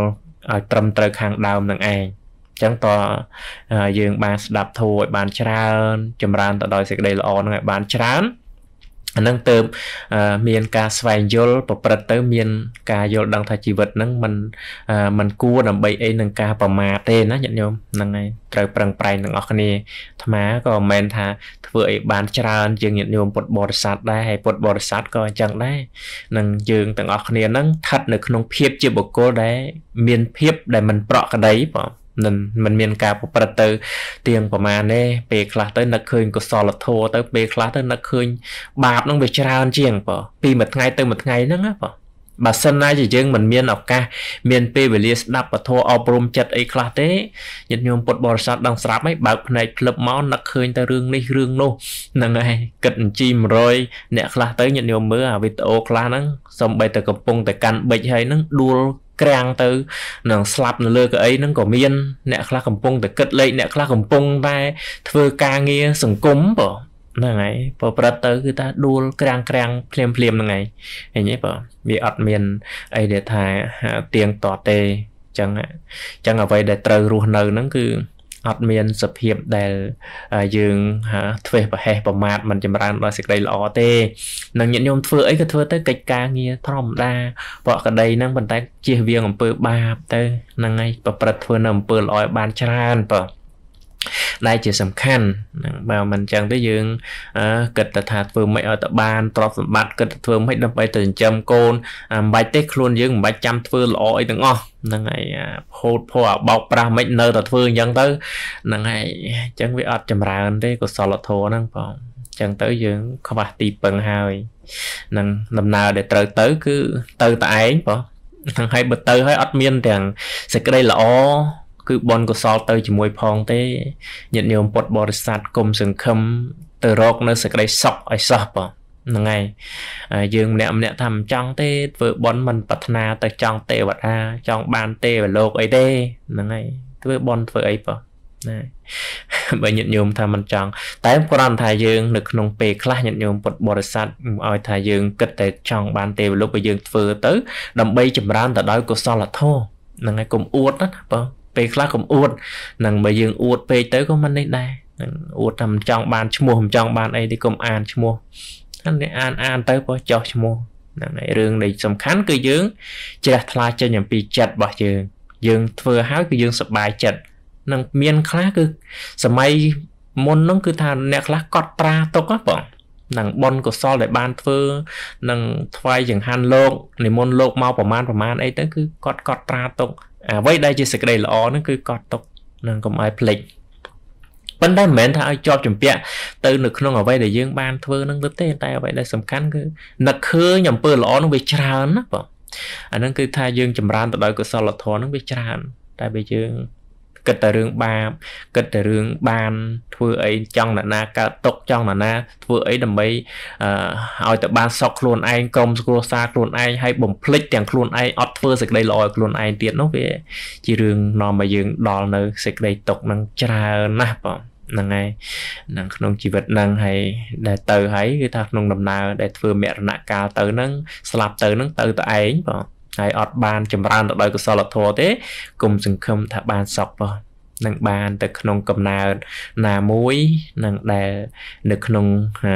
ឲ្យត្រឹមត្រូវខាងដើមនឹងឯងចឹងតយើងបានស្ដាប់ធម៌ឲ្យបានច្រើនចម្រើនទៅដោយសេចក្តីល្អនឹងឲ្យបានច្រើនអានឹងទៅមានការស្វែងយល់ប្រព្រឹត្តទៅមានការយល់ដឹងថាជីវិតហ្នឹងมันគួរដើម្បីអីនឹងការប្រមាទទេណាញាតិញោមហ្នឹងហើយត្រូវប្រឹងប្រែងទាំងអស់គ្នាអាត្មាក៏មិនមែនថាធ្វើអីបានច្រើនជាងញាតិញោមពុទ្ធបរិស័ទដែរហើយពុទ្ធបរិស័ទក៏អញ្ចឹងដែរនឹងយើងទាំងអស់គ្នាហ្នឹងស្ថិតនៅក្នុងភាពជាបុគ្គលដែលមានភាពដែលមិនប្រក្រតីបងមិនមានការប្រព្រឹត្តទៅទៀងប្រមាណទេពេលខ្លះទៅនឹកឃើញកុសលធម៌ទៅពេលខ្លះទៅនឹកឃើញបាបហ្នឹងវាច្រើនជាងបងពីមួយថ្ងៃទៅមួយថ្ងៃហ្នឹងណាបងបើសិនណាជាយើងមិនមានឱកាសមានពេលវេលាស្ដាប់ពធអប់រំចិត្តអីខ្លះទេញាតិញោមពុទ្ធបរិស័ទដឹងស្រាប់ហើយបើកភ្នែកភ្លឹបមកនឹកឃើញតែរឿងនេះរឿងនោះហ្នឹងហើយគិតអញ្ជី100អ្នកខ្លះទៅញាតិញោមមើលអាវីដេអូខ្លះហ្នឹងសំបីតែកំពុងតែកាន់ប៊ិចហើយហ្នឹងដួលក្រាំងទៅនឹងស្លាប់នៅលើកៅអីហ្នឹងក៏មានអ្នកខ្លះកំពុងតែគិតលេខអ្នកខ្លះកំពុងតែធ្វើការងារសង្គមបងហ្នឹងហើយប្រព្រឹត្តទៅគឺថាដួលក្រាំងភ្លាមហ្នឹងហើយឃើញទេបងវាអត់មានអីដែលថាទៀងទាត់ទេអញ្ចឹងអ្វីដែលត្រូវរស់នៅហ្នឹងគឺអត់មានសភាពដែលយើងធ្វេសប្រហែសប្រមាថមិនចម្រើនដោយសេចក្តីល្អទេនឹងញាតិញោមធ្វើអីក៏ធ្វើទៅកិច្ចការងារធម្មតាប្រក្តីហ្នឹងប៉ុន្តែជៀសវាងអំពើបាបទៅហ្នឹងហើយប្រព្រឹត្តធ្វើនៅអំពើល្អឲ្យបានច្រើនបងដែលជាសំខាន់បើមិនអញ្ចឹងទេយើងគិតថាធ្វើមិនឲ្យតបានទ្រព្យសម្បត្តិគិតធ្វើមិនដើម្បីទៅចិញ្ចឹមកូនមិនបាច់ទេខ្លួនយើងមិនបាច់ចាំធ្វើល្អអីទាំងអស់ហ្នឹងហើយផូតផោបោកប្រាស់មិននៅតែធ្វើអញ្ចឹងទៅហ្នឹងហើយអញ្ចឹងវាអត់ចម្រើនទេកុសលធម៌ហ្នឹងបងអញ្ចឹងទៅយើងខ្វះទីពឹងហើយនឹងដំណើរដែលត្រូវទៅគឺទៅតែឯងបងហ្នឹងហើយបើទៅហើយអត់មានទាំងសេចក្តីល្អគឺបនកុសលទៅជាមួយផងទេញាតិញោមពុទ្ធបរិស័ទគុំសង្ឃឹមទៅរកនៅសេចក្តីសុខឲ្យសោះបងហ្នឹងហើយយើងម្នាក់ថាមិនចង់ទេធ្វើបន់មិនប្រាថ្នាទៅចង់ទេវតាចង់បានទេវលោកអីទេហ្នឹងហើយធ្វើបន់ធ្វើអីបងណាបើញាតិញោមថាមិនចង់តែគ្រាន់ថាយើងនៅក្នុងពេលខ្លះញាតិញោមពុទ្ធបរិស័ទឲ្យថាយើងគិតតែចង់បានទេវលោកបើយើងធ្វើទៅដើម្បីចម្រើនទៅដោយកុសលធម៌ហ្នឹងហើយកុំអួតណាបងពេលខ្លះកុំអួតនឹងបើយើងអួតពេកទៅក៏មិននេះដែរអួតថាមិនចង់បានឈ្មោះមិនចង់បានអីទេកុំអានឈ្មោះហ្នឹងអានទៅក៏ចោះឈ្មោះហ្នឹងហើយរឿងដែលសំខាន់គឺយើងជ្រះថ្លាចេញអំពីចិត្តរបស់យើងធ្វើហើយគឺយើងសប្បាយចិត្តនឹងមានខ្លះគឺសម័យមុនហ្នឹងគឺថាអ្នកខ្លះកត់ត្រាទុកហ៎បងនឹងបុណ្យកុសលដែលបានធ្វើនឹងថ្វាយចង្ហាន់លោកនិមន្តលោកមកប្រមាណអីទៅគឺគាត់កត់ត្រាទុកអ្វីដែលជាសេចក្តីល្អហ្នឹងគឺកត់ទុកនឹងកុំឲ្យភ្លេចប៉ុន្តែមិនមែនថាឲ្យជាប់ជំពាក់ទៅនៅក្នុងអ្វីដែលយើងបានធ្វើហ្នឹងទៅទេតែអ្វីដែលសំខាន់គឺនឹកឃើញអំពើល្អហ្នឹងវាច្រើនណាបងអាហ្នឹងគឺថាយើងចម្រើនទៅដោយកុសលធម៌ហ្នឹងវាច្រើនតែបើយើងគិតតែរឿងបាបគិតតែរឿងបានធ្វើអីចង់អ្នកណាកើតទុកចង់អ្នកណាធ្វើអីដើម្បីឲ្យតែបានសុខខ្លួនឯងក្រុមគ្រួសារខ្លួនឯងហើយបំភ្លេចទាំងខ្លួនឯងអត់ធ្វើសេចក្តីល្អឲ្យខ្លួនឯងទៀតនោះវាជារឿងនាំឲ្យយើងដល់នៅសេចក្តីទុកនឹងច្រើនណាស់បងហ្នឹងហើយនឹងក្នុងជីវិតហ្នឹងហើយដែលទៅហើយគឺថាក្នុងដំណើរដែលធ្វើមរណកាលទៅហ្នឹងស្លាប់ទៅហ្នឹងទៅតែឯងបងហើយអត់បានចម្រើនទៅដោយកុសលធម៌ទេគុំសង្ឃឹមថាបានសុខបងនឹងបានទៅក្នុងកំណើតណាមួយនឹងដែលនៅក្នុង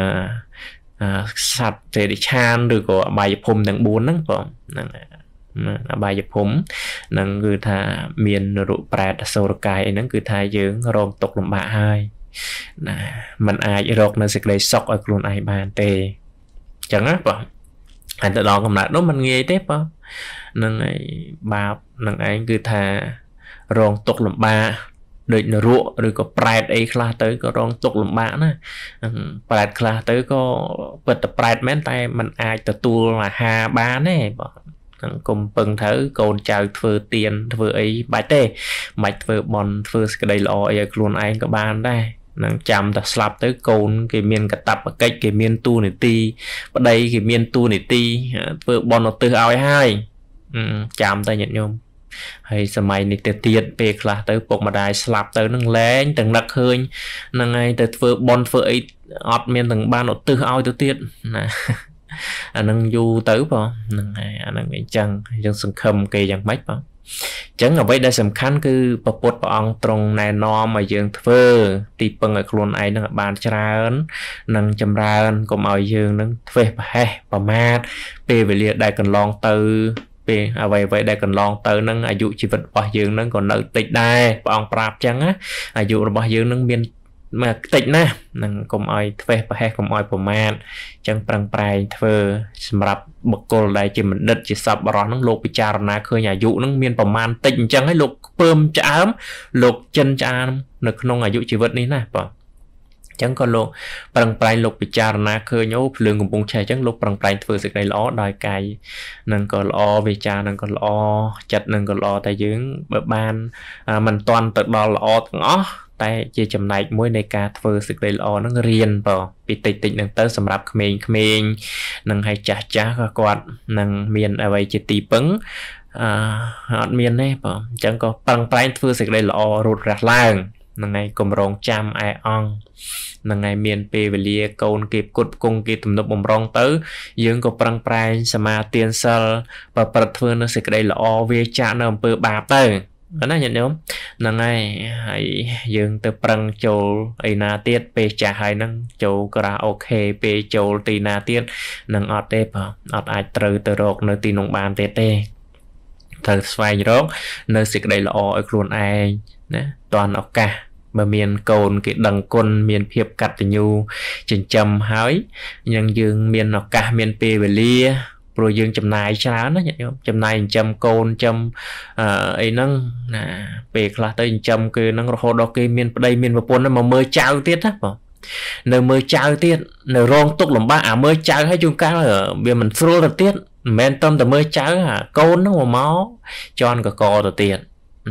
សត្វទេរិឆានឬក៏អបាយភូមិទាំង4ហ្នឹងបងហ្នឹងអបាយភូមិហ្នឹងគឺថាមាននរកប្រែតអសុរកាយអីហ្នឹងគឺថាយើងរងទុក្ខលំបាកហើយណាมันអាចរកនៅសេចក្តីសុខឲ្យខ្លួនឯងបានទេអញ្ចឹងណាបងហើយទៅដល់កំណើតនោះมันងាយទេបងនឹងឯងបាបនឹងឯងគឺថារងទុក្ខលំបាកដូចនរកឬក៏ប្រែតអីខ្លះទៅក៏រងទុក្ខលំបាកណាប្រែតខ្លះទៅក៏ពិតតែប្រែតមែនតែมันអាចទទួលអាហារបានទេបងនឹងកុំពឹងទៅកូនចៅធ្វើទៀនធ្វើអីបាច់ទេមិនធ្វើបន់ធ្វើសេចក្តីល្អអីឲ្យខ្លួនឯងក៏បានដែរនឹងចាំតែស្លាប់ទៅកូនគេមានកាតព្វកិច្ចគេមានតួនាទីប្តីគេមានតួនាទីធ្វើបន់ឧទ្ទិសឲ្យហើយចាំតែញាតិញោមហើយសម័យនេះទៅទៀតពេលខ្លះទៅពុកម្ដាយស្លាប់ទៅនឹងលែងទាំងនឹកឃើញហ្នឹងហើយទៅធ្វើបន់ធ្វើអីអត់មានទាំងបានឧទ្ទិសឲ្យទៅទៀតណា anh nâng du tới bỏ nâng anh nâng chẳng sừng khâm cây chẳng mách bỏ chẳng ở vậy đây sầm khăn cứ bậc bột bảo ông trong này no mà dương thưa thì bằng ở khuôn ấy nâng bàn tràn nâng chầm ra cũng ở dương nâng về bà mát về liệt đại cần long từ về vậy vậy đại cần long từ nângอายุ ชีวิต របស់ យើង nâng còn nợ tịch đây bảo ông prap chẳng á อายุ របស់ យើង nâng មាន mà tịch nè nâng cũng ai thuê bà cũng ai bà mát chẳng prang prai thơ sầm rập bậc cô đại chỉ mình đứt chỉ sập bảo nó lục bị trà na khơi nhà dụ nó miên bà man tịch chẳng hay lục bơm chám lục chân chám nực nôngอายุ ชีวิต នេះ nè bảo chẳng có lục prang prai lục bị trà na khơi nhố lương cùng bông chè chẳng lục prang prai thơ sự này ló đòi cài nâng có ló bị trà nâng có ló chặt nâng có ló tại dưỡng bờ ban mình toàn tự đo ló ngó tại chỉ chấm này mỗi ngày cả thưa sự đây lo nó riêng vào bị tịch tịch nâng tới sầm rạp mình nâng hay chả chả quạt nâng miền ở vậy chỉ tì bứng họ miền này bảo chẳng có bằng tay thưa sự đây lo rụt rạt lang nâng ngày cùng rong chăm ai on nâng ngày miền pe về lia côn kịp cột cung kịp tụm nộp bồng rong tới dương có bằng tay sama tiền sal và bật thưa nó sự đây lo về chả nằm bờ bạc tới nó nhận đúng là ngay hãy dừng từ prang châu ấy na tiết pe trả hai năng châu karaoke pe châu tì na tiết năng ọt tép ọt ai từ rột nơi tì nông bàn tê thời xoay rốt nơi xịt đây là ở luôn ai nè toàn ọc cả mà miền cồn cái đằng côn miền phiệp cắt từ nhu chỉnh chầm hói nhưng dương miền ọc cả miền pe về lia rồi dương chấm này chả nó nhận không chấm này chấm côn chấm ấy nâng nè về là tới chấm cái nâng hồ đó cái miền đây miền và pôn nó mà mơ trao tiết á nơi mơ trao tiết nơi rong tục làm ba mơ trao hay chung cá ở bên mình xô là tiết men tâm từ mơ trao côn nó mà máu cho ăn cả cò từ tiền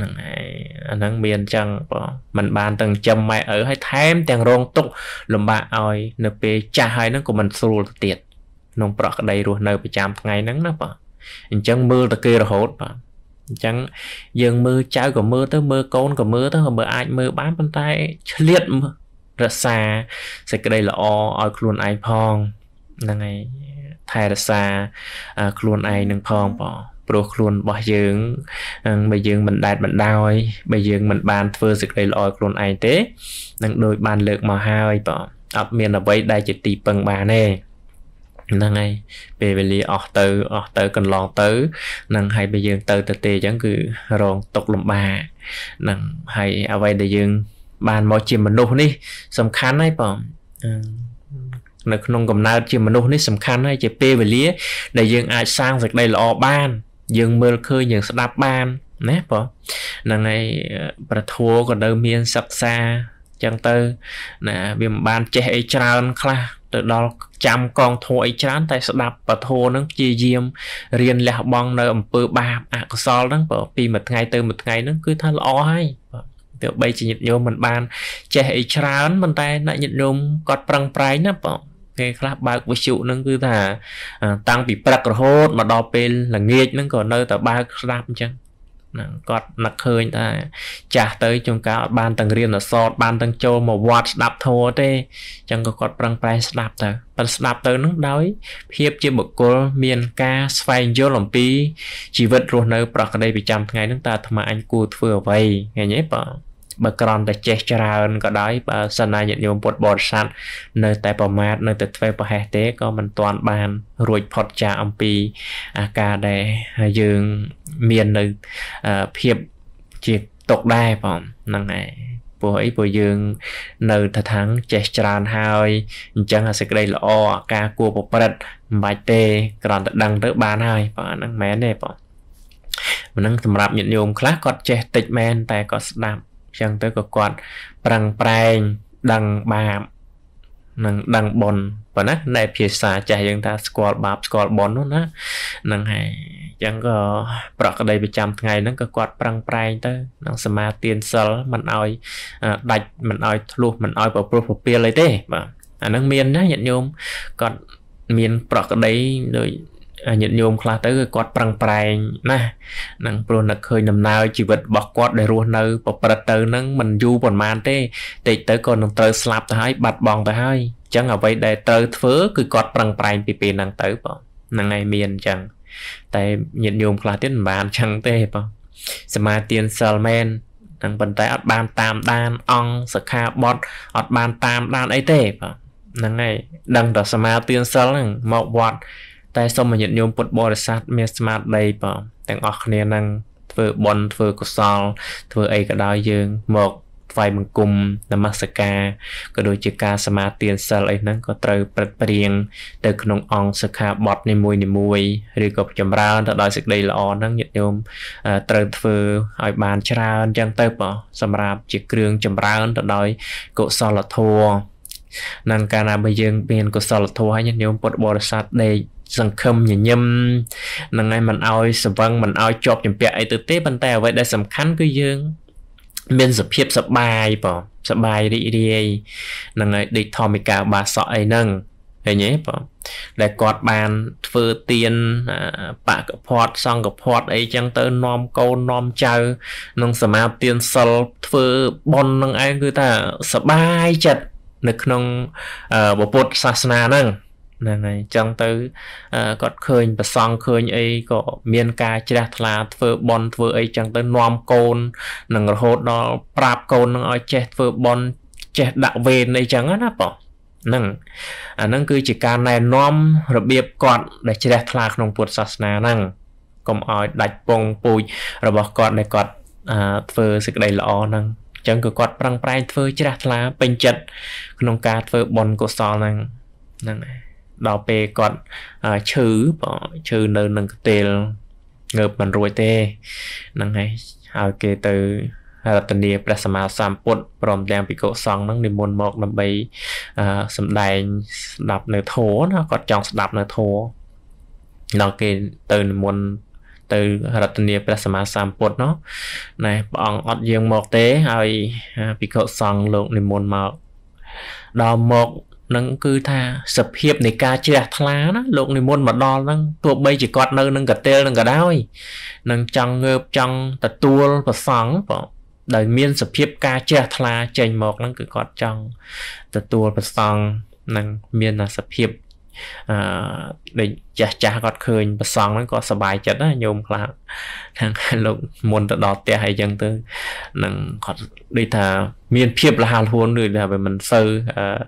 nâng miền chẳng mình bàn từng chấm mày ở hay thêm tiền rong tục làm ba ơi nơi về cha hai nó của mình xô là tiền nông bọt đầy rồi nơi bị chạm ngày nắng đó bà chẳng mưa ta kia là hốt bà chẳng dừng mưa trái của mưa tới mưa côn của mưa tới mưa ai mưa bán bên tay liệt mưa rất xa sẽ cái đây là o luôn ai phong là ngày thay ra xa luôn ai nâng phong bỏ pro luôn bỏ dưỡng bây giờ mình đạt mình đau bây giờ mình bàn thưa sự đây là luôn ai thế nâng đôi bàn lược màu hai bỏ ập miền là vậy đây chỉ tì bằng bà nè năng ngay về lý ở tới cần lon tới năng hay bây giờ tới tê chẳng cứ rong tục làm bà năng hay ở đây để dương bàn mọi chuyện mình nô đi sầm khăn ấy bỏ nó không cầm nào chuyện mình nô đi sầm khăn hay chỉ về lý để dương ai sang việc đây là ở ban dương mưa khơi dương sẽ đáp ban nè bỏ năng ngay bà thua còn đâu miên sập xa chẳng tư nè vì bàn trẻ tràn khla từ đó chăm con thôi chán tại sẽ đạp và thô nó chia diêm riêng là bong nơi ẩm bơ ba có so đó bảo vì một ngày từ một ngày nó cứ thay lo hay kiểu bây chỉ nhận vô mình ban trẻ chán mình tay lại nhận nhôm cọt prang prai nó bảo cái khác ba với chịu nó cứ là tăng bị bạc hốt mà đo bên là nghiệt nó còn nơi tại ba đạp chăng cọt nặc hơi ta trả tới trong cả ban tầng riêng là sọt ban tầng châu mà watch đạp thô thế chẳng có cọt prang prai đạp tới nó đói hiệp chia một cô miền ca xoay vô lòng pi chỉ vật rồi nơi bạc đây bị chăm ngày nước ta mà anh cua vừa vậy nghe nhé bà còn tại chết ra có đói bà sân này nhận dùng bột bột sẵn nơi tại bà mát nơi tại phê bà hẻ tế có mình toàn bàn rồi phọt trả ông pi ca để dương miền nơi phiệp chiếc tục đai bỏng năng này bộ ấy bộ dương nơi thật thắng chết ra hai chẳng là sẽ đây là ca cua bộ bật bài tê còn đăng tới bàn hai và năng mẹ này bỏng mình năng thầm rạp nhận dùng khác có chết tịch men tại có đạp chẳng tới có quạt prang prai đằng bà đằng bồn và nè này phía xa chạy dân ta squat bạp squat bồn nó nè năng hay chẳng có bọc ở đây bị chăm ngày nó có quạt prang prai tới năng sama tiền sal mình oi đạch mình oi luôn mình oi vào profile lấy thế mà năng miền đó nhận nhôm còn miền bọc ở đây rồi nhiệt nhôm khá tới quạt prang prang nè năng pro nặc khơi nằm nào chỉ vật bọc quạt để ruột nơi bọc bật tới năng mình du còn màn thế để tới còn nằm tới slap tới bạt bong tới chẳng ở vậy để tới phớ cứ quạt prang prang pp năng tới bỏ năng ngày miền chẳng tại nhiệt nhôm khá tiến bàn chẳng thế bỏ Sama tiền salman năng vận tải ban tam đan ong saka bot ban tam đan ấy thế năng ngày đăng đó Sama tiền sal năng một bot tại sao mà nhận nhôm bột bò sát miền smart đây bỏទាំងអស់គ្នានឹងធ្វើបន់ធ្វើកុសលធ្វើអីក៏ដោយយើងមកថ្វាយបង្គំនមស្ការក៏ដូចជាការសមាទានសិលអីហ្នឹងក៏ត្រូវព្រឹត្តព្រៀងទៅក្នុងអង្គសិក្ខាបទនីមួយឬក៏ចម្រើនទៅដោយសេចក្តីល្អហ្នឹងញាតិញោមត្រូវធ្វើឲ្យបានច្រើនអញ្ចឹងទៅបងសម្រាប់ជាគ្រឿងចម្រើនទៅដោយកុសលធម៌នឹងកាលណាបើយើងមានកុសលធម៌ហើយញាតិញោមពុទ្ធបរិស័ទដេកសង្ឃឹមញញឹមនឹងឯងមិនឲ្យសវឹងមិនឲ្យជាប់ចម្ពាក់អីទៅទេប៉ុន្តែអ្វីដែលសំខាន់គឺយើងមានសភាពសបាយបងសបាយរីករាយនឹងឯងដេកធម្មកាបាសក់អីហ្នឹងឃើញទេបងដែលគាត់បានធ្វើទានបកផាត់សង្ឃផាត់អីចឹងទៅនាំកូននាំចៅនឹងសមាទានសិលធ្វើបុណ្យនឹងឯងគឺថាសបាយចិត្តនៅក្នុងពុទ្ធសាសនាហ្នឹងហ្នឹងហើយចឹងទៅគាត់ឃើញប្រសងឃើញអីក៏មានការជ្រះថ្លាធ្វើបន់ធ្វើអីចឹងទៅនាំកូននឹងរហូតដល់ប្រាប់កូននឹងឲ្យចេះធ្វើបន់ចេះដាក់វេនអីចឹងណាបងហ្នឹងអាហ្នឹងគឺជាការណែនាំរបៀបគាត់ដែលជ្រះថ្លាក្នុងពុទ្ធសាសនាហ្នឹងកុំឲ្យដាច់ពងពូជរបស់គាត់ដែលគាត់ធ្វើសេចក្តីល្អហ្នឹងចឹងក៏គាត់ប្រឹងប្រែងធ្វើជ្រះថ្លាពេញចិត្តក្នុងការធ្វើបន់កុសលហ្នឹងហ្នឹងហើយដល់ពេលគាត់ឈឺនៅនឹងកទេលងើបមិនរួចទេហ្នឹងហើយគេទៅរតនីព្រះសម្មាសម្ពុទ្ធព្រមទាំងភិក្ខុសង្ឃហ្នឹងនិមន្តមកដើម្បីសម្ដែងស្ដាប់នៅធម៌ណាគាត់ចង់ស្ដាប់នៅធម៌ដល់គេទៅនិមន្តទៅរតនីព្រះសម្មាសម្ពុទ្ធណោះណែព្រះអង្គអត់យើងមកទេហើយភិក្ខុសង្ឃលោកនិមន្តមកដល់មកនឹងគឺថាសភាពនៃការជ្រះថ្លាណាលោកនិមន្តមកដល់ហ្នឹងទោះបីជាគាត់នៅនឹងកទេលនឹងក៏ដោយនឹងចង់ងើបចង់ទទួលប្រសង់បងដោយមានសភាពការជ្រះថ្លាចេញមកហ្នឹងគឺគាត់ចង់ទទួលប្រសង់នឹងមានសភាពដូចចាស់គាត់ឃើញប្រសង់ហ្នឹងក៏សប្បាយចិត្តណាញោមខ្លះខាងលោកមុនទៅដល់ផ្ទះអីចឹងទៅនឹងគាត់ដូចថាមានភាពលះហួនដូចថាវាមិនសូវ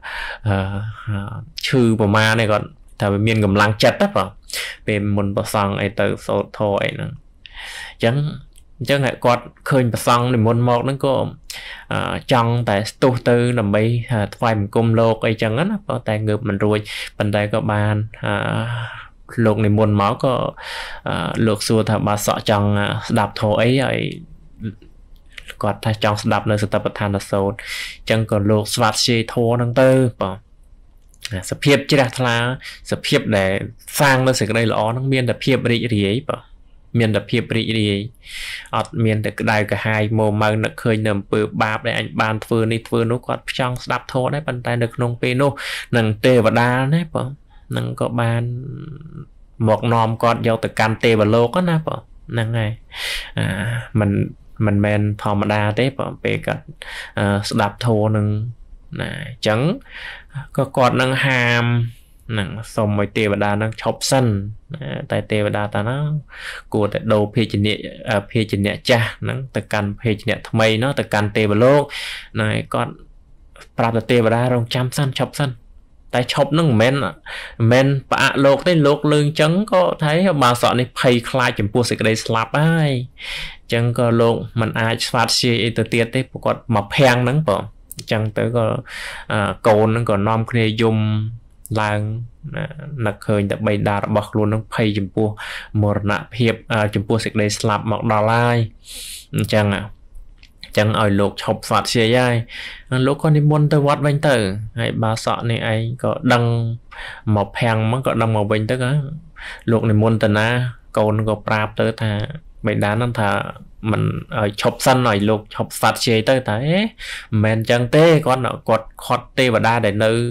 ឈឺប្រមាណទេគាត់ថាវាមានកម្លាំងចិត្តណាបងពេលមុនប្រសង់អីទៅសូត្រធម៌អីហ្នឹងអញ្ចឹងគាត់ឃើញប្រសង់និមន្តមកហ្នឹងក៏ចង់តែស្ទុះទៅដើម្បីថ្វាយបង្គំលោកអីចឹងណាប៉ុន្តែងើបមិនរួចប៉ុន្តែក៏បានលោកនិមន្តមកក៏លោកសួរថាបើសក់ចង់ស្ដាប់ធម៌អីហើយគាត់ថាចង់ស្ដាប់នៅសតិប្បដ្ឋានសូត្រអញ្ចឹងក៏លោកស្វាធ្យាយធម៌ហ្នឹងទៅបងសភាពជ្រះថ្លាសភាពដែលសាងនៅសេចក្តីល្អហ្នឹងមានតែភាពរីករាយបងមានតែភាពរីករាយអត់មានតែក្តៅក្រហាយមកម៉ៅនឹកឃើញនៅអំពើបាបដែលអញបានធ្វើនេះធ្វើនោះគាត់ចង់ស្ដាប់ធម៌ដែរប៉ុន្តែនៅក្នុងពេលនោះនឹងទេវតាណាបងនឹងក៏បានមកនាំគាត់យកទៅកាន់ទេវលោកណាបងហ្នឹងហើយមិនមែនធម្មតាទេបងពេលគាត់ស្ដាប់ធម៌នឹងណាអញ្ចឹងក៏គាត់នឹងហាមនឹងសូមឲ្យទេវតានឹងឈប់សិនតែទេវតាតាណាគួរតែដូរភេជ្ជៈចាស់ហ្នឹងទៅកាន់ភេជ្ជៈថ្មីនោះទៅកាន់ទេវលោកណែគាត់ប្រាប់ទៅទេវតារងចាំសិនឈប់សិនតែឈប់ហ្នឹងមិនមែនផ្អាកលោកទេលោកលើងអញ្ចឹងក៏ថាបាសក់នេះភ័យខ្លាចចំពោះសេចក្តីស្លាប់ហើយអញ្ចឹងក៏លោកមិនអាចស្វាធ្យាយអីទៅទៀតទេព្រោះគាត់មកភាំងហ្នឹងបងអញ្ចឹងទៅក៏កូនហ្នឹងក៏នាំគ្នាយំឡើងនឹកឃើញតែបិតារបស់ខ្លួននឹងភ័យចំពោះមរណភាពចំពោះសេចក្តីស្លាប់មកដល់ហើយអញ្ចឹងឲ្យលោកឈប់ស្វាធ្យាយហើយលោកក៏និមន្តទៅវត្តវិញទៅហើយបាសក់នេះឯងក៏ដឹងមកភាំងមកក៏ដឹងមកវិញទៅលោកនិមន្តទៅណាកូនក៏ប្រាប់ទៅថាបិតានឹងថាមិនឲ្យឈប់សិនឲ្យលោកឈប់ស្វាធ្យាយទៅតែមិនមែនអញ្ចឹងទេគាត់ខាត់ទេវតាដែលនៅ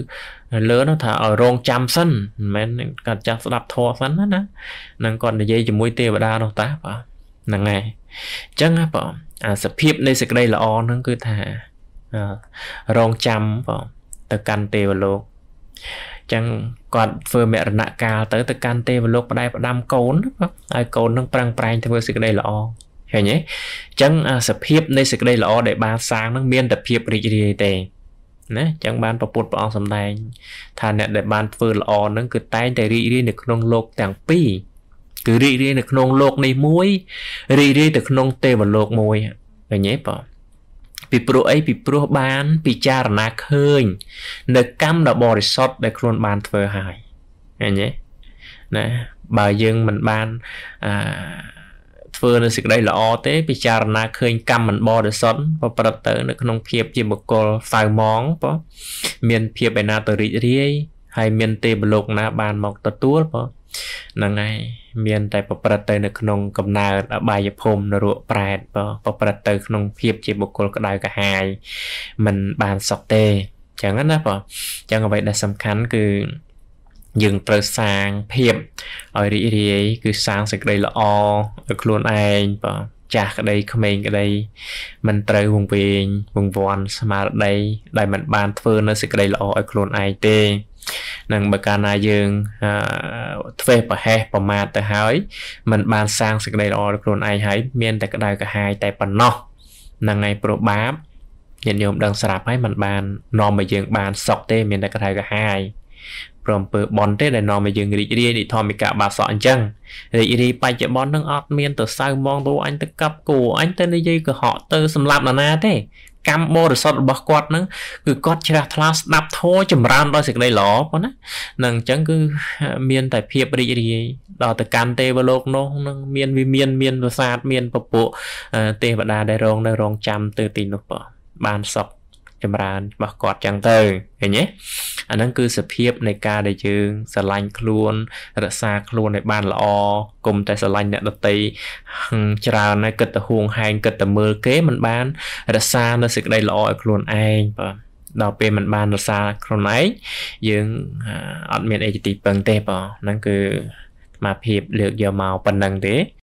lớn nó thả ở rong trăm sân men cả chặt đập thò sân đó nè năng còn để dây chỉ mũi tê và đa đâu tá bảo năng ngày chắc á bảo sập hiệp đây sực đây là on nó cứ thả rong trăm bảo từ căn tê và lô chẳng còn vừa mẹ nạ cà tới từ căn tê và lô ở đây đam cồn ai cồn nó prang prang thì vừa sực đây là on hiểu nhé chẳng sập hiệp đây sực đây là on để ba sáng nó miên tập hiệp đi tê nè chẳng banประពុតព្រះអង្គសម្ដែងថាអ្នកដែលបានធ្វើល្អហ្នឹងគឺតែងតែរីករាយនៅក្នុងโลกទាំងពីរគឺរីករាយនៅក្នុងโลกនេះមួយរីករាយទៅក្នុងទេវលោកមួយឃើញទេបងពីព្រោះអីពីព្រោះបានពិចារណាឃើញនៅកម្មដ៏បរិសុទ្ធដែលខ្លួនបានធ្វើហើយឃើញទេណាបើយើងមិនបានធ្វើនៅសេចក្តីល្អទេពិចារណាឃើញកម្មមិនបរិសុទ្ធប្រព្រឹត្តទៅនៅក្នុងភាពជាបុគ្គលសៅមងបងមានភាពឯណាទៅរីករាយហើយមានទេវលោកណាបានមកទទួលបងហ្នឹងហើយមានតែប្រព្រឹត្តទៅនៅក្នុងកំណើតអបាយភូមិនរកប្រែតបងប្រព្រឹត្តទៅក្នុងភាពជាបុគ្គលក្តៅក្រហាយមិនបានសុខទេចឹងណាបងចឹងអ្វីដែលសំខាន់គឺយើងត្រូវសាងភាពឲ្យរីករាយគឺសាងសេចក្តីល្អឲ្យខ្លួនឯងបងចាស់ក្តីក្មេងក្តីមិនត្រូវវង្វេងវង្វាន់ស្មារតីដែលមិនបានធ្វើនៅសេចក្តីល្អឲ្យខ្លួនឯងទេនឹងបើកាលណាយើងធ្វើប្រហែសប្រមាថទៅហើយមិនបានសាងសេចក្តីល្អឲ្យខ្លួនឯងហើយមានតែក្តៅក្រហាយតែប៉ុណ្ណោះហ្នឹងហើយព្រោះបាបញាតិញោមដឹងស្រាប់ហើយមិនបាននាំឲ្យយើងបានសុខទេមានតែក្តៅក្រហាយព្រមពើបនទេដែលនាំឲ្យយើងរីករាយនិធម្មិកបាសកអញ្ចឹងរីករាយបច្ចុប្បន្ននឹងអត់មានទៅសៅមងទៅអញទៅកាប់គូអញទៅនិយាយកុហកទៅសម្លាប់នរណាទេកម្មបរិសុទ្ធរបស់គាត់ហ្នឹងគឺគាត់ជ្រះថ្លាស្ដាប់ធម៌ចម្រើនដោយសេចក្តីល្អប៉ុណ្ណានឹងអញ្ចឹងគឺមានតែភាពរីករាយដល់ទៅកាន់ទេវលោកនោះនឹងមានវិមានប្រាសាទមានពពួកទេវតាដែលរងនៅរងចាំទៅទីនោះបានសុខចម្រើនរបស់គាត់ចឹងទៅឃើញទេអាហ្នឹងគឺសភាពនៃការដែលយើងស្រឡាញ់ខ្លួនរក្សាខ្លួនឲ្យបានល្អកុំតែស្រឡាញ់អ្នកដទៃច្រើនហើយគិតទៅហួងហែងគិតទៅមើលគេមិនបានរក្សានៅសេចក្តីល្អឲ្យខ្លួនឯងបាទដល់ពេលមិនបានរក្សាខ្លួនឯងយើងអត់មានអីជាទីពឹងទេបាទហ្នឹងគឺអាភិបលើកយកមកប៉ុណ្ណឹងទេ